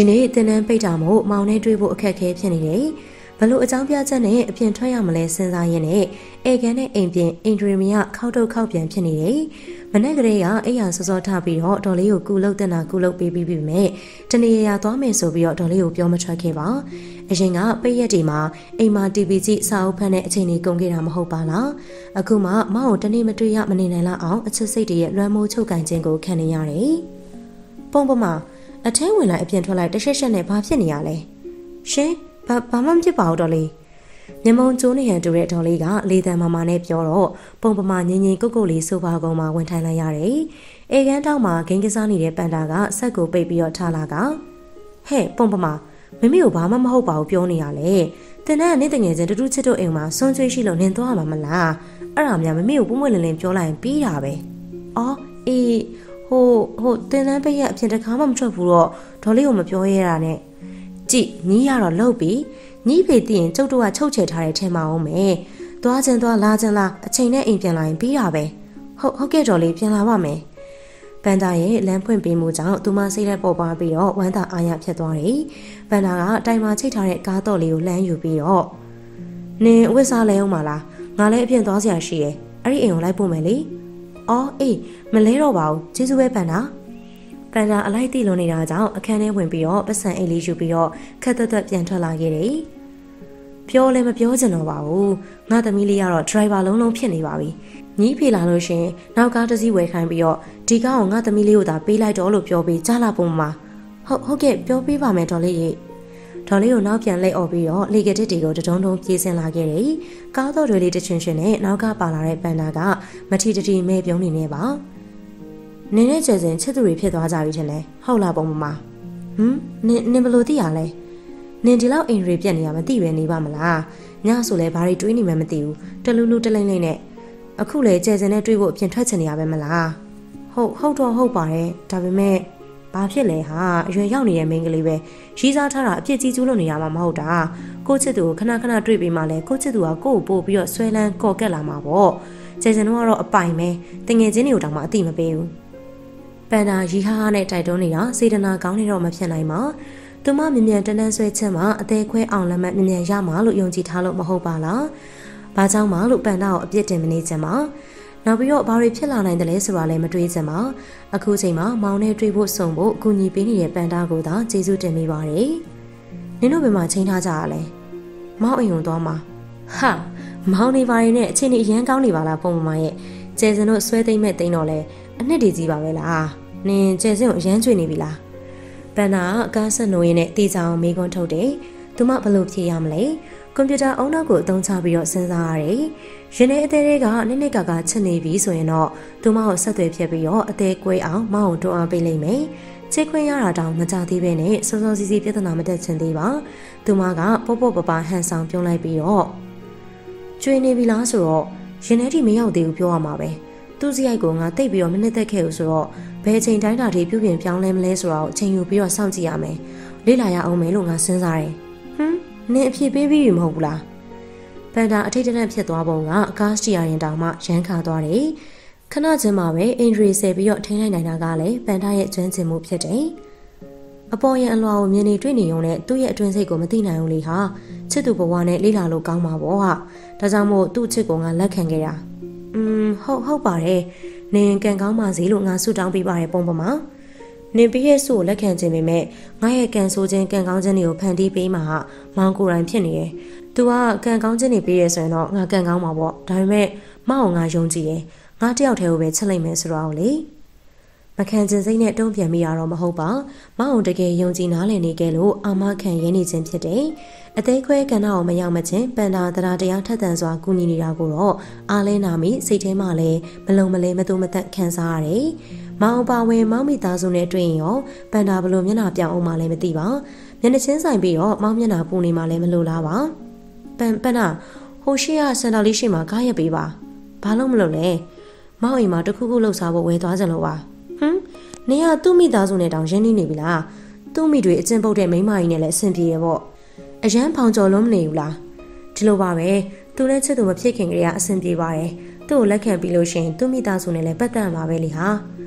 ဒီနေ့တင်နန်းပိတ်တာမို့မောင်နဲ့တွေ့ဖို့အခက်အခဲဖြစ်နေတယ်ဘလို့အကြောင်းပြချက်နဲ့အပြင်ထွက်ရမလဲစဉ်းစားရင်းနဲ့အေကန်နဲ့အိမ်ပြင်အင်ဒရီမီယာခောက်တုတ်ခောက်ပြန်ဖြစ်နေတယ်မနေ့ကလေးကအိယာစောစောထပြီးတော့ဒေါ်လေးကိုကူလုတ်တင်တာကူလုတ်ပေးပြီးပြီမဲ့တနေရာသွားမယ်ဆိုပြီးတော့ဒေါ်လေးကိုပြောမထွက်ခဲ့ပါအရင်ကပိတ်ရက်ဒီမှာအိမ်မှာ တီ ဗီ ကြည့်စာအုပ်ဖတ်တဲ့အချိန်ကြီးကုန်ခဲ့တာမဟုတ်ပါလားအခုမှမောင်ကိုတနေ့မတွေ့ရမနေနိုင်လောက်အောင်အချစ်စိတ်တွေရဲ့လွမ်းမိုးချုပ်ကန်ခြင်းကိုခံနေရတယ်ပုံပမာအထဲဝင်လိုက်အပြင်ထွက်လိုက်တရှက်ရှက်နဲ့ဘာဖြစ်နေရလဲရှင်ဘာဘာမှမဖြစ်ပါဘူးဒေါ်လေးညမုံကျိုးနေရန်တူတဲ့ဒေါ်လေးကလေတံမာမာနဲ့ပြောတော့ပုံပမာငင်းငင်းကုတ်ကုတ်လေးဆိုပါကုန်းမှာဝင်ထိုင်လိုက်ရတယ်အေကန်းတောက်မှာဂိမ်းကစားနေတဲ့ပန်တာကဆက်ကိုပိတ်ပြီးတော့ထားလာကဟဲ့ပုံပမာမမေကိုဘာမှမဟုတ်ပါဘူးပြောနေရလေတင်တဲ့နေ့တငယ်ချင်းတူတူချစ်တို့အိမ်မှာစွန့်ကြွေးရှိလို့နင်သွားမှာမလားအဲ့ဒါများမမေကိုပုံမွေလင်းလင်းပြောလိုက်ရင်ပြီးတာပဲအော်အေးဟိုဟိုတင်တဲ့ပိတ်ရအပြင်တခါမှမထွက်ဘူးတော့ဒေါ်လေးကိုမပြောရတာနဲ့ကြည့်ညီးရတော့လှုပ်ပြီးညီးဖေးသိရင်ကျုပ်တို့ကချုပ်ချယ်ထားတဲ့ထဲမှာအောင်မယ်သွားချင်းသွားလာချင်းလာအချိန်နဲ့အိမ်ပြန်လာရင်ပြီးတာပဲဟုတ်ဟုတ်ကဲ့ဒေါ်လေးပြန်လာပါမယ်ပန်တာရဲ့လမ်းဖွင့်ပေးမှုကြောင့်သူမစိတ်လက်ပေါ်ပါပြီးတော့ဝမ်းသာအားရဖြစ်သွားတယ်ပန်တာကတိုင်မှာချိတ်ထားတဲ့ကားတော့လေးကိုလှမ်းယူပြီးတော့နင်ဝစ်စားလဲအောင်မလားငါလည်းအပြင်သွားစရာရှိရဲ့အဲ့ဒီအိမ်ကိုလိုက်ပို့မယ်လေအော်အေးမလဲတော့ပါဘူးကျေးဇူးပဲပန်တာပန်တာအလိုက်တီလွန်နေတာကြောင့်အခန်းထဲဝင်ပြီးတော့ပတ်စံအိတ်လေးယူပြီးတော့ခက်သက်သက်ပြန်ထွက်လာခဲ့တယ်ပြောလည်းမပြောချင်တော့ပါဘူးငါသမီးလေးကတော့ဒရိုင်ဘာလုံးလုံးဖြစ်နေပါပြီညီးဖေလာလို့ရှင်နောက်ကားတစ်စီးဝယ်ခိုင်းပြီးတော့ဒီကားကိုငါသမီးလေးကိုသာပေးလိုက်တော့လို့ပြောပြီးကြားလာပုံမှာဟုတ်ဟုတ်ကဲ့ပြောပေးပါမယ်ဒေါ်လေးရေဒေါ်လေးကိုနောက်ပြန်လှည့်អော်ပြီးတော့လေကတစ်တွေကိုတတုံးတုံးပြေးစင်လာခဲ့တယ်ကားတော်တွေလေးတချွင်ချွင်နဲ့နောက်ကပါလာတဲ့ပန်တာကမထီတတီမဲပြုံးနေနေပါနင်းနဲ့ကျယ်စင်ချစ်သူတွေဖြစ်သွားကြပြီထင်တယ်ဟုတ်လားပုံမမဟမ်နင်းနင်းဘလို့သိရလဲနင်ဒီလောက်အိမ်တွေပြက်နေရမသိပဲနေပါမလားညဆိုလဲဘာတွေတွေးနေမှမသိဘူးတလူလူတလိမ့်လိမ့်နဲ့အခုလေကျယ်စင်နဲ့တွေးဖို့အပြင်ထွက်ချင်နေရပဲမလားဟုတ်ဟုတ်တော့ဟုတ်ပါတယ်ဒါပေမဲ့ဘာဖြစ်လဲဟာအရွယ်ရောက်နေတဲ့မိန်းကလေးပဲရီးစားထားတာအပြစ်ကြီးကျူးလို့နေရမှာမဟုတ်တာကိုချစ်သူကိုခဏခဏတွေ့ပြီးမှလဲကိုချစ်သူကကိုကိုပို့ပြီးတော့ဆွဲလန်းကော်ကက်လာမှာပေါ့ကျယ်စင်တို့ကတော့အပိုင်ပဲတငယ်ချင်းတွေကိုတောင်မှအတိမပေးဘူးပန်တာရီဟာဟာနဲ့တိုက်တွန်းနေတာစေတနာကောင်းနေတော့မဖြစ်နိုင်ပါသူမမြ мян တန်းတန်းဆွဲချက်မှာအသေးခွဲအောင်လက်မှတ်မြ мян ရမှာလို့ယုံကြည်ထားလို့မဟုတ်ပါလားဘာကြောင့်မှလို့ပန်တာကိုအပြစ်တင်မနေချင်ပါနောက်ပြီးတော့ဘာတွေဖြစ်လာနိုင်တယ်လဲဆိုတာလည်းမတွေးချင်ပါအခုချိန်မှာမောင်နဲ့တွေ့ဖို့စုံဖို့အကူအညီပေးနေတဲ့ပန်တာကိုသာကျေးဇူးတင်မိပါတယ်နင်တို့ဘယ်မှာချိန်ထားကြရလဲမောင်အိမ်ကိုသွားမှာဟာမောင်နေပါရင်နဲ့အချင်းကြီးအရန်ကောင်းနေပါလားပုံမမရဲ့ကျယ်စင်တို့ဆွဲသိမ့်မဲ့သိမ့်တော့လဲအနှစ်တည်းကြီးပါပဲလားနင်ကျယ်စင်ကိုအရန်ကျွေနေပြီလားပန်နာအကားဆက်နိုးရင်းနဲ့တေချာအောင်မေးခွန်းထုတ်တယ်သူမဘလို့ဖြေရမလဲကွန်ပျူတာအုံနောက်ကိုအသုံးချပြီးတော့စဉ်းစားရတယ်ရင်းနေအသေးတွေကနစ်နစ်ကကချစ်နေပြီဆိုရင်တော့သူမကိုဆက်သွယ်ဖြစ်ပြီးတော့အသေးကွဲအောင်မောင်းအောင်တွန်းအားပေးလိုက်မယ်ချစ်ခွင့်ရတာတောင်မကြသေးပဲနဲ့စောစောစီစီပြဿနာမတက်ချင်သေးပါသူမကပေါ့ပေါ့ပပဟန်ဆောင်ပြုံးလိုက်ပြီးတော့ကျွေးနေပြီလားဆိုတော့ရင်းနေတိမရောက်သေးဘူးပြောရမှာပဲသူ့စရိုက်ကိုငါတိတ်ပြီးတော့မနှစ်သက်ခဲ့ဘူးဆိုတော့ဘယ်ချိန်တိုင်းတာထိပြုပြင်ပြောင်းလဲမလဲဆိုတာကိုအချိန်ယူပြီးတော့စောင့်ကြည့်ရမယ်လေ့လာရအောင်မယ်လို့ငါစဉ်းစားတယ်ဟမ်နင်အဖြစ်ပေးပြီးပြီမဟုတ်ဘူးလားပန်တာအထိတ်တန့်ဖြစ်သွားပုံကအကားရှိရရင်တောင်မှရမ်းခါသွားတယ်ခဏချင်းမှပဲအင်ဒရီဆယ်ပြီးတော့ထိန်းလိုက်နိုင်တာကလည်းပန်တာရဲ့ကျွမ်းကျင်မှုဖြစ်တယ်အပေါ်ရန်အလွာကိုမြင်နေတွေ့နေုံနဲ့သူ့ရဲ့အတွင်းစိတ်ကိုမသိနိုင်ဘူးလေဟာချစ်သူဘဝနဲ့လေ့လာလို့ကောင်းပါဘောဟာဒါကြောင့်မို့သူ့ချစ်ကိုငါလက်ခံခဲ့တာอืมဟုတ်ဟုတ်ပါတယ်နင်ကံကောင်းပါစေလို့ငါဆုတောင်းပေးပါတယ်ပုံပမာနင်ပြည့်ရဲ့ဆုကိုလက်ခံခြင်းပေမဲ့ငါရဲ့ကံဆိုးခြင်းကံကောင်းခြင်းတွေကိုဖန်တီးပေးမှာဟာမောင်ကိုယ်တိုင်ဖြစ်နေတယ်။ तू ကကံကောင်းခြင်းတွေပေးရဆိုရင်တော့ငါကံကောင်းမှာပေါ့။ဒါပေမဲ့မောင်ကငါယုံကြည်တယ်။ငါတယောက်တည်းကိုပဲချစ်လိုက်မယ်ဆိုတော့လေ။မခံခြင်းစိတ်နဲ့တုံ့ပြန်မိရတော့မဟုတ်ပါ။မောင်တကယ်ယုံကြည်နားလည်နေကြလို့အာမခံရင်းနေခြင်းဖြစ်တယ်။အသေးခွဲကဏ္ဍကိုမရောက်မချင်းပန်တာတရားတရားထက်သန်စွာကူညီနေတာကိုတော့အားလဲနာမိစိတ်ထဲမှာလည်းမလုံမလဲမတူမသက်ခံစားရတယ်။မောင်ပါဝင်မောင်မိသားစုနဲ့တွေ့ရင်ရောပန်တာဘလို့မျက်နှာပြောင်းအောင်မှလည်းမသိပါမျက်နှာချင်းဆိုင်ပြီးတော့မောင်မျက်နှာပူနေမှလည်းမလိုလားပါပန်ပန်နာဟိုရှိရစန်တာလေးရှိမှကားရက်ပေးပါဘာလို့မလုပ်လဲမောင်အိမ်မှာတခုခုလှုပ်ရှားဖို့ဝယ်သွားကြလို့ပါဟမ်နေရသူ့မိသားစုနဲ့တောင်ရင်းနှီးနေပြီလားသူ့မိတွေအကျဉ်းပုတ်တဲ့မိန်းမကြီးနဲ့လည်းအဆင်ပြေရပေါ့အရန်ဖောင်ကျော်လုံးမနေဘူးလားဒီလိုပါပဲသူနဲ့ချစ်သူမဖြစ်ခင်ကတည်းကအဆင်ပြေပါတယ်သူ့ကိုလက်ခံပြီးလို့ရှိရင်သူ့မိသားစုနဲ့လည်းပတ်သက်မှာပဲလေဟာပ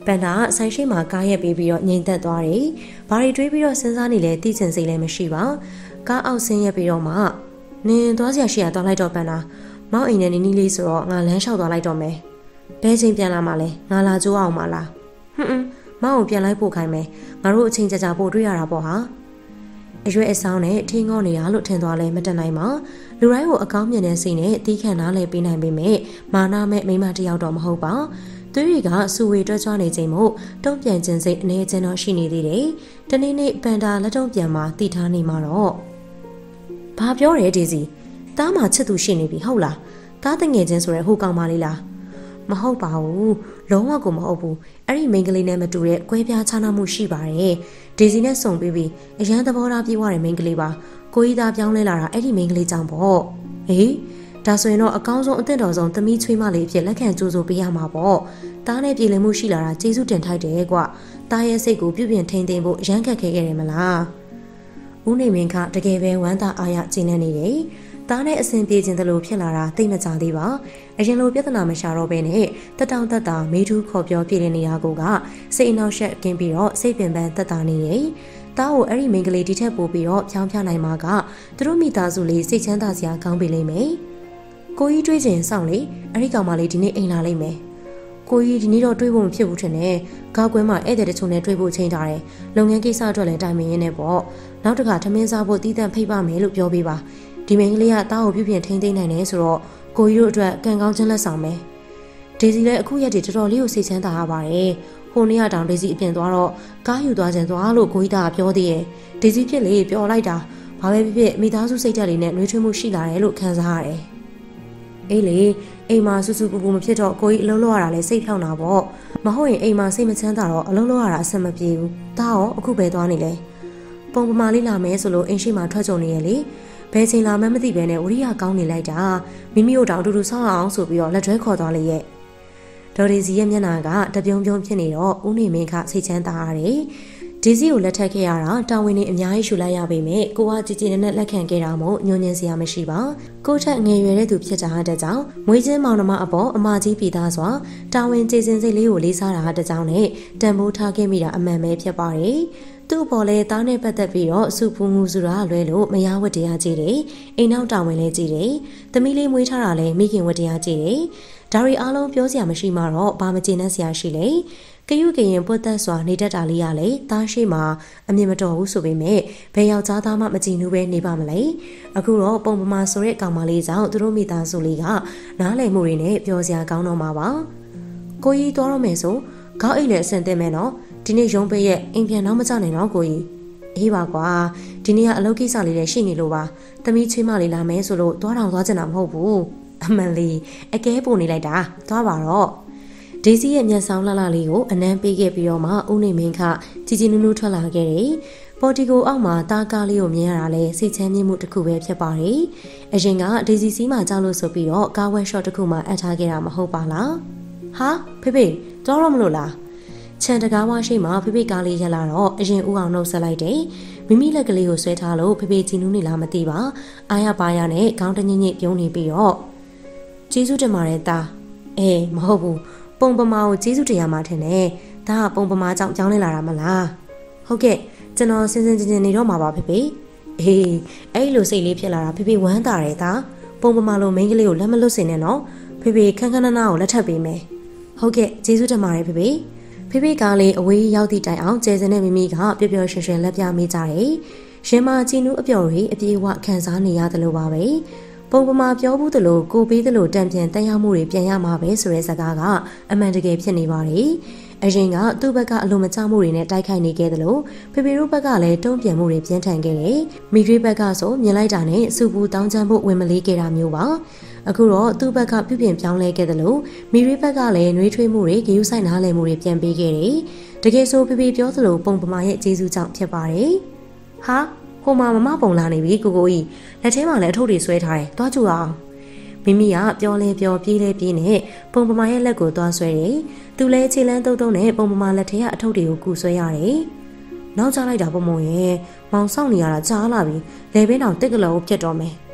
န်တာဆိုင်ရှိမှာကားရက်ပေးပြီးတော့ငြိမ်သက်သွားတယ်။ဘာတွေတွေးပြီးတော့စဉ်းစားနေလဲသိချင်စိတ်လည်းမရှိပါ။ကားအောက်ဆင်းရက်ပြီးတော့မှနင်သွားစရာရှိရသွားလိုက်တော့ပန်တာမောင်အိမ်နဲ့နီနီလေးဆိုတော့ငါလမ်းလျှောက်သွားလိုက်တော့မယ်။ဘဲချင်းပြန်လာမှလဲငါလာကြိုးအောင်မလား။ဟွန်းဟွန်းမောင်ကိုပြန်လိုက်ပို့ခိုင်းမယ်။ငါတို့အချိန်ကြာကြာပို့တွေ့ရတာပေါ့ဟာ။အရွယ်အဆောင်နဲ့ထင်းငေါနေတာလို့ထင်သွားလဲမတက်နိုင်ပါလူတိုင်းကိုအကောင်းမြင်တဲ့စိတ်နဲ့တီးခန့်နားလဲပေးနိုင်ပေမဲ့မာနမဲ့မိမတယောက်တော့မဟုတ်ပါသူတွေကစူဝေတွက်ကြွနေချိန်မို့တုံ့ပြန်ခြင်းစိတ်အနေချင်းတော့ရှိနေသေးတယ်တနေ့နေ့ပန်တာလက်တုံ့ပြန်မှာတည်ထားနေမှာတော့ဘာပြောရဲဒီစီတားမှာချစ်သူရှိနေပြီဟုတ်လားတားတငယ်ချင်းဆိုရဲဟိုကောင်မလေးလားမဟုတ်ပါဘူးလုံးဝကိုမဟုတ်ဘူးအဲ့ဒီမိန်းကလေးနဲ့မတူတဲ့ကွဲပြားခြားနားမှုရှိပါတယ်ဒေစီနဲ့စုံပြီးပြီးအရန်သဘောထားပြေးသွားတဲ့မိန်းကလေးပါကိုကြီးသားပြောင်းလဲလာတာအဲ့ဒီမိန်းကလေးကြောင့်ပေါ့ဟေးဒါဆိုရင်တော့အကောင်းဆုံးအသင့်တော်ဆုံးသမီးချွေးမလေးအဖြစ်လက်ခံကြိုးစိုးပေးရမှာပေါ့တားနဲ့ပြည်လည်မှုရှိလာတာကျေးဇူးတင်ထိုက်တယ်ကွာတားရဲ့စိတ်ကိုပြုပြင်ထိန်းသိမ်းဖို့အရန်ခက်ခဲခဲ့တယ်မလားဦးနေမင်းကတကယ်ပဲဝမ်းသာအားရကျဉ်းနေနေတယ်တားနဲ့အဆင်ပြေခြင်းတလို့ဖြစ်လာတာသိမကြသေးပါအရင်လိုပြဿနာမရှာတော့ဘဲနဲ့တက်တောင့်တက်တာမေးထူးခေါ်ပြောပြနေနေတာကိုကစိတ်အနှောက်အယှက်ကင်းပြီးတော့စိတ်ပင်ပန်းတက်တာနေတယ်တားကိုအဲ့ဒီမိန်းကလေးဒီထက်ပိုပြီးတော့ဖြောင်းဖြနိုင်မှာကသူတို့မိသားစုလေးစိတ်ချမ်းသာစရာကောင်းပြီလိမ့်မယ်ကိုကြီးတွေးချင်ဆောင်လေအဲ့ဒီကောင်မလေးဒီနေ့အိမ်လာလိမ့်မယ်ကိုကြီးဒီနေ့တော့တွေးဖို့မဖြစ်ဘူးထင်တယ်ကားကွင်းမှာဧည့်သည်တချို့နဲ့တွေးဖို့ချိန်ထားတယ်လုပ်ငန်းကိစ္စအတွက်လည်းတိုင်ပင်ရင်းနဲ့ပေါ့နောက်တစ်ခါထမင်းစားဖို့တီးတန့်ဖိတ်ပါမယ်လို့ပြောပေးပါဒီမိန်းကလေးကတားကိုပြုပြင်ထိန်းသိမ်းနိုင်တယ်ဆိုတော့ကိုကြီးတို့အတွက်ကံကောင်းခြင်းလက်ဆောင်ပဲဒေစီလည်းအခုရက်တွေတော်တော်လေးကိုစိတ်ချမ်းသာရပါတယ်ဟိုနေ့ကတောင်ဒေစီအပြင်သွားတော့ကားယူသွားခြင်းသွားလို့ကိုကြီးသားကပြောသေးတယ်ဒေစီဖြစ်လေပြောလိုက်တာဘာပဲဖြစ်ဖြစ်မိသားစုစိတ်ဓာတ်လေးနဲ့နှွေးထွေးမှုရှိလာတယ်လို့ခံစားရတယ်အေးလေအိမ်မှာဆူဆူပူပူမဖြစ်တော့ကိုကြီးအလုံးလုံးရတာလဲစိတ်ဖြောင်းတာပေါ့မဟုတ်ရင်အိမ်မှာစိတ်မချမ်းသာတော့အလုံးလုံးရတာအဆင်မပြေဘူးဒါရောအခုပဲသွားနေလဲပုံပမာလေးလာမယ်ဆိုလို့အိမ်ရှိမှာထွက်ကြုံနေရလေဘယ်ချိန်လာမှမသိပဲနဲ့ဝရိယကောင်းနေလိုက်တာမိမိတို့တောင်အတူတူဆောင်းအောင်ဆိုပြီးတော့လက်တွဲခေါ်သွားလေရဲ့ဒေါ်ဒီစီရဲ့မျက်နှာကတပြုံပြုံဖြစ်နေတော့ဦးနေမင်းကစိတ်ချမ်းသာရတယ်ဒီစီကိုလက်ထပ်ခဲ့ရတာတာဝန်တွေအများကြီးယူလိုက်ရပေမဲ့ကိုကကြည်ကြည်နဲ့လက်ခံခဲ့တာမို့ညှို့ညင်စရာမရှိပါကိုထက်ငယ်ရွယ်တဲ့သူဖြစ်တာတဲ့ကြောင့်မွေးချင်းမောင်နှမအပေါ်အမကြီးပြည်သားစွာတာဝန်ကျေစင်စိတ်လေးကိုလေးစားတာတဲ့ကြောင့်နဲ့တန်ဖိုးထားခဲ့မိတာအမှန်ပဲဖြစ်ပါတယ်သူ့ပေါ်လဲသားနဲ့ပတ်သက်ပြီးတော့စူပူမှုဆိုတာလွဲလို့မရဝတ္တရားကြည့်တယ်အိမ်နောက်တာဝန်လည်းကြည့်တယ်သမီးလေးမွေးထားတာလည်းမိခင်ဝတ္တရားကြည့်တယ်ဒါရီအားလုံးပြောစရာမရှိမှတော့ဘာမကျေနပ်စရာရှိလဲကယူကရင်ပွတ်သက်စွာနေတတ်တာလေးရလေတားရှိမှာအမြင်မတော်ဘူးဆိုပေမဲ့ဘယ်ယောက်ျားသားမှမကြည်နူးပဲနေပါမလဲအခုတော့ပုံပမာဆိုတဲ့ကောင်မလေးကြောင့်သူတို့မိသားစုလေးကနားလည်မှုတွေနဲ့ပြောစရာကောင်းတော့မှာပါကိုကြီးသွားတော့မယ်ဆိုခေါင်းအိတ်လည်းအဆင်သင့်မယ်နော်ဒီနေ့ရုံးပေးရဲ့အိမ်ပြန်တော့မကြနိုင်တော့ကိုကြီးအေးပါကွာဒီနေ့ကအလုပ်ကိစ္စလေးလည်းရှိနေလို့ပါသမီးချွေးမလေးလာမယ်ဆိုလို့သွားတောင်သွားချင်တာမဟုတ်ဘူးအမှန်လေးအကဲပို့နေလိုက်တာသွားပါတော့ဒေစီရဲ့မျက်စောင်းလှလှလေးကိုအနမ်းပေးခဲ့ပြီးတော့မှဦးနေမင်းခကြီးကြီးနူးနူးထွက်လာခဲ့တယ်။ပေါ်တီကိုအောက်မှာတားကားလေးကိုမြင်ရတာလဲစိတ်ချမ်းမြေ့မှုတစ်ခုပဲဖြစ်ပါတယ်။အရင်ကဒေစီစီးမှာကြောက်လို့ဆိုပြီးတော့ကားဝဲရှော့တစ်ခုမှအပ်ထားခဲ့တာမဟုတ်ပါလား။ဟာဖေဖေသွားတော့မလို့လား။ခြံတကားဝါရှိမှဖေဖေကားလေးရက်လာတော့အရင်ဦးအောင်နှုတ်ဆက်လိုက်တယ်။မိမိလက်ကလေးကိုဆွဲထားလို့ဖေဖေကြည်နူးနေလားမသိပါ။အားရပါရနဲ့ခေါင်းတညစ်ညစ်ပြုံးနေပြီးတော့ကျေးဇူးတင်ပါတယ်တာ။အေးမဟုတ်ဘူး။ပုံပမာကိုကျေးဇူးတရားမှထင်တယ်။ဒါကပုံပမာကြောင့်ကြောင်းလဲလာတာမလား။ဟုတ်ကဲ့ကျွန်တော်စင်စင်ကျင်ကျင်နေတော့မှာပါဖေဖေ။အေးအဲ့လိုစိတ်လေးဖြစ်လာတာဖေဖေဝမ်းသာတယ်ဒါ။ပုံပမာလိုမိန်းကလေးကိုလက်မလွတ်စင်နဲ့နော်။ဖေဖေခန်းခန်းနားနားကိုလက်ထပ်ပေးမယ်။ဟုတ်ကဲ့ကျေးဇူးတင်ပါတယ်ဖေဖေ။ဖေဖေကားလေးအဝေးရောက်သည့်တိုင်အောင်ကျဲစင်နဲ့မိမိကပျော်ပျော်ရွှင်ရွှင်လက်ပြမေးကြတယ်။ရင်မချီနူးအပျော်တွေအပြေးအဝခံစားနေရတယ်လို့ပါပဲ။ပုံပမာပြောဘူးသလိုကိုပေးသလိုတံပြန်တန်ရမှုတွေပြန်ရမှာပဲဆိုတဲ့စကားကအမှန်တကယ်ဖြစ်နေပါတယ်။အရင်ကသူ့ဘက်ကအလိုမကျမှုတွေနဲ့တိုက်ခိုက်နေခဲ့သလိုဖေဖေတို့ဘက်ကလည်းတုံ့ပြန်မှုတွေပြင်းထန်ခဲ့တယ်။မိတွေဘက်ကဆိုမြင်လိုက်တာနဲ့စူပူတောင်းချမ်းဖို့ဝင်မလေးခဲ့တာမျိုးပါ။အခုတော့သူ့ဘက်ကပြုပြင်ပြောင်းလဲခဲ့သလိုမိတွေဘက်ကလည်းနှွေးထွေးမှုတွေဂရုစိုက်နားလည်မှုတွေပြန်ပေးခဲ့တယ်။တကယ်ဆိုဖေဖေပြောသလိုပုံပမာရဲ့ကျေးဇူးကြောင့်ဖြစ်ပါတယ်။ဟာဟိုမှာမမပုံလာနေပြီကိုကိုကြီးလက်ထဲမှာလည်းအထုပ်တွေဆွဲထားတယ်တွားကြည့်အောင်မိမိကပြောလဲပြောပြေးလဲပြေးနဲ့ပုံပမာရဲ့လက်ကိုတွားဆွဲတယ်သူလဲခြေလန်းတုံးတုံးနဲ့ပုံပမာလက်ထဲကအထုပ်တွေကိုကူဆွဲရတယ်နောက်ကျလိုက်တာပုံမုံရဲ့မောင်ဆောင်နေရတာကြားလာပြီလေဘင်းတောင်တစ်ကလောကိုပြတ်တော့မယ်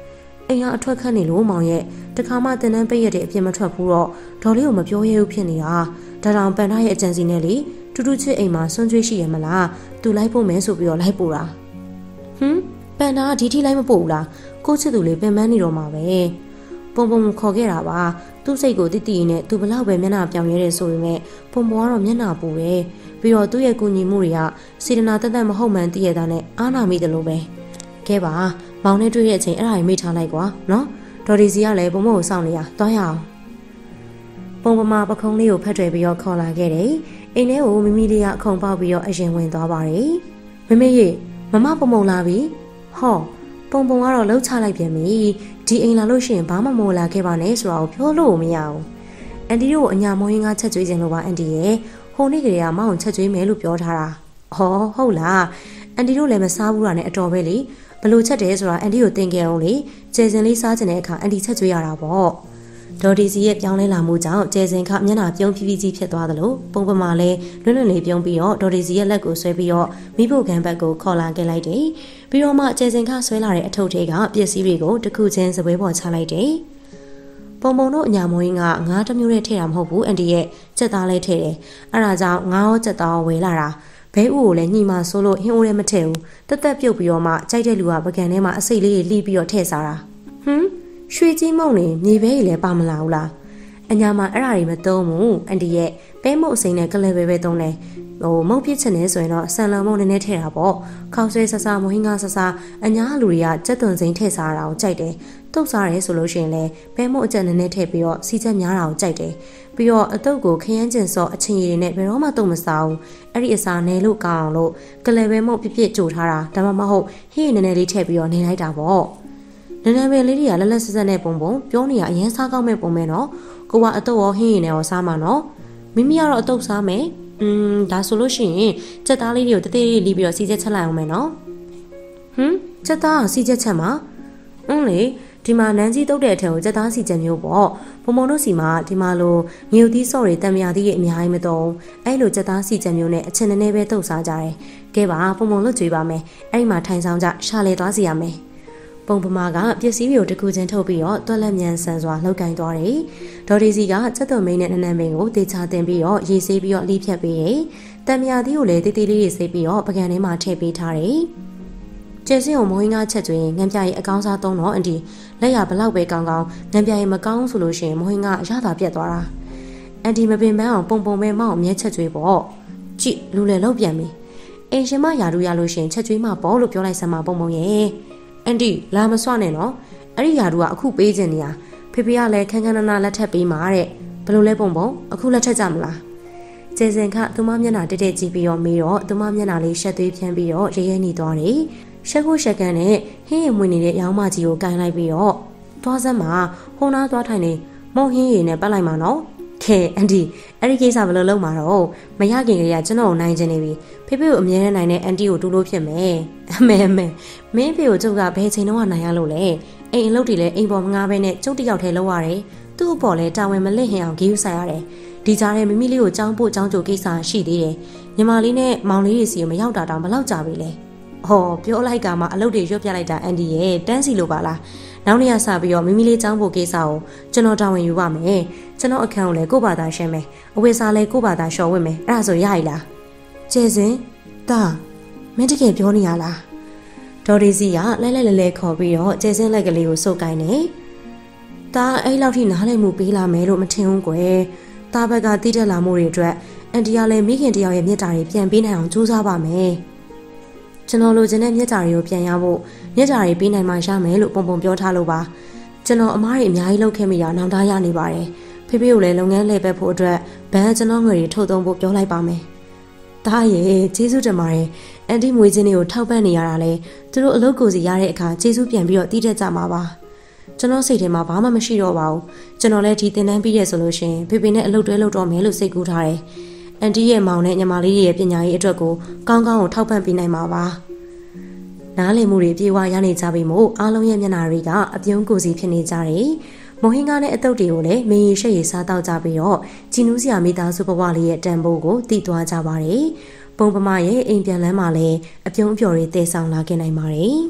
အိမ်ကအထွက်ခတ်နေလို့မောင်ရဲ့တခါမှတင်တန်းပိတ်ရတဲ့အပြင်မထွက်ဘူးတော့ဒေါ်လေးကိုမပြောရဲဘူးဖြစ်နေတာဒါတောင်ပန်ထားရဲ့အကြံစီနဲ့လေတူတူချစ်အိမ်မှာဆွန့်ကြွေးရှိရမလားသူလိုက်ဖို့မဲဆိုပြီးတော့လိုက်ပို့တာဟမ်ပန်ထားဒီထိလိုက်မပို့ဘူးလားကိုချစ်သူလေးပင်ပန်းနေတော့မှာပဲပုံပုံခေါ်ခဲ့တာပါသူ့စိတ်ကိုတိတိနဲ့သူဘလောက်ပဲမျက်နှာပြောင်ရဲတယ်ဆိုပေမဲ့ပုံပေါ်ကတော့မျက်နှာပူတယ်ပြီးတော့သူ့ရဲ့ကူညီမှုတွေကစေတနာတက်တက်မဟုတ်မှန်တည့်ရတာနဲ့အားနာမိတယ်လို့ပဲကဲပါမောင်နဲ့တွေ့တဲ့အချိန်အဲ့ဒါကြီးမိထားလိုက်ကွာနော်ဒေါ်ဒီစီကလည်းပုံမကိုစောင့်နေရသွားရအောင်ပုံပမာပခုံးလေးကိုဖတ်ထွယ်ပြီးတော့ခေါ်လာခဲ့တယ်အိမ်ထဲကိုမိမိလေးကအခုံပေါက်ပြီးတော့အရင်ဝင်သွားပါတယ်မမေရေမမပုံပုံလာပြီဟောပုံပုံကတော့လှုပ်ချလိုက်ပြန်ပြီဒီအိမ်လာလို့ရှိရင်ဘာမှမမို့လာခဲ့ပါနဲ့ဆိုတာကိုပြောလို့မရဘူးအန်တီတို့အညာမိုးရင်းကချက်ကျွေးခြင်းလို့ပါအန်တီရဲ့ဟိုနေ့ကလေးကမောင်ချက်ကျွေးမယ်လို့ပြောထားတာဟောဟုတ်လားအန်တီတို့လည်းမစားဘူးတာနဲ့အတော်ပဲလေဘလို့ချက်တယ်ဆိုတာအန်တီကိုတင်ခဲ့အောင်လေကျယ်စင်လေးစားခြင်းတဲ့အခါအန်တီချက်ကျွေးရတာပေါ့ဒေါ်ဒီစီရဲ့ပြောင်းလဲလာမှုကြောင့်ကျယ်စင်ခမျက်နှာပြုံးဖြည်းဖြည်းကြီးဖြစ်သွားသလိုပုံပမာလည်းလွတ်လွတ်လေးပြုံးပြီးတော့ဒေါ်ဒီစီရဲ့လက်ကိုဆွဲပြီးတော့မိဖို့ကန်ဘက်ကိုခေါ်လာခဲ့လိုက်တယ်ပြီးတော့မှကျယ်စင်ခဆွဲလာတဲ့အထုပ်တွေကပစ္စည်းတွေကိုတစ်ခုချင်းစပွဲပေါ်ချလိုက်တယ်ပုံပုံတို့အညာမိုးရင်းကငါးတစ်မျိုးနဲ့ထည့်တာမဟုတ်ဘူးအန်တီရဲ့စက်သားလေးထည့်တယ်အဲ့ဒါကြောင့်ငါးရောစက်သားဝယ်လာတာဘဲဥကိုလည်းညှိမှဆိုလို့ဟင်းအိုးလည်းမထည့်ဘူးတက်တက်ပြုတ်ပြီးတော့မှကြိုက်တဲ့လူကပကံထဲမှာအစိတ်လေးလှီးပြီးတော့ထည့်စားတာဟမ်ရွှေကြီးမုံနေမြေဘဲကြီးလည်းပါမလာဘူးလားအညာမှာအဲ့ဒါတွေမသုံးဘူးအန်တီရဲ့ပဲမုတ်အစိမ်းနဲ့ကလေးပဲပဲသုံးတယ်ဟိုမုတ်ပြစ်ချင်နေဆိုရင်တော့ဆန်လောင်မုံနည်းနည်းထည့်တာပေါ့ခေါက်ဆွဲဆဆမဟင်းကားဆဆအညာလူတွေကကြက်သွန်စိမ်းထည့်စားတာကိုကြိုက်တယ်တုတ်စားရဲဆိုလို့ရှိရင်လည်းပဲမုတ်အကျက်နည်းနည်းထည့်ပြီးတော့စီချက်များတာကိုကြိုက်တယ်ပြီးတော့အတုပ်ကိုခရမ်းကျင်စော့အချင်းရည်တွေနဲ့ဘယ်တော့မှတုံမစားဘူးအဲ့ဒီအစာနဲလို့ကောင်းအောင်လို့ကလေးပဲမုတ်ပြစ်ပြစ်ကြိုထားတာဒါမှမဟုတ်ဟင်းရည်နည်းနည်းလေးထည့်ပြီးတော့နေလိုက်တာပေါ့နည်းနည်းပဲလေးတွေကလက်လက်ဆက်ဆက်နဲ့ပုံပုံပြောနေရအရင်စားကောင်းမဲ့ပုံမဲ့နော်ကိုကအတုပ်ရောဟင်းရည်နဲ့ရောစားမှာနော်မိမိကတော့အတုပ်စားမယ်อืมဒါဆိုလို့ရှိရင်စက်သားလေးတွေကိုတသေးလေးလီးပြီးတော့စီချက်ချက်လိုက်အောင်မယ်နော်ဟမ်စက်သားစီချက်ချက်မှာအင်းလေဒီမှာနန်းကြီးတုတ်တဲ့အထက်ကိုစက်သားစီချက်မျိုးပေါ့ဘုံဘုံတို့စီမှာဒီမှာလိုငြုတ်သီးစော့တွေတံမြာသီးတွေအများကြီးမသုံးအဲ့လိုစက်သားစီချက်မျိုးနဲ့အချင်းနည်းနည်းပဲတုတ်စားကြတယ်ကဲပါဘုံဘုံလို့ကြွေးပါမယ်အဲ့ဒီမှာထိုင်ဆောင်ကြရှာလေသွားစီရမယ်ပုံပမာကပစ္စည်းတွေကိုတစ်ခုချင်းထုတ်ပြီးတော့တွက်လက်မြန်ဆန်စွာလှုပ်ကိုင်းသွားတယ်။ဒေါ်ဒီစီကစက်သွမိန်နဲ့နနန်မိန်ကိုတေချာတင်ပြီးတော့ရေဆေးပြီးတော့လှီးဖြတ်ပေးတယ်။တံမြာသီးကိုလည်းတေးသေးလေးတွေဆေးပြီးတော့ပကံထဲမှာထည့်ပေးထားတယ်။ကျဲစင်းကိုမိုးရင်းကားချက်ကျွင်းငံပြရဲ့အကောင်းစားသုံးတော့အန်တီလက်ရဘလောက်ပဲကောင်းကောင်းငံပြရဲ့မကောင်းဆိုလို့ရှိရင်မိုးရင်းကအရသာပြတ်သွားတာ။အန်တီမပင်ပန်းအောင်ပုံပုံပဲမောက်အမြဲချက်ကျွေးပေါ့။ကြည့်လူလည်းလောက်ပြန်ပြီ။အိမ်ရှင်မယာတို့ရလို့ရှိရင်ချက်ကျွေးမှပေါ့လို့ပြောလိုက်စမ်းပါပုံပုံရဲ့။အန်တီလာမစွနဲ့နော်အဲ့ဒီယာတို့ကအခုပေးခြင်းနေရဖေဖေကလည်းခန်းခန်းနာနာလက်ထပ်ပေးမှာတဲ့ဘလို့လဲပုံပုံအခုလက်ထပ်ကြမလားကျဲစင်ခသူမမျက်နှာတက်တက်ကြည့်ပြီးတော့မေးတော့သူမမျက်နှာလေးရှက်သွေးဖြန်းပြီးတော့ရဲရဲနေသွားတယ်ရှက်ခုရှက်ကန်နဲ့ဟင်းရမွေနေတဲ့ရောင်းမကြီးကိုကန်လိုက်ပြီးတော့သွားစမ်းမှာဟိုနားသွားထိုင်နေမုံဟင်းရည်နဲ့ပတ်လိုက်မှာနော်ခဲအန်တီအဲ့ဒီကိစ္စဘယ်လိုလုပ်မှာတော့မရခင်ကလေးကကျွန်တော်ကိုနိုင်ချင်နေပြီဖေဖေကိုအမြဲတမ်းနိုင်တဲ့အန်တီကိုတူလို့ဖြစ်မယ်အမေအမေမင်းဖေကိုကျုပ်ကဘယ်ချိန်တော့နိုင်ရလို့လဲအိမ်အလုပ်တွေလည်းအိမ်ပေါ်မငားဘဲနဲ့ကျုပ်တယောက်တည်းလုပ်ရတယ်သူ့အပေါ်လည်းတာဝန်မလစ်ဟင်အောင်ဂီယူဆိုင်ရတယ်ဒီကြားထဲမိမိလေးကိုကြောင်းပို့ကြောင်းကြိုကိစ္စရှိသေးတယ်ညီမလေးနဲ့မောင်လေးတွေစီကိုမရောက်တာတောင်ဘယ်လောက်ကြာပြီလဲဟောပြောလိုက်ကမှအလုပ်တွေရွတ်ပြလိုက်တာအန်တီရဲ့တန်းစီလို့ပါလားနောက်နေ့ကစပြီးတော့မိမိလေးကြောင်းပို့ကိစ္စကိုကျွန်တော်တာဝန်ယူပါမယ်ကျွန်တော်အခန်းကိုလည်းကို့ဘာသာရှင်းမယ်အဝေစားလည်းကို့ဘာသာလျှော်ဝတ်မယ်အဲ့ဒါဆိုရရည်လားကျဲစင်တာမင်းတကယ်ပြောနေရလားဒေါ်ဒီစီကလဲလဲလဲလဲခေါ်ပြီးတော့ကျဲစင်လက်ကလေးကိုစုပ်ကိုင်းနေတာအဲ့လောက်ထိနားလည်မှုပေးလာမယ်လို့မထင်ဘူးကွယ်တာဘက်ကတိတက်လာမှုတွေအတွက်အန်တီကလည်းမိခင်တယောက်ရဲ့မြတ်တာတွေပြန်ပေးနိုင်အောင်ကြိုးစားပါမယ်ကျွန်တော်လိုချင်တဲ့မြတ်တာတွေကိုပြန်ရဖို့မြတ်တာတွေပေးနိုင်မှရမယ်လို့ပုံပုံပြောထားလို့ပါကျွန်တော်အမားတွေအများကြီးလုပ်ခဲ့မိတာနောက်သားရနေပါတယ်ဖေဖေကိုလည်းလုပ်ငန်းလှည့်ပတ်ဖို့အတွက်ဘန်ကျွန်တော်ငွေတွေထုတ်သုံးဖို့ပြောလိုက်ပါမယ်ဒါရဲ့ကျေးဇူးတင်ပါတယ်အန်တီမွေးချင်းတွေကိုထောက်ပံ့နေရတာလေသူတို့အလုပ်ကိုစီရတဲ့အခါကျေးဇူးပြန်ပြီးတော့တည်တတ်ကြမှာပါကျွန်တော်စိတ်ထဲမှာဘာမှမရှိတော့ပါဘူးကျွန်တော်လည်းဒီသင်တန်းပြီးရဆိုလို့ရှိရင်ဖေဖေနဲ့အလုပ်တွဲလုပ်တော့မယ်လို့စိတ်ကူးထားတယ်အန်တီရဲ့မောင်နဲ့ညီမလေးရဲ့ပညာရေးအတွက်ကိုကောင်းကောင်းကိုထောက်ပံ့ပေးနိုင်မှာပါနားလည်မှုတွေပြေဝရနေကြပြီမို့အားလုံးရဲ့မျက်နှာတွေကအပြုံးကိုစီဖြစ်နေကြတယ်မိုဟင်ကားနဲ့အတုပ်တွေကိုလည်းမင်းရရှက်ရစားတောက်ကြပြီးတော့ဂျီနူးစရာမိသားစုဘဝလေးရဲ့တန်ဖိုးကိုသိသွားကြပါတယ်ပုံပမာရဲ့အိမ်ပြန်လန်းမှာလည်းအပြုံးအပျော်တွေတည်ဆောင်လာခဲ့နိုင်ပါတယ်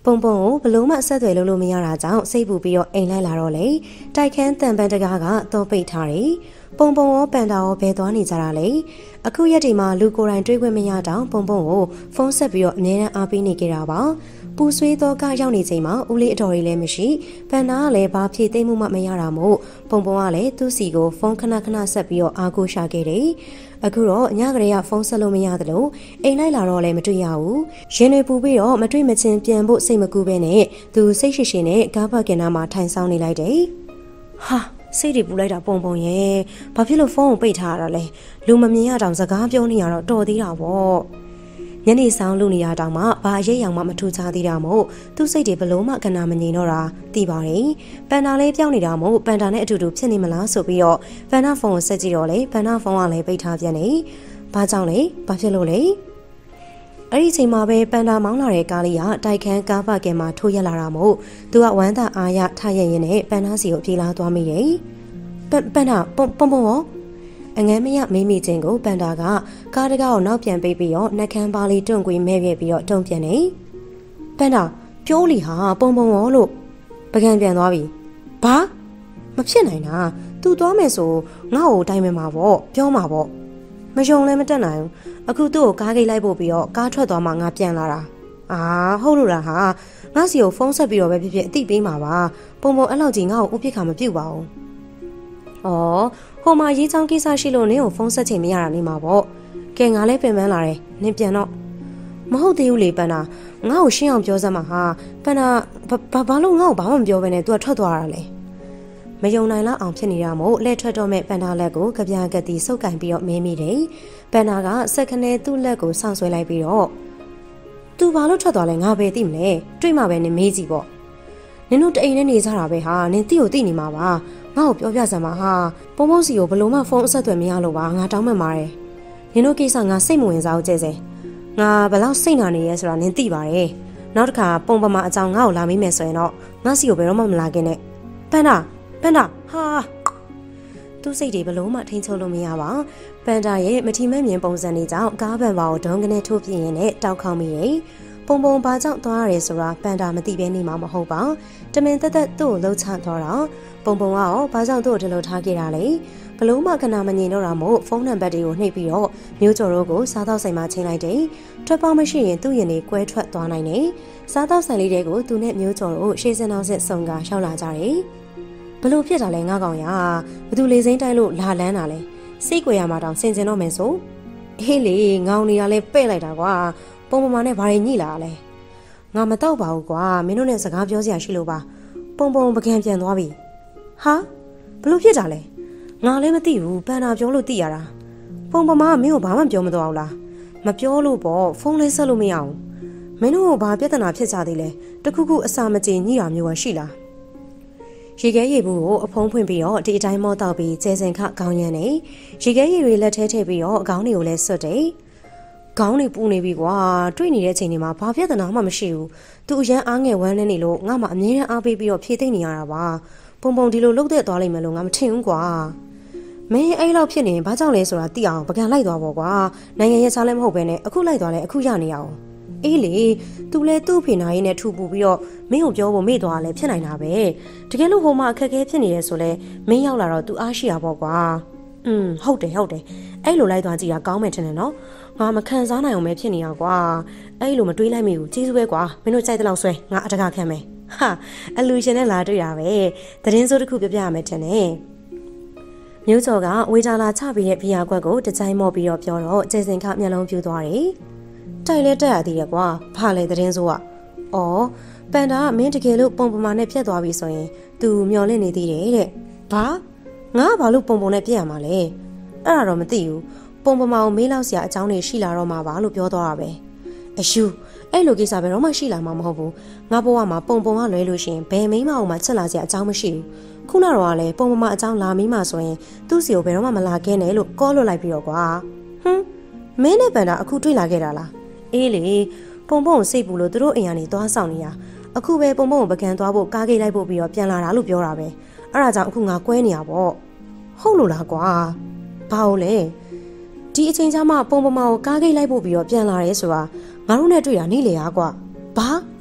ပုံပုံကိုဘလို့မှဆက်သွယ်လို့လို့မရတာကြောင့်စိတ်ပူပြီးတော့အိမ်လိုက်လာတော့လေတိုက်ခန်းတန်ပန်တကားကတော့ပိတ်ထားတယ်ပုံပုံရောပန်တာရောဘယ်သွားနေကြတာလဲအခုရက်ဒီမှာလူကိုယ်တိုင်တွေ့ခွင့်မရတော့ပုံပုံကိုဖုန်းဆက်ပြီးတော့အမြဲတမ်းအားပေးနေကြတာပါပူဆွေးတော့ကရောက်နေချိန်မှာဦးလေးအတော်ကြီးလည်းမရှိပန်တာကလည်းဘာဖြစ်သိမ်းမှုမှမရတာမို့ပုံပုံကလည်းသူ့စီကိုဖုန်းခဏခဏဆက်ပြီးတော့အားကိုးရှာခဲ့တယ်အခုတော့ညကလေးကဖုန်းဆက်လို့မရတယ်လို့အိမ်လိုက်လာတော့လည်းမတွေ့ရဘူးရင်တွေပူပြီးတော့မတွေ့မချင်းပြန်ဖို့စိတ်မကူပဲနဲ့သူစိတ်ရှိရှိနဲ့ကားပါကင်နာမှာထိုင်ဆောင်နေလိုက်တယ်ဟာစိတ်တွေပူလိုက်တာပုံပုံရဲ့ဘာဖြစ်လို့ဖုန်းကိုပိတ်ထားရတာလဲလူမမြင်ရတောင်စကားပြောနေရတော့တော်သေးတာပေါ့ညနေဆောင်လူနေရတောင်မှဘာရိပ်ရောင်မှမထူချသေးတာမို့သူ့စိတ်တွေဘလို့မှကနာမငြိမ်တော့တာသိပါတယ်ပန်တာလေးပြောင်းနေတာမို့ပန်တာနဲ့အတူတူဖြစ်နေမလားဆိုပြီးတော့ပန်တာဖုန်းကိုဆက်ကြည့်တော့လေပန်တာဖုန်းကလည်းပိတ်ထားပြန်နေဘာကြောင့်လဲဘာဖြစ်လို့လဲအဲ့ဒီချိန်မှာပဲပန်တာမောင်းလာတဲ့ကားလေးကတိုက်ခန်းကားပါကင်မှာထိုးရက်လာတာမို့သူကဝမ်းသာအားရထရရင်နဲ့ပန်တာစီကိုပြေးလာသွားမိတယ်ပန်ပန်တာပုံပုံပုံရောအငန်းမရမေးမိခြင်းကိုပန်တာကကားတကားကိုနောက်ပြန်ပေးပြီးတော့နှက်ခမ်းပါလေးတွန့်ကွေးမဲ့ပြပြီးတော့တုံ့ပြန်နေပန်တာပြောလီဟာပုံပုံရောလို့ပကံပြန်သွားပြီဘာမဖြစ်နိုင်တာ तू သွားမယ်ဆိုငါ့ကိုတိုင်းမယ်မှာပေါ့ပြောမှာပေါ့မယုံလည်းမတက်နိုင်အခုသူ့ကိုကားဂိတ်လိုက်ပို့ပြီးတော့ကားထွက်သွားမှငါပြန်လာတာအာဟုတ်လို့လားဟာငါစီကိုဖုန်းဆက်ပြီးတော့ပဲဖြစ်ဖြစ်အသိပေးမှာပါပုံပုံအဲ့လောက်ကြီးငါ့ကိုဥပိ္ပခါမပြုတ်ပါဘူးဩဟိုမှာရေးချောင်းကိစ္စရှိလို့နင်းကိုဖုန်းဆက်ချင်မရတာနေမှာပေါ့ကဲငါလည်းပင်ပန်းလာတယ်နင်းပြန်တော့မဟုတ်သေးဘူးလေပန်တာငါ့ကိုရှင်းအောင်ပြောစမ်းပါဟာပန်တာဘာဘာလို့ငါ့ကိုဘာမှမပြောဘဲနဲ့ तू ကထွက်သွားတာလဲမယုံနိုင်လောက်အောင်ဖြစ်နေတာမို့လက်ထွက်တော့မဲ့ပန်တာလက်ကိုကြပြာကတိစုပ်ကင်ပြီးတော့မင်းမိတယ်ပန်တာကစက်ခနဲသူ့လက်ကိုဆောင်းဆွဲလိုက်ပြီးတော့ तू ဘာလို့ထွက်သွားလဲငါပဲသိမလဲတွေ့မှပဲနင်မေးကြည့်ပေါ့နင်တို့တအိမ်နဲ့နေကြတာပဲဟာနင်သိကိုသိနေမှာပါငါ့ကိုပြောပြစမ်းပါဟာပုံပုံစီကိုဘလို့မှဖုန်းအဆက်အသွယ်မရလို့ပါငါတောင်းမှမှာတယ်နင်တို့ကိစ္စငါစိတ်မဝင်စားဘူးကြဲစဲငါဘလောက်စိတ်နာနေရဲဆိုတာနင်သိပါတယ်နောက်တစ်ခါပုံပမာအကြောင်းငါ့ကိုလာမေးမယ်ဆိုရင်တော့ငါစီကိုဘယ်တော့မှမလာခင်နဲ့ပန်တာပန်တာဟာသူ့စိတ်တွေဘလို့မှထိန်ချုပ်လို့မရပါပန်တာရဲ့မထီမဲ့မြင်ပုံစံတွေကြောင့်ကားပန်ပါကိုဒုံကနေထိုးပြင်းရင်နဲ့တောက်ခေါင်းမိတယ်ပုံပုံဘာကြောင့်သွားရတယ်ဆိုတာပန်တာမသိဘဲနေမှာမဟုတ်ပါတမင်သက်သက်သူ့ကိုလှုပ်ချသွားတာပုံပုံကရောဘာကြောင့်သူ့ကိုဒီလိုထားခဲ့တာလဲဘလို့မှကနာမငြိမ်တော့တာမို့ဖုန်းနံပါတ်တွေကိုနှိပ်ပြီးတော့မျိုးကျော်တို့ကိုစားတော့ဆိုင်မှာချိန်လိုက်တယ်ထွက်ပေါက်မရှိရင်သူ့ရင်တွေကွဲထွက်သွားနိုင်တယ်စားတော့ဆိုင်လေးတွေကိုသူနဲ့မျိုးကျော်တို့ရှေ့စင်နောက်ဆက်ဆုံကရှောက်လာကြတယ်ဘလို့ဖြစ်တာလဲငါကောင်ရဘသူလေစိမ့်တိုက်လို့လာလန်းတာလဲစိတ်ကြွယ်ရမှာတောင်စင်စင်တော့မယ်ဆိုအေးလေငောင်နေတာလဲပဲ့လိုက်တာကွာပုံပမာနဲ့ဘာတွေညှိလာလဲငါမတော့ပါဘူးကွာမင်းတို့နဲ့စကားပြောစရာရှိလို့ပါပုံပုံပကံပြန်သွားပြီဟာဘလို့ဖြစ်တာလဲငါလည်းမသိဘူးပန်တာပြောလို့သိရတာပုံပမာကမင်းကိုဘာမှပြောမသွားဘူးလားမပြောလို့ပေါ့ဖုန်းလေးဆက်လို့မရအောင်မင်းတို့ကဘာပြဿနာဖြစ်ကြသေးလဲတခုခုအစာမကြေညှိတာမျိုးကရှိလားရေခဲရေဘူးကိုအဖုံးဖွင့်ပြီးတော့ဒီအတိုင်းမော့တော့ပြီးကျဲစင်ခခေါင်းရမ်းနေရေခဲရေတွေလက်ထဲထည့်ပြီးတော့အကောင်းတွေကိုလည်းဆွတ်တယ်ခေါင်းတွေပူနေပြီကွာတွေ့နေတဲ့အချိန်တွေမှာဘာပြဿနာမှမရှိဘူးသူအရန်အားငယ်ဝမ်းနေနေလို့ငါမှအမြဲတမ်းအားပေးပြီးတော့ဖြည့်သိမ့်နေရတာပါပုံပုံဒီလိုလှုပ်တဲ့သွားလိမ့်မယ်လို့ငါမထင်ဘူးကွာမင်းအဲ့လောက်ဖြစ်နေရင်ဘာကြောင့်လဲဆိုတာသိအောင်ပကံလိုက်သွားပေါ့ကွာနိုင်ငံရဲ့စားလည်းမဟုတ်ပဲနဲ့အခုလိုက်သွားလဲအခုရနေရအောင်အေးလေသူလဲသူ့ဖေနာရေးနဲ့ထူပူပြီးတော့မင်းကိုပြောဖို့မေ့သွားလဲဖြစ်နိုင်တာပဲတကယ်လို့ဟိုမှာအခက်အခဲဖြစ်နေရဲဆိုလဲမင်းရောက်လာတော့ तू အားရှိရပေါ့ကွာอืมဟုတ်တယ်ဟုတ်တယ်အဲ့လိုလိုက်သွားကြည့်တာကောင်းမယ်ထင်တယ်နော်ငါမခံစားနိုင်အောင်ပဲဖြစ်နေရကွာအဲ့လိုမတွေးလိုက်မိဘူးကျေးဇူးပဲကွာမင်းတို့ကြိုက်တဲ့လောက်ဆွဲငါအတကားခံမယ်ဟာအလူရှင်နဲ့လာတွေ့ရပဲသတင်းစိုးတစ်ခုပြပြရမယ်ထင်တယ်မျိုးကျော်ကဝေဂျာလာချပြီးတဲ့ဘီယာကွက်ကိုတကြိုင်မော့ပြီးတော့ပြောတော့ကျေစင်ခမျက်လုံးပြူသွားတယ်တိုက်လဲတက်ရသေးတယ်ကွာဘာလဲသတင်းစိုးကအော်ပန်တာကမင်းတကယ်လို့ပုံပမာနဲ့ပြတ်သွားပြီဆိုရင် तू မျော်လင့်နေသေးတယ်တဲ့ဘာငါကဘာလို့ပုံပုံနဲ့ပြတ်ရမှာလဲအဲ့ဒါတော့မသိဘူးပုံပမာကိုမေးလောက်စရာအကြောင်းတွေရှိလာတော့မှာပါလို့ပြောသွားတာပဲအယူအဲ့လိုကိစ္စပဲတော့မှရှိလာမှာမဟုတ်ဘူးငါဘဝမှာပုံပုံကလွဲလို့ရှိရင်ဘယ်မိန်းမအောင်မှချက်လာစရာအကြောင်းမရှိဘူးခုနကတော့ကလည်းပုံပမာအကြောင်းလာမိမှဆိုရင်သူ့စီကိုဘယ်တော့မှမလာခဲ့နဲ့လို့ကောလွတ်လိုက်ပြီးတော့ကွာဟွန်းမင်းနဲ့ပန်တာအခုတွေ့လာခဲ့တာလားအေးလေပုံပုံကိုစိတ်ပူလို့သူတို့အိမ်ကနေသွားဆောင်နေတာအခုပဲပုံပုံကိုပကံသွားဖို့ကားဂိတ်လိုက်ဖို့ပြီးတော့ပြန်လာတာလို့ပြောတာပဲအဲ့ဒါကြောင့်အခုငါကွဲနေရပေါ့ဟုတ်လို့လားကွာဘာလို့လဲဒီအချိန်ကျမှပုံပမာကိုကားဂိတ်လိုက်ဖို့ပြီးတော့ပြန်လာရဲဆိုတာငါတို့နဲ့တွေ့တာနေလေအားကွာဘာဟ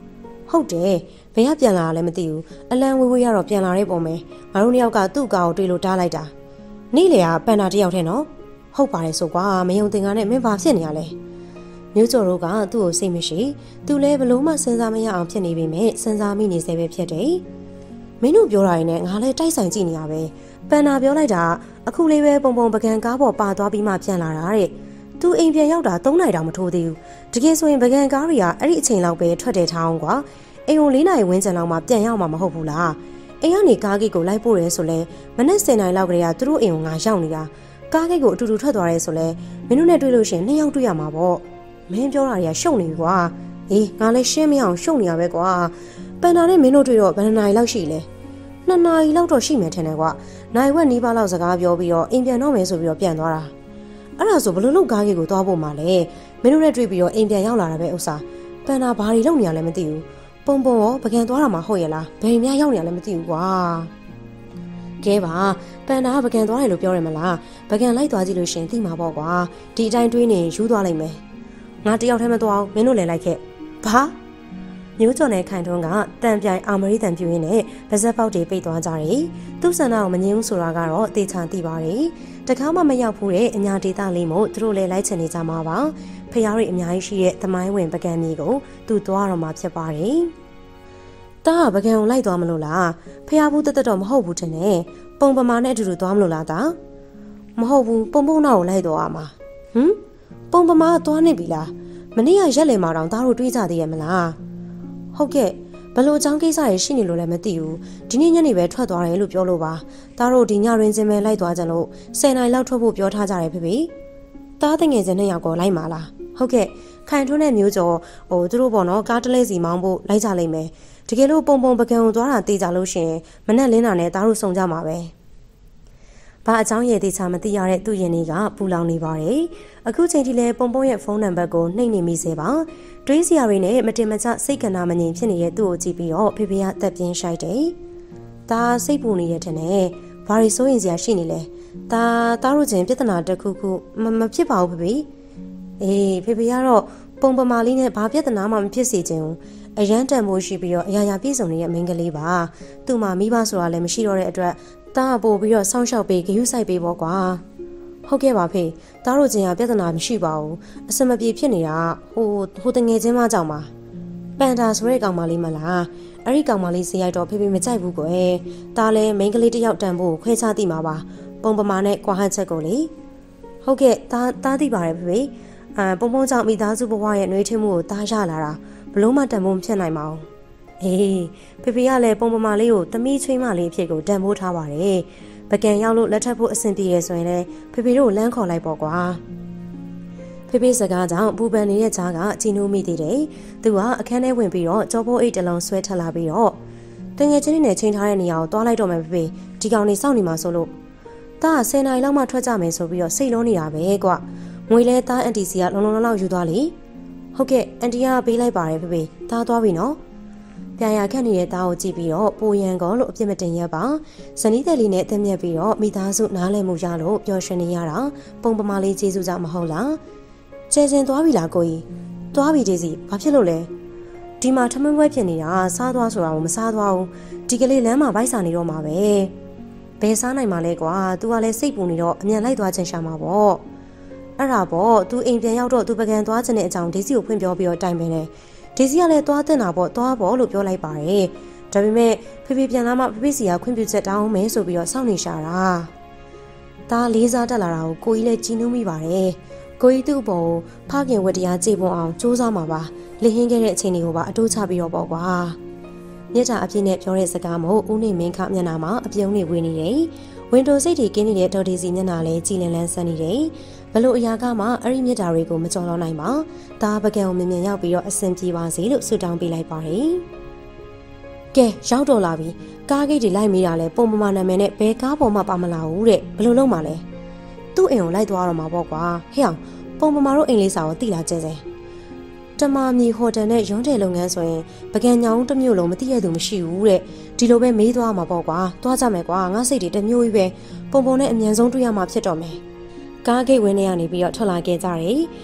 ဟုတ်တယ်ဘယ်ကပြန်လာလဲမသိဘူးအလံဝေးဝေးရတော့ပြန်လာတဲ့ပုံပဲငါတို့နှစ်ယောက်ကသူ့ကာကိုတွေ့လို့တားလိုက်တာနေ့လေကပန်တာတယောက်ထဲနော်ဟုတ်ပါတယ်ဆိုကွာမယုံတင်ကားနဲ့မင်းဘာဖြစ်နေရလဲမျိုးကျော်တို့ကသူ့ကိုစိတ်မရှိသူလည်းဘလို့မှစဉ်းစားမရအောင်ဖြစ်နေပေမဲ့စဉ်းစားမိနေစေပဲဖြစ်တယ်မင်းတို့ပြောတာရင်လည်းငါလည်းတိုက်ဆိုင်ကြည့်နေရပဲပန်နာပြောလိုက်တာအခုလေးပဲပုံပုံပကံကားပေါ်ပါသွားပြီးမှပြန်လာတာတဲ့သူအိမ်ပြန်ရောက်တာသုံးနိုင်တောင်မထိုးသေးဘူးတကယ်ဆိုရင်ပကံကားတွေကအဲ့ဒီအချိန်လောက်ပဲထွက်တယ်ထားအောင်ကွာအိမ်ကိုလေးနာရီဝန်းကျင်လောက်မှပြန်ရောက်မှာမဟုတ်ဘူးလားအိမ်ကနေကားဂိတ်ကိုလိုက်ပို့ရဲဆိုလဲမနေ့စင်နိုင်လောက်ကလေးကသူတို့အိမ်ကိုငါရောက်နေတာကားဂိတ်ကိုအတူတူထွက်သွားရဲဆိုလဲမင်းတို့နဲ့တွေ့လို့ရှိရင်နှစ်ယောက်တွေ့ရမှာပေါ့မင်းပြောတာတွေကရှုံနေပြီကွာအေးငါလည်းရှင်းမရအောင်ရှုံနေရပဲကွာပန်တာနဲ့မင်းတို့တွေ့တော့ဘယ်နှနာရီလောက်ရှိလဲနှစ်နာရီလောက်တော့ရှိမယ်ထင်တယ်ကွာနိုင်ဝက်နီးပါးလောက်စကားပြောပြီးတော့အိမ်ပြန်တော့မယ်ဆိုပြီးတော့ပြန်သွားတာအဲ့ဒါဆိုဘလို့လို့ကားကြီးကိုသွားဖို့မှလဲမင်းတို့နဲ့တွေ့ပြီးတော့အိမ်ပြန်ရောက်လာတာပဲဥစ္စာပန်တာဘာတွေလုပ်နေရလဲမသိဘူးပုံပုံရောပကံသွားတာမှဟုတ်ရဲ့လားဘယ်များရောက်နေရလဲမသိဘူးကွာကဲပါပန်တာကပကံသွားတယ်လို့ပြောရမလားပကံလိုက်သွားကြည့်လို့ရှင်သိမှာပေါ့ကွာဒီအတိုင်းတွေးနေယူသွားလိုက်မယ်ငါတယောက်တည်းမသွားဘူးမင်းတို့လည်းလိုက်ခဲ့ဘာမျိုးကျော်နဲ့ခိုင်ထွန်းကတန်ပြိုင်အာမရီတန်ပြူရင်းနဲ့ဗဇက်ပေါက်တွေပိတ်သွားကြတယ်သူ့ဆန္ဒကိုမငြင်းဘူးဆိုတာကတော့အသေးချာသိပါတယ်တကားမှမရောက်ဘူးတဲ့အညာဒေသလေးမို့သူတို့လည်းလိုက်ချင်နေကြမှာပါဖျားတွေအများကြီးရှိတဲ့သမိုင်းဝင်ပကံမျိုးကိုသူသွားတော့မှာဖြစ်ပါတယ်တားကပကံကိုလိုက်သွားမလို့လားဖျားဘူးတက်တက်တော့မဟုတ်ဘူးထင်တယ်ပုံပမာနဲ့အတူတူသွားမလို့လားတာမဟုတ်ဘူးပုံပုံနောက်ကိုလိုက်သွားရမှာဟမ်ပုံပမာကသွားနေပြီလားမနေ့ကရက်လေမှာတောင်သားတို့တွေးကြသေးရဲ့မလားဟုတ်ကဲ့ဘလို့အကြောင်းကိစ္စရရှိနေလို့လည်းမသိဘူးဒီနေ့ညနေပဲထွက်သွားတယ်လို့ပြောလို့ပါသားတို့ဒီညရင်းချင်းပဲလိုက်သွားကြလို့ဆယ်နိုင်လောက်ထွက်ဖို့ပြောထားကြတယ်ဖေဖေသားတငယ်ချင်းနှစ်ယောက်ကိုလိုက်မှာလားဟုတ်ကဲ့ခိုင်ထွန်းနဲ့မျိုးကျော်ဟိုသူတို့ပေါ့နော်ကားတလဲစီမောင်းဖို့လိုက်ကြလိမ့်မယ်တကယ်လို့ပုံပုံပကံကိုသွားတာတေးကြလို့ရှင်မနဲ့လင်းတာနဲ့သားတို့ဆုံကြမှာပဲဘာအကြောင်းရည်သေးချာမသိရတဲ့သူ့ရင်တွေကပူလောင်နေပါတယ်အခုချိန်ထိလဲပုံပုံရဲ့ဖုန်းနံပါတ်ကိုနှိပ်နေမိစေပါတွေးစရာတွေနဲ့မတင်မကျစိတ်ကနာမငြိမ်ဖြစ်နေတဲ့သူ့ကိုကြည့်ပြီးတော့ဖေဖေကတက်ပြင်းရှိုက်တယ်ဒါစိတ်ပူနေရတဲ့နဲ့ဘာတွေစိုးရင်စရာရှိနေလဲဒါသားတို့ချင်းပြဿနာတစ်ခုခုမဖြစ်ပါဘူးဖေဖေအေးဖေဖေကတော့ပုံပမာလေးနဲ့ဘာပြဿနာမှမဖြစ်စေချင်ဘူးအရန်တန်ဖို့ရှိပြီးတော့အရာရာပြည့်စုံနေတဲ့မိန်းကလေးပါသူ့မှာမိဘဆိုတာလည်းမရှိတော့တဲ့အတွက်တားပို့ပြီးတော့ဆောင်းလျှောက်ပေးဂရုစိုက်ပေးပေါ့ကွာဟုတ်ကဲ့ပါဖေတားတို့ချင်းကပြဿနာမရှိပါဘူးအစမပြေဖြစ်နေတာဟိုဟိုတငယ်ချင်းမကြောင့်ပါပန်တာဆိုတဲ့ကောင်မလေးမလားအဲ့ဒီကောင်မလေးစီရိုက်တော့ဖေဖေမကြိုက်ဘူးကွယ်တားလည်းမိန်းကလေးတစ်ယောက်တန်ဖို့ခွဲခြားသိမှာပါပုံပမာနဲ့ကွာဟချက်ကိုလေဟုတ်ကဲ့တားတားသိပါတယ်ဖေဖေအာပုံပုံကြောင့်မိသားစုဘဝရဲ့နှွေးထွေးမှုကိုတားရလာတာဘလို့မှတန်ဖို့မဖြစ်နိုင်ပါဘူးအေးဖေဖေကလည်းပုံပမာလေးကိုသမီးချွေးမလေးအဖြစ်ကိုတန်ဖိုးထားပါတယ်ပကံရောက်လို့လက်ထပ်ဖို့အဆင်ပြေရဆိုရင်လည်းဖေဖေတို့လမ်းခေါ်လိုက်ပေါ့ကွာဖေဖေစကားကြောင့်ပူပန်နေတဲ့ကြားကကြည်နူးမိသေးတယ်သူကအခန်းထဲဝင်ပြီးတော့ကြောပိုးအိတ်တစ်လုံးဆွဲထလာပြီးတော့တငယ်ချင်းနဲ့ချိန်ထားတဲ့နေရာကိုတွားလိုက်တော့မယ်ဖေဖေဒီကောင်နေစောင့်နေမှာဆိုလို့တားဆယ်နာရီလောက်မှထွက်ကြမယ်ဆိုပြီးတော့စိတ်လုံးနေတာပဲကွငွေလဲသားအန်တီစီကလုံလုံလောက်ယူသွားလေဟုတ်ကဲ့အန်တီကပေးလိုက်ပါတယ်ဖေဖေတားသွားပြီနော်ပြာရခက်နေတဲ့သားကိုကြည့်ပြီးတော့ပိုရန်ကောလို့အပြစ်မတင်ရပါဇနီးတယ်လေးနဲ့တက်မြက်ပြီးတော့မိသားစုနားလည်မှုရလို့ပျော်ရွှင်နေရတာပုံပမာလေးကျေးဇူးကြောင့်မဟုတ်လားကျဲကျင်သွားပြီလားကိုကြီးသွားပြီကျေးစီဘာဖြစ်လို့လဲဒီမှာထမင်းပွဲဖြစ်နေတာစားသွားဆိုတာကိုမစားသွားဘူးဒီကလေးလမ်းမှာဗိုက်စာနေတော့မှာပဲဘယ်စားနိုင်မှာလဲကွာ तू ကလည်းစိတ်ပူနေတော့အမြန်လိုက်သွားချင်ရှာမှာပေါ့အဲ့ဒါပေါ့ तू အိမ်ပြန်ရောက်တော့ तू ပကံသွားချင်တဲ့အကြောင်းဒေးစီကိုဖွင့်ပြောပြီးတော့တိုင်ပင်တယ်ဒေးစီကလည်းသွားတင်တာပေါ့သွားပေါ့လို့ပြောလိုက်ပါတယ်ဒါပေမဲ့ဖေဖေပြန်လာမှဖေဖေစီကခွင့်ပြုချက်တောင်းမယ်ဆိုပြီးတော့စောင့်နေရှာတာဒါလေးစားတက်လာတာကိုကိုကြီးလည်းကြည်နူးမိပါတယ်ကိုကြီးသူ့ဘောဖခင်ဝတ္တရားကြည်ပွန်အောင်စူးစမ်းမှာပါလင်းဟင်းခဲ့တဲ့အချိန်တွေကိုပါအတိုးချပြီးတော့ပေါ့ကွာမြစ်တာအပြည့်နဲ့ပြောတဲ့စကားမို့ဦးနေမင်းခမျက်နှာမှာအပြုံးနေဝေးနေတယ်ဝင်းတိုစိတ်တွေကင်းနေတဲ့ဒေါ်ဒေစီမျက်နှာလည်းကြည်လင်လန်းဆန်းနေတယ်ဘလို့အရာကမှအဲ့ဒီမြစ်တာတွေကိုမကြော်တော့နိုင်ပါဒါပကံကိုမြင်မြင်ရောက်ပြီးတော့အဆင်ပြေပါစေလို့ဆုတောင်းပေးလိုက်ပါတယ်ကဲရောက်တော့လာပြီကားဂိတ်တွေလိုက်မိတာလဲပုံမမနာမည်နဲ့ဘယ်ကားပေါ်မှပါမလာဘူးတဲ့ဘလို့လုံးမလဲသူ့အိမ်ကိုလိုက်သွားတော့မှာပေါ့ကွာဟဲ့အောင်ပုံမမတို့အိမ်လေးစာကိုတိလာကျဲစဲတမမီဟိုတယ်နဲ့ရုံးတယ်လုပ်ငန်းဆိုရင်ပကံညောင်းတစ်မျိုးလုံးမသိရသူမရှိဘူးတဲ့ဒီလိုပဲမေးသွားမှာပေါ့ကွာသွားကြမယ်ကွာငါစိတ်တွေတစ်မျိုးကြီးပဲပုံပုံနဲ့အမြန်ဆုံးတွေ့ရမှာဖြစ်တော့မယ်ကားဂိတ်ဝင်းထဲကနေပြီးတော့ထွက်လာခဲ့ကြတယ်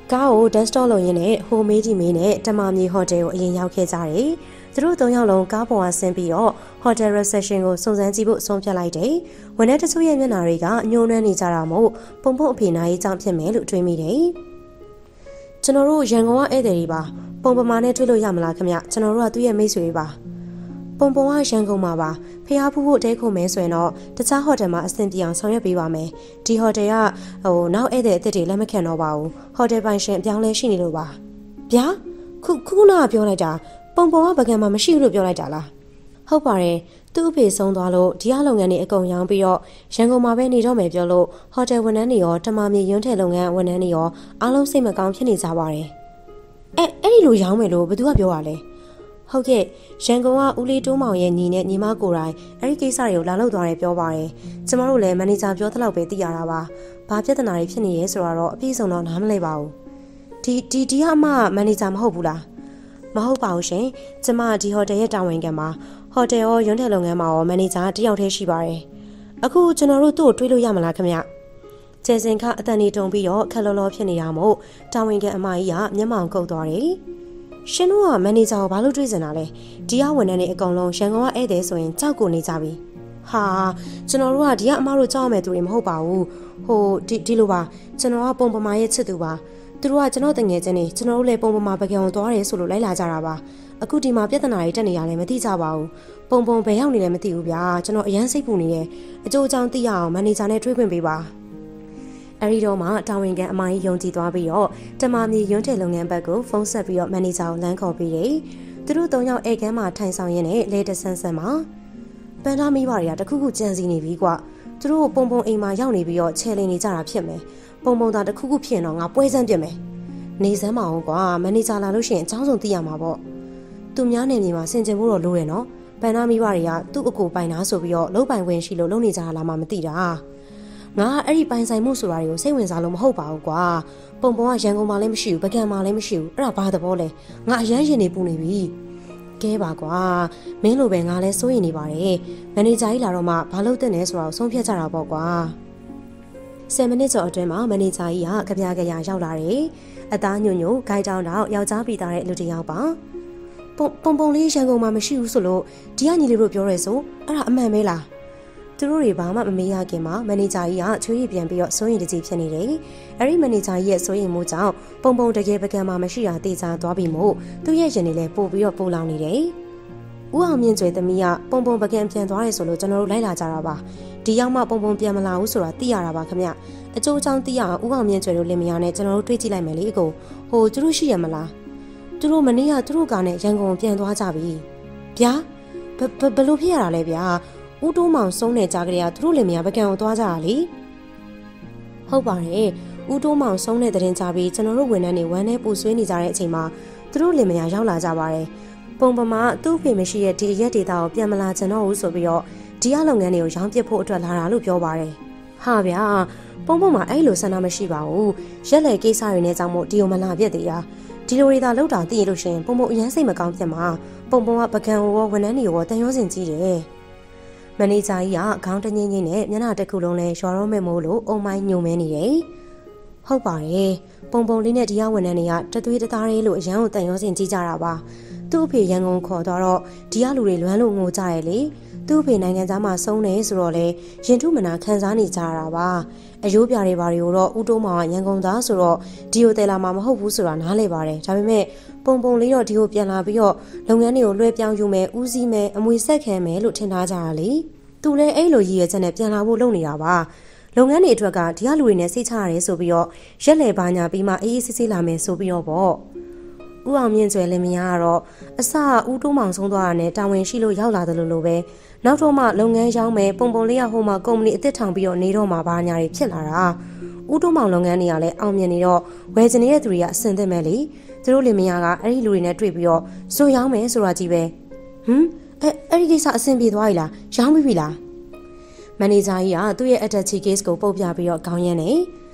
ကားကို desktop လုပ်ရင်းနဲ့ဟိုမေးကြီးမေးနဲ့တမမြေဟိုတယ်ကိုအရင်ရောက်ခဲ့ကြတယ်။သူတို့သုံးယောက်လုံးကားပေါ်ကဆင်းပြီးတော့ hotel reception ကိုစုံစမ်းကြည့်ဖို့ဆုံးဖြတ်လိုက်တယ်။ဝန်ထမ်းတချို့ရဲ့မျက်နှာတွေကညှိုးနှွမ်းနေကြတာမို့ပုံပုံအဖေနာရေးကြောင့်ဖြစ်မယ်လို့တွေးမိတယ်။ကျွန်တော်တို့ရန်ကုန်ကဧည့်သည်တွေပါပုံပမာနဲ့တွေ့လို့ရမလားခင်ဗျ။ကျွန်တော်တို့ကသူ့ရဲ့မိတ်ဆွေတွေပါ။ပုံပုံကရန်ကုန်မှာပါဖျားဖူးဖို့တဲခုံမဲဆိုရင်တော့တခြားဟိုတယ်မှာအဆင်ပြေအောင်ဆောင်ရွက်ပေးပါမယ်ဒီဟိုတယ်ကဟိုနောက်ဧည့်သည်အသစ်တွေလက်မခံတော့ပါဘူးဟိုတယ်ပိုင်ရှင်အပြောင်းလဲရှိနေလို့ပါဗျာခုခုကနာပြောလိုက်တာပုံပုံကပကံမှာမရှိဘူးလို့ပြောလိုက်တာလားဟုတ်ပါတယ်သူ့အဖေဆုံးသွားလို့ဒီအလုပ်ငန်းတွေအကုန်ရောင်းပြီးတော့ရန်ကုန်မှာပဲနေတော့မယ်ပြောလို့ဟိုတယ်ဝန်ထမ်းတွေရောတမမြေရွန်းထည်လုပ်ငန်းဝန်ထမ်းတွေရောအားလုံးစိတ်မကောင်းဖြစ်နေကြပါတယ်အဲအဲ့ဒီလိုရောင်းမယ်လို့ဘယ်သူကပြောရလဲဟုတ်ကဲ့ရန်ကုန်ကဦးလေးတိုးမောင်ရဲ့ညီနဲ့ညီမကိုယ်တိုင်အဲ့ဒီကိစ္စတွေကိုလာလောက်သွားတယ်ပြောပါတယ်ကျမတို့လည်းမန်နေဂျာပြောသလောက်ပဲသိရတာပါဘာပြဿနာတွေဖြစ်နေရဲဆိုတော့အပြည့်စုံတော့နားမလည်ပါဘူးဒီဒီဒီကအမမန်နေဂျာမဟုတ်ဘူးလားမဟုတ်ပါဘူးရှင်ကျမဒီဟိုတယ်ရဲ့တာဝန်ခံပါဟိုတယ်ရောရုံးတယ်လုပ်ငန်းမှာရောမန်နေဂျာတယောက်တည်းရှိပါတယ်အခုကျွန်တော်တို့သူ့ကိုတွေးလို့ရမလားခင်ဗျကျယ်စင်ခအတန်နေတုံပြီးတော့ခက်လောလောဖြစ်နေတာမို့တာဝန်ခံအမကြီးကမျက်မှောင်ကုတ်သွားတယ်ရှင်တို့ကမန်နေဂျာကိုဘာလို့တွေးစင်တာလဲဒီကဝန်ထမ်းတွေအကုန်လုံးရန်ကုန်ကဧည့်သည်ဆိုရင်ကြောက်ကိုနေကြပြီဟာကျွန်တော်တို့ကဒီကအမတို့ကြောက်မဲ့သူတွေမဟုတ်ပါဘူးဟိုဒီဒီလိုပါကျွန်တော်ကပုံပမာရဲ့ချစ်သူပါသူတို့ကကျွန်တော်တငယ်ချင်းတွေကျွန်တော်တို့လည်းပုံပမာပကံကိုသွားတယ်ဆိုလို့လိုက်လာကြတာပါအခုဒီမှာပြဿနာတွေတက်နေရလဲမသိကြပါဘူးပုံပုံဘယ်ရောက်နေလဲမသိဘူးဗျာကျွန်တော်အရန်စိတ်ပူနေတယ်အကျိုးအကြောင်းသိရအောင်မန်နေဂျာနဲ့တွေးခွင့်ပေးပါအဲဒီတော့မှတာဝန်ခံအမကြီးယုံကြည်သွားပြီးတော့တမမြေရွန်းထည်လုပ်ငန်းဘက်ကိုဖုန်းဆက်ပြီးတော့မန်နေဂျာကိုလမ်းခေါ်ပေးတယ်။သူတို့သုံးယောက်ဧကန်းမှာထိုင်ဆောင်ရင်းနဲ့လဲတဆန်းဆန်းမှာပန်းသားမိဘတွေကတခုခုကြံစီနေပြီကွ။သူတို့ပုံပုံအိမ်မှာရောက်နေပြီးတော့ချဲလင်းနေကြတာဖြစ်မယ်။ပုံပုံသားတခုခုဖြစ်ရင်တော့ငါပွဲစမ်းပြစ်မယ်။နေစမ်းမအောင်ကွာမန်နေဂျာလာလို့ရှိရင်အချောင်းဆုံးသိရမှာပေါ့။သူများနေမြေမှာဆင်ကျင်ဖို့တော့လိုရနော်။ပန်းသားမိဘတွေကသူ့အကိုပိုင်သားဆိုပြီးတော့လုံးပိုင်ဝင်ရှိလို့လုံနေကြတာမှမသိတာ။ငါအဲ့ဒီပိုင်ဆိုင်မှုဆိုတာတွေကိုစိတ်ဝင်စားလို့မဟုတ်ပါဘူးကွာပုံပုံကရန်ကုန်မှာလည်းမရှိဘူးပကံမှာလည်းမရှိဘူးအဲ့ဒါဘာသဘောလဲငါအရန်ရင်နေပူနေပြီကဲပါကွာမင်းလိုပဲငါလည်းစိုးရိမ်နေပါတယ်မန်နေဂျာကြီးလာတော့မှဘာလို့တက်နေဆိုတာကိုဆုံးဖြတ်ကြတာပေါ့ကွာဆယ်မိနစ်ကျော်အတွင်းမှာမန်နေဂျာကြီးကကြပြကြရရောက်လာတယ်အသားညွန့်ညွန့်ဂိုင်းတောင်းတောင်းယောက်ျားပြီးသားတဲ့လူတစ်ယောက်ပါပုံပုံပုံလေးရန်ကုန်မှာမရှိဘူးဆိုလို့ဒီကညီလေးတို့ပြောရဲဆိုအဲ့ဒါအမှန်ပဲလားသူတို့တွေဘာမှမမေးရခင်မှာမန်နေဂျာကြီးကချွေးရပြန်ပြီးတော့စိုးရင်တကြီးဖြစ်နေတယ်။အဲဒီမန်နေဂျာကြီးရဲ့စိုးရင်မှုကြောင့်ပုံပုံတကယ်ပကံမှာမရှိတာတေချာသွားပြီးမို့သူ့ရဲ့ရင်တွေလည်းပို့ပြီးတော့ပို့လောင်နေတယ်။ဦးအောင်မြင့်ကျွေသမီးကပုံပုံပကံပြန်သွားတယ်ဆိုလို့ကျွန်တော်တို့လိုက်လာကြတာပါ။ဒီရောက်မှပုံပုံပြန်မလာဘူးဆိုတာသိရတာပါခင်ဗျ။အကျိုးအကြောင်းသိရအောင်ဦးအောင်မြင့်ကျွေတို့လင်မယားနဲ့ကျွန်တော်တို့တွေးကြည့်လိုက်မယ်လေအကို။ဟိုသူတို့ရှိရမလား။သူတို့မနေ့ကသူတို့ကနဲ့ရန်ကုန်ပြန်သွားကြပြီ။ဗျာဘဘလို့ဖြစ်ရတာလဲဗျာ။ဦးတိုးမောင်ဆုံးတဲ့ကြားကလေးကသူတို့လင်မယားပကံကိုသွားကြတာလေဟုတ်ပါတယ်ဦးတိုးမောင်ဆုံးတဲ့တဲ့ကြားပြီးကျွန်တော်တို့ဝန်ထမ်းတွေဝမ်းနဲ့ပူဆွေးနေကြတဲ့အချိန်မှာသူတို့လင်မယားရောက်လာကြပါတယ်ပုံပမာသူ့ဖေမရှိရဲ့ဒီရက်ဒေတာကိုပြန်မလာချင်တော့ဘူးဆိုပြီးတော့ဒီအလုပ်ငန်းတွေကိုရောင်းပစ်ဖို့အတွက်လာတာလို့ပြောပါတယ်ဟာဗျာပုံပုံမှာအဲ့လိုဆန္ဒမရှိပါဘူးရက်လေကိစ္စတွေနဲ့ကြောင့်မို့ဒီကိုမလာပြစ်သေးတာဒီလိုတွေသာလောက်တာသိရလို့ရှင်ပုံပုံအရန်စိတ်မကောင်းဖြစ်မှာပုံပုံကပကံကိုဝန်ထမ်းတွေကိုတန်ရုံးစင်ကြီးတယ်မန်နေဂျာကြီးကခေါင်းတငင်းချင်းနဲ့မျက်နှာတစ်ခုလုံးလဲရွာတော့မဲ့မို့လို့အုံမိုင်းညုံမဲနေတယ်။ဟုတ်ပါရဲ့။ပုံပုံလေးနဲ့ဒီကဝန်ထမ်းတွေကတသွေးတသားလေးလို့အရန်ကိုတန်ရောစင်ကြည့်ကြတာပါ။သူ့အဖေရန်ကုန်ခေါ်တော့ဒီကလူတွေလွမ်းလို့ငိုကြရဲ့လေ။သူ့အဖေနိုင်ငံသားမှာဆုံးနေဆိုတော့လေရင်ထုမနာခံစားနေကြတာပါ။အယိုးပြာတွေဘာတွေကိုတော့ဦးတိုးမောင်ကရန်ကုန်သားဆိုတော့ဒီကိုတယ်လာမှာမဟုတ်ဘူးဆိုတာနားလဲပါတယ်။ဒါပေမဲ့ပုံပုံလေးတော့ဒီကိုပြန်လာပြီးတော့လုပ်ငန်းတွေကိုလွှဲပြောင်းယူမယ်ဦးစီးမယ်အမွေဆက်ခံမယ်လို့ထင်ထားကြတာလေသူလည်းအဲ့လိုရည်ရွယ်ချက်နဲ့ပြန်လာဖို့လုပ်နေတာပါလုပ်ငန်းတွေအတွက်ကဒီကလူတွေနဲ့စိတ်ချရတယ်ဆိုပြီးတော့ရက်လေပါညာပြီးမှအေးအေးဆေးဆေးလာမယ်ဆိုပြီးတော့ပေါ့ဦးအောင်မြင့်ကျွယ်လင်မယားကတော့အစဦးတိုးမောင်ဆုံးသွားတာနဲ့တာဝန်ရှိလို့ရောက်လာတယ်လို့လို့ပဲနောက်တော့မှလုပ်ငန်းရောင်းမယ်ပုံပုံလေးရဟိုမှာကုမ္ပဏီအသစ်ထောင်ပြီးတော့နေတော့မှဘာညာတွေဖြစ်လာတာဦးတိုးမောင်လုပ်ငန်းတွေကလည်းအောင်မြင်နေတော့ဝယ်ချင်နေတဲ့သူတွေကအဆင်သင့်မဲ့လေသူတို့လင်မယားကအဲ့ဒီလူတွေနဲ့တွေ့ပြီးတော့စိုးရောင်းမယ်ဆိုတာကြီးပဲဟမ်အဲအဲ့ဒီကိစ္စအဆင်ပြေသွားပြီလားရောင်းပြီလားမန်နေဂျာကြီးကသူ့ရဲ့ attach case ကိုပုတ်ပြပြီးတော့ခေါင်းရမ်းနေ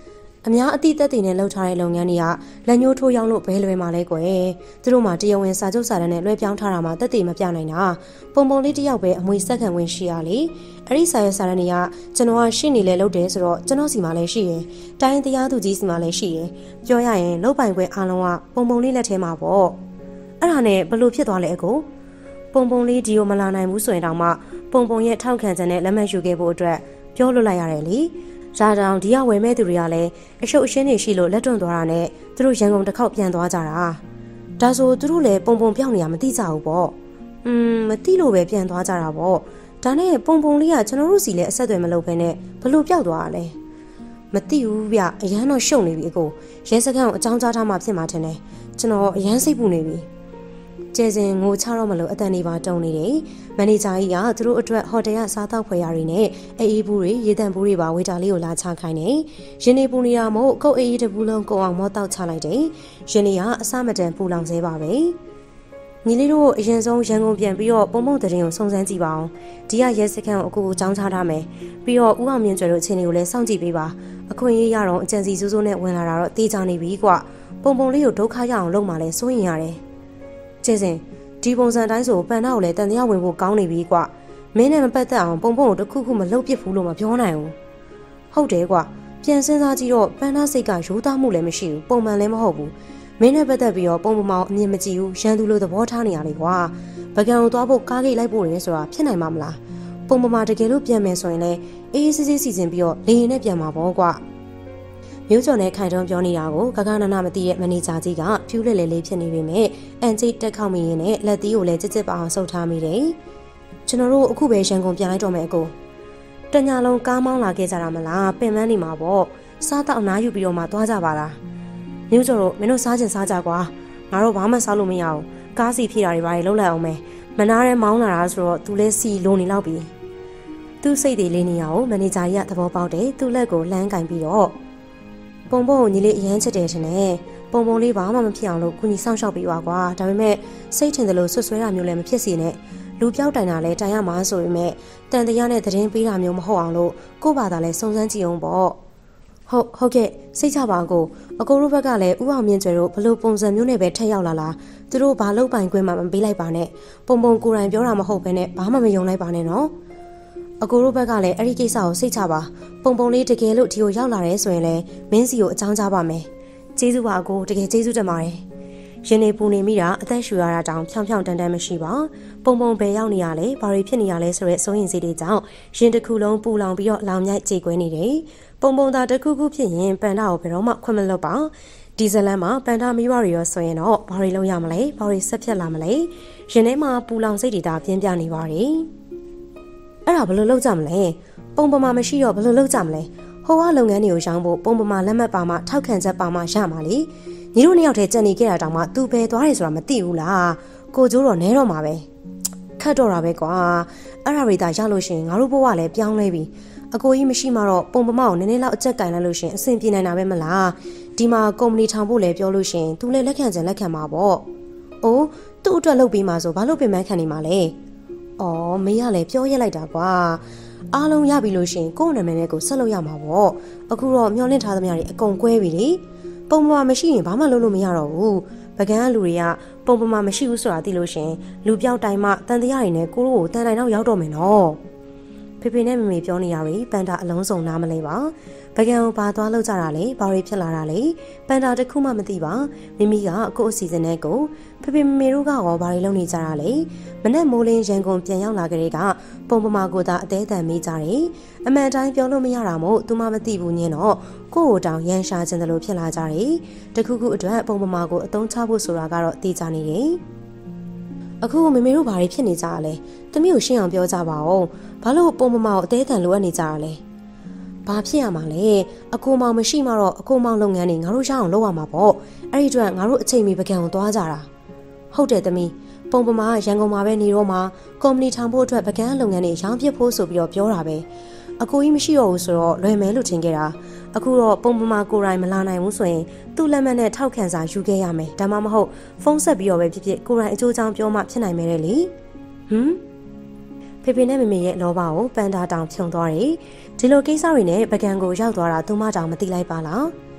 အများအတိတ်တွေနဲ့လှုပ်ထားတဲ့လုပ်ငန်းတွေကလက်ညှိုးထိုးရောက်လို့ဘဲလွယ်မှာလဲကွယ်သူတို့မှတရားဝင်စာချုပ်စာတမ်းနဲ့လွှဲပြောင်းထားတာမှတက်တည်မပြနိုင်တာပုံပုံလေးတစ်ယောက်ပဲအမွေဆက်ခံဝင်ရှိရလေအဲ့ဒီစာရွက်စာတမ်းတွေကကျွန်တော်ကရှင်းနေလဲလုပ်တယ်ဆိုတော့ကျွန်တော်စီမှာလည်းရှိရယ်တိုင်းတရားသူကြီးစီမှာလည်းရှိရယ်ပြောရရင်လုပ်ပိုင်ခွင့်အားလုံးကပုံပုံလေးလက်ထဲမှာပေါ့အဲ့ဒါနဲ့ဘလို့ဖြစ်သွားလဲအကိုပုံပုံလေးဒီကိုမလာနိုင်ဘူးဆိုရင်တောင်မှပုံပုံရဲ့ထောက်ခံချက်နဲ့လက်မှတ်ယူခဲ့ဖို့အတွက်ပြောလွတ်လိုက်ရတယ်လေရာတောင်ဒီကဝယ်မဲ့သူတွေကလည်းအရှုပ်အရှင်းနေရှိလို့လက်တွန့်သွားတာနဲ့သူတို့ရန်ကုန်တစ်ခေါက်ပြန်သွားကြတာဒါဆိုသူတို့လည်းပုံပုံပြောင်းနေရမသိကြဘူးပေါ့อืมမသိလို့ပဲပြန်သွားကြတာပေါ့ဒါနဲ့ပုံပုံလေးကကျွန်တော်တို့စီလည်းအဆက်အသွယ်မလုပ်ဘဲနဲ့ဘလို့ပျောက်သွားတာလဲမသိဘူးဗျအရန်တော့ရှုံနေပြီအကိုရဲစခန်းကိုအကြောင်းကြားထားမှဖြစ်မှာထင်တယ်ကျွန်တော်အရန်စိတ်ပူနေပြီကျဲစင်ငိုချတော့မလို့အတန်နေပါတုံနေတယ်မန်နေဂျာကြီးကသူတို့အတွက်ဟိုတယ်ကစားတောက်ဖွယ်ရာတွေနဲ့အေးအေးဘူးတွေရေတန့်ဘူးတွေပါဝေတာလေးကိုလာချခိုင်းတယ်ရင်းနေပူနေတာမို့ကုတ်အေးအေးတပူလုံးကုတ်အောင်မောတောက်ချလိုက်တယ်ရင်းနေကအစမတန်ပူလောင်သေးပါပဲညီလေးတို့အရင်ဆုံးရန်ကုန်ပြန်ပြီးတော့ပုံပုံတရင်ကိုစုံစမ်းကြည့်ပါအောင်ဒီကရဲစခန်းကိုအကူကိုကြောင်းချထားမယ်ပြီးတော့ဦးအောင်မြင့်ကျွဲတို့အချင်းတွေကိုလည်းစောင့်ကြည့်ပေးပါအခွင့်အရေးရတော့အကြံစီစိုးစိုးနဲ့ဝင်လာတာတော့တေးကြနေပြီကွပုံပုံလေးကိုဒုက္ခရအောင်လုပ်မှလဲစိုးရင်ရတယ်ကျဲစင်ဒီပုံစံတိုင်းဆိုပန်တော့လည်းတန်တရားဝင်ဖို့ကောင်းနေပြီကွမင်းနဲ့မပတ်သက်အောင်ပုံပုံကိုတစ်ခုခုမလုပ်ပစ်ဘူးလို့မပြောနိုင်ဘူးဟုတ်တယ်ကွပြန်စဉ်းစားကြည့်တော့ပန်သားစိတ်ကရိုးသားမှုလည်းမရှိဘူးပုံမှန်လည်းမဟုတ်ဘူးမင်းနဲ့ပတ်သက်ပြီးတော့ပုံပုံမောင်အမြင်မကြည့်ဘူးရန်သူလိုသဘောထားနေရလေကွာပကံကိုသွားဖို့ကားဂိတ်လိုက်ဖို့ရယ်ဆိုတာဖြစ်နိုင်မှာမလားပုံပုံမှာတကယ်လို့ပြန်မယ်ဆိုရင်လည်းအေးအေးဆေးဆေးစီစဉ်ပြီးတော့လေရင်နဲ့ပြန်မှာပေါ့ကွမျိုးကျော်နဲ့ခိုင်တုံးပြောနေတာကိုဂဂနနမသိတဲ့မန်နေဂျာကြီးကဖြူးလဲလဲလေးဖြစ်နေပေမဲ့အန်ဂျိတ်တက်ခောက်မိရင်နဲ့လက်သီးကိုလည်းကြစ်ကြစ်ပအောင်ဆုပ်ထားမိတယ်ကျွန်တော်တို့အခုပဲရန်ကုန်ပြန်လိုက်တော့မယ်အကိုတညလုံးကားမောင်းလာခဲ့ကြတာမလားပင်မနေမှာပေါ့စားတော့အနားယူပြီးတော့မှသွားကြပါလားမျိုးကျော်တို့မင်းတို့စားချင်စားကြကွာငါတို့ဘာမှစားလို့မရအောင်ကားစီဖြည့်တာတွေဘာတွေလုပ်လိုက်အောင်မယ်မနာရဲမောင်းလာတာဆိုတော့သူလဲစီလိုနေလောက်ပြီသူ့စိတ်တွေလေးနေရအောင်မန်နေဂျာကြီးကသဘောပေါက်တယ်သူ့လက်ကိုလှမ်းကင်ပြီးတော့ပုံပုံကိုညီလေးအရန်ချစ်တယ်ထင်တယ်ပုံပုံလေးဘာမှမဖြစ်အောင်လို့ကုညီစောင့်ရှောက်ပြီးပါကွာဒါပေမဲ့စိတ်ထင်တယ်လို့ဆွဆွဲတာမျိုးလည်းမဖြစ်စီနဲ့လူပြောက်တိုင်တာလည်းတိုင်ရမှာဆိုပေမဲ့တန်တရားနဲ့သတင်းပေးတာမျိုးမဟုတ်အောင်လို့ကို့ဘာသာလည်းစုံစမ်းကြည့်အောင်ပေါ့ဟုတ်ဟုတ်ကဲ့စိတ်ချပါကိုအကိုတို့ဘက်ကလည်းဥအောင်မြင့်ကျွဲတို့ဘလို့ပုံစံမျိုးနဲ့ပဲထက်ရောက်လာလားသူတို့ဘာလုပ်ပိုင်ခွင့်မှမပေးလိုက်ပါနဲ့ပုံပုံကိုယ်တိုင်ပြောတာမဟုတ်ဘဲနဲ့ဘာမှမယုံလိုက်ပါနဲ့နော်အကိုတို့ဘက်ကလည်းအဲ့ဒီကိစ္စကိုစိတ်ချပါပုံပုံလေးတကယ်လို့ဒီကိုရောက်လာတယ်ဆိုရင်လည်းမင်းစီကိုအကြောင်းကြားပါမယ်ကျေးဇူးပါအကိုတကယ်ကျေးဇူးတင်ပါတယ်ရင်နေပူနေမိတာအသက်ရှူရတာတောင်ဖြောင်ဖြောင်တန်တန်မရှိပါပုံပုံပဲရောက်နေရလဲဘာတွေဖြစ်နေရလဲဆိုရဲစိုးရင်စိတ်တွေကြောင့်ရင်တစ်ခုလုံးပူလောင်ပြီးတော့လောင်မြိုက်ကြေကွဲနေတယ်ပုံပုံသားတစ်ခုခုဖြစ်ရင်ပန်တာကိုဘယ်တော့မှခွင့်မလွတ်ပါဒီဇလန်မှာပန်တာမိဘတွေရောဆိုရင်တော့ဘာတွေလုပ်ရမလဲဘာတွေဆက်ဖြတ်လာမလဲရင်ထဲမှာပူလောင်စိတ်တွေဒါပြင်းပြနေပါတယ်အဲ့ဒါဘယ်လိုလုပ်ကြမလဲပုံပမာမရှိတော့ဘယ်လိုလုပ်ကြမလဲဟိုကလုပ်ငန်းတွေကိုရောင်းဖို့ပုံပမာလက်မှတ်ပါမှထောက်ခံချက်ပါမှရမှာလေညီတို့နှစ်ယောက်တည်းကြံနေခဲ့တာတောင်မှသူပဲသွားတယ်ဆိုတာမသိဘူးလားကိုကျိုးတော့နဲတော့မှာပဲခတ်တော့တာပဲကွာအဲ့ဒါတွေသာရလို့ရှိရင်ငါတို့ဘဝလည်းပြောင်းလဲပြီအကိုကြီးမရှိမှတော့ပုံပမာကိုနည်းနည်းလောက်အကျက်ကင်လိုက်လို့ရှိရင်အဆင်ပြေနိုင်တာပဲမလားဒီမှာကုမ္ပဏီထောင်ဖို့လည်းပြောလို့ရှိရင်သူလည်းလက်ခံချင်လက်ခံမှာပေါ့အိုးသူ့အတွက်လုပ်ပြီးမှဆိုဘာလို့ပြင်ပန်းခံနေမှာလဲအော်မင်းကလည်းပြောရက်လိုက်တာကွာအားလုံးရပြီလို့ရှိရင်ကိုယ့်နာမည်နဲ့ကိုဆက်လုပ်ရမှာပေါ့အခုတော့မျောလင့်ထားသမျှတွေအကုန်ကွဲပြီလေပုံပမာမရှိရင်ဘာမှလုပ်လို့မရတော့ဘူးပကံကလူတွေကပုံပမာမရှိဘူးဆိုတာသိလို့ရှိရင်လူပြောက်တိုင်းမှတန်တရားတွေနဲ့ကိုတို့ကိုတန်တိုင်းတော့ရောက်တော့မယ်နော်ဖေဖေနဲ့မမေပြောနေရပြီပန်တာအလုံးစုံနားမလဲပါပကံကိုဘာသွားလောက်ကြတာလဲဘာတွေဖြစ်လာတာလဲပန်တာတခုမှမသိပါမိမိကကို့အစီအစဉ်နဲ့ကိုဖေဖေမမေတို့ကရောဘာတွေလုပ်နေကြတာလဲမနဲ့မိုးလင်းရန်ကုန်ပြန်ရောက်လာကြတဲ့ကပုံပမာကိုသာအသေးအံမေးကြတယ်အမှန်တိုင်းပြောလို့မရတာမို့သူမှမသိဘူးညင်တော့ကို့ကိုတောင်ရန်ရှာခြင်းတလို့ဖြစ်လာကြတယ်တခုခုအတွက်ပုံပမာကိုအသုံးချဖို့ဆိုတာကတော့သိကြနေတယ်အခုမမေတို့ဘာတွေဖြစ်နေကြတာလဲတမီးကိုရှင်းအောင်ပြောကြပါဦးဘာလို့ပုံပမာကိုအသေးအံလိုအပ်နေကြတာလဲဘာဖြစ်ရမှာလဲအကိုမောင်မရှိမှတော့အကိုမောင်လုပ်ငန်းတွေငါတို့ရအောင်လုပ်ရမှာပေါ့အဲ့ဒီအတွက်ငါတို့အချိန်မီပကံကိုသွားကြတာဟုတ်တယ်သမီးပုံပမာရန်ကုန်မှာပဲနေတော့မှာကုမ္ပဏီထောင်ဖို့အတွက်ပကံလုပ်ငန်းတွေရောင်းပစ်ဖို့ဆိုပြီးတော့ပြောတာပဲအကိုကြီးမရှိတော့ဘူးဆိုတော့လွယ်မယ်လို့ထင်ခဲ့တာအခုတော့ပုံပမာကိုယ်တိုင်မလာနိုင်ဘူးဆိုရင်သူ့လက်မှတ်နဲ့ထောက်ခံစာယူခဲ့ရမယ်ဒါမှမဟုတ်ဖုန်းဆက်ပြီးတော့ပဲဖြစ်ဖြစ်ကိုယ်တိုင်အကျိုးချောင်းပြောမှဖြစ်နိုင်မယ်လေဟမ်ဖေဖေနဲ့မမေရဲ့လောဘကိုပန်တာတောင်ဖြုံသွားတယ်ဒီလိုကိစ္စတွေနဲ့ပကံကိုရောက်သွားတာသူမတောင်မသိလိုက်ပါလား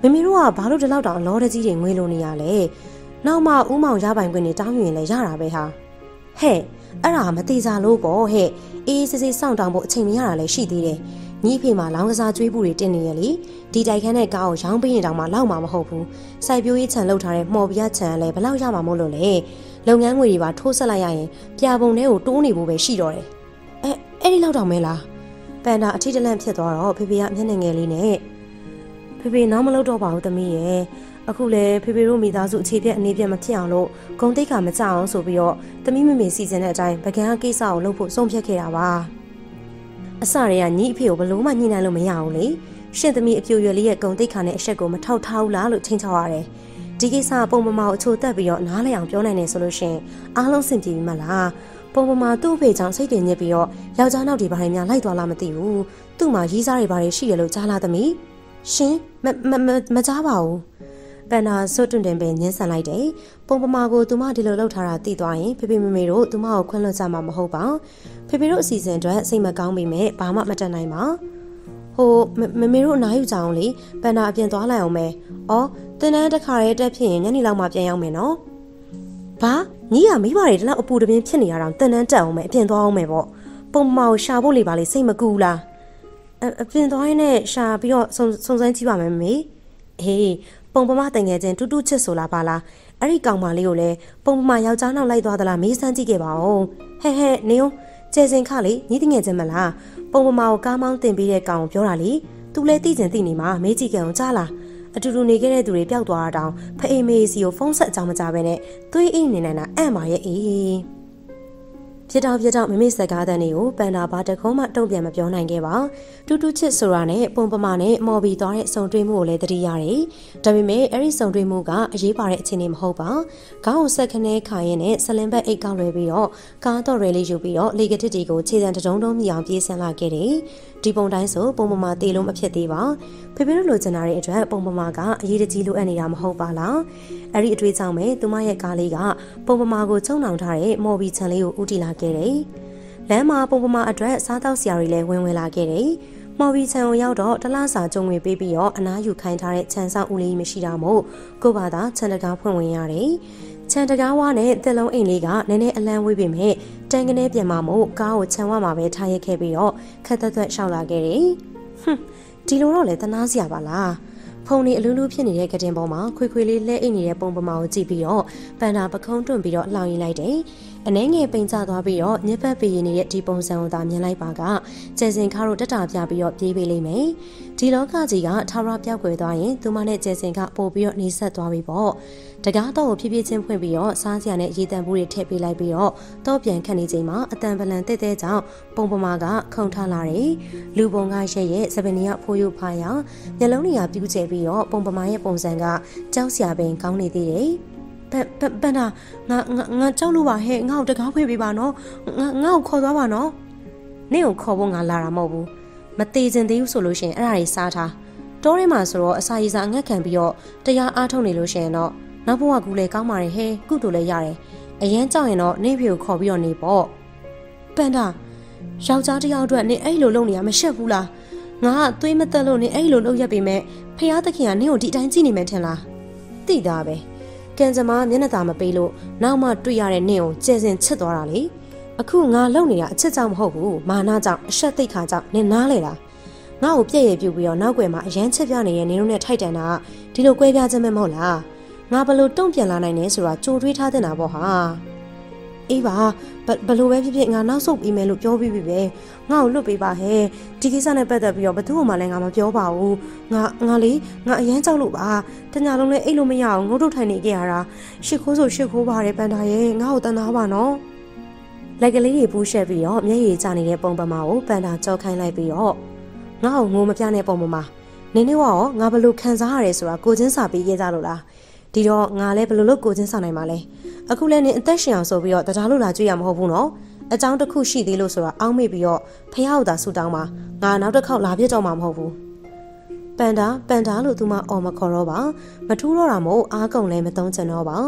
မမေတို့ကဘာလို့ဒီလောက်တောင်လောတကြီးတွေငွေလိုနေရလဲနောက်မှဥမောင်ရပိုင်ခွင့်တွေတောင်းယူရင်လည်းရတာပဲဟာဟဲ့အဲ့ဒါမတိစားလို့ပေါ့ဟဲ့အေးစစ်စစ်စောင့်တောင်းဖို့အချိန်မရတာလည်းရှိသေးတယ်ညီဖေမှာလောင်းကစားကျွေးဘူးတွေတင်နေရလေဒီတိုက်ခန်းတဲ့ကားကိုရောင်းပေးရင်တောင်မှလောက်မှာမဟုတ်ဘူးစိုက်ပျိုးရေးခြံလောက်ထားတဲ့မှော်ပြခြံလည်းဘယ်လောက်ရမှာမို့လို့လဲလုပ်ငန်းငွေတွေပါထိုးဆက်လိုက်ရရင်ပြာပုံတွေကိုတိုးနေဖို့ပဲရှိတော့တယ်အဲအဲ့ဒီလောက်တောင်မဲလားပန်တာအထီးတလန့်ဖြစ်သွားတော့ဖေဖေကမျက်နှာငယ်လေးနဲ့ဖေဖေနောက်မလုပ်တော့ပါဘူးသမီးရဲ့အခုလေဖေဖေတို့မိသားစုအခြေပြက်အနေပြက်မဖြစ်အောင်လို့ဂုံတိတ်ခါမကြအောင်ဆိုပြီးတော့သမီးမမေစီစဉ်တဲ့အတိုင်းပကံကိစ္စကိုလုပ်ဖို့ဆုံးဖြတ်ခဲ့တာပါအစတွေကညီအဖေကိုဘလို့မှညှိနှိုင်းလို့မရဘူးလေရှင်သမီးအပြိုရွယ်လေးရဲ့ဂုံတိတ်ခါနဲ့အဆက်ကိုမထောက်ထားဘူးလားလို့ချိန်ချောက်ရတယ်ဒီကိစ္စပုံပမာကိုအချိုတက်ပြီးတော့နားလည်အောင်ပြောနိုင်နေဆိုလို့ရှင်အားလုံးစင်ပြေပြီမလားပုံပမာသူ့အဖေကြောင့်စိတ်တင်ညစ်ပြီးတော့ယောက်ျားနောက်တွေဘာတွေများလိုက်သွားလားမသိဘူးသူ့မှာရီးစားတွေဘာတွေရှိရလို့ကြားလာသမီးရှင်မမမကြားပါဘူးပန်နာစွတ်တွင်တင်ပဲညှင်းဆန်လိုက်တယ်ပုံပမာကိုသူမဒီလိုလှုပ်ထားတာသိသွားရင်ဖေဖေမေမေတို့သူမကိုခွင့်လွှတ်ကြမှာမဟုတ်ပါဖေဖေတို့အစီအစဉ်အတွက်စိတ်မကောင်းပေမဲ့ဘာမှမတတ်နိုင်ပါဟိုမမေတို့အနားယူကြအောင်လေပန်နာအပြင်သွားလိုက်အောင်မယ်အော်တင်းတန်းတစ်ခါရဲတက်ဖြစ်ရင်ညနေလောက်မှပြန်ရောက်မယ်နော်ဘာညီကမိဘတွေဒီလောက်အပူတပြင်းဖြစ်နေရအောင်တင်းတန်းတက်အောင်မယ်အပြင်သွားအောင်မယ်ပေါ့ပုံပမာကိုရှာဖို့လေပါလေစိတ်မကူဘူးလားအပြင်သွားရင်လည်းရှာပြီးတော့စုံစုံစမ်းကြည့်ပါမယ်မေဟေးပုံပမာတန်ငယ်ချင်းတူတူချစ်ဆိုလားပါလားအဲ့ဒီကောင်မလေးကိုလည်းပုံပမာယောက်ျားနောက်လိုက်သွားသလားမေးစမ်းကြည့်ခဲ့ပါဦးဟဲ့ဟဲ့နေုံကျဲစင်ခလေညီတငယ်ချင်းမလားပုံပမာကိုကားမောင်းတင်ပြီးတဲ့ကောင်ပြောတာလေသူလည်းသိကျင်သိနေမှာမေးကြည့်ကြအောင်ကြားလားအတူတူနေခဲ့တဲ့သူတွေပျောက်သွားတာတောင်ဖအေးမေးစီကိုဖုန်းဆက်အကြောင်းမကြားပဲနဲ့သွေးအိနေနိုင်တာအံ့ပါရဲ့အေးပြတောင်ပြတောင်မမေစကားတန်းတွေကိုပန်တာဘာတခုံးမှတုံ့ပြန်မပြောနိုင်ခဲ့ပါတူတူချစ်ဆိုတာနဲ့ပုံပမာနဲ့မော်ဘီသွားတဲ့စုံတွေ့မှုကိုလည်းသတိရတယ်ဒါပေမဲ့အဲ့ဒီစုံတွေ့မှုကအရေးပါတဲ့အခြေအနေမဟုတ်ပါခေါင်းကိုဆက်ခနဲခါရင်နဲ့ဆလင်ဘက်အိတ်ကောက်လွယ်ပြီးတော့ကားတော့ရဲလေးယူပြီးတော့လေကတစ်တီကိုခြေစံတုံးတုံးမြအောင်ပြေးဆင်းလာခဲ့တယ်ဒီပုံတိုင်းဆိုပုံပမာတေးလုံးမဖြစ်သေးပါဖေဖေတို့လိုချင်တာတဲ့အတွက်ပုံပမာကအရေးတကြီးလိုအပ်နေတာမဟုတ်ပါလားအဲ့ဒီအတွေ့အကြုံပဲသူမရဲ့ကားလေးကပုံပမာကိုချုံနှောင်ထားတဲ့မော်ဘီချန်လေးကိုဦးတည်လာခဲ့တယ်လမ်းမှာပုံပမာအတွက်စားတောက်စရာတွေလည်းဝင်ဝင်လာခဲ့တယ်မော်ဘီချန်ကိုရောက်တော့တလားစာကြုံငွေပေးပြီးတော့အနားယူခိုင်းထားတဲ့ခြံဆောင်ဦးလေးမရှိတာမို့ကိုပါသာခြံတကားဖွင့်ဝင်ရတယ်ခြံတကားဝါနဲ့တက်လုံးအိမ်လေးကနည်းနည်းအလန့်ဝေးပေမဲ့တန်ကနေပြန်มาမို့ကားကိုခြံဝမှာပဲထားရခဲ့ပြီးတော့ခက်သက်သက်ရှောက်လာခဲ့တယ်ဟွန်းဒီလိုတော့လေတနာစရာပါလားဖုန်လေးအလူးလူးဖြစ်နေတဲ့ကတင်ပေါ်မှာခွေခွေလေးလဲအိတ်နေတဲ့ပုံပမာကိုကြည့်ပြီးတော့ပန်တာပခုံးတွန့်ပြီးတော့လှောင်ရင်းလိုက်တယ်အနှဲငယ်ပိန်ချသွားပြီးတော့ညက်ပတ်ပေးနေတဲ့ဒီပုံစံကိုသာမြင်လိုက်ပါကကျဲစင်ခါတို့တက်တာပြပြီးတော့ပြေးပေးလိမ့်မယ်ဒီလောကကြီးကထာဝရပြောက်ွယ်သွားရင်သူမနဲ့ကျဲစင်ကပို့ပြီးတော့နေဆက်သွားပြီပေါ့တကားတော့ဖြည်းဖြည်းချင်းဖွင့်ပြီးတော့စားစရာနဲ့ရေတံပူးတွေထည့်ပေးလိုက်ပြီးတော့တော့ပြန်ခတ်နေချိန်မှာအတန်ပလန်တဲ့တဲ့ကြောင့်ပုံပမာကခုန်ထားလာတယ်လူပုံကရဲ့ရဲ့စပနီကဖိုးရုပ်ဖားရမျက်လုံးတွေကပြူးကျဲပြီးတော့ပုံပမာရဲ့ပုံစံကကြောက်စရာပင်ကောင်းနေသေးတယ်ပန်ပန်ပန်တာငါငါကြောက်လို့ပါဟဲ့ငါ့ကိုတကားဖွင့်ပေးပါနော်ငါငါ့ကိုခေါ်သွားပါနော်နင့်ကိုခေါ်ဖို့ငါလာတာမဟုတ်ဘူးမသေးချင်သေးဘူးဆိုလို့ရှိရင်အဲ့ဒါတွေစားထားတောထဲမှာဆိုတော့အစာရည်စာအငတ်ခံပြီးတော့တရားအားထုတ်နေလို့ရှိရင်တော့နောက်ဘဝကူလည်းကောင်းပါတယ်ဟဲ့ကုသိုလ်လည်းရတယ်အရန်ကြောက်ရင်တော့နင့်ဖေကိုခေါ်ပြီးတော့နေပေါ့ပန်တာယောက်ျားတစ်ယောက်အတွက်နင့်အဲ့လိုလုပ်နေရမရှက်ဘူးလားငါကသွေးမတက်လို့နင့်အဲ့လိုလုပ်ရပေမဲ့ဖះသခင်ကနင့်ကိုဒီအတိုင်းကြည့်နေမယ်ထင်လားသိတာပဲကံကြမ္မာမျက်နှာသာမပေးလို့နောက်မှတွေ့ရတဲ့နင့်ကိုကျဲစင်ချစ်သွားတာလေအခုငါလုပ်နေတာအချစ်ကြောင့်မဟုတ်ဘူးမာနကြောင့်အရှက်သိက္ခာကြောင့်နင်နားလေလားငါ့ကိုပြည့်ရပြူပြီးတော့နောက်ွယ်မှာအရန်ချစ်ပြနေတဲ့နင်တို့နဲ့ထိုက်တန်တာဒီလိုကွဲပြားခြင်းမဟုတ်လားငါဘလို့တုံ့ပြန်လာနိုင်နေဆိုတာကြိုတွေးထားတဲ့နာပေါ့ဟာအေးပါဘလို့ပဲဖြစ်ဖြစ်ငါနောက်ဆုတ်ပြီးမယ်လို့ပြောပြီးပြီပဲငါ့ကိုလွတ်ပေးပါဟဲ့ဒီကိစ္စနဲ့ပတ်သက်ပြီးတော့ဘသူ့မှလည်းငါမပြောပါဘူးငါငါလေးငါအရန်ကြောက်လို့ပါတညာလုံးလည်းအိတ်လို့မရအောင်ငုတ်ထုတ်ထိုင်နေကြရတာရှစ်ခိုးဆိုရှစ်ခိုးပါတယ်ပန်တာရဲ့ငါ့ကိုတန်သားပါနော်လက်ကလေးတွေပူးရှက်ပြီးတော့မျက်ရည်ကျနေတဲ့ပုံပမာကိုပန်တာကြောက်ခိုင်းလိုက်ပြီးတော့ငါ့ကိုငိုမပြတဲ့ပုံပမာနင်းနေဝါရောငါဘလို့ခံစားရတယ်ဆိုတာကိုချင်းစာပေးခဲ့ကြလို့လားဒီတော့ငါလည်းဘလို့လို့ကိုချင်းစာနိုင်မှာလဲအခုလည်းနင်အသက်ရှင်အောင်ဆိုပြီးတော့တရားလို့လာကြွေးရမဟုတ်ဘူးနော်အကြောင်းတစ်ခုရှိသေးလို့ဆိုတာအောင်းမေ့ပြီးတော့ဖះဟုတ်တာဆူတောင်းမှာငါနောက်တစ်ခေါက်လာပြစ်တော့မှာမဟုတ်ဘူးပန်တာပန်တာလို့သူမအော်မခေါ်တော့ပါမထူးတော့တာမို့အားကုန်လည်းမသုံးချင်တော့ပါ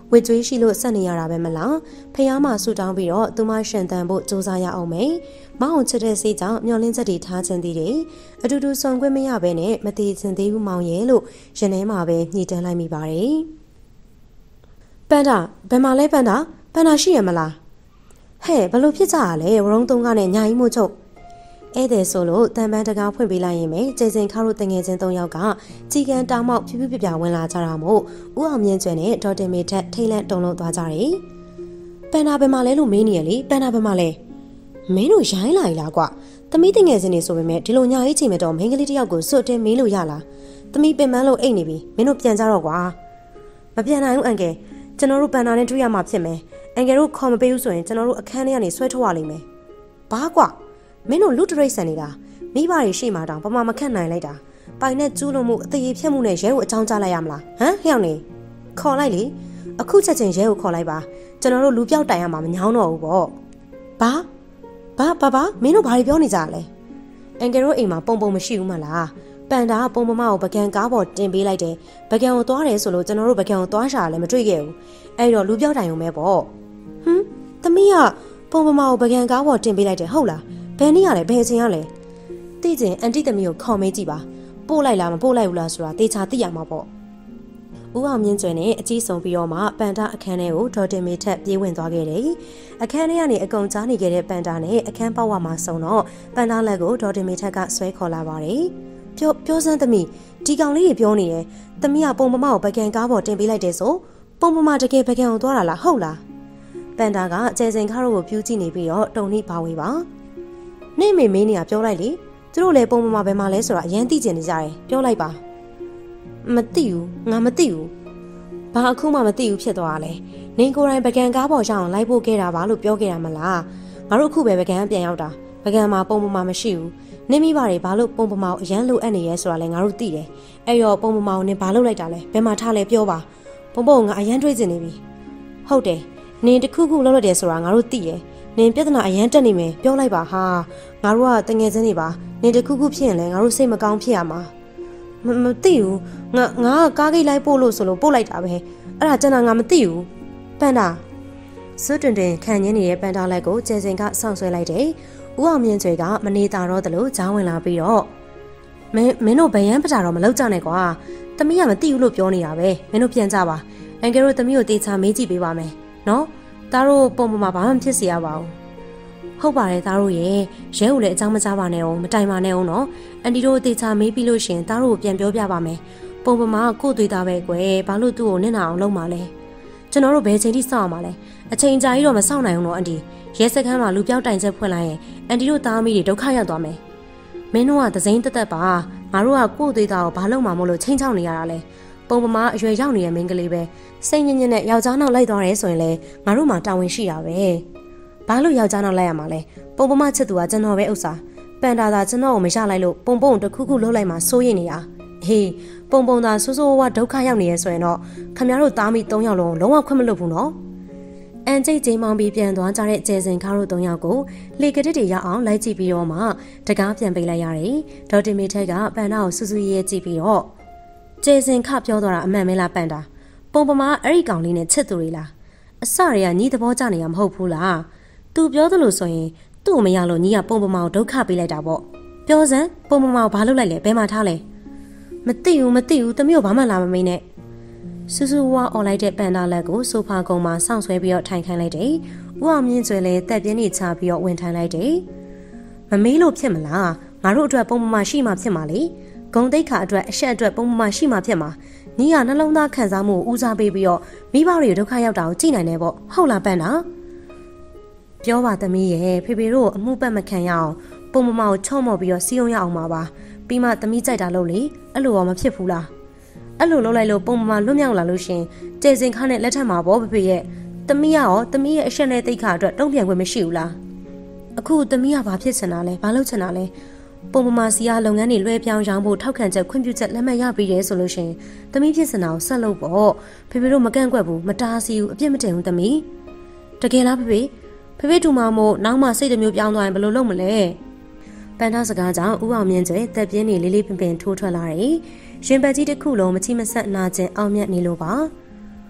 ဝစ်ကြွေးရှိလို့ဆက်နေရတာပဲမလားဖះမဆူတောင်းပြီးတော့သူမရှင်တန်ဖို့စူးစမ်းရအောင်မယ်မအောင်ချစ်တဲ့စိတ်ကြောင့်မျောလင်းချက်တွေထားခြင်းသေးတယ်အတူတူဆောင်ခွင့်မရဘဲနဲ့မတည်ခြင်းသေးဘူးမောင်ရဲ့လို့ရင်ထဲမှာပဲညှိတမ်းလိုက်မိပါတယ်ပန်တာဘယ်မှာလဲပန်တာပန်တာရှိရမလားဟဲ့ဘလို့ဖြစ်ကြရလဲဝရုံးသုံးကနဲ့ညာကြီးမို့ချုပ်ဧည့်သည်ဆိုလို့တန်ပန်းတကားဖွင့်ပေးလိုက်ရင်ပဲကျေစင်ခါတို့တငယ်ချင်း၃ယောက်ကကြီးကန်းတောင်မောက်ဖြူးဖြူးပြပြဝင်လာကြတာမို့ဦးအောင်မြင့်ကျွန်းနဲ့ဒေါ်တင်မေထက်ထိတ်လန့်တုန်လှုပ်သွားကြတယ်ပန်နာဘယ်မှာလဲလို့မေးနေရလေပန်နာဘယ်မှာလဲမင်းတို့ရိုင်းလာ ਈ လားကွာသမီးတငယ်ချင်းတွေဆိုပေမဲ့ဒီလိုညာရေးချိန်မဲ့တော့မိန်းကလေးတယောက်ကိုစွတ်တင်းမေးလို့ရလားသမီးပင်ပန်းလို့အိတ်နေပြီမင်းတို့ပြန်ကြတော့ကွာမပြန်နိုင်ဘူးအန်ကယ်ကျွန်တော်တို့ပန်နာနဲ့တွေ့ရမှာဖြစ်မယ်အန်ကယ်တို့ခေါ်မပေးဘူးဆိုရင်ကျွန်တော်တို့အခန်းထဲကနေဆွဲထုတ်ရလိမ့်မယ်ဘာကွာမင်းတို့လူတရိတ်ဆန်နေတာမိဘတွေရှိမှတောင်ပမာမခတ်နိုင်လိုက်တာပိုင်နဲ့ကျူးလွန်မှုအသေးဖြတ်မှုနဲ့ရဲကိုအကြောင်းကြားလိုက်ရမလားဟမ်ဟျောင်းနေခေါ်လိုက်လေအခုချက်ချင်းရဲကိုခေါ်လိုက်ပါကျွန်တော်တို့လူပြောက်တိုင်ရမှာမညောင်းတော့ဘူးပေါ့ဘာဘာဘာဘာမင်းတို့ဘာတွေပြောနေကြလဲအန်ကယ်တို့အိမ်မှာပုံပုံမရှိဘူးမလားပန်တာကပုံပမကိုပကံကားပေါ်တင်ပေးလိုက်တယ်ပကံကိုသွားတယ်ဆိုလို့ကျွန်တော်တို့ပကံကိုသွားရှာလည်းမတွေ့ခဲ့ဘူးအဲ့တော့လူပြောက်တိုင်ုံပဲပေါ့ဟမ်သမီးကပုံပမကိုပကံကားပေါ်တင်ပေးလိုက်တယ်ဟုတ်လားဘယ်နည်းရလဲဘယ်ချင်းရလဲသိချင်းအန်တီသမီးကိုခေါ်မေးကြည့်ပါပို့လိုက်လားမပို့လိုက်ဘူးလားဆိုတာတေချာသိရမှာပေါ့ဦးအောင်မြင့်ကျွန်းနဲ့အကြီးဆုံးပြီးတော့မှပန်တာအခန်းထဲကိုဒေါ်တင်မေထက်ပြေးဝင်သွားခဲ့တယ်အခန်းထဲကနေအကုန်ကြားနေခဲ့တဲ့ပန်တာနဲ့အခန်းပေါက်ဝမှာဆုံတော့ပန်တာလက်ကိုဒေါ်တင်မေထက်ကဆွဲခေါ်လာပါတယ်ပြောပြောစမ်းသမီးဒီကောင်လေးတွေပြောနေတယ်သမီးကပုံပမကိုပကံကားပေါ်တင်ပေးလိုက်တယ်ဆိုပုံပမတကယ်ပကံကိုသွားတာလားဟုတ်လားပန်တာကကျဲစင်ခါတို့ကိုပြူးကြည့်နေပြီးတော့တုံနှိပါဝေးပါနေမေမင်းနေကပြောလိုက်လေသူတို့လည်းပုံပမာဘယ်မှာလဲဆိုတာအရင်သိကျင်နေကြတယ်ပြောလိုက်ပါမသိဘူးငါမသိဘူးဘာအခုမှမသိဘူးဖြစ်သွားတာလဲနင်ကိုယ်တိုင်ပကံကားပေါ်ရအောင်လိုက်ဖို့ခဲ့တာပါလို့ပြောခဲ့တာမလားငါတို့အခုပဲပကံပြန်ရောက်တာပကံမှာပုံပမာမရှိဘူးနင်မိဘတွေဘာလို့ပုံပမာကိုအရင်လိုအပ်နေရဲဆိုတာလဲငါတို့သိတယ်အဲ့ရောပုံပမာကိုနင်ဘာလုပ်လိုက်တာလဲဘယ်မှာထားလဲပြောပါပုံပုံငါအရင်တွေးကျင်နေပြီဟုတ်တယ်နင်တခုခုလုပ်လိုက်တယ်ဆိုတာငါတို့သိတယ်နင်ပြဿနာအရန်တက်နေမယ်ပြောလိုက်ပါဟာငါတို့ကတငယ်ချင်းတွေပါနင်တခုခုဖြစ်ရင်လည်းငါတို့စိတ်မကောင်းဖြစ်ရမှာမမသိဘူးငါငါကကားဂိတ်လိုက်ပို့လို့ဆိုလို့ပို့လိုက်တာပဲအဲ့ဒါကျွန်တော်ငါမသိဘူးပန်တာစွတ်တွင်တွင်ခံရင်းနေတဲ့ပန်တာလက်ကိုကျဲစင်ကဆောင်းဆွဲလိုက်တယ်ဦးအောင်မြင့်ကျွေကမနေတာတော့တလို့ဂျားဝင်လာပြီးတော့မင်းမင်းတို့ဗယန်းပတာတော့မလောက်ကြနဲ့ကွာသမီးကမသိဘူးလို့ပြောနေတာပဲမင်းတို့ပြန်ကြပါအန်ကယ်တို့သမီးကိုတေချာမေးကြည့်ပေးပါမယ်နော်သားတို့ပုံပမာဘာမှဖြစ်စေရပါဘူးဟုတ်ပါတယ်သားတို့ရဲ့ရဲကိုလည်းအကြောင်းမကြားပါနဲ့အောင်မတိုင်ပါနဲ့အောင်နော်အန်တီတို့တေချာမေးပြီးလို့ရှင်သားတို့ကိုပြန်ပြောပြပါမယ်ပုံပမာကို့သွေးသားပဲကွယ်ဘာလို့သူ့ကိုနစ်နာအောင်လုပ်မှာလဲကျွန်တော်တို့ဘယ်ချိန်ထိစောင့်ရမှာလဲအချိန်ကြာကြီးတော့မစောင့်နိုင်ဘူးနော်အန်တီရဲစခန်းမှာလူပြောက်တိုင်ချက်ဖွင့်လိုက်ရင်အန်တီတို့သားမီးတွေဒုက္ခရောက်သွားမယ်မင်းတို့ကသစိမ်းတက်တက်ပါငါတို့ကကို့သွေးသားကိုဘာလုပ်မှာမို့လို့ချိန်ချောက်နေရတာလဲပုံပမာအရွယ်ရောက်နေတဲ့မိန်းကလေးပဲစိတ်ညစ်ညစ်နဲ့ယောက်ျားနောက်လိုက်သွားတယ်ဆိုရင်လေငါတို့မှတာဝန်ရှိတာပဲဘာလို့ယောက်ျားနောက်လိုက်ရမှာလဲပုံပမာချစ်သူကကျွန်တော်ပဲဥစ္စာပန်တာသာကျွန်တော်ကိုမရလိုက်လို့ပုံပုံတခုခုလှုပ်လိုက်မှစိုးရိမ်နေတာဟေးပုံပုံသာဆိုးဆိုးဝါးဒုက္ခရောက်နေရဆိုရင်တော့ခမတို့သားမိ၃ယောက်လုံးလုံးဝခွင့်မလွတ်ဘူးနော်အန်ကျိတ်ကျင်းမောင်းပြီးပြန်သွားကြတဲ့ကျဲစင်ခါတို့၃ယောက်ကိုလေကတစ်တွေရအောင်လိုက်ကြည့်ပြီးတော့မှတကားပြန်ပေးလိုက်ရတယ်ဒေါက်တာမေထက်ကပန်တာကိုစူးစူးရဲကြည့်ပြီးတော့ကျဲစင်ခပြောသွားတာအမှန်မဲလားပန်တာပုံပမာအဲ့ဒီကောင်လေးနဲ့ချစ်သူတွေလားအစတွေကညီသဘောကျနေရမဟုတ်ဘူးလားသူပြောသလိုဆိုရင်သူ့မရလို့ညီကပုံပမာကိုဒုက္ခပေးလိုက်တာပေါ့ပြောစမ်းပုံပမာကိုဘာလုပ်လိုက်လဲဘယ်မှာထားလဲမသိဘူးမသိဘူးတမျိုးဘာမှလာမမေးနဲ့စူးစူးဝါအော်လိုက်တဲ့ပန်တာလက်ကိုဆိုဖာကုံမှာစောင့်ဆွဲပြီးတော့ထိုင်ခိုင်းလိုက်တယ်။ဦးအောင်မြင့်ကျွဲလည်းတက်ပြင်းနေချပြီးတော့ဝင်ထိုင်လိုက်တယ်။မမေးလို့ဖြစ်မလားငါတို့အတွက်ပုံမှန်ရှိမှဖြစ်မှာလေ။ဂုံတိတ်ခါအတွက်အဆက်အတွက်ပုံမှန်ရှိမှဖြစ်မှာ။ညီကနှလုံးသားခံစားမှုကိုဦးစားပေးပြီးတော့မိဘတွေဒုက္ခရောက်တာကိုကြည့်နိုင်တယ်ပေါ့။ဟုတ်လားပန်တာ။ပြောပါသမီးရဲ့ဖေဖေတို့အမှုပတ်မခံရအောင်ပုံမှန်ကိုချော့မော့ပြီးတော့စီးအောင်ရအောင်ပါပါ။ပြီးမှသမီးကြိုက်တာလို့လေအဲ့လိုရောမဖြစ်ဘူးလား။အဲ့လိုလုပ်လိုက်လို့ပုံမှန်လွတ်မြောက်လာလို့ရှင်ကျဲစင်ခါနဲ့လက်ထက်မှာပေါ့ဖေဖေရဲ့သမီးရောသမီးရဲ့အရှက်နဲ့တိတ်ခါအတွက်တုံ့ပြန်ခွင့်မရှိဘူးလားအခုသမီးကဘာဖြစ်ချင်တာလဲဘာလုပ်ချင်တာလဲပုံမှန်စီကလုပ်ငန်းတွေလွှဲပြောင်းရောင်းဖို့ထောက်ခံချက်ခွင့်ပြုချက်လက်မှတ်ရပြီးတယ်ဆိုလို့ရှင်သမီးဖြစ်စင်တာကိုဆက်လုပ်ပေါ့ဖေဖေတို့မကန့်ကွက်ဘူးမတားဆီးဘူးအပြစ်မတင်ဘူးသမီးတကယ်လားဖေဖေဖေဖေတူမမို့နောက်မှစိတ်တစ်မျိုးပြောင်းသွားရင်ဘယ်လိုလုပ်မလဲပန်းသားစကားကြောင့်ဦးအောင်မြင့်ကျွဲတက်ပြင်းနေလေးလေးပင်ပင်ထိုးထွက်လာတယ်ရင်ပတ်ကြီးတစ်ခုလုံးမချိမဆက်နာကျင်အောင်မြတ်နေလို့ပါဘ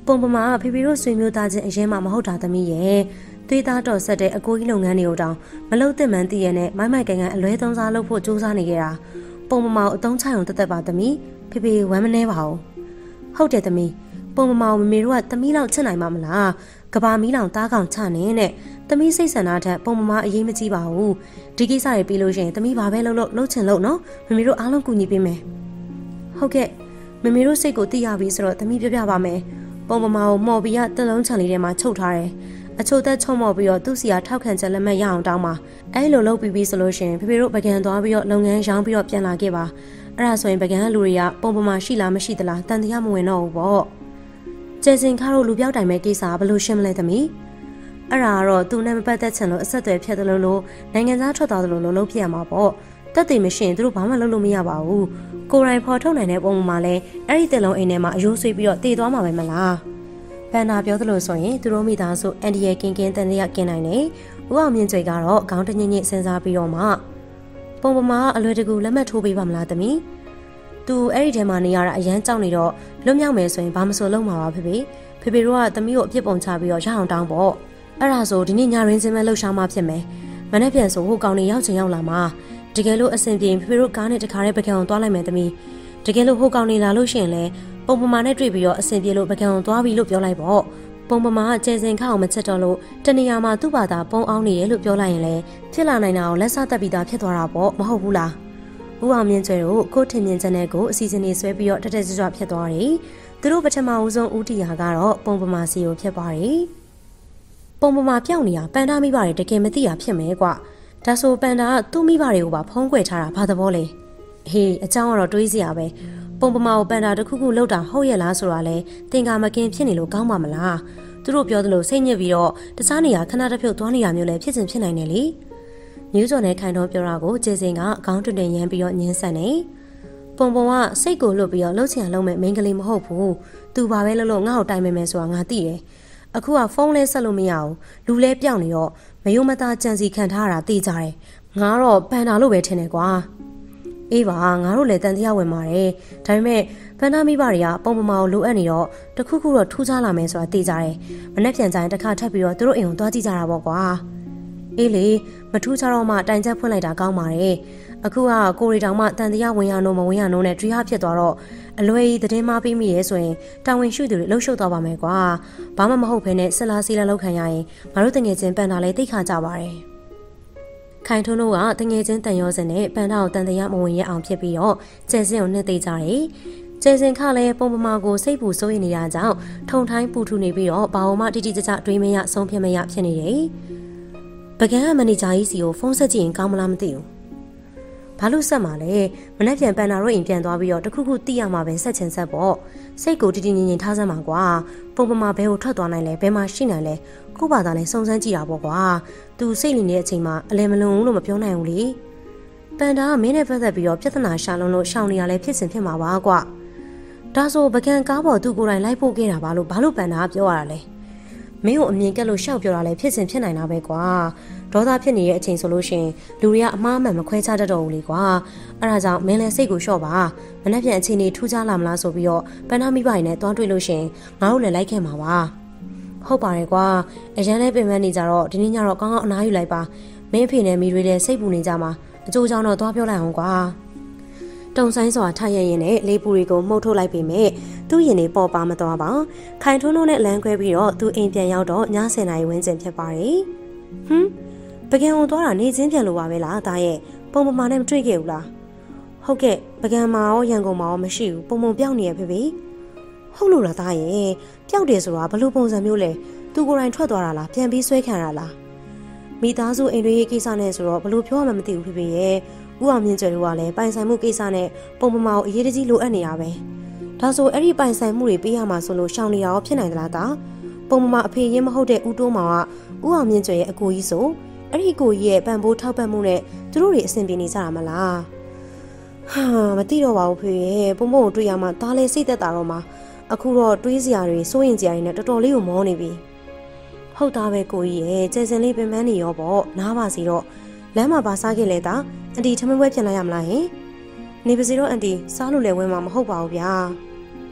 ပုံပမာဖေဖေတို့ဆွေမျိုးသားချင်းအရင်မှမဟုတ်တာသမီးရဲ့သွေးသားတော်ဆက်တဲ့အကိုကြီးလုပ်ငန်းတွေကိုတောင်မလုပ်သင့်မှန်းသိရနဲ့မိုက်မိုက်ကန်ကန်အလွဲသုံးစားလုပ်ဖို့ကြိုးစားနေကြတာပုံပမာကိုအတုံးချရုံတက်တက်ပါသမီးဖေဖေဝမ်းမနှဲပါဘူးဟုတ်တယ်သမီးပုံပမာကိုမမေတို့ကသမီးလောက်ချစ်နိုင်မှာမလားကဘာမီးလောင်သားကောင်ချနေနဲ့သမီးစိတ်ဆန္ဒထက်ပုံပမာအရေးမကြီးပါဘူးဒီကိစ္စတွေပြီးလို့ရှိရင်သမီးဘာပဲလုပ်လို့လုပ်ချင်လို့နော်မမေတို့အားလုံးကူညီပေးမယ်ဟုတ်ကဲ့မမေတို့စိတ်ကိုသိရပြီဆိုတော့သမီးပြပြပါမယ်ပုံပမာကိုမော်ဘီကတက်လုံးချန်လေးထဲမှာချုပ်ထားတယ်အချို့သက်ချုံမော်ပြီးတော့သူ့စီကထောက်ခံချက်လက်မှတ်ရအောင်တောင်းပါအဲလိုလုပ်ပြီးပြီဆိုလို့ရှိရင်ဖေဖေတို့ပကံသွားပြီးတော့လုပ်ငန်းရောင်းပြီးတော့ပြန်လာခဲ့ပါအဲ့ဒါဆိုရင်ပကံလူတွေကပုံပမာရှိလားမရှိသလားတန်တရားမဝင်တော့ဘူးပေါ့ကျဲစင်ခါတို့လူပြောက်တိုင်မဲ့ကိစ္စဘယ်လိုရှင်းမလဲသမီးအဲ့ဒါကတော့သူနဲ့မပတ်သက်ချင်လို့အဆက်အသွယ်ဖြတ်တယ်လို့လို့နိုင်ငံသားထွက်သွားတယ်လို့လို့လုပ်ပြရမှာပေါ့တက်တည်မရှိရင်သူတို့ဘာမှလုပ်လို့မရပါဘူးကိုရိုင်းဖော်ထုတ်နိုင်တဲ့ပုံမှာလဲအဲ့ဒီတက်လုံးအိမ်ထဲမှာအယိုးဆွေးပြီးတော့တည်သွားမှာပဲမလားပန်နာပြောသလိုဆိုရင်သူတို့မိသားစုအန်ဒီရဲ့ကင်းကင်းတန်တရားကင်းနိုင်တယ်ဥအောင်မြင့်ကျွေကတော့ခေါင်းတညင်ညင်စဉ်းစားပြီးတော့မှပုံပမာအလွယ်တကူလက်မှတ်ထိုးပေးပါမလားသမီးသူအဲ့ဒီထဲမှာနေရတာအရန်ကြောက်နေတော့လွတ်မြောက်မယ်ဆိုရင်ဘာမဆိုလုပ်မှာပါဖေဖေဖေဖေတို့ကသမီးကိုအပြစ်ပုံချပြီးတော့ရအောင်တောင်းပေါ့အဲ့ဒါဆိုဒီနေ့ညရင်းစင်းမဲ့လှုပ်ရှားမှဖြစ်မယ်မနေ့ပြန်ဆိုဟိုကောင်နေရောက်ချင်ရောက်လာမှာတကယ်လို့အဆင်ပြေဖေဖေတို့ကားနဲ့တခါတည်းပကံအောင်သွားလိုက်မယ်သမီးတကယ်လို့ဟိုကောင်နေလာလို့ရှိရင်လည်းပုံပမာနဲ့တွေ့ပြီးတော့အဆင်ပြေလို့ပကံအောင်သွားပြီလို့ပြောလိုက်ပေါ့ပုံပမာကကျဲစင်ခအောင်မချက်တော့လို့တနေရာမှာသူ့ဘာသာပုံအောင်နေတယ်လို့ပြောလိုက်ရင်လည်းဖြစ်လာနိုင်တာကိုလက်စတက်ပြီးသားဖြစ်သွားတာပေါ့မဟုတ်ဘူးလားဦးအောင်မြင့်ကျွဲတို့ကိုထင်မြင်ချက်နဲ့ကိုအစီအစဉ်တွေဆွဲပြီးတော့တက်တက်ကြွကြွဖြစ်သွားတယ်သူတို့ပထမဦးဆုံးဦးတီယာကတော့ပုံပမာစီကိုဖြစ်သွားတယ်ပုံပမာပြောင်းနေတာပန်တာမိပါတယ်တကယ်မသိတာဖြစ်မယ်ကွာဒါဆိုပန်တာကသူ့မိဘတွေကိုပါဖုံးကွယ်ထားတာဘာသဘောလဲဟေးအเจ้าကတော့တွေးစရာပဲပုံပမာကိုပန်တာတစ်ခုခုလောက်တာဟုတ်ရဲ့လားဆိုတာလဲသင်္ကာမကင်ဖြစ်နေလို့ကောင်းပါမလားသူတို့ပြောသလိုစိတ်ညစ်ပြီးတော့တခြားနေရာခဏတစ်ဖြုတ်သွားနေတာမျိုးလဲဖြစ်ချင်ဖြစ်နိုင်တယ်လေမျိုးစော်နဲ့ခိုင်တော်ပြောတာကိုကျေစင်ကအကောင်းတွင်တွင်ရမ်းပြီးတော့ညှင်းဆန်နေပုံပုံကစိတ်ကိုလွတ်ပြီးတော့လှုပ်ချင်လှုပ်မဲ့မိန်းကလေးမဟုတ်ဘူးသူဘာပဲလုပ်လို့ငါ့ကိုတိုင်မယ်မယ်ဆိုတာငါသိတယ်အခုကဖုန်းလဲဆက်လို့မရဘူးလူလဲပြောင်းနေတော့မယုံမသားကြံစီခံထားတာသိကြတယ်ငါတော့ပန်တာလို့ပဲထင်တယ်ကွာအေးပါငါတို့လည်းတန်တရားဝင်ပါတယ်ဒါပေမဲ့ပန်တာမိဘတွေကပုံပမာကိုလိုအပ်နေတော့တခုခုတော့ထူးခြားလာမယ်ဆိုတာသိကြတယ်မနေ့ပြန်ကြရင်တစ်ခါထပ်ပြီးတော့သူတို့အိမ်ကိုသွားကြည့်ကြတာပေါ့ကွာအေးလေမထူးခြားတော့မှတိုင်ချက်ဖွင့်လိုက်တာကောင်းပါတယ်အခုကကိုရီတောင်မှတန်တရားဝင်ရနိုးမဝင်ရနိုးနဲ့ဒရီဟာဖြစ်သွားတော့အလွယ်ကြီးသတင်းမပေးမိရဲဆိုရင်တာဝန်ရှိသူတွေလှုပ်ရှုပ်သွားပါမယ်ကွာဘာမှမဟုတ်ဘဲနဲ့ဆက်လာစီလာလောက်ခံရရင်ငါတို့တငယ်ချင်းပန်တာလဲတိတ်ခါကြပါတယ်ခိုင်ထွန်းတို့ကတငယ်ချင်းတန်ရောစင်နဲ့ပန်တာကိုတန်တရားမဝင်ရအောင်ဖြစ်ပြီးတော့ကျဲစင်ကိုနှစ်သိကြတယ်ကျဲစင်ခလည်းပုံပမာကိုစိတ်ပူစိုးရိမ်နေတာကြောင့်ထုံထိုင်းပူထူနေပြီးတော့ဘာမှတိတိကျကျတွေးမရဆုံးဖြတ်မရဖြစ်နေတယ်ပကံကမန်နေဂျာကြီးစီကိုဖုန်းဆက်ကြည့်ရင်ကောင်းမလားမသိဘူးဘာလို့ဆက်မှာလဲမနေ့ပြန်ပန်နာတို့အိမ်ပြန်သွားပြီးတော့တခုခုသိရမှာပဲဆက်ချင်ဆက်ပေါ့စိတ်ကိုတည်တည်ငြိမ်ငြိမ်ထားစမ်းပါကွာပုံပမာဘဲကိုထွက်သွားနိုင်လဲဘဲမှာရှိနိုင်လဲကို့ဘာသာလဲစုံစမ်းကြည့်တာပေါ့ကွာသူစိတ်နေတဲ့အချိန်မှာအလဲမလွန်ဘူးလို့မပြောနိုင်ဘူးလေပန်တာကမင်းနဲ့ပတ်သက်ပြီးတော့ပြဿနာရှာလုံးလို့ရှောင်နေရလဲဖြစ်စဉ်ဖြစ်မှာပါကွာဒါဆိုပကံကားပေါ်သူကိုယ်တိုင်လိုက်ဖို့ခဲ့တာပါလို့ဘာလို့ပန်တာကပြောရတာလဲမင်းကိုအမြင်ကက်လို့ရှောက်ပြောတာလဲဖြစ်စဉ်ဖြစ်နိုင်တာပဲကွာဒေါသဖြစ်နေတဲ့အချိန်ဆိုလို့ရှင်လူတွေကအမှားမှန်မခွဲခြားတတ်တော့ဘူးလေကွာအဲ့ဒါကြောင့်မင်းလည်းစိတ်ကိုလျှော့ပါမနေ့ပြန်အချိန်ကြီးထူးခြားလာမလားဆိုပြီးတော့ပန်းနာမိဘတွေနဲ့တွားတွေ့လို့ရှင်ငါတို့လည်းလိုက်ခဲ့မှာပါဟုတ်ပါတယ်ကွာအရန်လည်းပင်ပန်းနေကြတော့ဒီနေ့ညတော့ကောင်းကောင်းအနားယူလိုက်ပါမင်းအဖေနဲ့မိတွေလည်းစိတ်ပူနေကြမှာအကျိုးကြောင့်တော့တွားပြောလိုက်အောင်ကွာတုံဆိုင်စွာထရရင်နဲ့လေးပူတွေကိုမှုတ်ထုတ်လိုက်ပေမဲ့သူ့ရင်တွေပေါ်ပါမသွားပါခိုင်ထွန်းတို့နဲ့လမ်းခွဲပြီးတော့သူအိမ်ပြန်ရောက်တော့ညဆယ်နာရီဝန်းကျင်ဖြစ်ပါတယ်ဟမ်ပကံကိုသွားတာနေချင်းပြန်လို့ပါပဲလားဒါရဲ့ပုံပမာနဲ့မတွေ့ခဲ့ဘူးလားဟုတ်ကဲ့ပကံမာရောရန်ကုန်မာရောမရှိဘူးပုံပုံပြောင်းနေရဖေဖေဟုတ်လို့လားဒါရဲ့ပျောက်တယ်ဆိုတာဘလို့ပုံစံမျိုးလဲသူကိုယ်တိုင်ထွက်သွားတာလားပြန်ပြီးဆွဲခံရလားမိသားစုအိမ်တွေရဲ့ကိစ္စနဲ့ဆိုတော့ဘလို့ပြောမှမသိဘူးဖေဖေရဲ့ဦးအောင်မြင့်ကျွဲတို့ကလည်းပိုင်ဆိုင်မှုကိစ္စနဲ့ပုံပမာကိုအရေးတကြီးလိုအပ်နေရပဲဒါဆိုအဲ့ဒီပိုင်ဆိုင်မှုတွေပေးရမှာဆိုလို့ရှောင်နေရအောင်ဖြစ်နိုင်သလားတာပုံပမာအဖေရင်းမဟုတ်တဲ့ဦးတိုးမောင်ကဦးအောင်မြင့်ကျွဲရဲ့အကိုကြီးဆိုအဲ့ဒီကိုကြီးရဲ့ပံပိုးထောက်ပံ့မှုနဲ့သူတို့တွေအဆင်ပြေနေကြတာမလားဟာမသိတော့ပါဘူးဖေရဲ့ပုံပုံကိုတွေ့ရမှဒါလည်းစိတ်သက်သာတော့မှအခုတော့တွေးစရာတွေစိုးရင်စရာတွေနဲ့တော်တော်လေးကိုမောနေပြီဟုတ်သားပဲကိုကြီးရဲ့ကျဲစင်လေးပင်ပန်းနေရောပေါ့နားပါစီတော့လမ်းမှာပါစားခဲ့လဲတာအန်တီထမင်းပွဲပြန်လာရမလားဟင်နေပါစီတော့အန်တီစားလို့လည်းဝင်းမှာမဟုတ်ပါဘူးဗျာ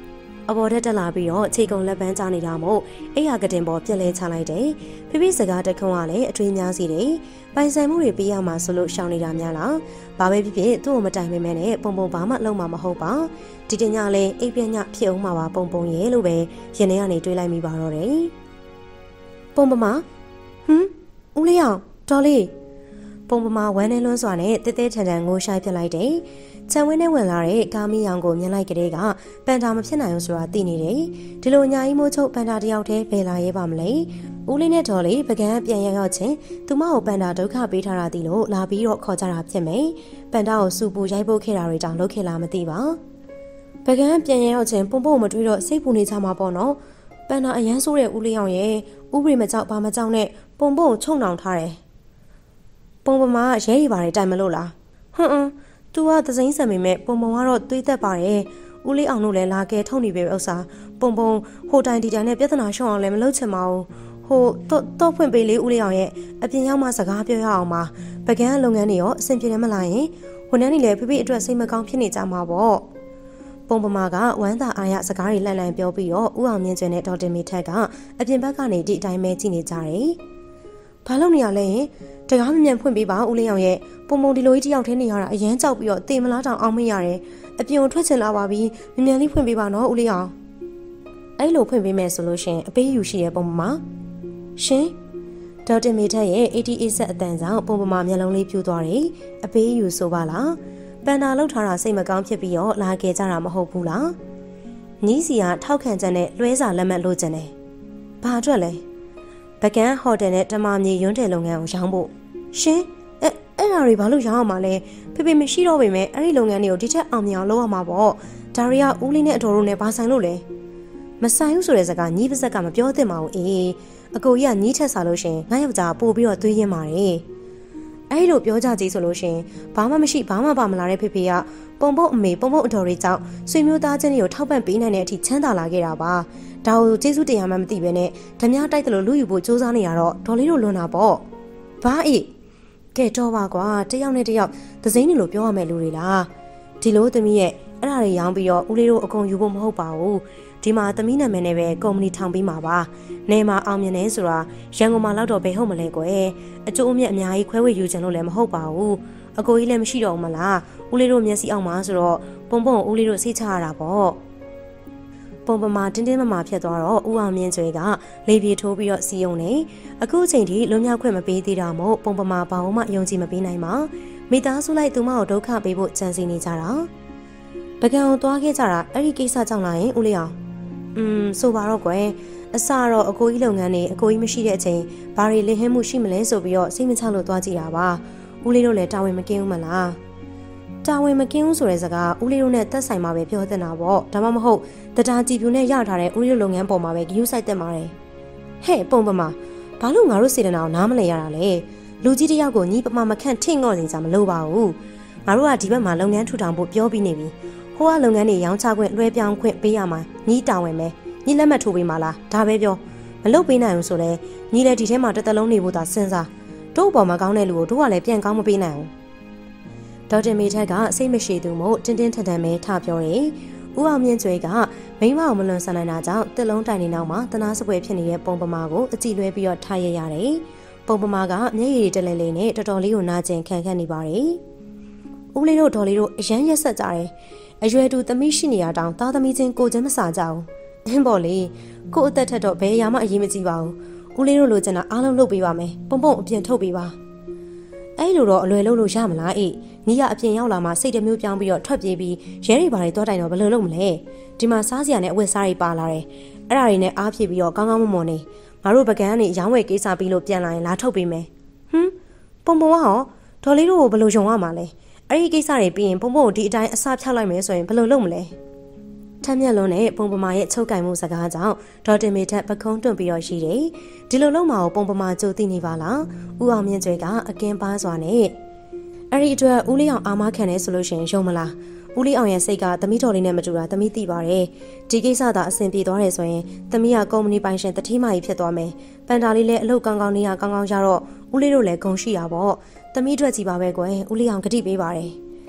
အပေါ်ထက်တက်လာပြီးတော့ခြေကုံလက်ပန်းချနေတာမို့အိယာကတင်ပေါ်ပြက်လဲချလိုက်တယ်ဖိဖိစကားတခုံးကလည်းအထွေးများစီတယ်ပိုင်ဆိုင်မှုတွေပေးရမှာဆိုလို့ရှောင်နေတာများလားဘာပဲဖြစ်ဖြစ်သူ့ကိုမတိုင်မိမဲနဲ့ပုံပုံဘာမှလုံးမှာမဟုတ်ပါဒီတညလည်းအိပ်ပြညဖြစ်အောင်မှာပါပုံပုံရဲ့လို့ပဲရင်ထဲကနေတွေးလိုက်မိပါတော့တယ်ပုံပမာဟမ်ဦးလေးအောင်တော်လေးပုံပမာဝမ်းနဲ့လွန်းစွာနဲ့တဲတဲထန်ထန်ငိုရှိုင်းပြလိုက်တယ်ချန်ဝင်းနဲ့ဝင်လာတဲ့ကာမီယောင်ကိုမြင်လိုက်ကလေးကပန်တာမဖြစ်နိုင်ဘူးဆိုတာသိနေတယ်ဒီလိုညာကြီးမိုးချုပ်ပန်တာတယောက်တည်းဘယ်လာရဲပါမလဲဦးလေးနဲ့တော်လေးပကန်းပြန်ရောက်ရောက်ချင်းသူမကိုပန်တာဒုက္ခပေးထားတာသိလို့လာပြီးတော့ခေါ်ကြတာဖြစ်မယ်ပန်တာကိုစူပူရိုက်ပုတ်ခဲ့တာတွေတောင်လုပ်ခဲ့လားမသိပါပကန်းပြန်ရောက်ချင်းပုံပုံမတွေးတော့စိတ်ပူနေကြမှာပေါ့နော်ပန်တာအရန်ဆိုးတဲ့ဦးလေးအောင်ရဲ့ဥပရိမကြောက်ဘာမကြောက်နဲ့ပုံပုံချုံနှောင်ထားတယ်ပုံပမာရဲရီပါတွေတိုင်မလို့လားဟွန်းဟွန်းသူကသစိမ်းဆံမိမဲ့ပုံပုံကတော့တွေးသက်ပါတယ်ဦးလေးအောင်တို့လည်းလာကဲထုတ်နေပြီဥစ္စာပုံပုံဟိုတိုင်ဒီတိုင်နဲ့ပြဿနာရှောင်အောင်လည်းမလုပ်ချင်ပါဘူးဟိုတော့တော့ဖွင့်ပေးလေးဦးလေးအောင်ရဲ့အပြင်ရောက်မှစကားပြောရအောင်ပါပကန်းလုပ်ငန်းတွေရောအဆင်ပြေတယ်မလားယင်ဝန်ထမ်းတွေလည်းဖိဖိအတွက်စိတ်မကောင်းဖြစ်နေကြမှာပေါ့ပုံပမာကဝမ်းသာအားရစကားတွေလှန်လှန်ပြောပြီးတော့ဦးအောင်မြင့်ကျွန်းနဲ့ဒေါက်တာမီထက်ကအပြင်ဘက်ကနေဒီအတိုင်းပဲကြည့်နေကြတယ်ဘာလုပ်နေရလဲယင်တကားမမြန်ဖွင့်ပေးပါဦးလေးအောင်ရဲ့ပုံပုံဒီလိုကြီးတယောက်ထဲနေရတာအရန်ကြောက်ပြီးတော့တေမလားတောင်အောင်မရတယ်အပြင်ကိုထွက်ချင်လာပါပြီမြန်မြန်လေးဖွင့်ပေးပါနော်ဦးလေးအောင်အဲ့လိုဖွင့်ပေးမယ်ဆိုလို့ရှင်အပေးယူရှိရဲ့ပုံပမာရှင်ဒေါက်တာမီထက်ရဲ့ eighty eight ဆက်အတန်ဆောင်ပုံပမာမျက်လုံးလေးပြူသွားတယ်အပေးယူဆိုပါလားပန်တာလောက်ထားတာစိတ်မကောင်းဖြစ်ပြီးတော့လာခဲ့ကြတာမဟုတ်ဘူးလားညီးစီကထောက်ခံချက်နဲ့လွှဲစာလက်မှတ်လို့ကျင်တယ်ဘာအတွက်လဲပကန်းဟိုတယ်နဲ့တမမြေရွန်းတယ်လုပ်ငန်းကိုရောင်းဖို့ရှင်အဲအဲ့ဒါတွေဘာလို့ရောင်းအောင်မလဲဖေဖေမရှိတော့ပေမဲ့အဲ့ဒီလုပ်ငန်းတွေကိုဒီထက်အောင်မြင်အောင်လုပ်ရမှာပေါ့ဒါရီကဦးလေးနဲ့အတော်တို့နဲ့ဘာဆိုင်လို့လဲမဆိုင်ဘူးဆိုတဲ့စကားညီးပါဇက်ကမပြောသင့်ပါဘူးအေးအကိုကြီးကညီးထက်စားလို့ရှင်ငါယောက်ျားပို့ပြီးတော့သွေးရင်းပါတယ်အဲ့လိုပြောကြကြည့်ဆိုလို့ရှင်ဘာမှမရှိဘာမှပါမလာတဲ့ဖေဖေကပုံပုတ်အမေပုံပုတ်အတော်တွေကြောင့်ဆွေမျိုးသားချင်းတွေကိုထောက်ပံ့ပေးနိုင်တဲ့အထိချမ်းသာလာခဲ့တာပါဒါကိုကျေးဇူးတရားမှမသိပဲနဲ့ဓမြတိုက်တယ်လို့လူယူဖို့စူးစမ်းနေရတော့ဒေါ်လေးတို့လွန်တာပေါ့ဘာအေးကဲတော့ပါကွာတယောက်နဲ့တယောက်သစိမ်းနေလို့ပြောရမယ်လူတွေလားဒီလိုသမီးရဲ့အဲ့ဒါတွေရောင်းပြီးတော့ဦးလေးတို့အကုန်ယူဖို့မဟုတ်ပါဘူးဒီမှာသမီးနာမည်နဲ့ပဲကုမ္ပဏီထောင်ပေးမှာပါနေမှာအောင်မြင်နေဆိုတာရန်ကုန်မှာလောက်တော့ဘယ်ဟုတ်မလဲကွယ်အကျိုးအမြတ်အများကြီးခွဲဝေယူချင်လို့လည်းမဟုတ်ပါဘူးအကိုကြီးလည်းမရှိတော့ဘူးမလားဦးလေးတို့မျက်စိအောင်မှာဆိုတော့ပုံပုံဦးလေးတို့စိတ်ချရတာပေါ့ပုံပမာတင်းတင်းမမာဖြစ်သွားတော့ဦးအောင်မြင့်ကျွေကလေပြေထိုးပြီးတော့စီယုံနေအခုအချိန်ထိလွန်မြောက်ခွင့်မပေးသေးတာမို့ပုံပမာဘာမှယုံကြည်မပေးနိုင်ပါမိသားစုလိုက်သူမကိုဒုက္ခပေးဖို့ကြံစည်နေကြတာပကံကိုသွားခဲ့ကြတာအဲ့ဒီကိစ္စကြောင့်လားယင်ဦးလေးအောင်อืมဆိုပါတော့ကွယ်အစတော့အကိုကြီးလုပ်ငန်းနေအကိုကြီးမရှိတဲ့အချိန်ဘာတွေလင်းဟင်းမှုရှိမလဲဆိုပြီးတော့စိတ်မချလို့သွားကြည့်တာပါဦးလေးတို့လည်းတာဝန်မကင်းဘူးမလားတာဝန်မကင်းဘူးဆိုတဲ့စကားဦးလေးတို့နဲ့သက်ဆိုင်မှာပဲပြောတင်တာပေါ့ဒါမှမဟုတ်တရားကြည်ပြူနဲ့ရထားတဲ့ဦးလေးတို့လုပ်ငန်းပေါ်မှာပဲဂရုစိုက်တက်မှာတယ်ဟဲ့ပုံပမာဘာလို့ငါတို့စေတနာကိုနားမလည်ရတာလဲလူကြီးတယောက်ကိုညီပမာမခန့်ထင့်ငော့နေကြမလို့ပါဘူးငါတို့ကဒီဘက်မှာလုပ်ငန်းထူထောင်ဖို့ပြောပြီးနေပြီဟိုကလုပ်ငန်းတွေရောင်းချခွင့်လွှဲပြောင်းခွင့်ပေးရမှာညီတာဝန်ပဲညီလက်မှတ်ထိုးပေးမှာလားဒါပဲပြောမလုပ်ပေးနိုင်ဘူးဆိုလဲညီလည်းဒီထဲမှာတစ်သက်လုံးနေဖို့သာစဉ်းစားတို့အပေါ်မှာကောင်းတဲ့လူကိုတို့ကလည်းပြန်ကောင်းမပေးနိုင်ဘူးဒေါက်တာမေထက်ကစိတ်မရှိသူမို့တင်းတင်းထန်ထန်ပဲထပြောတယ်ဦးအောင်မြင့်ကျွေးကမိမအောင်မလွန်ဆန်နိုင်တာကြောင့်တစ်လုံးတိုင်နေနောက်မှာတနာစပွဲဖြစ်နေတဲ့ပုံပမာကိုအကြည့်လွဲပြီးတော့ထားရရတယ်ပုံပမာကမျက်ရည်တလဲလဲနဲ့တော်တော်လေးကိုနာကျင်ခံခန့်နေပါတယ်ဦးလေးတို့ဒေါ်လေးတို့အရန်ရက်ဆက်ကြတယ်အရွယ်တူသမီးရှိနေရတောင်သားသမီးချင်းကိုချင်းမစားကြဘူးအင်းပေါ့လေကို့အသက်ထက်တော့ဘယ်ရာမှအရေးမကြီးပါဘူးဦးလေးတို့လိုချင်တာအားလုံးလုပ်ပေးပါမယ်ပုံပုံအပြင်ထုတ်ပေးပါအဲ့လိုတော့အလွယ်လို့လို့ရမလားအေးညီကအပြင်ရောက်လာမှစိတ်တမျိုးပြောင်းပြီးတော့ထွက်ပြေးပြီးရဲတွေဘာတွေတော့တိုင်တော့ဘယ်လိုလုပ်မလဲဒီမှာစားစရာနဲ့အဝတ်စားတွေပါလာတယ်အဲ့ဒါတွေနဲ့အားဖြည့်ပြီးတော့ကောင်းကောင်းမွန်မွန်နေငါတို့ပကန်းကနေရောင်းဝယ်ကိစ္စပြီးလို့ပြန်လာရင်လာထုတ်ပေးမယ်ဟမ်ပုံပုံကဟောဒေါ်လေးတို့ကိုဘယ်လိုယုံရမှာလဲအဲ့ဒီကိစ္စတွေပြီးရင်ပုံပုံကိုဒီအတိုင်းအစားဖြောက်လိုက်မယ်ဆိုရင်ဘယ်လိုလုပ်မလဲထမ်းမြက်လုံးနဲ့ပုံပမာရဲ့ချုပ်ကင်မှုစကားကြောင့်ဒေါက်တာမေထက်ပခုံးတွန့်ပြီးတော့ရှိတယ်ဒီလိုလုံးမအောင်ပုံပမာကြိုသိနေပါလားဦးအောင်မြင့်ကျွေးကအကင်းပါစွာနဲ့အဲ့ဒီအတွက်ဦးလေးအောင်အာမခံနေဆိုလို့ရှိရင်ယုံမလားဦးလေးအောင်ရဲ့စိတ်ကသမီးတော်လေးနဲ့မတူတာသမီးသိပါတယ်ဒီကိစ္စသာအဆင်ပြေသွားတယ်ဆိုရင်သမီးကကုမ္ပဏီပိုင်ရှင်တတိမကြီးဖြစ်သွားမယ်ပန်တာလေးလည်းအလုပ်ကောင်းကောင်းနေရကောင်းကောင်းရတော့ဦးလေးတို့လည်းဂုဏ်ရှိတာပေါ့သမီးအတွက်ကြည်ပါပဲကွယ်ဦးလေးအောင်ဂတိပေးပါတယ်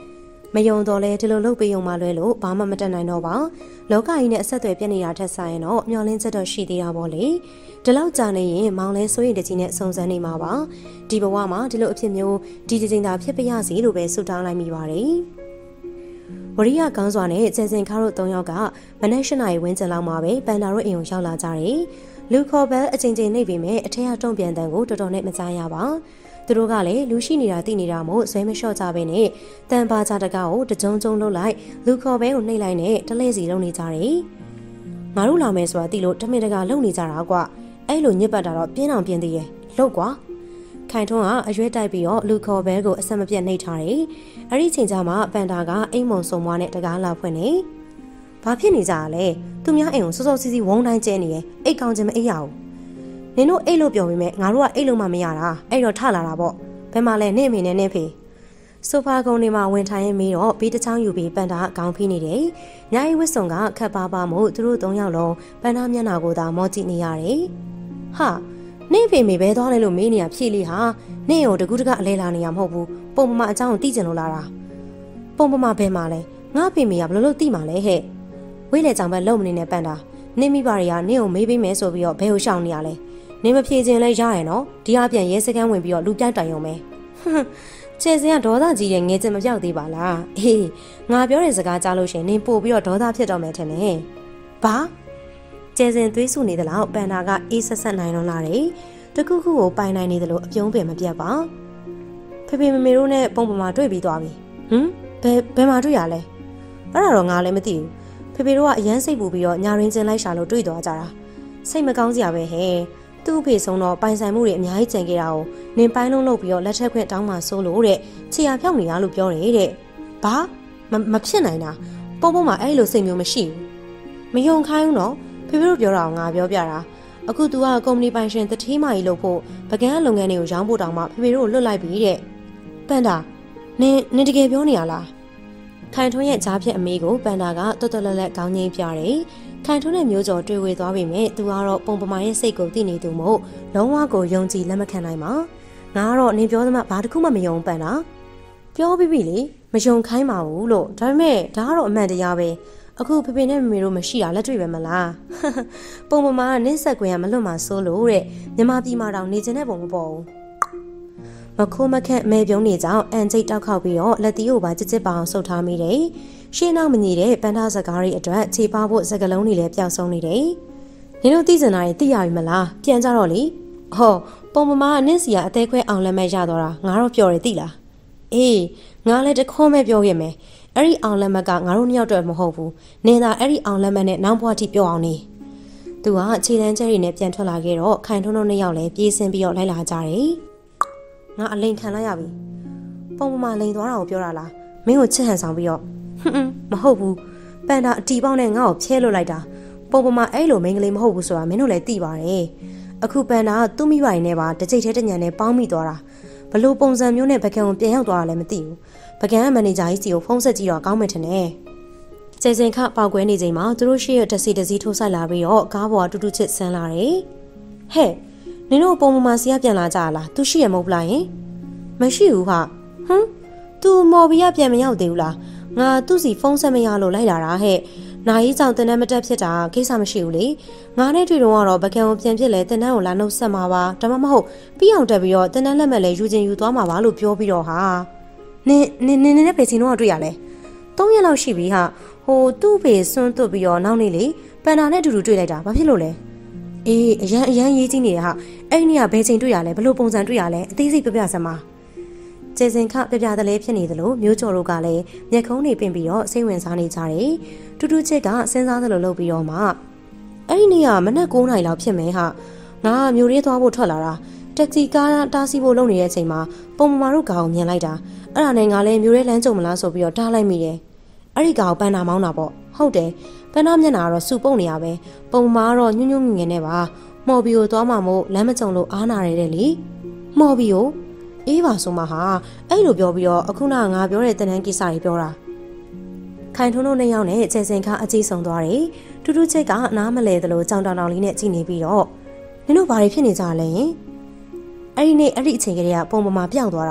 မယုံတော့လဲဒီလိုလုပ်ပေးုံမှလွဲလို့ဘာမှမတတ်နိုင်တော့ပါလောကကြီးနဲ့အဆက်အသွယ်ပြတ်နေတာထက်ဆိုင်ရင်တော့မျောလင်းချက်တော့ရှိသေးတာပေါ့လေဒီလောက်ကြာနေရင်မောင်လဲစိုးရင်တကြီးနဲ့စုံစမ်းနေမှာပါဒီဘဝမှာဒီလိုအဖြစ်မျိုးဒီဒီချိန်သာဖြစ်ပြရစီလို့ပဲဆုတောင်းလိုက်မိပါတယ်ဝရိယကောင်းစွာနဲ့ကျန်စင်ခါတို့၃ယောက်ကမနက်၈နာရီဝန်းကျင်လောက်မှာပဲပန်တာတို့အိမ်ကိုရောက်လာကြတယ်လူခေါ်ဘဲအချိန်ချင်းနေပြီမဲ့အထက်ကတုံ့ပြန်တဲ့ကိုတော်တော်နဲ့မကြားရပါသူတို့ကလည်းလူရှိနေတာသိနေတာမို့ဆွဲမလျှော့ကြပဲနဲ့တန်ပါကြတကောက်ကိုတကြုံကြုံလှုပ်လိုက်လူခေါ်ဘဲကိုနှိပ်လိုက်နဲ့တလဲစီလုံနေကြတယ်ငါတို့လာမယ်ဆိုတာသိလို့တမင်တကာလုံနေကြတာကွအဲ့လိုညစ်ပတ်တာတော့ပြင်းအောင်ပြင်းသေးရဲ့လှုပ်ကွာခိုင်ထွန်းကအရွယ်တိုက်ပြီးတော့လူခေါ်ဘဲကိုအဆက်မပြတ်နှိပ်ထားတယ်အဲ့ဒီချိန်ကျမှပန်တာကအိမ်မုံစုံမွားနဲ့တကားလာဖွင့်နေဘာဖြစ်နေကြတာလဲသူများအိမ်ကိုစောစောစီးစီးဝုန်းတိုင်းကျဲနေရဲ့အိတ်ကောင်းခြင်းမအိပ်ရဘူးနင်တို့အိတ်လို့ပြောပြီးမဲ့ငါတို့ကအိတ်လို့မှမရတာအဲ့တော့ထလာတာပေါ့ဘယ်မှာလဲနင့်အမေနဲ့နင့်ဖေဆိုဖာကုန်းတွေမှာဝင်ထိုင်ရင်းပြီးတော့ဘေးတစ်ချောင်းယူပြီးပန်တာအကောင်ဖိနေတယ်ညအိဝစ်စုံကခက်ပါပါမို့သူတို့သုံးယောက်လုံးပန်တာမျက်နှာကိုသာမောကြည့်နေရတယ်ဟာနင့်ဖေမေပဲသွားလဲလို့မေးနေရဖြေလီဟာနင့်ကိုတကူးတကအလဲလာနေရမဟုတ်ဘူးပုံပမာအကြောင်းကိုသိကျင်လို့လာတာပုံပမာဘယ်မှာလဲငါဖေမေကဘယ်လိုလုပ်သိမှာလဲဟဲ့ဝိလေကြောင့်ပဲလုံမနေနဲ့ပန်တာနင့်မိဘတွေကနင့်ကိုမေးပေးမယ်ဆိုပြီးတော့ဘယ်ကိုရှောင်နေရလဲနင်မဖြေခြင်းလဲရရနော်ဒီအပြန်ရဲစခန်းဝင်ပြီးတော့လူပြိုက်တိုင်ရုံပဲချေစင်ကဒေါသကြီးရဲ့ငဲကျင်မပြောက်သေးပါလားအေးငါပြောတဲ့စကားကြားလို့ရှင်နင်ပို့ပြီးတော့ဒေါသဖြစ်တော့မယ်ထင်တယ်ဘာချေစင်သွေးဆူနေသလောက်ပန်တာကအေးဆက်ဆက်နိုင်တော့လာတယ်တခုခုကိုပိုင်နိုင်နေသလိုအပြုံးပင်မပြတ်ပါဖေဖေမမေတို့နဲ့ပုံပမာတွေ့ပြီးသွားပြီဟမ်ဘယ်ဘယ်မှာတွေ့ရလဲအဲ့ဒါတော့ငါလည်းမသိဘူးဖေဖေတို့ကအရန်စိတ်ပူပြီးတော့ညာရင်းချင်းလိုက်ရှာလို့တွေ့သွားကြတာစိတ်မကောင်းစရာပဲဟဲ့သူ့အဖေဆုံးတော့ပိုင်ဆိုင်မှုတွေအများကြီးကျန်ခဲ့တာကိုနင်ပိုင်းလုံးလုပ်ပြီးတော့လက်ထက်ခွင့်တောင်းမှဆိုလို့တဲ့ခြေရဖြောက်နေရလို့ပြောတယ်တဲ့ဘာမဖြစ်နိုင်တာပုံပုံမှာအဲ့လိုစိတ်မျိုးမရှိဘူးမယုံခိုင်းဘူးနော်ဖေဖေတို့ပြောတာငါပြောပြတာအခု तू ကကုမ္ပဏီပိုင်ရှင်တတိမာကြီးလုပ်ဖို့ပကန်းလုပ်ငန်းတွေကိုရောင်းဖို့တောင်းမှဖေဖေတို့လွတ်လိုက်ပြီတဲ့ပန်တာနင်နင်တကယ်ပြောနေရလားခိုင်ထွန်းရဲ့ကြားဖြတ်အမေကိုပန်တာကတော်တော်လက်လက်ကောင်းငိမ့်ပြတယ်ခိုင်ထွန်းတဲ့မျိုးကျော်တွေ့ဝေသွားပြီမဲ့သူကတော့ပုံပမာရဲ့စိတ်ကိုသိနေသူမို့လုံးဝကိုယုံကြည်လက်မခံနိုင်ပါငါကတော့နင်ပြောသမျှဘာတစ်ခုမှမယုံပန်တာပြောပြီးပြီလေမယုံခိုင်းပါဘူးလို့ဒါပေမဲ့ဒါကတော့အမှန်တရားပဲအခုဖေဖေနဲ့မမေတို့မရှိတာလက်တွေ့ပဲမလားပုံပမာကနင့်ဆက်ကွင်ကမလွတ်မှာစိုးလို့တဲ့မြမပြည်မှာတောင်နေကျင်တဲ့ပုံမပေါ်ဘူးမခိုးမခန့်မဲပြုံးနေကြောင်အန်ကျိတ်တောက်ခောက်ပြီးတော့လက်တီးကိုပါကြစ်ကြစ်ပါအောင်ဆုပ်ထားမိတယ်ရှင်းနောက်မညီတဲ့ပန်းသားစကားတွေအတွက်ခြေပါဖို့စကလုံးတွေလည်းပျောက်ဆုံးနေတယ်နင်တို့သိစင်တာတွေသိရပြီမလားပြန်ကြတော့လေဟောပုံပမာကနင့်စီကအသေးခွဲအောင်လက်မဲ့ရသွားတာငါတော့ပြောတယ်သိလားအေးငါလည်းတခွန်းပဲပြောခဲ့မယ်အဲ့ဒီအောင်လက်မကငါတို့နှစ်ယောက်တော့မဟုတ်ဘူးနင်သာအဲ့ဒီအောင်လက်မနဲ့နောက်ဘွားထိပြောအောင်နေသူကခြေတန်းကျဲတွေနဲ့ပြန်ထွက်လာခဲ့တော့ခိုင်ထွန်းတို့နှစ်ယောက်လည်းပြေးဆင်းပြီးတော့လိုက်လာကြတယ်ငါအလိန်ခံလိုက်ရပြီပုံပမာလိန်သွားတာကိုပြောတာလားမင်းကိုချစ်ဟန်ဆောင်ပြီးတော့ဟွန်းမဟုတ်ဘူးပန်တာအတီပေါက်နဲ့ငါ့ကိုဖျဲလွတ်လိုက်တာပုံပမာအဲ့လိုမိန်းကလေးမဟုတ်ဘူးဆိုတာမင်းတို့လည်းသိပါတယ်အခုပန်တာကသူ့မိဘရင်းနဲ့ပါတစ်ကြိတ်ထဲတညံနဲ့ပေါင်းမိသွားတာဘလို့ပုံစံမျိုးနဲ့ပကံကိုပြန်ရောက်သွားတာလည်းမသိဘူးပကံကမန်နေဂျာကြီးစီကိုဖုန်းဆက်ကြည့်တော့ကောင်းမယ်ထင်တယ်ကျေစင်ခပေါက်ကွဲနေချိန်မှာသူတို့ရှေ့ရတက်စီတစည်းထိုးဆိုင်လာပြီးတော့ကားပေါ်ကတူတူချစ်ဆန်းလာတယ်ဟဲ့နင်တို့ပုံပမာစီကပြန်လာကြလားသူရှိရမဟုတ်လားယင်မရှိဘူးဟာဟမ်သူမော်ဘီကပြန်မရောက်သေးဘူးလားငါသူ့စီဖုန်းဆက်မရလို့လိုက်လာတာဟဲ့နာရီကြောင့်တင်တန်းမတက်ဖြစ်တာကိစ္စမရှိဘူးလေငါနဲ့တွေ့တော့ကတော့ပကံကိုပြန်ဖြစ်လဲတင်တန်းကိုလာနှုတ်ဆက်မှာပါဒါမှမဟုတ်ပြီးအောင်တက်ပြီးတော့တင်တန်းလက်မဲ့လဲယူချင်းယူသွားမှာပါလို့ပြောပြီးတော့ဟာနင်နင်နင်နဲ့ပဲချင်းတော့တွေ့ရလဲသုံးရက်လောက်ရှိပြီဟာဟိုသူ့ဖေဆွန်းသွတ်ပြီးတော့နောက်နေ့လေပန်တာနဲ့အတူတူတွေ့လိုက်တာဘာဖြစ်လို့လဲအေးအရန်အရန်ရေးကြီးနေတာဟာအဲ့ဒီနေ့ကဘယ်ချိန်တွေ့ရလဲဘလို့ပုံစံတွေ့ရလဲအသေးစိတ်ပြပြစမ်းပါကျေစင်ခပြပြတလဲဖြစ်နေသလိုမျိုးကျော်တို့ကလည်းမျက်ခုံးတွေပင်ပြီးတော့စိတ်ဝင်စားနေကြတယ်တူတူချစ်ကစဉ်းစားသလိုလုပ်ပြီးတော့မှအဲ့ဒီနေ့ကမနက်၉နာရီလောက်ဖြစ်မယ်ဟာငါမျိုးရေးသွားဖို့ထွက်လာတာတက်စီကားတားစီဖို့လုပ်နေတဲ့အချိန်မှာပုံမမာတို့ကောင်မြင်လိုက်တာအဲ့ဒါနဲ့ငါလည်းမျိုးရေးလမ်းကြုံမလားဆိုပြီးတော့တားလိုက်မိတယ်အဲ့ဒီကောင်ပန်နာမောင်းတာပေါ့ဟုတ်တယ်ပန်နာမျက်နှာကတော့စူပုတ်နေရပဲပုံမမာကတော့ညွန့်ညွန့်ငငယ်နဲ့ပါမော်ဘီကိုသွားမှမို့လမ်းမကြုံလို့အားနာရတဲ့လေမော်ဘီကိုအေးပါဆိုမှဟာအဲ့လိုပြောပြီးတော့အခုနငါပြောတဲ့တန်တန်းကိစ္စကြီးပြောတာခိုင်ထွန်းတို့နှစ်ယောက်နဲ့ကျေစင်ခါအကြီးဆုံးသွားတယ်တူတူချိတ်ကနားမလဲသလိုကြောင်တောင်တောင်လေးနဲ့ကြည့်နေပြီးတော့နင်တို့ဘာတွေဖြစ်နေကြလဲယင်အဲ့ဒီနေ့အဲ့ဒီအချိန်ကလေးကပုံပမာပြောက်သွားတာ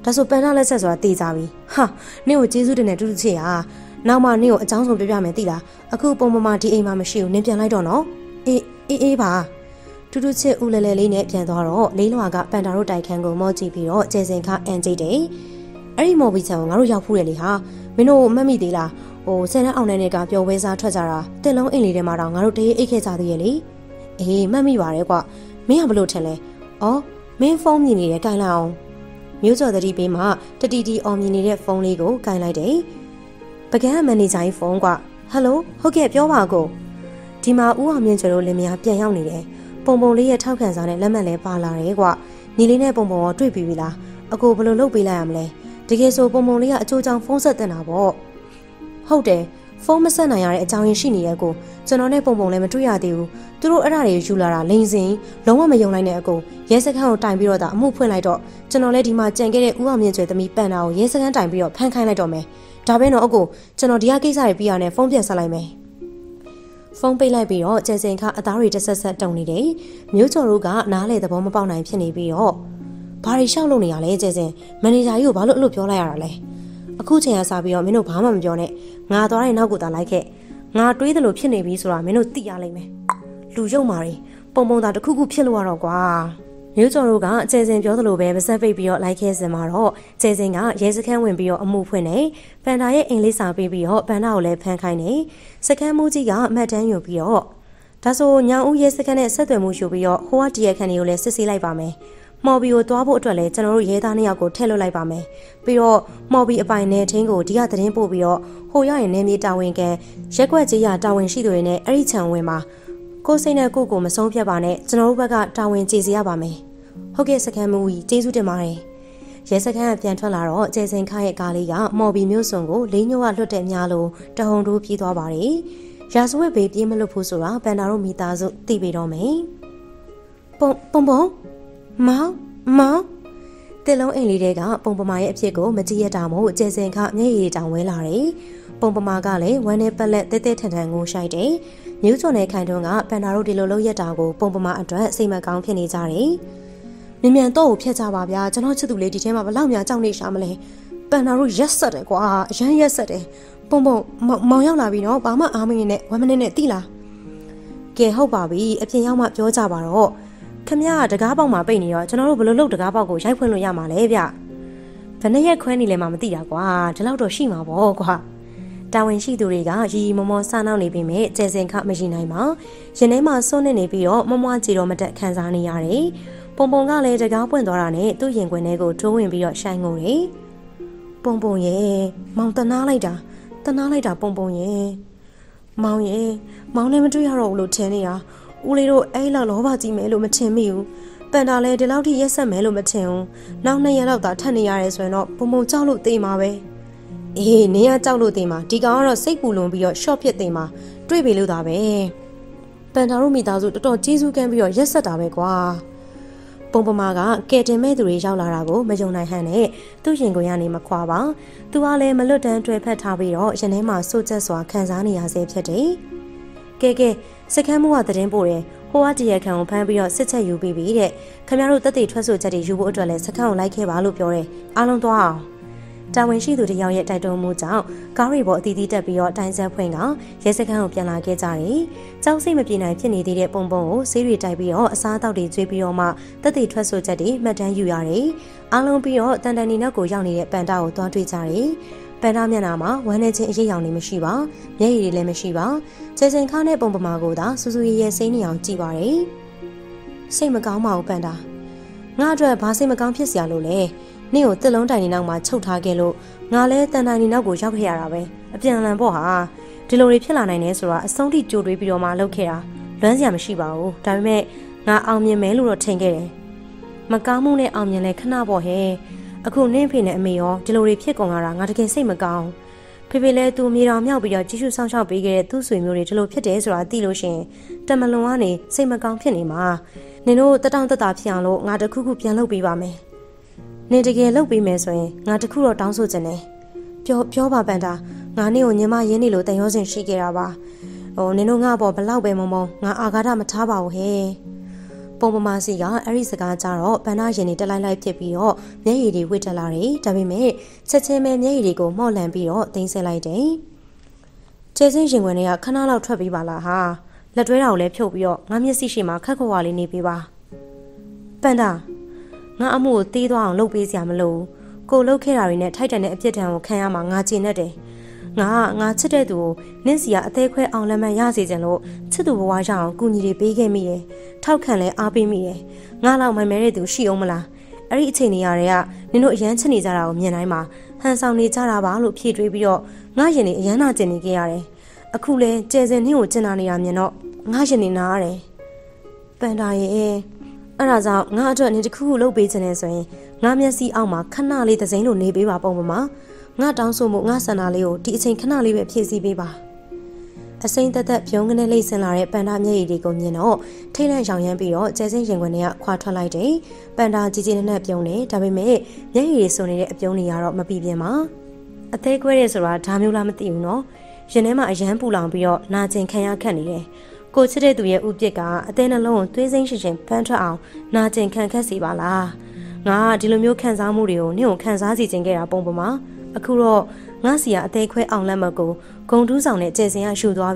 ဒါဆိုပန်တာလက်ဆက်ဆိုတာတည်ကြပြီဟာနင့်ကိုကျေးဇူးတင်တဲ့တူတူချစ်ဟာနောက်မှနင့်ကိုအကြောင်းဆုံးပြပြမယ်သိလားအခုပုံမမဒီအိမ်မှာမရှိဘူးနင်ပြန်လိုက်တော့နော်အေးအေးအေးပါတူတူချစ်ဦးလဲလဲလေးနဲ့ပြန်သွားတော့လေးလွာကပန်တာတို့တိုက်ခန်းကိုမော့ကြည့်ပြီးတော့ကျဲစင်ခအန်ကြည့်တယ်အဲ့ဒီမော်ဘီချန်ကိုငါတို့ရောက်ဖူးတယ်လေဟာမင်းတို့မှတ်မိသေးလားဟိုဆယ်တန်းအောင်တဲ့နေ့ကပျော်ပွဲစားထွက်ကြတာတင်လုံးအိမ်လေးထဲမှာတော့ငါတို့တရေအိတ်ခဲ့ကြသေးရဲ့လေအေးမှတ်မိပါတယ်ကွမင်းကဘလို့ထင်လဲအော်မင်းဖုန်းမြင်နေတယ်ကြိုင်လိုက်အောင်မျိုးစော်တတိပေးမှတတီတီအောင်မြင်နေတဲ့ဖုန်းလေးကိုကြိုင်လိုက်တယ်ပကန်းမန်နေဂျာကြီးဖုန်းကဟယ်လိုဟုတ်ကဲ့ပြောပါကိုဒီမှာဦးအောင်မြင့်ကျော်တို့လင်မယားပြန်ရောက်နေတယ်ပုံပုံလေးရဲ့ထောက်ခံစာနဲ့လက်မှတ်လည်းပါလာတယ်ကွညီလေးနဲ့ပုံပုံရောတွေ့ပြီပြီလားအကိုဘယ်လိုလုပ်ပေးလိုက်ရမလဲတကယ်ဆိုပုံပုံလေးကအချိုးချောင်းဖုန်းဆက်တင်တာပေါ့ဟုတ်တယ်ဖုန်းမဆက်နိုင်ရတဲ့အကြောင်းရင်းရှိနေရဲ့ကိုကျွန်တော်နဲ့ပုံပုံလည်းမတွေ့ရသေးဘူးသူတို့အဲ့ဒါတွေယူလာတာလိန်စင်လုံးဝမယုံနိုင်တဲ့အကိုရဲစခန်းကိုတိုင်ပြီးတော့ဒါအမှုဖွင့်လိုက်တော့ကျွန်တော်လည်းဒီမှာကြံခဲ့တဲ့ဦးအောင်မြင့်ကျွဲသမီးပန်တာကိုရဲစခန်းတိုင်ပြီးတော့ဖမ်းခိုင်းလိုက်တော့မယ်ဒါပဲတော့အကိုကျွန်တော်ဒီကကိစ္စတွေပြီးရနဲ့ဖုန်းပြန်ဆက်လိုက်မယ်ဖုန်းပိတ်လိုက်ပြီးတော့ကျဲစင်ခအသားတွေတက်ဆက်ဆက်တုံနေတယ်မျိုးကျော်တို့ကနားလေသဘောမပေါက်နိုင်ဖြစ်နေပြီးတော့ဘာတွေရှောက်လို့နေရလဲကျဲစင်မန်နေဂျာကြီးကိုဘာလို့အဲ့လိုပြောလိုက်ရတာလဲအခုချိန်ကစားပြီးတော့မင်းတို့ဘာမှမပြောနဲ့ငါသွားတဲ့နောက်ကိုသာလိုက်ခဲ့ငါတွေးတယ်လို့ဖြစ်နေပြီဆိုတာမင်းတို့သိရလိမ့်မယ်လူယုံမာတွေပုံပုံသာတစ်ခုခုဖြစ်လို့ရတော့ကွာမျိုးကျော်တို့ကကျဲစင်ပြောသလိုပဲပါဇက်ပိတ်ပြီးတော့လိုက်ခဲ့စင်မှာတော့ကျဲစင်ကရဲစခန်းဝင်ပြီးတော့အမှုဖွင့်နေပန်တာရဲ့အင်္ဂလိပ်စာပေးပြီးတော့ပန်တာကိုလည်းဖမ်းခိုင်းနေစခန်းမူကြီးကအမှတ်တမ်းယူပြီးတော့ဒါဆိုညောင်ဦးရဲစခန်းနဲ့ဆက်သွယ်မှုယူပြီးတော့ဟိုကတရက်ခန့်တွေကိုလည်းစစ်ဆေးလိုက်ပါမယ်မော်ဘီကိုတွားဖို့အတွက်လည်းကျွန်တော်တို့ရဲသားနှစ်ယောက်ကိုထည့်လွှတ်လိုက်ပါမယ်ပြီးတော့မော်ဘီအပိုင်နဲ့ထင်းကိုဒီကသတင်းပို့ပြီးတော့ဟိုရရင်နေမြေတာဝန်ခံရက်ွက်ကြီးရတာဝန်ရှိသူတွေနဲ့အဲ့ဒီခြံဝင်မှာကိုစိတ်နဲ့ကိုကိုမဆုံးဖြတ်ပါနဲ့ကျွန်တော်တို့ဘက်ကတာဝန်ကျေစီရပါမယ်ဟုတ်ကဲ့စခန်းမူကြီးကျေးဇူးတင်ပါတယ်ရဲစခန်းကပြန်ထွက်လာတော့ကျဲစင်ခရဲ့ကားလေးကမော်ဘီမျိုးစုံကိုလေးညိုကလွတ်တဲ့များလို့တဟုန်တိုးပြေးသွားပါတယ်ရာဇဝတ်ဘေးပြေးမလွတ်ဖို့ဆိုတာပန်တာတို့မိသားစုသိပေတော့မယ်ပုံပုံပုံမောင်မောင်တစ်လုံးအိမ်လေးတွေကပုံပမာရဲ့အဖြစ်ကိုမကြည့်ရတာမို့ကျဲစင်ခမျက်ရည်တောင်ဝဲလာတယ်ပုံပမာကလည်းဝမ်းနဲ့ပက်လက်တဲတဲထန်ထန်ငိုရှိုက်တယ်မျိုးစုံနဲ့ခိုင်တွန်းကပန်တာတို့ဒီလိုလုပ်ရတာကိုပုံပမာအတွက်စိတ်မကောင်းဖြစ်နေကြတယ်မြ မြန်တော့ကိုဖျက်ကြပါဗျာကျွန်တော်ချစ်သူလေးဒီထဲမှာဘလောက်များကြောက်နေရှာမလဲပန်နာတို့ရက်ဆက်တယ်ကွာအရန်ရက်ဆက်တယ်ပုံပုံမောင်ရောက်လာပြီနော်ဘာမှအားမနေနဲ့ဝမ်းမနေနဲ့တိလားကဲဟုတ်ပါပြီအပြင်ရောက်မှပြောကြပါတော့ခမရတကားပေါက်မှာပိတ်နေတော့ကျွန်တော်တို့ဘယ်လိုလုပ်တကားပေါက်ကိုရိုက်ဖွင့်လို့ရမှာလဲဗျဘယ်နဲ့ရက်ခွဲနေလဲမှမသိတာကွာဒီလောက်တော့ရှိမှာပေါ့ကွာတာဝန်ရှိသူတွေကရီရီမောမောစားနောက်နေပြီမဲ့ကျဲစင်ခမရှိနိုင်ပါရင်ထဲမှာစွန့်နေနေပြီးတော့မမွားကြည့်တော့မတက်ခံစားနေရတယ်ပုံပုံကလည်းတကားပွင့်သွားတာနဲ့သူ့ရင်ခွင်ထဲကိုထိုးဝင်ပြီးတော့ရှိုင်းငုံတယ်ပုံပုံရဲ့မောင်တနာလိုက်တာတနာလိုက်တာပုံပုံရဲ့မောင်ရဲ့မောင်လည်းမတွေ့ရတော့ဘူးလို့ထင်နေတာဦးလေးတို့အဲ့လောက်လောဘကြီးမယ်လို့မထင်မိဘူးပန်တာလည်းဒီလောက်ထိရက်ဆက်မယ်လို့မထင်ဘူးနောက်နှစ်ရက်လောက်သာထပ်နေရတယ်ဆိုရင်တော့ပုံပုံကြောက်လို့သိမှာပဲအေးနင်ကကြောက်လို့သိမှာဒီကောင်ကတော့စိတ်ပူလွန်ပြီးတော့ short ဖြစ်သိမှာတွေ့ပြီလို့သာပဲပန်တာတို့မိသားစုတော်တော်ကျေးဇူးကမ်းပြီးတော့ရက်ဆက်တာပဲကွာပုံပမာကကဲတင်မဲ့သူတွေရောက်လာတာကိုမယုံနိုင်ဟန်နဲ့သူ့ရင်ကိုရနေမခွာပါသူကလည်းမလွတ်တမ်းတွေ့ဖက်ထားပြီးတော့ရင်ထဲမှာစိုးကျက်စွာခံစားနေရဆဲဖြစ်တယ်ကဲကဲစခန်းမှုကသတင်းပို့တယ်ဟိုကတရခံကိုဖမ်းပြီးတော့စစ်ချက်ယူပြီးပြီတဲ့ခင်ဗျားတို့တက်တေထွက်ဆိုချက်တွေယူဖို့အတွက်လည်းစခန်းကိုလိုက်ခဲ့ပါလို့ပြောတယ်အားလုံးသွားအောင်တာဝန်ရှိသူတယောက်ရဲ့တိုက်တွန်းမှုကြောင့်ကားရီပေါ်အသီးသီးတက်ပြီးတော့တိုင်းဆက်ဖွင့်ကရဲစခန်းကိုပြန်လာခဲ့ကြတယ်။ကြောက်စိတ်မပြေနိုင်ဖြစ်နေသေးတဲ့ပုံပုံကိုဆေးတွေတိုက်ပြီးတော့အစားအသောက်တွေကျွေးပြီးတော့မှတက်တေထွက်ဆိုချက်တွေမှတ်တမ်းယူရတယ်။အားလုံးပြီးတော့တန်တန်နီနောက်ကိုရောက်နေတဲ့ပန်တာကိုသွားတွေ့ကြတယ်။ပန်တာမျက်နှာမှာဝမ်းနေခြင်းအရေးရောင်နေမရှိပါ။မျက်ရည်တွေလည်းမရှိပါ။ကျဲစင်ခါနဲ့ပုံပမာကိုသာစူးစူးရဲရဲစိမ့်နေအောင်ကြည့်ပါတယ်။စိတ်မကောင်းပါဘူးပန်တာ။ငါအတွက်ဘာစိတ်မကောင်းဖြစ်စရာလို့လဲ။နင့်ကိုတစ်လုံးတိုင်နေနောက်မှာချုပ်ထားခဲ့လို့ငါလဲတန်တိုင်နေနောက်ကိုရောက်ခဲ့ရတာပဲအပြန်အလှန်ပေါ့ဟာဒီလိုတွေဖြစ်လာနိုင်နေဆိုတာအဆုံးထိကြိုတွေးပြီးတော့မှလုပ်ခဲ့တာလွမ်းစရာမရှိပါဘူးဒါပေမဲ့ငါအောင်မြင်မယ်လို့တော့ထင်ခဲ့တယ်မကောင်းမှုနဲ့အောင်မြင်လဲခဏပေါ့ဟဲ့အခုနင့်ဖေနဲ့အမေရောဒီလိုတွေဖြစ်ကုန်လာတာငါတကယ်စိတ်မကောင်းဖေဖေလဲသူမြေတော်မြောက်ပြီးတော့ကြီးစုဆောင်ရှောက်ပေးခဲ့တဲ့သူ့ဆွေမျိုးတွေဒီလိုဖြစ်တယ်ဆိုတာသိလို့ရှင်တမလွန်ကနေစိတ်မကောင်းဖြစ်နေမှာနင်တို့တတောင့်တတဖြစ်အောင်လို့ငါတခုခုပြန်လုပ်ပေးပါမယ်နေတကယ်လုပ်ပေးမယ်ဆိုရင်ငါတခုတော့တောင်းဆိုချင်တယ်ပြောပြောပါပန်တာငါနေ့ကိုညီမရင်းနေလို့တန်ရောစင်ရှိခဲ့တာပါဟိုနင်တို့ငါ့ဘောဘလောက်ပဲမုံမုံငါအာဃာတမထားပါဘူးဟဲ့ပပုံပမာစီကအဲ့ဒီစကားကြတော့ပန်နာရင်တွေတက်လိုက်လိုက်ဖြစ်ပြီးတော့မျက်ရည်တွေဝှစ်တက်လာတယ်ဒါပေမဲ့ချက်ချင်းပဲမျက်ရည်တွေကိုမှော့လန့်ပြီးတော့တင်းဆဲလိုက်တယ်ကျဲစင်းရင်ဝင်တွေကခဏလောက်ထွက်ပြီးပါလားဟာလက်တွဲတာကိုလည်းဖြုတ်ပြီးတော့ငါမျက်စိရှိမှခက်ခွာလေးနေပေးပါပန်တာငါအမှုကိုတီးသွားအောင်လုပ်ပေးစရာမလိုကိုလှုပ်ခဲ့တာတွေနဲ့ထိုက်တန်တဲ့အပြစ်ဒဏ်ကိုခံရမှာငါကျင်နေတယ်ငါငါချစ်တဲ့သူကိုနင့်စီကအသေးခွဲအောင်လက်မှတ်ရစေချင်လို့ချစ်သူဘဝရအောင်ကူညီတွေပေးခဲ့မိတယ်ထောက်ခံလဲအားပေးမိတယ်ငါလောက်မိုင်မဲတဲ့သူရှိအောင်မလားအဲ့ဒီအချိန်နေရတဲ့ကနင်တို့အရန်ချစ်နေကြတာကိုမြင်တိုင်းမှာဟန်ဆောင်နေကြတာပါလို့ဖြေတွေးပြီးတော့ငါရင်နေအရန်နာကျင်နေခဲ့ရတယ်အခုလဲကျဲစင်နှင်းကိုကျင်နာနေတာမြင်တော့ငါရင်နေနာရတယ်ပန်တာရဲ့အဲ့ဒါကြောင့်ငါအတွက်နင်တခုခုလုပ်ပေးချင်တယ်ဆိုရင်ငါမျက်စိအောက်မှာခဏလေးသစိမ်းလိုနေပေးပါပုံပေါ်မှာငါတောင်းဆိုမှုငါဆန္ဒလေးကိုဒီအချိန်ခဏလေးပဲဖြည့်ဆည်းပေးပါအစိမ့်သက်သက်ပြုံးကနေလိမ့်ဆင်လာတဲ့ပန်တာမျက်ရည်တွေကိုမြင်တော့ထိတ်လန့်ရောင်ရမ်းပြီးတော့ကျဲစင်းရင်ခွင်တွေကခွာထွက်လိုက်တယ်ပန်တာကြီးကြီးနဲ့နဲ့ပြုံးနေဒါပေမဲ့မျက်ရည်တွေစုံနေတဲ့အပြုံးတွေကတော့မပြီးပြင်းပါအသေးခွဲရဲဆိုတာဒါမျိုးလားမသိဘူးနော်ရင်ထဲမှာအရန်ပူလောင်ပြီးတော့နာကျင်ခံရခက်နေတယ်ကိုချစ်တဲ့သူရဲ့ဥပစ်ကအသေးနှလုံးကိုသွေးစိမ့်ရှင်ရှင်ဖမ်းထွက်အောင်နာကျင်ခံခက်စီပါလားငါဒီလိုမျိုးခံစားမှုတွေကိုနင့်ကိုခံစားစီခြင်းခဲ့တာပုံပေါ်မှာအခုတော့ငါစီကအသေးခွဲအောင်လက်မကိုဂုံတူးဆောင်နဲ့ကျဲစင်ရရှူသွားပြီ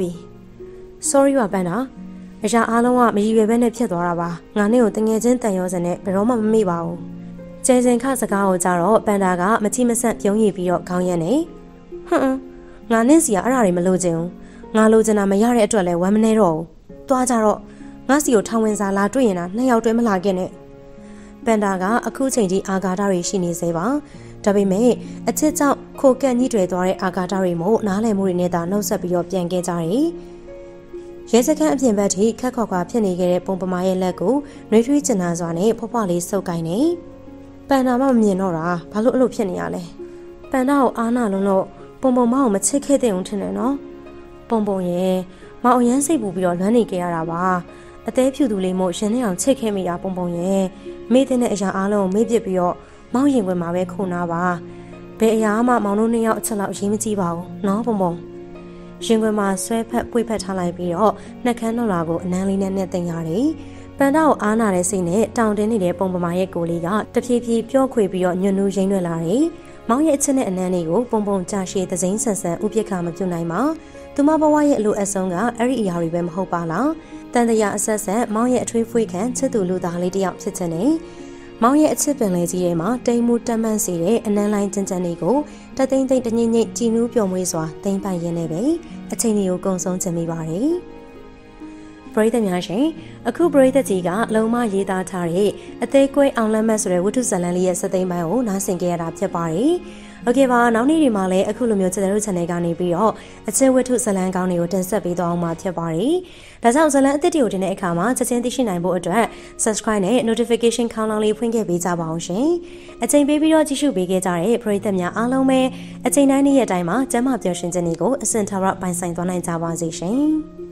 sorry ပါပန်းတာအရာအားလုံးကမရည်ရွယ်ဘဲနဲ့ဖြစ်သွားတာပါငါနဲ့ကိုတငယ်ချင်းတန်ရောစင်နဲ့ဘယ်တော့မှမမေ့ပါဘူးကျဲစင်ခစကားကိုကြတော့ပန်းတာကမချိမဆက်ပြုံးရည်ပြီးတော့ခေါင်းရက်နေဟွန်းငါနဲ့စီကအဲ့ဒါတွေမလိုချင်ဘူးငါလိုချင်တာမရတဲ့အတွက်လည်းဝမ်းမနေတော့ဘူးသွားကြတော့ငါစီကိုထောင်ဝင်စာလာတွေ့ရင်တော့နှစ်ယောက်တွဲမလာခဲ့နဲ့ပန်တာကအခုချိန်ကြီးအာဃာတတွေရှိနေစေပါဒါပေမဲ့အချစ်ကြောင့်ခိုကန့်ကြီးတွေသွားတဲ့အာဃာတတွေမို့နားလည်မှုတွေနဲ့သာနှုတ်ဆက်ပြီးတော့ပြန်ခဲ့ကြတယ်ရဲစခန်းအပြင်ဘက်ထိခက်ခေါ်ခွာဖြစ်နေခဲ့တဲ့ပုံပမာရဲ့လက်ကိုနှွေးထွေးကျင်နာစွာနဲ့ဖွားဖွားလေးဆုပ်ကိုင်းနေပန်တာမှမမြင်တော့တာဘာလို့အဲ့လိုဖြစ်နေရလဲပန်တာကိုအားနာလုံးလို့ပုံပုံမအောင်မချစ်ခဲ့တဲ့ုံထင်တယ်နော်ပုံပုံရဲ့မောင်အရန်စိတ်ပူပြီးတော့လွမ်းနေခဲ့ရတာပါအသေးဖြူသူလေးမို့ရှင်နေအောင်ချစ်ခဲ့မိတာပုံပုံရဲ့မေ့တဲ့အရာအားလုံးကိုမေ့ပစ်ပြီးတော့မောင်ရင်ခွင်မှာပဲခုန်နာပါဘယ်အရာမှမောင်တို့နှစ်ယောက်အချက်လောက်ရေးမကြည့်ပါဘူးနော်ပုံပုံရင်ခွင်မှာဆွဲဖက်ပွေဖက်ထားလိုက်ပြီးတော့နှက်ခမ်းတော်လာကိုအနမ်းလေးနဲ့နဲ့တင်ရတယ်ပန်တာကိုအားနာတဲ့စိတ်နဲ့တောင်တင်းနေတဲ့ပုံပမာရဲ့ကိုလေးကတဖြည်းဖြည်းပြောခွေပြီးတော့ညွန့်နူးရင်းရွယ်လာတယ်မောင်ရဲ့အချက်နဲ့အနမ်းလေးကိုပုံပုံကြာရှည်သစိမ်းဆန်ဆန်ဥပြစ်ခါမပြုတ်နိုင်ပါသူမဘဝရဲ့အလိုအဆုံးကအဲ့ဒီအရာတွေပဲမဟုတ်ပါလားတန်တရာအဆက်ဆက်မောင်ရဲ့အထွေးဖွေးခံချစ်သူလူသားလေးတယောက်ဖြစ်တဲ့နေမောင်ရဲ့အချစ်ပင်လေးကြီးထဲမှာတိမ်မှုတက်မှန်စေတဲ့အနမ်းလိုင်းကျဉ်ကျဉ်လေးကိုတသိမ့်သိမ့်တငိမ့်ငိမ့်ကြည်နူးပျော်မွေးစွာသိမ့်ပိုင်ရင်းနဲ့ပဲအချိန်လေးကိုကုံဆုံးချင်မိပါတယ်ပရိသတ်များရှင်အခုပရိသတ်ကြီးကလုံးမရေးသားထားတဲ့အသေးကွဲအောင်လက်မှတ်ဆိုတဲ့ဝတ္ထုဇာတ်လမ်းလေးရဲ့စသိမ်းပိုင်းကိုနားဆင်ကြရတာဖြစ်ပါတယ်โอเคပါနောက်နေ့ဒီမှာလည်းအခုလိုမျိုးကျွန်တော်တို့ channel ကနေပြီးတော့အချက်ဝတ္ထုဇာတ်လမ်းကောင်းတွေကိုတင်ဆက်ပေးသွားအောင်မှာဖြစ်ပါတယ်ဒါကြောင့်ဇာတ်လမ်းအသစ်တွေကိုတင်တဲ့အခါမှာချက်ချင်းသိရှိနိုင်ဖို့အတွက် subscribe နဲ့ notification ခေါင်းလောင်းလေးဖွင့်ခဲ့ပေးကြပါအောင်ရှင်အချိန်ပေးပြီးတော့ကြည့်ရှုပေးခဲ့ကြတဲ့ပရိသတ်များအားလုံးပဲအချိန်တိုင်းနေ့ရက်တိုင်းမှာကျန်းမာပျော်ရွှင်ခြင်းတွေကိုအစဉ်ထရပိုင်ဆိုင်သွားနိုင်ကြပါစေရှင်